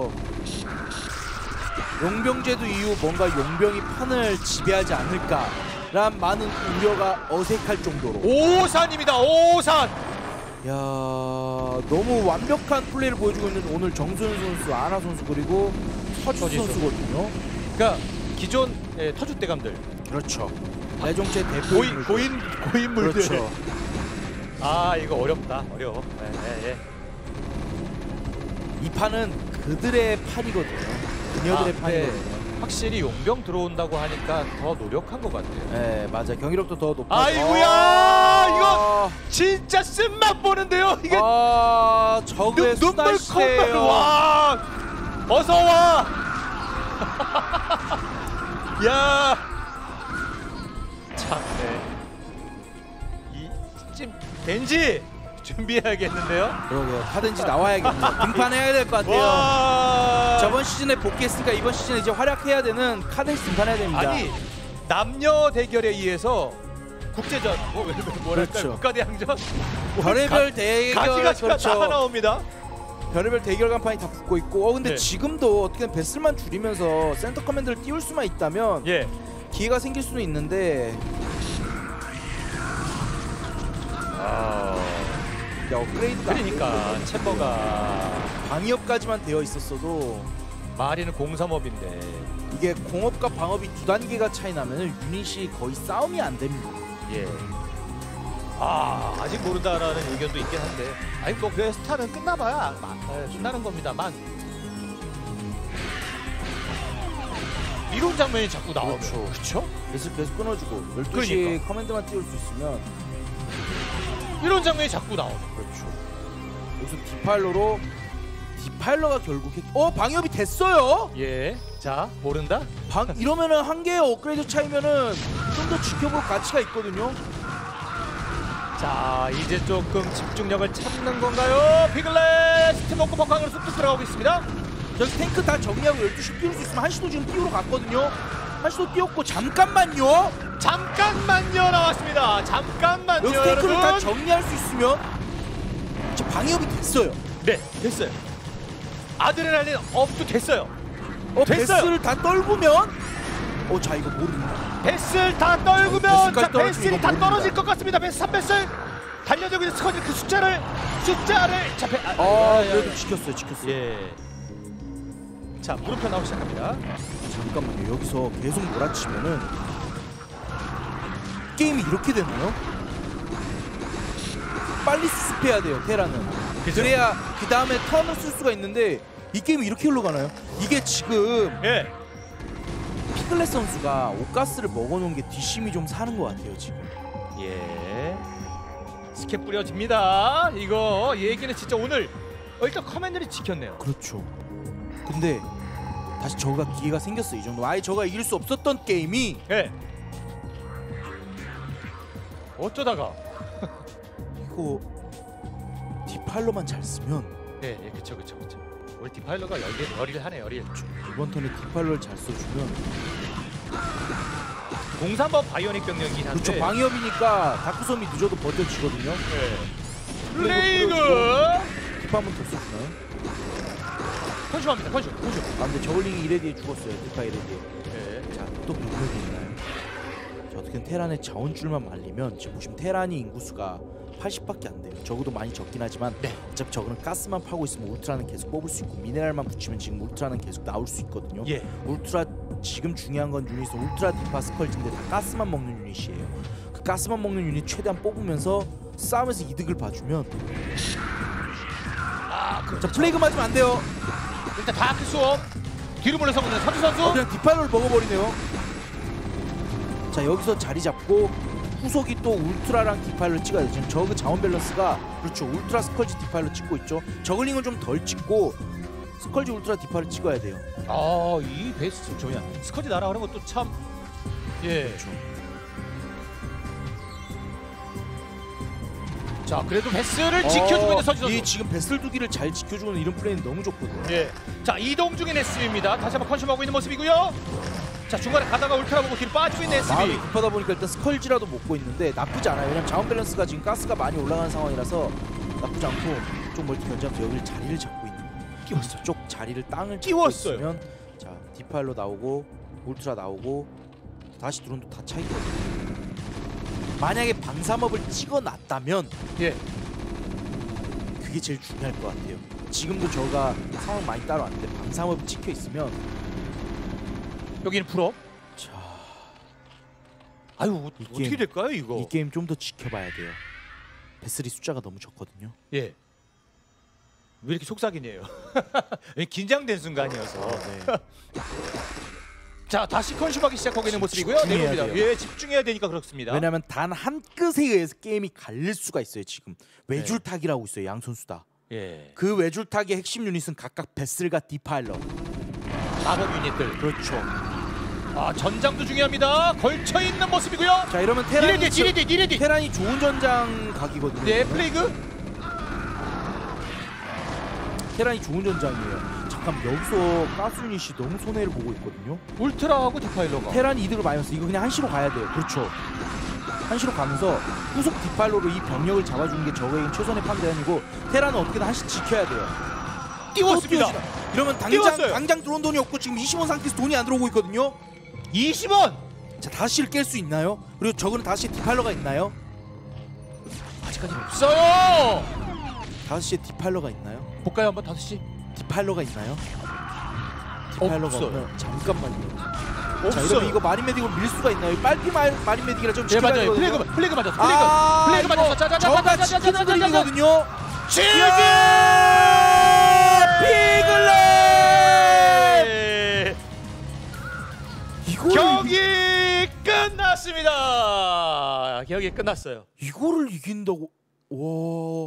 용병제도 이후 뭔가 용병이 판을 지배하지 않을까라는 많은 우려가 어색할 정도로. 오산입니다. 오산. 야, 너무 완벽한 플레이를 보여주고 있는 오늘 정순 선수, 아나 선수 그리고 서지 선수거든요. 그러니까 기존 터줏 대감들. 그렇죠. 내정체 대표 고인물들. 그렇죠. 이거 어렵다. 어려워. 예. 이 판은 그들의 판이거든요. 그녀들의 판이거든요. 확실히 용병 들어온다고 하니까 더 노력한 것 같아요. 네, 맞아. 경이력도 더 높아져. 아이고야, 이거 진짜 쓴맛 보는데요. 이게 저그의 눈물 수다시대예요. 와, 어서 와. 야, 참, 이쯤 벤지 준비해야겠는데요. 그러게요. 하든지 나와야겠네요. 등판해야 될 것 같아요. 와. 저번 시즌에 복귀했으니까 이번 시즌에 이제 활약해야 되는 카덴시 등판해야 됩니다. 아니, 남녀 대결에 의해서 국제전, 뭐랄까요? 그렇죠. 국가대항전, 별의별 대결, 가지가 다 나옵니다. 별의별 대결 간판이 다 붙고 있고, 근데 네. 지금도 어떻게든 배슬만 줄이면서 센터 커맨드를 띄울 수만 있다면 예. 기회가 생길 수는 있는데. 업그레이드가 그러니까 챔버가 방위업까지만 되어 있었어도 마리는 공삼업인데 이게 공업과 방업이 2단계가 차이 나면 유닛이 거의 싸움이 안 됩니다. 예. 아직 모른다라는 의견도 있긴 한데 뭐 그 스타는 끝나봐야 끝나는 겁니다만 이런 장면이 자꾸 나오죠. 그렇죠? 계속 끊어주고 12시 그러니까. 커맨드만 띄울 수 있으면 이런 장면이 자꾸 나오죠. 그렇죠. 여기서 디파일러가 결국 방위업이 됐어요. 예. 자, 모른다? 이러면은 한 개의 업그레이드 차이면은 좀 더 지켜볼 가치가 있거든요. 자, 이제 조금 집중력을 찾는 건가요? 피글렛 스팀 먹고 벙커으로 쑥쑥 들어가고 있습니다. 여기 탱크 다 정리하고 12시 띄울 수 있으면 한시도 지금 띄우러 갔거든요. 한시도 띄웠고 잠깐만요. 잠깐만요 나왔습니다. 잠깐만요. 여기 탱크를 여러분. 다 정리할 수 있으면 저 방위업이 됐어요. 네, 됐어요. 아드레날린 업도 됐어요. 됐어요. 베스를 다 떨구면 자 이거 모릅니다. 베스를 다 떨구면 자, 베스까지 베스를 다 떨어질 것 같습니다. 베스 3베스 달려들고 있는 스쿼드 그 숫자를 자, 그래도 지켰어요. 예. 자, 무릎표 나오기 시작합니다. 잠깐만요. 여기서 계속 몰아치면은 게임이 이렇게 되나요? 빨리 수습해야 돼요. 테라는. 그죠? 그래야 그 다음에 턴을 쓸 수가 있는데 이 게임이 이렇게 흘러가나요? 이게 지금 예. 피글렛 선수가 옷가스를 먹어놓은 게 뒷심이 좀 사는 것 같아요 지금. 예. 스캡 뿌려집니다. 이거 얘기는 진짜 오늘 일단 커맨드를 지켰네요. 그렇죠. 근데 다시 저가 기회가 생겼어요. 이 정도. 아예 저가 이길 수 없었던 게임이 예. 어쩌다가 이거 디팔로만 잘 쓰면 예, 그쵸. 우리 디파일러가 열일 하네요. 이번 턴에 디팔로를 잘 써주면 03번 바이오닉 병력이긴 한데 그렇죠. 방위업이니까 다크섬이 늦어도 버텨지거든요. 예. 플레이그 디파 한번 더 써주나요? 컨슈합니다. 컨슈. 근데 저글링이 이레디에 죽었어요. 디파 이레디에. 예. 자, 또 병력이 있나요? 자, 어떻게든 테란의 자원줄만 말리면 지금 보시면 테란이 인구수가 80밖에 안 돼요. 적어도 많이 적긴 하지만 네. 어차피 저거는 가스만 파고 있으면 울트라는 계속 뽑을 수 있고 미네랄만 붙이면 지금 울트라는 계속 나올 수 있거든요. 예. 울트라 지금 중요한 건 유닛은 울트라 디파 스컬지인데 다 가스만 먹는 유닛이에요. 그 가스만 먹는 유닛 최대한 뽑으면서 싸움에서 이득을 봐주면 자 플레이그 맞으면 안 돼요. 일단 다크 수업 뒤로 몰려서 보는 선수 그냥 디파일러를 먹어버리네요. 자 여기서 자리 잡고 후속이 또 울트라랑 디파일러 찍어야 돼. 지금 저그 자원 밸런스가 그렇죠. 울트라 스컬지 디파일러 찍고 있죠. 저글링은 좀 덜 찍고 스컬지 울트라 디파일러 찍어야 돼요. 이 베스트 뭐냐 스커지 날아가는 것도 참 예. 그렇죠. 자 그래도 베스를 지켜주고 있는 선수. 이 지금 베슬 두기를 잘 지켜주는 이런 플레이는 너무 좋거든요. 예. 자 이동 중인 SB입니다. 다시 한번 컨슘하고 있는 모습이고요. 자 중간에 가다가 울트라 보고 뒤로 빠지고 있는 SB. 마음이 급하다 보니까 일단 스컬지라도 먹고 있는데 나쁘지 않아요. 왜냐면 자원 밸런스가 지금 가스가 많이 올라가는 상황이라서 나쁘지 않고 좀 멀티 견제하면서 여기를 자리를 잡고 있는 끼웠어요. 쪽 자리를 땅을 끼웠어요. 있으면 자 디파일로 나오고 울트라 나오고 다시 드론도 다 차 있거든요. 만약에 방삼업을 찍어놨다면 예. 그게 제일 중요할 것 같아요. 지금도 저가 상황 많이 따라왔는데 방삼업이 찍혀 있으면 여기는 풀업. 자 아유 어떻게 게임, 될까요 이거? 이 게임 좀 더 지켜봐야 돼요. 베슬이 숫자가 너무 적거든요. 예. 왜 이렇게 속삭이네요? 긴장된 순간이어서. 네. 자 다시 컨슘하기 시작하고 있는 모습이고요. 집중해야 내봅니다. 돼요. 예, 집중해야 되니까 그렇습니다. 왜냐하면 단 한 끝에 의해서 게임이 갈릴 수가 있어요. 지금 외줄타기라고 있어요. 양 선수 다. 예. 그 외줄타기의 핵심 유닛은 각각 베슬과 디파일러. 마법 유닛들. 그렇죠. 전장도 중요합니다. 걸쳐 있는 모습이고요. 자 이러면 테란이 니레디. 테란이 좋은 전장 각이거든요. 네, 플레이그. 테란이 좋은 전장이에요. 잠깐 여기서 가스 유닛이 너무 손해를 보고 있거든요. 울트라하고 디파일러가. 테란이 이득을 많이 봤어. 이거 그냥 한시로 가야 돼요. 그렇죠. 한시로 가면서 후속 디파일러로 이 병력을 잡아주는 게 저거에겐 최선의 판단이고 테란은 어떻게든 한시 지켜야 돼요. 띄웠습니다. 이러면 당장 들어온 돈이 없고 지금 20원 상태에서 돈이 안 들어오고 있거든요. 20원. 자 5시를 깰 수 있나요? 그리고 저거는 5시에 디파일러가 있나요? 아직까지는 없어요. 5시에 디파일러가 있나요? 볼까요 한번 5시? 디파일러가 있나요? 디파일러가 없어요. 없나요? 잠깐만요. 자 없어요. 이러면 이거 마린 메딕을 밀 수가 있나요? 빨리 마린 메딕이라 좀 예 지켜야 맞아요. 되거든요. 플레이그 맞았어. 플레이그 맞았어. 저가 지키는 그림이거든요. 지금 피글렛! 경기 끝났습니다. 경기 끝났어요. 이거를 이긴다고? 와.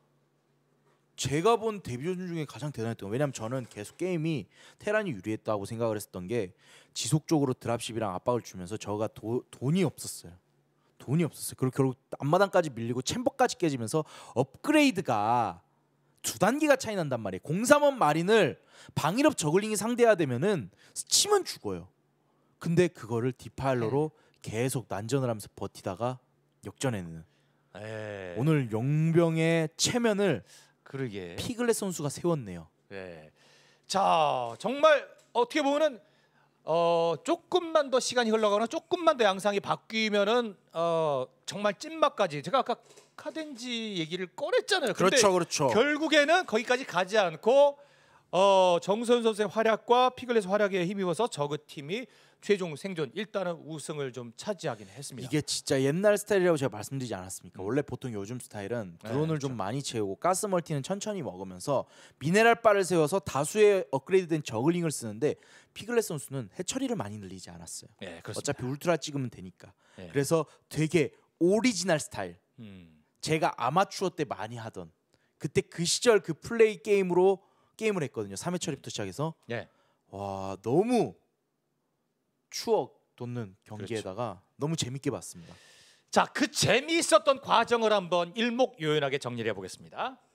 제가 본 데뷔전 중에 가장 대단했던 거. 왜냐면 저는 계속 게임이 테란이 유리했다고 생각을 했었던 게 지속적으로 드랍십이랑 압박을 주면서 저가 돈이 없었어요. 돈이 없었어요. 그리고 결국 앞마당까지 밀리고 챔버까지 깨지면서 업그레이드가 2단계가 차이 난단 말이에요. 031 마린을 방일업 저글링이 상대해야 되면은 치면 죽어요. 근데 그거를 디파일러로 계속 난전을 하면서 버티다가 역전해내는. 오늘 용병의 체면을 그러게 피글렛 선수가 세웠네요. 자, 정말 어떻게 보면은 조금만 더 시간이 흘러가거나 조금만 더 양상이 바뀌면은 정말 찐막까지, 제가 아까 카덴지 얘기를 꺼냈잖아요. 근데 그렇죠. 결국에는 거기까지 가지 않고 정선 선수의 활약과 피글렛의 활약에 힘입어서 저그팀이 최종 생존, 일단은 우승을 좀 차지하긴 했습니다. 이게 진짜 옛날 스타일이라고 제가 말씀드리지 않았습니까? 원래 보통 요즘 스타일은 드론을 좀 많이 채우고 가스 멀티는 천천히 먹으면서 미네랄 바를 세워서 다수의 업그레이드된 저글링을 쓰는데, 피글렛 선수는 해처리를 많이 늘리지 않았어요. 어차피 울트라 찍으면 되니까. 그래서 되게 오리지널 스타일. 제가 아마추어 때 많이 하던 그때 그 시절 그 플레이 게임으로 게임을 했거든요. 3회 처리부터 시작해서. 와, 너무 추억 돋는 경기에다가 너무 재밌게 봤습니다. 자, 그 재미있었던 과정을 한번 일목요연하게 정리를 해보겠습니다.